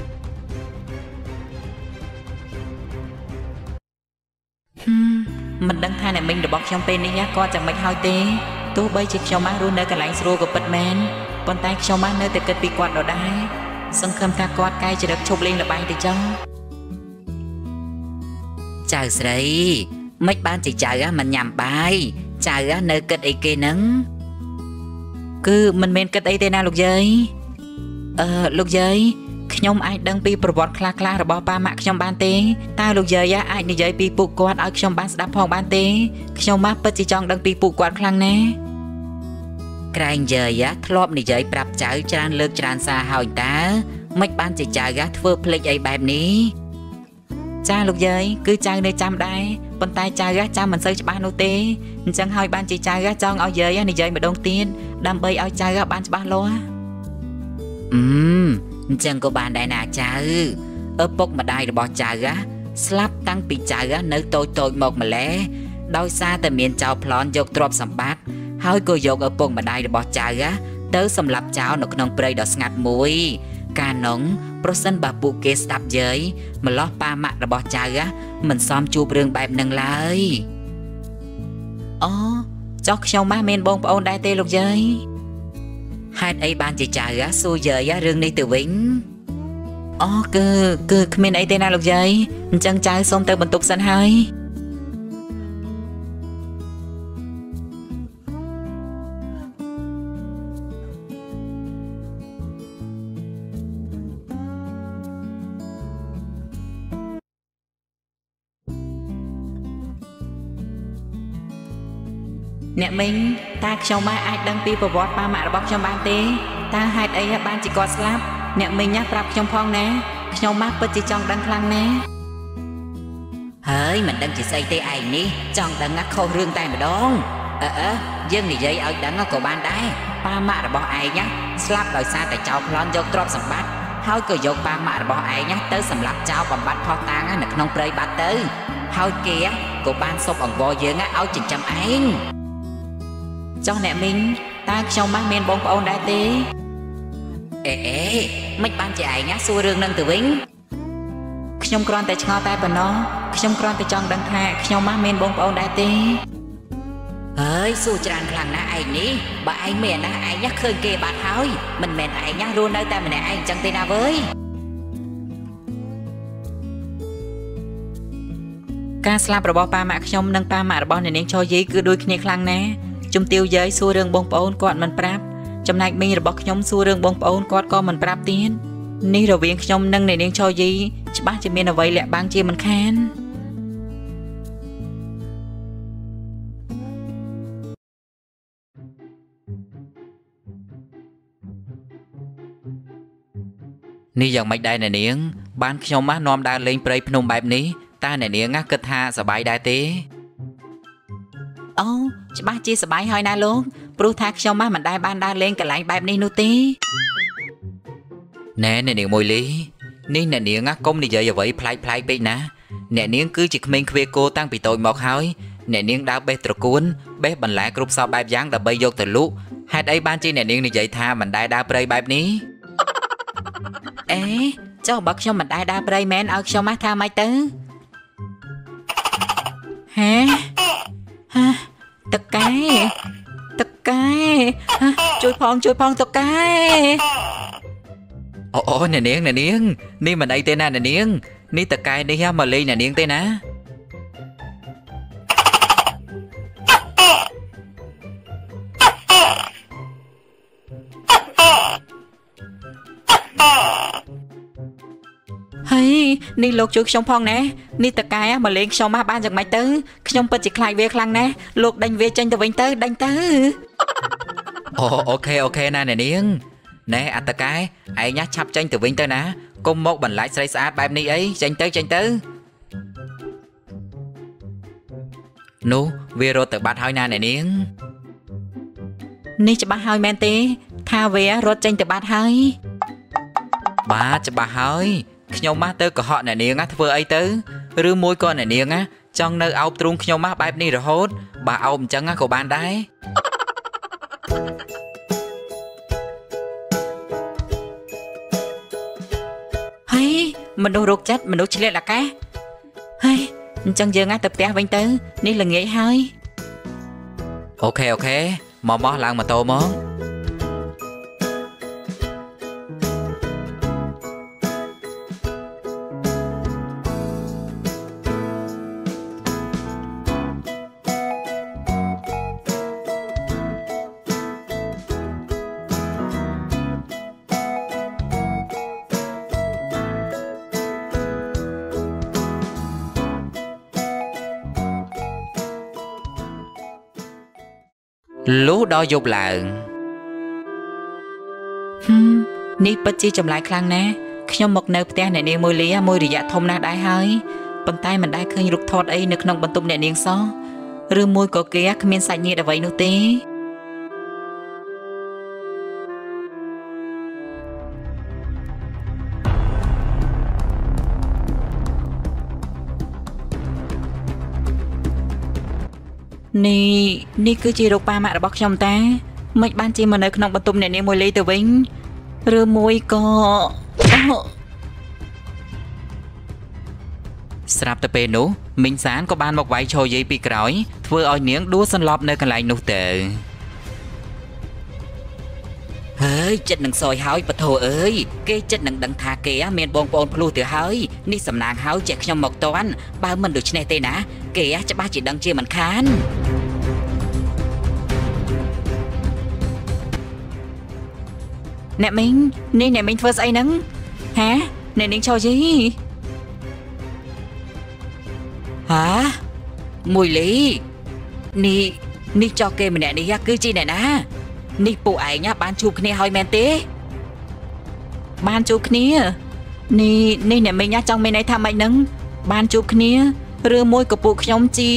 Mình đang thay này mình được bọc trong tên đi nhá. Có chẳng mạch hơi tê. Tôi bây chiếc cho má rùa nơi cái lạnh srua của bật men. Bọn tay cho má nơi tới kết bị quạt ở đáy. Sân khâm tha quạt cay chỉ được chụp lên là bay tới trong. Chào sấy. Mấy bạn chỉ chào á mình nhằm bài. Chào á nơi kết ấy kê nâng. Cứ mình men kết ấy tên nào lục dây. Ờ lục dây. Khnyom ai đăng pi probot kla klaរបស់ប៉ាម៉ាក់ខ្ញុំបានទេតើលោកយាយអាចនិយាយពីពួកគាត់ឲ្យខ្ញុំបានស្ដាប់ផងបានទេខ្ញុំមកពិតជាចង់ដឹងពីពួកគាត់ខ្លាំងណាស់ក្រែងយាយធ្លាប់និយាយប្រាប់ចៅច្រើនលើកច្រើនសារហើយតើមិនបានជាចៅធ្វើភ្លេចអីបែបនេះចាលោកយាយគឺចៅនៅចាំដែរប៉ុន្តែចៅចាំមិនសូវច្បាស់នោះទេអញ្ចឹងហើយបានជាចៅចង់ឲ្យយាយនិយាយម្ដងទៀតដើម្បីឲ្យចៅបានច្បាស់លាស់អឺចឹងក៏បានដែរណាចៅឪពុកម្ដាយរបស់ចៅស្លាប់តាំងពីចៅនៅតូចតូចមកម្លេះដោយសារតែមានចៅប្លន់យកទ្រព្យសម្បត្តិហើយក៏យកឪពុកម្ដាយរបស់ចៅទៅសម្លាប់ចៅនៅក្នុងព្រៃដ៏ស្ងាត់មួយកាលនោះប្រសិនបើពួកគេស្ដាប់យាយម្លោះប៉ាម៉ាក់របស់ចៅមិនសមជួបរឿងបែបហ្នឹងឡើយអូចុះខ្ញុំមកមានបងប្អូនដែរទេលោកយាយហេតុអីបានជាចៅសួរយាយរឿងនេះទៅវិញអូគឺគឺគ្មានអីទេណាលោកយាយអញ្ចឹងចៅសូមទៅបន្ទប់សិនហើយអ្នកមីងតាខ្ញុំម៉ាអាចដឹងពីប្រវត្តិប៉ាម៉ាក់របស់ខ្ញុំបានទេតើហេតុអីបានជាគាត់ស្លាប់អ្នកមីងណាប្រាប់ខ្ញុំផងណាខ្ញុំម៉ាពិតជាចង់ដឹងខ្លាំងណាស់ហើយមិនដឹងជាស្អីទេឯងនេះចង់ដឹងណាខុសរឿងតែម្ដងអឺអឺយើងនិយាយឲ្យដឹងក៏បានដែរប៉ាម៉ាក់របស់ឯងណាស្លាប់ដោយសារតែចោរប្លន់យកទ្រព្យសម្បត្តិហើយក៏យកប៉ាម៉ាក់របស់ឯងណាទៅសម្លាប់ចោលបំបត្តិផោះតាំងនៅក្នុងព្រៃបាត់ទៅហើយគេក៏បានសុំអង្វរយើងឲ្យចិញ្ចឹមឯងចុះអ្នកមីងតើខ្ញុំម៉ាមានបងប្អូនដែរទេអេអេមិនបានជាឯងណាសួររឿងនឹងទៅវិញខ្ញុំគ្រាន់តែឆ្ងល់តែប៉ុណ្ណោះខ្ញុំគ្រាន់តែចង់ដឹងថាខ្ញុំម៉ាមានបងប្អូនដែរទេហើយសួរច្រើនខ្លាំងណាស់ឯងនេះបើឯងមានណាឯងណាឃើញគេបាត់ហើយមិនមែនឯងណារស់នៅតែម្នាក់ឯងចឹងទេណាវើយការស្លាប់របស់ប៉ាម៉ាក់ខ្ញុំនិងប៉ាម៉ាក់របស់អ្នកនាងឆយីគឺដូចគ្នាខ្លាំងណាស់ជំទាវយាយសួររឿងបងប្អូនគាត់មិនប្រាប់ចំណែកមីងរបស់ខ្ញុំសួររឿងបងប្អូនគាត់ក៏មិនប្រាប់ទៀតនេះរវាងខ្ញុំនិងអ្នកនាងឆយីច្បាស់ជាមានអ្វីលាក់បាំងជាមិនខាននេះយ៉ាងម៉េចដែរអ្នកនាងបានខ្ញុំម៉ានាំដើរលេងព្រៃភ្នំបែបនេះតើអ្នកនាងគិតថាសប្បាយដែរទេអូច្បាស់ជាសប្បាយហើយណាលោកព្រោះថាខ្ញុំម៉ាមិនដែលបានដើរលេងកន្លែងបែបនេះនោះទេណែអ្នកនាងមួយលីនេះអ្នកនាងកុំនិយាយអ្វីប្លែកប្លែកពេកណាអ្នកនាងគឺជាក្មេងគ្វាគោតាំងពីតូចមកហើយអ្នកនាងដើរបេះត្រកួនបេះបន្លែគ្រប់សពបែបយ៉ាងដើម្បីយកទៅលក់ហេតុអីបានជាអ្នកនាងនិយាយថាមិនដែលដើរព្រៃបែបនេះអេចុះបើខ្ញុំមិនដែលដើរព្រៃមែនឲ្យខ្ញុំម៉ាថាម៉េចទៅហេហាតកែតកែជួយផងជួយផងតកែអូអូអ្នកនាងអ្នកនាងនេះមិនអីទេណាអ្នកនាងនេះតកែនេះមកលេងអ្នកនាងទេណាហើយនេះលោកជួយខ្ញុំផងណានេះតកែមកលេងខ្ញុំមកបានយ៉ាងម៉េចទៅខ្ញុំពិតជាខ្លាចវាខ្លាំងណាស់លោកដេញវាចេញទៅវិញទៅដេញទៅអូអូខេអូខេណាអ្នកនាងណែអតកែឯងញ៉ាឆាប់ចេញទៅវិញទៅណាកុំមកបន្លាចស្រីស្អាតបែបនេះអីចេញទៅចេញទៅនោះវារត់ទៅបាត់ហើយណាអ្នកនាងនេះច្បាស់ហើយមែនទេថាវារត់ចេញទៅបាត់ហើយបាទច្បាស់ហើយខ្ញុំមកទៅកុហកអ្នកនាងធ្វើអីទៅឬមួយក៏អ្នកនាងចង់នៅអោបទ្រូងខ្ញុំមកបែបនេះរហូតបើអោបអញ្ចឹងក៏បានដែរហើយមនុស្សរោគចិត្តមនុស្សឆ្លៀតអាកាសហើយអញ្ចឹងយើងទៅផ្ទះវិញទៅនេះល្ងាចហើយអូខេអូខេមកមកឡើងម៉ូតូមកលុះដល់យប់ឡើងនេះពិតជាចម្លែកខ្លាំងណាស់ខ្ញុំមកនៅផ្ទះអ្នកនាងមួយលីមួយរយៈធំណាស់ដែរហើយប៉ុន្តែមិនដែលឃើញរូបថតអីនៅក្នុងបន្ទប់អ្នកនាងសោះឬមួយក៏គេគ្មានសាច់ញាតិអ្វីនោះទេនេះនេះគឺជារូបប៉ាម៉ាក់របស់ខ្ញុំតាមិនបានជាមកនៅក្នុងបន្ទប់អ្នកនាងមួយលីទៅវិញឬមួយក៏ស្រាប់តែពេលនោះមីងសានក៏បានមកវាយឈរយាយពីក្រោយធ្វើឲ្យនាងដួលសន្លប់នៅកន្លែងនោះទៅហើយចិត្តនឹងសយហើយពធអើយគេចិត្តនឹងដឹងថាគេមានបងប្អូនភ្លោះទៅហើយនេះសំណាងហើយចេះខ្ញុំមកតាន់បើមិនដូច្នេះទេណាគេច្បាស់ជាដឹងជាមិនខានអ្នកមីងនេះអ្នកមីងធ្វើស្អីហ្នឹងហាអ្នកនាងឆយីហាមួយលីនេះនេះចោះគេម្នាក់នេះគឺជាអ្នកណានេះពួកឯងបានជួបគ្នាហើយមែនទេបានជួបគ្នានេះនេះអ្នកមីងចង់មានន័យថាម៉េចហ្នឹងបានជួបគ្នាឬមួយក៏ពួកខ្ញុំជា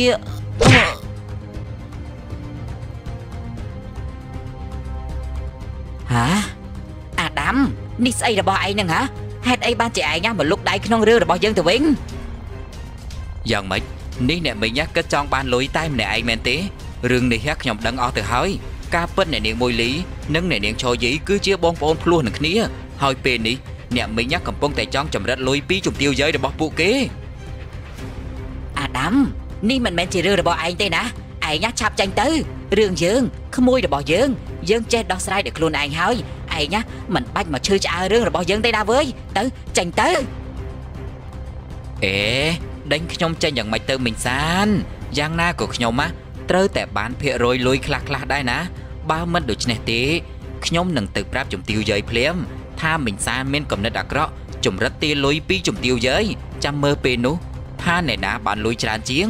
ហាអាដាមនេះស្អីរបស់ឯងហ្នឹងហ៎ហេតុអីបានជាឯងមកលុកដៃក្នុងរឿងរបស់យើងទៅវិញយ៉ាងម៉េចនេះអ្នកមីងគិតចង់បានលុយតែម្នាក់ឯងមែនទេរឿងនេះខ្ញុំដឹងអស់ទៅហើយការពិតអ្នកនាងមួយលីនិងអ្នកនាងឈយីគឺជាបងប្អូនភ្លោះនឹងគ្នាហើយពេលនេះអ្នកមីងកំពុងតែចង់ចម្រិតលុយពីជំទាវយាយរបស់ពួកគេអាដាមនេះមិនមែនជារឿងរបស់ឯងទេណាឯងឆាប់ចាញ់ទៅរឿងយើងក្មួយរបស់យើងយើងចេះដោះស្រាយដោយខ្លួនឯងហើយឯងមិនបាច់មកឈឺឆ្អើរឿងរបស់យើងទេណាវើយទៅចាញ់ទៅអេដេញខ្ញុំចេញយ៉ាងម៉េចទៅមីងសានយ៉ាងណាក៏ខ្ញុំណាត្រូវតែបានភាគរយលុយខ្លះខ្លះដែរណាបើមិនដូច្នេះទេខ្ញុំនឹងទៅប្រាប់ជំទាវយាយភ្លាមថាមីងសានមានកំណត់អាក្រក់ចម្រិតទាលុយពីជំទាវយាយចាំមើលពេលនោះថាអ្នកណាបានលុយច្រើនជាង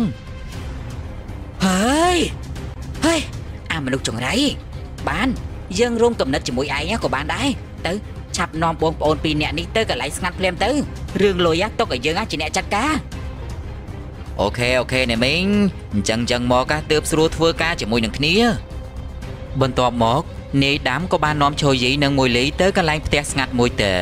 ហើយហើយអាមនុស្សចង្រៃបានយើងរួមកំណត់ជាមួយឯងក៏បានដែរទៅឆាប់នាំបងប្អូនពីរនាក់នេះទៅកន្លែងស្ងាត់ភ្លាមទៅរឿងលុយទុកឲ្យយើងជាអ្នកចាត់ការអូខេអូខេអ្នកមីងអញ្ចឹងអញ្ចឹងមកទើបស្រួលធ្វើការជាមួយនឹងគ្នាបន្ទាប់មកនាយដាមក៏បាននាំឈយយីនិងមួយលីទៅកន្លែងផ្ទះស្ងាត់មួយទៅ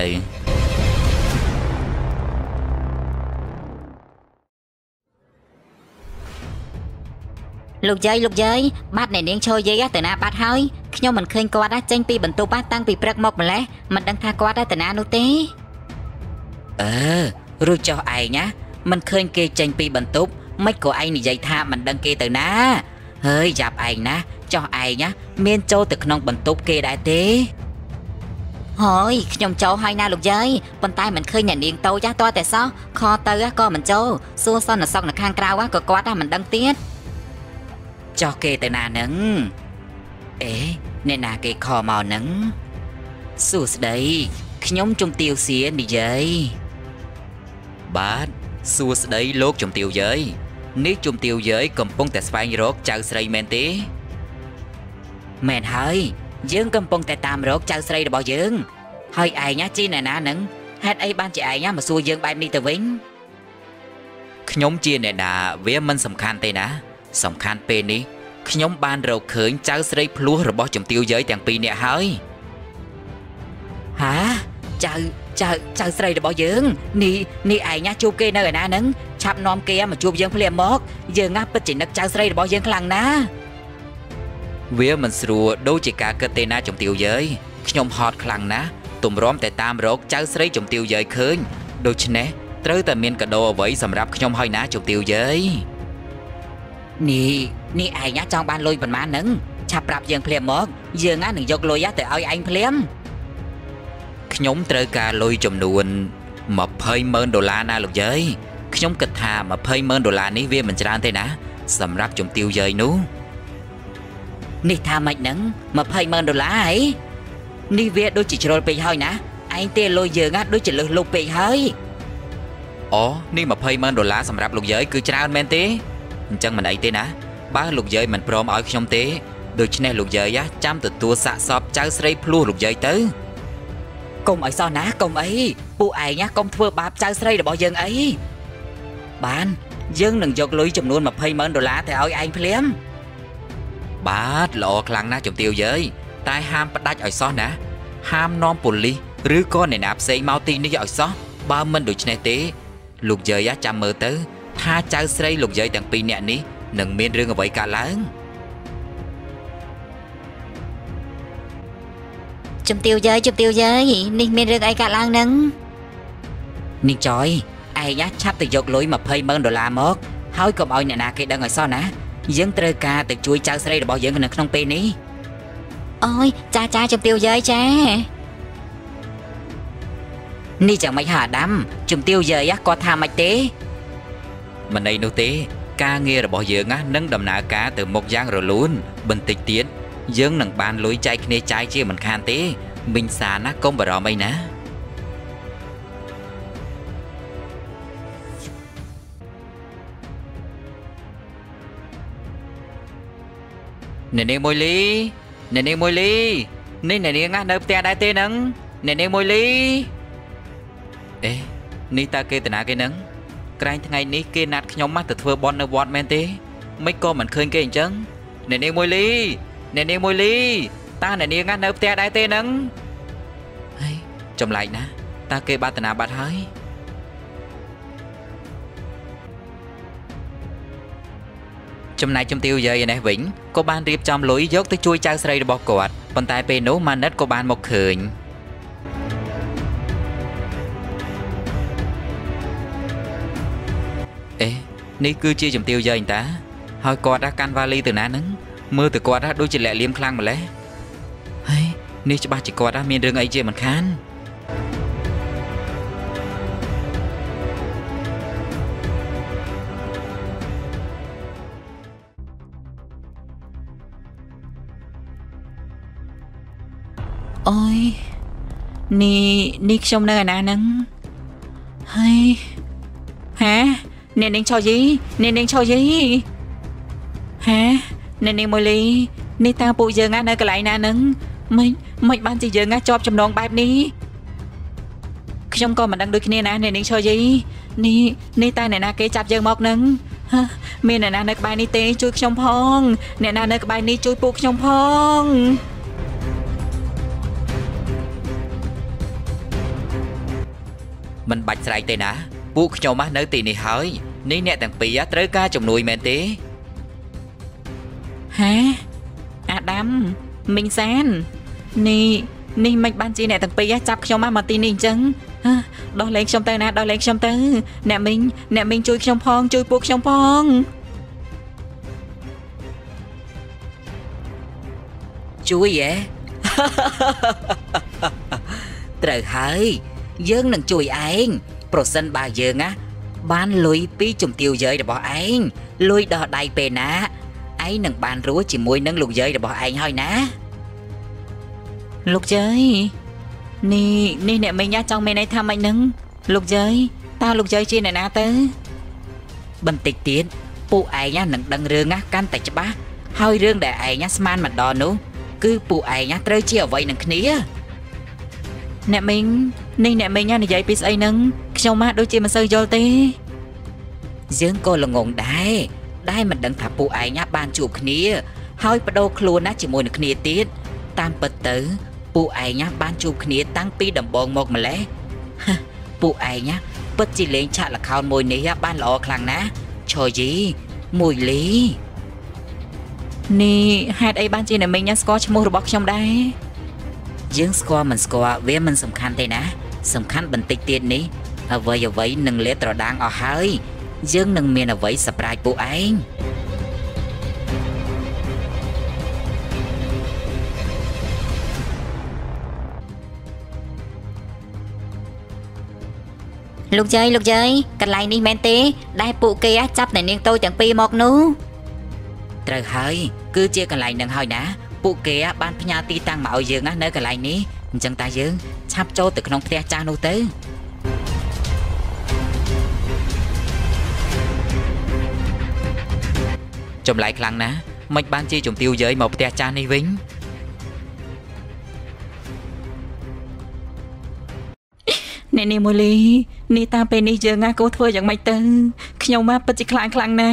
លោកយាយលោកយាយបាត់អ្នកនាងឈយយាយទៅណាបាត់ហើយខ្ញុំមិនឃើញគាត់ចេញពីបន្ទប់តាំងពីព្រឹកមកម្លេះមិនដឹងថាគាត់ទៅណានោះទេអឺរួចចុះឯងណាមិនឃើញគេចេញពីបន្ទប់មិនក៏ឯងនិយាយថាមិនដឹងគេទៅណាហើយចាប់ឯងណាចុះឯងណាមានចូលទៅក្នុងបន្ទប់គេដែរទេហើយខ្ញុំចូលហើយណាលោកយាយប៉ុន្តែមិនឃើញអ្នកនាងតូចតតែសោះខទៅក៏មិនចូលសួរសន្តិសុខនៅខាងក្រៅក៏គាត់មិនដឹងទៀតចុះគេទៅណានឹងអេអ្នកណាគេខមកនឹងសួស្ដីខ្ញុំជំទាវសៀននិយាយបាទសួស្ដីលោកជំទាវយាយនេះជំទាវយាយកំពុងតែស្វែងរកចៅស្រីមែនទេមែនហើយយើងកំពុងតែតាមរកចៅស្រីរបស់យើងហើយឯងជាអ្នកណានឹងហេតុអីបានជាឯងមកសួរយើងបែបនេះទៅវិញខ្ញុំជាអ្នកណាវាមិនសំខាន់ទេណាសំខាន់ពេលនេះខ្ញុំបានរកឃើញចៅស្រីភ្លោះរបស់ជំទាវយាយទាំងពីរនាក់ហើយហាចៅចៅចៅស្រីរបស់យើងនេះនេះឯងជួបគេនៅឯណាហ្នឹងឆាប់នាំគេមកជួបយើងភ្លាមមកយើងណាពិតជានឹកចៅស្រីរបស់យើងខ្លាំងណាស់វាមិនស្រួលដូចជាការគិតទេណាជំទាវយាយខ្ញុំហត់ខ្លាំងណាស់ទម្រាំតែតាមរកចៅស្រីជំទាវយាយឃើញដូច្នេះត្រូវតែមានកាដូអ្វីសម្រាប់ខ្ញុំហើយណាជំទាវយាយនេះនេះឯងចង់បានលុយប៉ុន្មានហ្នឹងឆាប់ប្រាប់យើងភ្លាមមកយើងណានឹងយកលុយទៅឲ្យឯងភ្លាមខ្ញុំត្រូវការលុយចំនួនម្ភៃម៉ឺនដុល្លារណាលោកយាយខ្ញុំគិតថាម្ភៃម៉ឺនដុល្លារនេះវាមិនច្រើនទេណាសម្រាប់ជំទាវយាយនោះនេះថាម៉េចហ្នឹងម្ភៃម៉ឺនដុល្លារហីនេះវាដូចជាជ្រុលពេកហើយណាឯងទេលុយយើងណាដូចជាលឹះលុបពេកហើយអូនេះម្ភៃម៉ឺនដុល្លារសម្រាប់លោកយាយគឺច្រើនមែនទេអញ្ចឹងមិនអីទេណាបើលោកយាយមិនព្រមឲ្យខ្ញុំទេដូច្នេះលោកយាយចាំទទួលសាកសពចៅស្រីភ្លោះលោកយាយទៅកុំឲ្យសោះណាកុំអីពួកឯងកុំធ្វើបាបចៅស្រីរបស់យើងអីបានយើងនឹងយកលុយចំនួនម្ភៃម៉ឺនដុល្លារទៅឲ្យឯងភ្លាមបាទល្អខ្លាំងណាស់ជំទាវយាយតែហាមផ្ដាច់ឲ្យសោះណាហាមនាំប៉ូលីសឬក៏អ្នកណាផ្សេងមកទីនេះឲ្យសោះបើមិនដូច្នេះទេលោកយាយចាំមើលទៅថាចៅស្រីលោកយាយទាំងពីរនាក់នេះនឹងមានរឿងអ្វីកើតឡើងជំទាវយាយជំទាវយាយនេះមានរឿងអីកើតឡើងនឹងនេះចយឯងឆាប់ទៅយកលុយម្ភៃម៉ឺនដុល្លារមកហើយកុំឲ្យអ្នកណាគេដឹងឲ្យសោះណាយើងត្រូវការទៅជួយចៅស្រីរបស់យើងនៅក្នុងពេលនេះអូយចាចាជំទាវយាយចានេះchẳng mấy hả đámជំទាវយាយគាត់ថាម៉េចទេមិនអីនោះទេការងាររបស់យើងនឹងដំណើរការទៅមុខយ៉ាងរលូនបន្តិចទៀតយើងនឹងបានលុយចែកគ្នាចាយជាមិនខានទេមីងសាណាកុំបារម្ភអីណា Nè nè môi ly Nè nè môi ly Ní nè nè ngá nợ tè đai tê nâng Nè nè môi ly Ê Ní ta kê tà ná kê nâng Kranh thằng ngày ní kê nát nhóm mắt từ thưa bọn nợ bọn men tê Mấy cô mình khơi kê hình chân Nè nè môi ly Nè nè môi ly Ta nè nè ngá nợ tè đai tê nâng Trong lại ná Ta kê ba tà ná bát hơi Trong này trong tiêu giờ vậy nè Vĩnh Cô ban riêng trong lối dốc tới chui chào sợi bọc quạt Còn tại bề nấu mà nết cô ban một khởi Ê Ní cứ chia trong tiêu giờ anh ta Hỏi quạt ra can vali từ ná nâng Mưa từ quạt ra đôi chỉ lẹ liêm khlang mà lẽ Hay Ní cho ba chỉ quạt ra miền rừng ấy chê mình khán Ôi Nì Nì trong nơi nà nâng Hay Hả Nè nè cho gì Nè nè cho gì Hả Nè nè môi ly Nì ta bụi giờ ngá nơi cái lại nà nâng Mình Mình bán gì giờ ngá chọp trong nông bạp ní Trong con mà đang đôi kia nà Nè nè cho gì Nì Nì ta nè nà kế chạp giờ mọc nâng Mình nè nà nơi cái bài ní tê chui trong phong Nè nà nơi cái bài ní chui bụi trong phong Mình bạch sạch tên á Bụi cho mắt nở tì này hỏi Ní nẹ tặng bì á tới ca trong nuôi mẹn tí Hả Adam Minh San Nì Nì mạch ban chi nẹ tặng bì á chắp cho mắt mà tì này chân Đó lên trong tơ nè Đó lên trong tơ Nè mình Nè mình chui trong phong Chui buộc trong phong Chui vậy Trời ơi Dương nâng chui anh Pro sân bà dương á Ban lùi bí chùm tiêu giới để bỏ anh Lùi đo đầy bề ná Ấy nâng ban rúa chỉ mùi nâng lục giới để bỏ anh thôi ná Lục giới Nì Nì nè mình nhá trong mê này thăm anh nâng Lục giới Tao lục giới chi nè ná tớ Bình tịch tiến Phụ ai nhá nâng đăng rương á Căn tài chấp bá Hơi rương để ai nhá sman mặt đo nú Cứ phụ ai nhá trơi chi ở vậy nâng khní Nè mình Nì nè mình nhá nè dạy bís ấy nâng Trong mắt đôi chi mà sơ dô tê Dương cô là ngôn đai Đai mình đăng thả phụ ai nhá ban chụp khní Hơi bà đô khluôn á chỉ mùi nâng khní tiết Tam bật tử Phụ ai nhá ban chụp khní tăng pi đầm bồn một mà lẽ Phụ ai nhá Bất chỉ lên chạ là khao mùi ní ban lọ khlang ná Cho gì Mùi lý Nì hạt ấy ban chi nè mình nhá Scotch mùi bọc trong đây Dương score mình score Vì mình sầm khăn thế ná Sầm khăn bình tịch tiết ní Ở vậy ở vậy nâng lẽ trò đang ở hơi Dương nâng miền ở vậy surprise phụ anh Lục chơi lục chơi Cần lại ní men tí Đai phụ kia chấp này niên tôi chẳng pi một nú Trời hơi Cứ chia cần lại nâng hơi ná Phụ kia ban nhà ti tăng mạo dương á nơi cần lại ní Chẳng ta dương Chắp cho từ nông tia cha nô tứ Trong lại khăn ná Mạch ban chi trùng tiêu giới một tia cha này Vĩnh Nè nè mùi ly Nì ta bê nì giờ ngá cô thua chẳng mạch tơ Khnhau má bất chí khlang khlang nà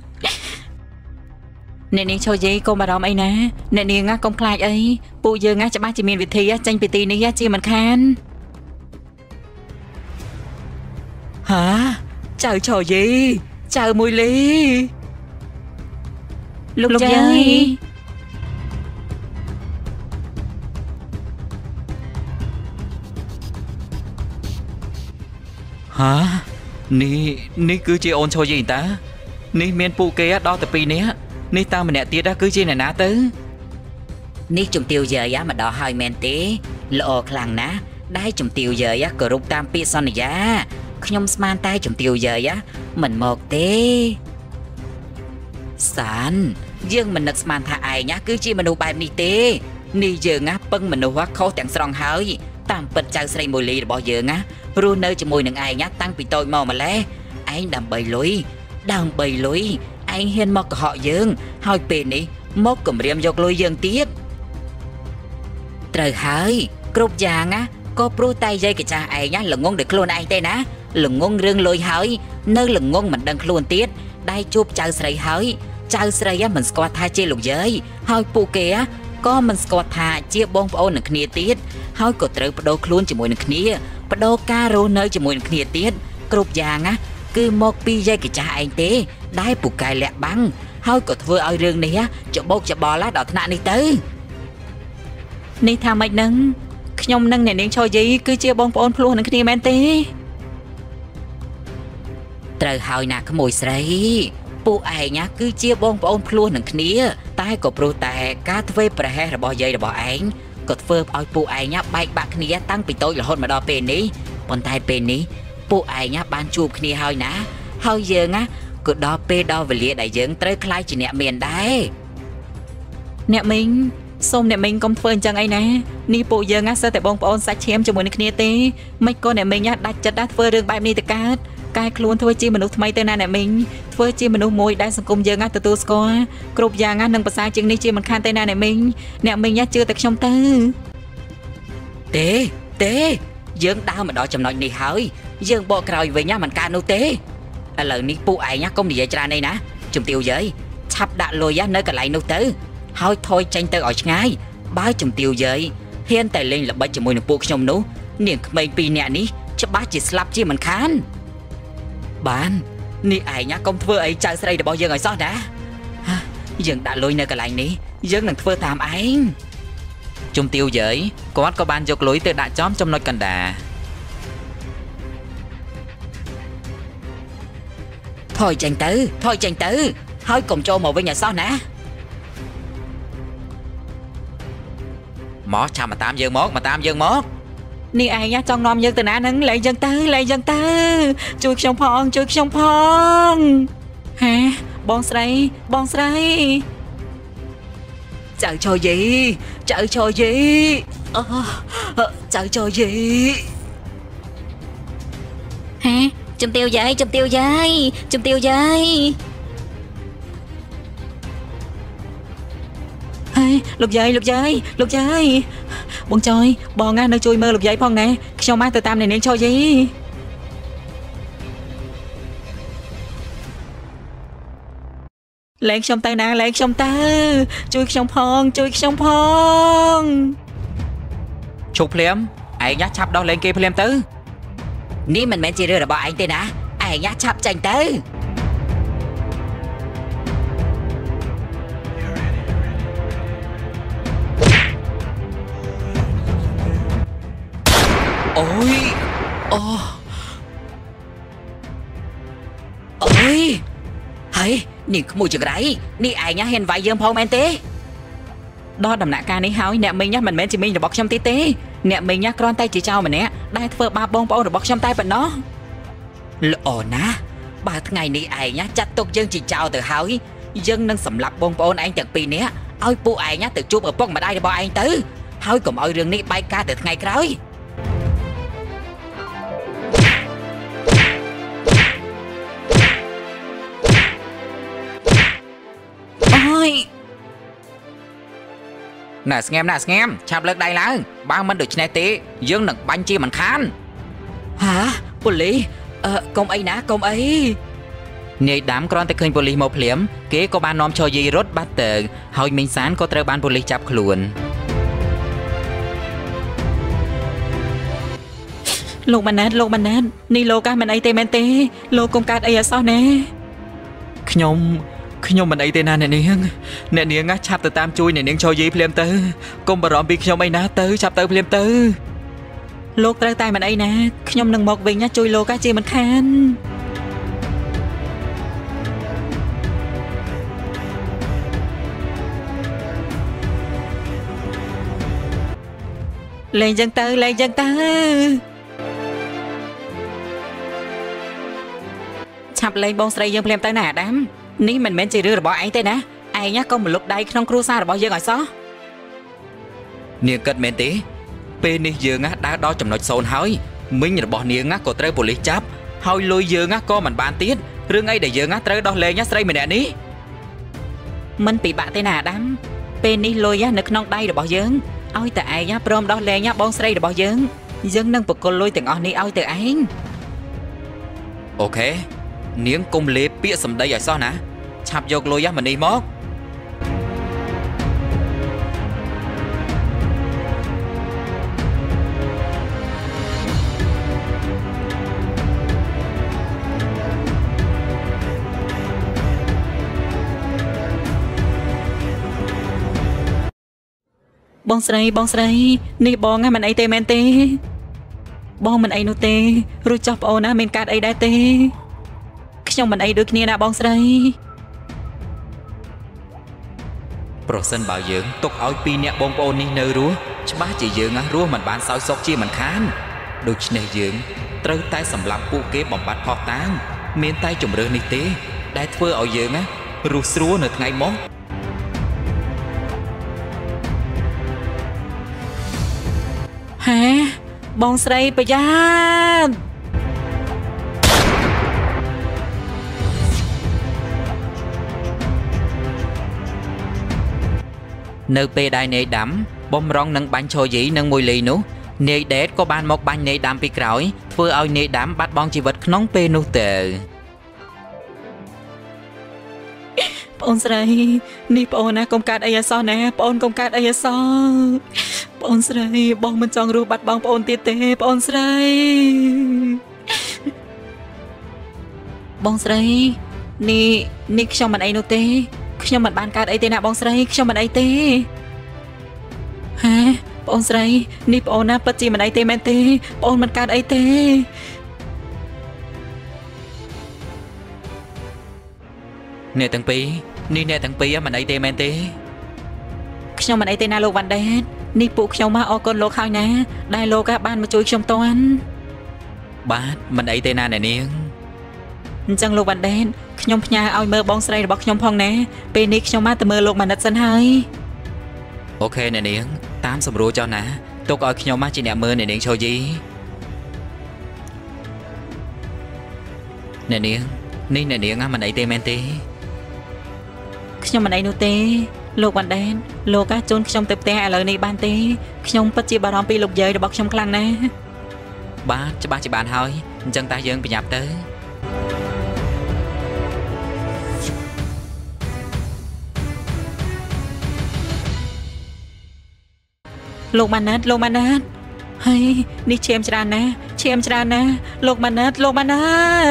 Nè nè cho gì cô bà đóm ấy ná Nè nè ngá công khai ấy Bù giờ ngá cho ba chỉ miền Việt thi á Chanh bì tì ní á chi mình khan Hả Chờ cho gì Chờ mùi ly Lục, Lục chơi Hả Ní Ní cứ chia ôn cho gì ta Ní miền phụ kia đo tập bì ní Ní ta mà nẹ tiết đã cứ chia này ná tứ Ní chùm tiêu giờ á mà đo hơi men tí Lộ khlang ná Đai chùm tiêu giờ á cờ rục tam pi son này á Nhông sman tay chùm tiêu giờ á Mình một tí Sán Dương mình nực sman thả ai nhá Cứ chia mình nụ bài ní tí Ní giờ ngá bưng mình nụ hóa khô chẳng srong hơi Tam bật chào srei mùi ly bỏ giờ ngá Rùa nơi cho mùi nâng ai nhá Tăng bị tôi mò mà lẽ Anh đàm bầy lối Đàm bầy lối Anh hiên mọc họ dương Hỏi bề ní មកគម្រាមយកលុយយើងទៀតត្រូវហើយគ្រប់យ៉ាងណាក៏ព្រោះតែយាយកញ្ចាស់ឯងណាល្ងងដោយខ្លួនឯងទេណាល្ងងរឿងលុយហើយនៅល្ងងមិនដឹងខ្លួនទៀតដែលជួបចៅស្រីហើយចៅស្រីមិនស្គាល់ថាជាលោកយាយហើយពួកគេក៏មិនស្គាល់ថាជាបងប្អូននឹងគ្នាទៀតហើយក៏ត្រូវបដូរខ្លួនជាមួយនឹងគ្នាបដូរការរស់នៅជាមួយនឹងគ្នាទៀតគ្រប់យ៉ាងណាគឺមកពីយាយកញ្ចាស់ឯងទេដែលពូកែលាក់បាំងហើយក៏ធ្វើឲ្យរឿងនេះច្បោកច្បល់ដល់ថ្នាក់នេះទៅនេះថាម៉េចនឹងខ្ញុំនិងអ្នកនាងឆយីគឺជាបងប្អូនភ្លោះនឹងគ្នាមែនទេត្រូវហើយណាក្មួយស្រីពួកឯងណាគឺជាបងប្អូនភ្លោះនឹងគ្នាតែក៏ព្រោះតែការធ្វើប្រហែសរបស់យាយរបស់ឯងក៏ធ្វើឲ្យពួកឯងណាបែកបាក់គ្នាតាំងពីតូចរហូតមកដល់ពេលនេះប៉ុន្តែពេលនេះពួកឯងណាបានជួបគ្នាហើយណាហើយយើងណាក៏ដល់ពេលដល់វេលាដែលយើងត្រូវខ្លាចជាអ្នកមានដែរអ្នកមីងសូមអ្នកមីងកុំធ្វើអញ្ចឹងអីណានេះពួកយើងណាសិតតែបងប្អូនសាច់ឈាមជាមួយនឹងគ្នាទេមិនក៏អ្នកមីងណាដាច់ចិត្តណាធ្វើរឿងបែបនេះទៅកើតកែខ្លួនធ្វើជាមនុស្សថ្មីទៅណាអ្នកមីងធ្វើជាមនុស្សមួយដែលសង្គមយើងណាទទួលស្គាល់គ្រប់យ៉ាងណានឹងភាសាជាងនេះជាមិនខានទេណាអ្នកមីងអ្នកមីងណាជឿតែខ្ញុំទៅទេទេយើងដើរមកដល់ចំណុចនេះហើយយើងបកក្រោយវិញណាមិនកើតនោះទេឥឡូវនេះពួកឯងណាកុំនិយាយច្រើនអីណាជំទាវយាយឆាប់ដាក់លុយនៅកន្លែងនោះទៅហើយថយចេញទៅឲ្យឆ្ងាយបើជំទាវយាយហ៊ានតែលេងល្បិចជាមួយនឹងពួកខ្ញុំនោះនាងក្មេងពីរនាក់នេះច្បាស់ជាស្លាប់ជាមិនខានបាននេះឯងណាកុំធ្វើអីចៅស្រីរបស់យើងឲ្យសោះណាយើងដាក់លុយនៅកន្លែងនេះយើងនឹងធ្វើតាមឯងជំទាវយាយគាត់ក៏បានយកលុយទៅដាក់ចំចំណុចកណ្ដាលថយចេញទៅថយចេញទៅហើយកុំចូលមកវិញឲ្យសោះណាមកឆាប់មកតាមយើងមកមកតាមយើងមកនេះឯងចង់នាំយើងទៅណាហ្នឹងលែងយើងទៅលែងយើងទៅជួយខ្ញុំផងជួយខ្ញុំផងហាបងស្រីបងស្រីចៅឆយីចៅឆយីអចៅឆយីហាជំទាវយាយជំទាវយាយជំទាវយាយហើយលោកយាយលោកយាយលោកយាយបងចយបងណានៅជួយមើលលោកយាយផងណាខ្ញុំមកទៅតាមអ្នកនាងឆយីលែងខ្ញុំទៅណាលែងខ្ញុំទៅជួយខ្ញុំផងជួយខ្ញុំផងឈប់ភ្លាមឯងញ៉ាឆាប់ដោះលែងគេភ្លាមទៅនេះមិនមែនជារឿងរបស់ឯងទេណាឯងញ៉ាឆាប់ចេញទៅអូយអូអូយហើយនេះក្មួយចង្រៃនេះឯងញ៉ាហ៊ានវាយយើងផងមែនទេដល់ដំណាក់កាលនេះហើយអ្នកមីងញ៉ាមិនមែនជាមីងរបស់ខ្ញុំទេទេអ្នកមីងញ៉ាគ្រាន់តែជាចៅម្នាក់ដែលធ្វើបាបបងប្អូនរបស់ខ្ញុំតែប៉ុណ្ណោះល្អណាស់បើថ្ងៃនេះឯងញ៉ាចាត់ទុកយើងជាចៅទៅហើយយើងនឹងសម្លាប់បងប្អូនឯងទាំងពីរនាក់ឲ្យពួកឯងញ៉ាទៅជួបឪពុកម្ដាយរបស់ឯងទៅហើយកុំឲ្យរឿងនេះបែកការទៅថ្ងៃក្រោយអូយណាស្ងែមណាស្ងែមឆាប់លើកដៃឡើងបើមិនដូច្នេះទេយើងនឹងបាញ់ជាមិនខានហាប៉ូលីសអឺកុំអីណាកុំអីនាយដាំគ្រាន់តែឃើញប៉ូលីសមកភ្លាមគេក៏បាននាំឆយីរត់បាត់ទៅហើយមីងសានក៏ត្រូវបានប៉ូលីសចាប់ខ្លួនលោកម៉ាណែតលោកម៉ាណែតនេះលោកកាមិនអីទេមែនទេលោកកុំកើតអីអសោះណាខ្ញុំខ្ញុំមិនអីទេណាអ្នកនាងអ្នកនាងឆាប់ទៅតាមជួយអ្នកនាងឆយីភ្លាមទៅកុំបារម្ភពីខ្ញុំអីណាទៅឆាប់ទៅភ្លាមទៅលោកត្រូវតែមិនអីណាខ្ញុំនឹងមកវិញណាជួយលោកជាមិនខានលេងចឹងទៅលេងចឹងទៅឆាប់លេងបងស្រីយើងភ្លាមទៅណាអាដាមនេះមិនមែនជារឿងរបស់ឯងទេណាឯងក៏មកលុកដៃក្នុងគ្រួសាររបស់យើងឲ្យសោះនាងគិតមែនទេពេលនេះយើងដើរដល់ចំណុចសូន្យហើយមីងរបស់នាងក៏ត្រូវប៉ូលីសចាប់ហើយលុយយើងក៏មិនបានទៀតរឿងអីដែលយើងត្រូវដោះលែងស្រីម្នាក់នេះមិនពិបាកទេណាអាដាមពេលនេះលុយនៅក្នុងដៃរបស់យើងឲ្យតែឯងព្រមដោះលែងបងស្រីរបស់យើងយើងនឹងបកគលលុយទាំងអស់នេះឲ្យទៅឯងអូខេនាងកុំលេបពាក្យសម្ដីឲ្យសោះណាឆាប់យកលុយមកនេះមកបងស្រីបងស្រីនេះបងហ្នឹងមិនអីទេមែនទេបងមិនអីនោះទេរួចចោះប្អូនណាមានកាតអីដែរទេខ្ញុំមិនអីដូចគ្នាណាបងស្រីប្រសិនបើយើងទុកឲ្យពីរអ្នកបងប្អូននេះនៅរស់ច្បាស់ជាយើងណារស់មិនបានសោយសុខជាមិនខានដូច្នេះយើងត្រូវតែសម្លាប់ពួកគេបំបត្តិផុសតាងមានតែជំរឿននេះទេដែលធ្វើឲ្យយើងណារស់ស្រួលនៅថ្ងៃមុខហេបងស្រីប្រយ័ត្ននៅពេលដែលនាយដាំបំរុងនឹងបាញ់ឈរយីនឹងមួយលីនោះនាយដេតក៏បានមកបាញ់នាយដាំពីក្រោយធ្វើឲ្យនាយដាំបាត់បង់ជីវិតក្នុងពេលនោះទៅបងស្រីនេះបងណាកុំកាត់អីអសោះណាបងកុំកាត់អីអសោះបងស្រីបងមិនចង់រស់បាត់បង់បងទៀតទេបងស្រីបងស្រីនេះនេះខ្ញុំមិនអីនោះទេខ្ញុំមិនបានកាត់អីទេណាបងស្រីខ្ញុំមិនអីទេហេបងស្រីនេះបងណាពិតជាមិនអីទេមែនទេបងមិនកាត់អីទេអ្នកទាំងពីរនេះអ្នកទាំងពីរមិនអីទេមែនទេខ្ញុំមិនអីទេណាលោកវ៉ាន់ដេតនេះពួកខ្ញុំមកអរគុណលោកហើយណាដែលលោកបានមកជួយខ្ញុំតាន់បាទមិនអីទេណាអ្នកនាងអញ្ចឹងលោកវ៉ាន់ដេតខ្ញុំផ្ញើឲ្យមើលបងស្រីរបស់ខ្ញុំផងណាពេលនេះខ្ញុំមកទៅមើលលោកម៉ាណិតសិនហើយអូខេអ្នកនាងតាមសម្រួលចុះណាទុកឲ្យខ្ញុំមកជាអ្នកមើលអ្នកនាងឈូយីអ្នកនាងនេះអ្នកនាងមិនអីទេមែនទេខ្ញុំមិនអីនោះទេលោកវ៉ាន់ដេតលោកជូនខ្ញុំទៅផ្ទះឥឡូវនេះបានទេខ្ញុំពិតជាបារម្ភពីលោកយាយរបស់ខ្ញុំខ្លាំងណាស់បាទច្បាស់ជាបានហើយអញ្ចឹងតើយើងប្រញាប់ទៅលោកម៉ាណិតលោកម៉ាណិតហើយនេះឈាមច្រើនណាស់ឈាមច្រើនណាស់លោកម៉ាណិតលោកម៉ាណិត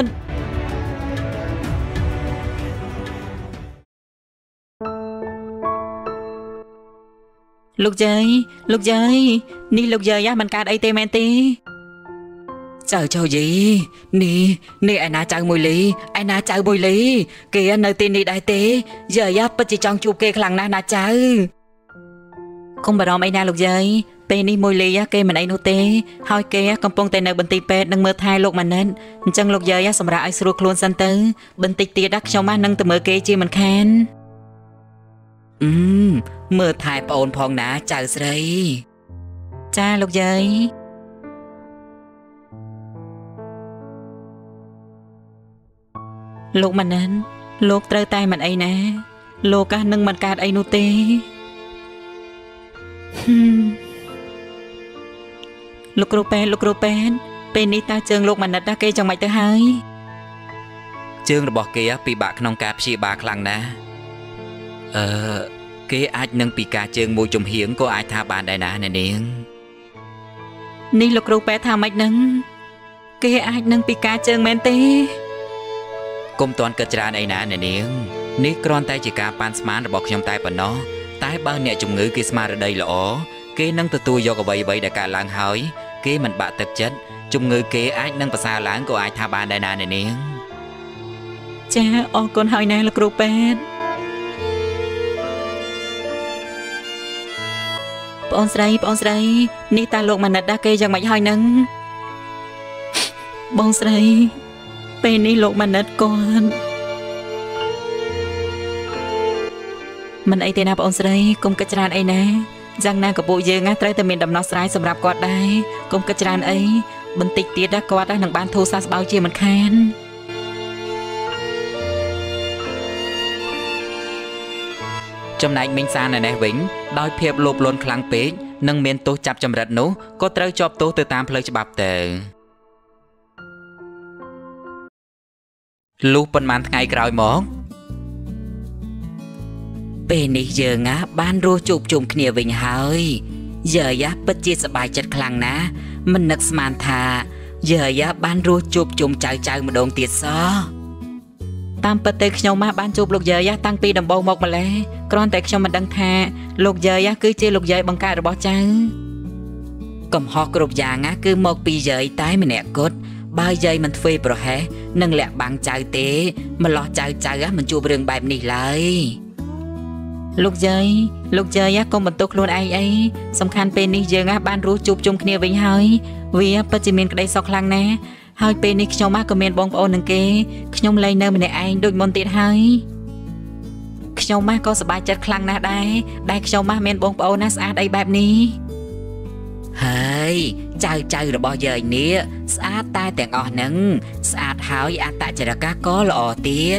លោកយាយលោកយាយនេះលោកយាយមិនកើតអីទេមែនទេចៅចៅយីនេះនេះឯណាចៅមួយលីឯណាចៅមួយលីគេនៅទីនេះដែរទេយាយពិតជាចង់ជួបគេខ្លាំងណាស់ណាចៅកុំបារម្ភអីណាលោកយាយពេលនេះមួយលីគេមិនអីនោះទេហើយគេកំពុងតែនៅបន្ទីពេទ្យនឹងមើលថែលោកម៉ាណិតអញ្ចឹងលោកយាយសម្រាប់ឲ្យស្រួលខ្លួនសិនទៅបន្តិចទៀតខ្ញុំមកនឹងទៅមើលគេជាមិនខានអឺមើលថែប្អូនផងណាចៅស្រីចាលោកយាយលោកម៉ាណិតលោកត្រូវតែមិនអីណាលោកនឹងមិនកើតអីនោះទេលោកគ្រូពេទ្យលោកគ្រូពេទ្យពេលនេះតើជើងលោកម៉ាណិតគេចង់មិនទៅហើយជើងរបស់គេពិបាកក្នុងការព្យាបាលខ្លាំងណាស់អឺគេអាចនឹងពីការជើងមួយជំហៀងក៏អាចថាបានដែរណាអ្នកនាងនេះលោកគ្រូពេទ្យថាម៉េចនឹងគេអាចនឹងពីការជើងមែនទេកុំទាន់គិតច្រើនអីណាអ្នកនាងនេះគ្រាន់តែជាការប៉ាន់ស្មានរបស់ខ្ញុំតែប៉ុណ្ណោះតែបើអ្នកជំងឺគេស្មារតីល្អគេនឹងទទួលយកអ្វីៗដែលកើតឡើងហើយគេមិនបាក់ទឹកចិត្តជំងឺគេអាចនឹងប្រសើរឡើងក៏អាចថាបានដែរណាអ្នកនាងចាអរគុណហើយណាលោកគ្រូពេទ្យបងស្រីបងស្រីនេះតើលោកម៉ាណិតដែរគេយ៉ាងម៉េចហើយនឹងបងស្រីពេលនេះលោកម៉ាណិតគាត់មិនអីទេណាបងស្រីកុំគិតច្រើនអីណាយ៉ាងណាក៏ពួកយើងត្រូវតែមានដំណោះស្រាយសម្រាប់គាត់ដែរកុំគិតច្រើនអីបន្តិចទៀតគាត់នឹងបានធូរសះស្បើយជាមិនខានចំណែកមីងសានណែវិញដោយភាពលោភលន់ខ្លាំងពេកនិងមានទោសចាប់ចម្រិតនោះក៏ត្រូវជាប់ទោសទៅតាមផ្លូវច្បាប់ទៅលុះប៉ុន្មានថ្ងៃក្រោយមកពេលនេះយើងណាបានរស់ជួបជុំគ្នាវិញហើយយើយ៉ាពិតជាសប្បាយចិត្តខ្លាំងណាស់មិននឹកស្មានថាយើយ៉ាបានរស់ជួបជុំចៅចៅម្ដងទៀតសោះតាមពិតទៅខ្ញុំមកបានជួបលោកយើយ៉ាតាំងពីដំបូងមកម្ល៉េះគ្រាន់តែខ្ញុំមិនដឹងថាលោកយើយ៉ាគឺជាលោកយាយបង្កើតរបស់ចៅកំហុសគ្រប់យ៉ាងណាគឺមកពីយាយតែម្នាក់គត់បើយាយមិនធ្វើប្រហែសនឹងលាក់បាំងចៅទេម្លោះចៅចៅមិនជួបរឿងបែបនេះឡើយលោកយាយលោកយាយកុំបន្ទោសខ្លួនឯងអីសំខាន់ពេលនេះយើងបានរស់ជួបជុំគ្នាវិញហើយវាពិតជាមានក្តីសុខខ្លាំងណាស់ហើយពេលនេះខ្ញុំក៏មានបងប្អូននឹងគេខ្ញុំលែងនៅម្នាក់ឯងដូចមុនទៀតហើយខ្ញុំក៏សប្បាយចិត្តខ្លាំងណាស់ដែរដែលខ្ញុំមានបងប្អូនណាស្អាតអីបែបនេះហើយចៅចៅរបស់យាយនេះស្អាតតែទាំងអស់ហ្នឹងស្អាតហើយអត្តចរិយាក៏ល្អទៀត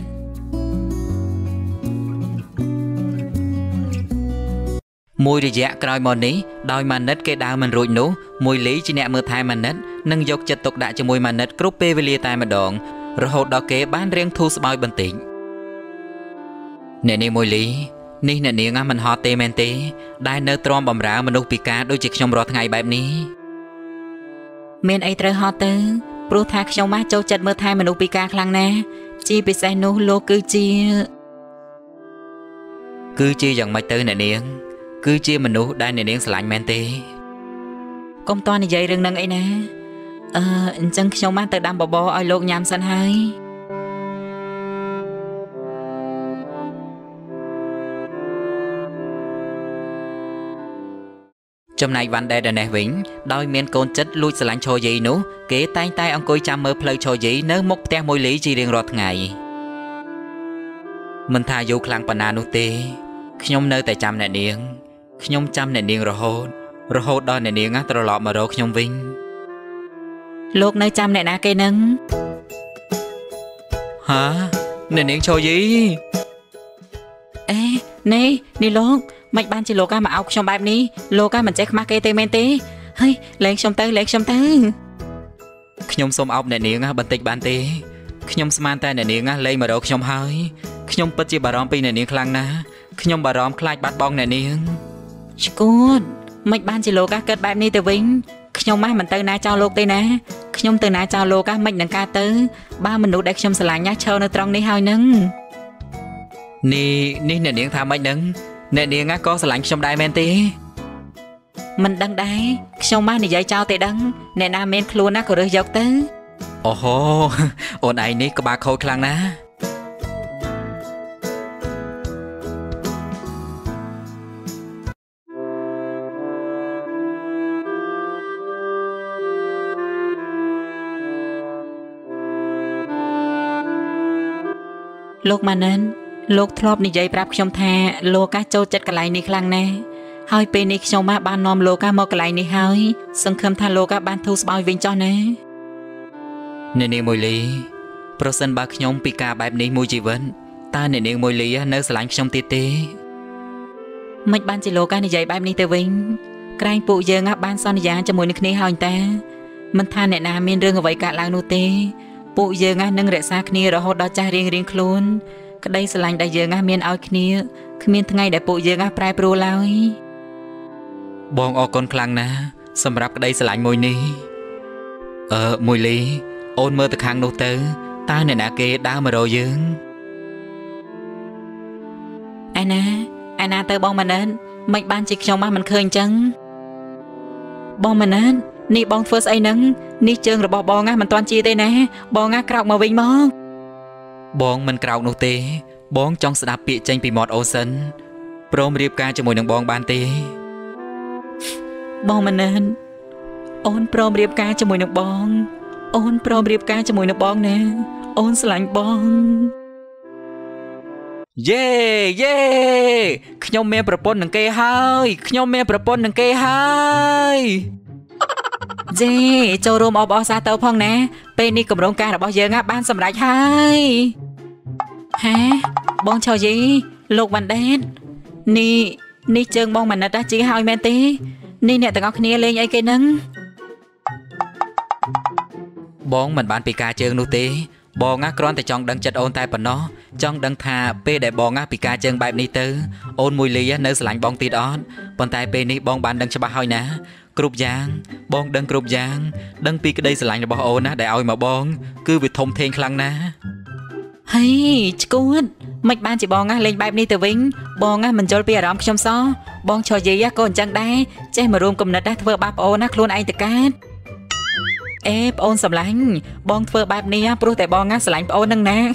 មួយរយៈក្រោយមកនេះដោយម៉ាណិតគេដើរមិនរួចនោះមួយលីជាអ្នកមើលថែម៉ាណិតនិងយកចិត្តទុកដាក់ជាមួយម៉ាណិតគ្រប់ពេលវេលាតែម្ដងរហូតដល់គេបានរៀងធូរស្បើយបន្តិចអ្នកនាងមួយលីនេះអ្នកនាងមិនហត់ទេមែនទេដែលនៅទ្រាំបំរើមនុស្សពិការដូចជាខ្ញុំរាល់ថ្ងៃបែបនេះមានអីត្រូវហត់ទៅព្រោះថាខ្ញុំមកចូលចិត្តមើលថែមនុស្សពិការខ្លាំងណាស់ជាពិសេសនោះលោកគឺជាគឺជាយ៉ាងម៉េចទៅអ្នកនាងគឺជាមនុស្សដែលអ្នកនាងស្រឡាញ់មែនទេកុំតនិយាយរឿងហ្នឹងអីណាអឺអញ្ចឹងខ្ញុំបានទៅដាំបបរឲ្យលោកញ៉ាំសិនហើយចំណែកវ៉ាន់ដេដនេះវិញដោយមានកូនចិត្តលួចស្រឡាញ់ឈរយីនោះគេតែងតែអង្គុយចាំមើលផ្លូវឈរយីនៅមុខផ្ទះមួយលីជារៀងរាល់ថ្ងៃមិនថាយូរខ្លាំងប៉ុណ្ណានោះទេខ្ញុំនៅតែចាំអ្នកនាងខ្ញុំចាំអ្នកនាងរហូតរហូតដល់អ្នកនាងត្រឡប់មករកខ្ញុំវិញលោកនៅចាំអ្នកណាគេនឹងហាអ្នកនាងឈរយីអេនេះនេះលោកមិនបានជាលោកមកអោបខ្ញុំបែបនេះលោកមិនចេះខ្មាស់គេទេមែនទេហើយលែងខ្ញុំទៅលែងខ្ញុំទៅខ្ញុំសូមអោបអ្នកនាងបន្តិចបានទេខ្ញុំស្មានតែអ្នកនាងលែងមករកខ្ញុំហើយខ្ញុំពិតជាបារម្ភពីអ្នកនាងខ្លាំងណាស់ខ្ញុំបារម្ភខ្លាចបាត់បង់អ្នកនាងឈួតមិនបានជាលោកកើតបែបនេះទៅវិញខ្ញុំមិនទៅណាចោលលោកទេណាខ្ញុំទៅណាចោលលោកមិននឹងការទៅបើមនុស្សដែលខ្ញុំស្រឡាញ់ណាឈរនៅត្រង់នេះហើយនឹងនេះនេះអ្នកនាងថាម៉េចនឹងអ្នកនាងក៏ស្រឡាញ់ខ្ញុំដែរមែនទេមិនដឹងដែរខ្ញុំមកនិយាយចោលទេដឹងអ្នកណាមានខ្លួនណាក៏រើសយកទៅអូហូអូនឯងនេះក្បាលខូចខ្លាំងណាស់លោកម៉ាណិនលោកធ្លាប់និយាយប្រាប់ខ្ញុំថាលោកកាចូលចិត្តកន្លែងនេះខ្លាំងណាស់ហើយពេលនេះខ្ញុំមកបាននាំលោកកាមកកន្លែងនេះហើយសង្ឃឹមថាលោកកាបានធូរស្បើយវិញចុះណាអ្នកនាងមួយលីប្រសិនបើខ្ញុំពិការបែបនេះមួយជីវិតតើអ្នកនាងមួយលីនៅស្រឡាញ់ខ្ញុំទៀតទេមិនបានជាលោកកានិយាយបែបនេះទៅវិញក្រែងពួកយើងបានសន្យាជាមួយនឹងគ្នាហើយតាមិនថាអ្នកណាមានរឿងអ្វីកើតឡើងនោះទេពួកយើងនឹងរក្សាគ្នារហូតដល់ចាស់រៀងរៀងខ្លួនក្តីស្រឡាញ់ដែលយើងមានឲ្យគ្នាគ្មានថ្ងៃដែលពួកយើងប្រែប្រួលឡើយបងអរគុណខ្លាំងណាស់សម្រាប់ក្តីស្រឡាញ់មួយនេះអឺមួយលីអូនមើលទៅខាងនោះទៅតើអ្នកណាគេដើរមករកយើងឯណាឯណាទៅបងម៉ាណិនមិនបានជាខ្ញុំមិនឃើញអញ្ចឹងបងម៉ាណិននេះបងធ្វើស្អីហ្នឹងនេះជើងរបស់បងមិនទាន់ជាទេណាបងក្រោកមកវិញមកបងមិនក្រោកនោះទេបងចង់ស្ដាប់ពាក្យចេញពីមាត់អូសិនព្រមរៀបការជាមួយនឹងបងបានទេបងម៉ាណិនអូនព្រមរៀបការជាមួយនឹងបងអូនព្រមរៀបការជាមួយនឹងបងណាអូនស្រឡាញ់បងយេយេខ្ញុំមានប្រពន្ធនឹងគេហើយខ្ញុំមានប្រពន្ធនឹងគេហើយយេចូលរួមអបអរសាទរផងណាពេលនេះកម្រងការរបស់យើងបានសម្រេចហើយហាបងឆោយីលោកវ៉ាន់ដេតនេះនេះជើងបងម៉ាណិតជីហើយមែនទេនេះអ្នកទាំងអស់គ្នាលេងអីគេហ្នឹងបងមិនបានពិការជើងនោះទេបងណាគ្រាន់តែចង់ដឹងចិត្តអូនតែប៉ុណ្ណោះចង់ដឹងថាពេលដែលបងណាពិការជើងបែបនេះទៅអូនមួយលីនៅស្រឡាញ់បងទៀតអត់ប៉ុន្តែពេលនេះបងបានដឹងច្បាស់ហើយណាគ្រប់យ៉ាងបងដឹងគ្រប់យ៉ាងដឹងពីក្តីស្រឡាញ់របស់អូនណាដែលឲ្យមកបងគឺវាធំធេងខ្លាំងណាស់ហេឈួតមិនបានជាបងណាលេងបែបនេះទៅវិញបងណាមិនយល់ពីអារម្មណ៍ខ្ញុំសោះបងឆយាយក៏អញ្ចឹងដែរចេះមករួមគំនិតដែរធ្វើបាបប្អូនណាខ្លួនឯងទៅកើតអេប្អូនសម្លាញ់បងធ្វើបែបនេះព្រោះតែបងណាស្រឡាញ់ប្អូននឹងណា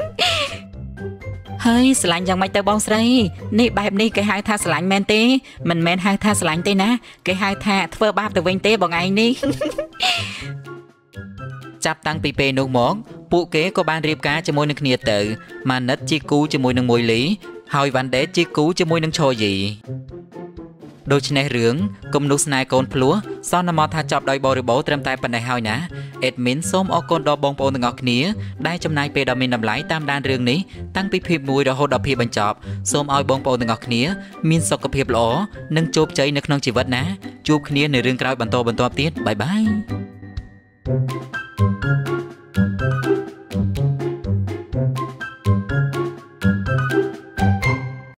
ហើយស្រឡាញ់យ៉ាងម៉េចទៅបងស្រីនេះបែបនេះគេហៅថាស្រឡាញ់មែនទេមិនមែនហៅថាស្រឡាញ់ទេណាគេហៅថាធ្វើបាបទៅវិញទេបងឯងនេះចាប់តាំងពីពេលនោះមកពួកគេក៏បានរៀបការជាមួយនឹងគ្នាទៅម៉ាណិតជាគូជាមួយនឹងមួយលីហើយវ៉ាន់ដេតជាគូជាមួយនឹងឆយីដូច្នេះរឿងគំនុះស្នេហ៍កូនភ្លោះសន្មតថាចប់ដោយបរិបូរត្រឹមតែប៉ុណ្ណេះហើយណាអេដមីនសូមអរគុណដល់បងប្អូនទាំងអស់គ្នាដែលចំណាយពេលដ៏មានតម្លៃតាមដានរឿងនេះតាំងពីភាគមួយរហូតដល់ភាគបញ្ចប់សូមឲ្យបងប្អូនទាំងអស់គ្នាមានសុខភាពល្អនិងជោគជ័យនៅក្នុងជីវិតណាជួបគ្នានៅរឿងក្រោយបន្តបន្តទៀតបាយបាយ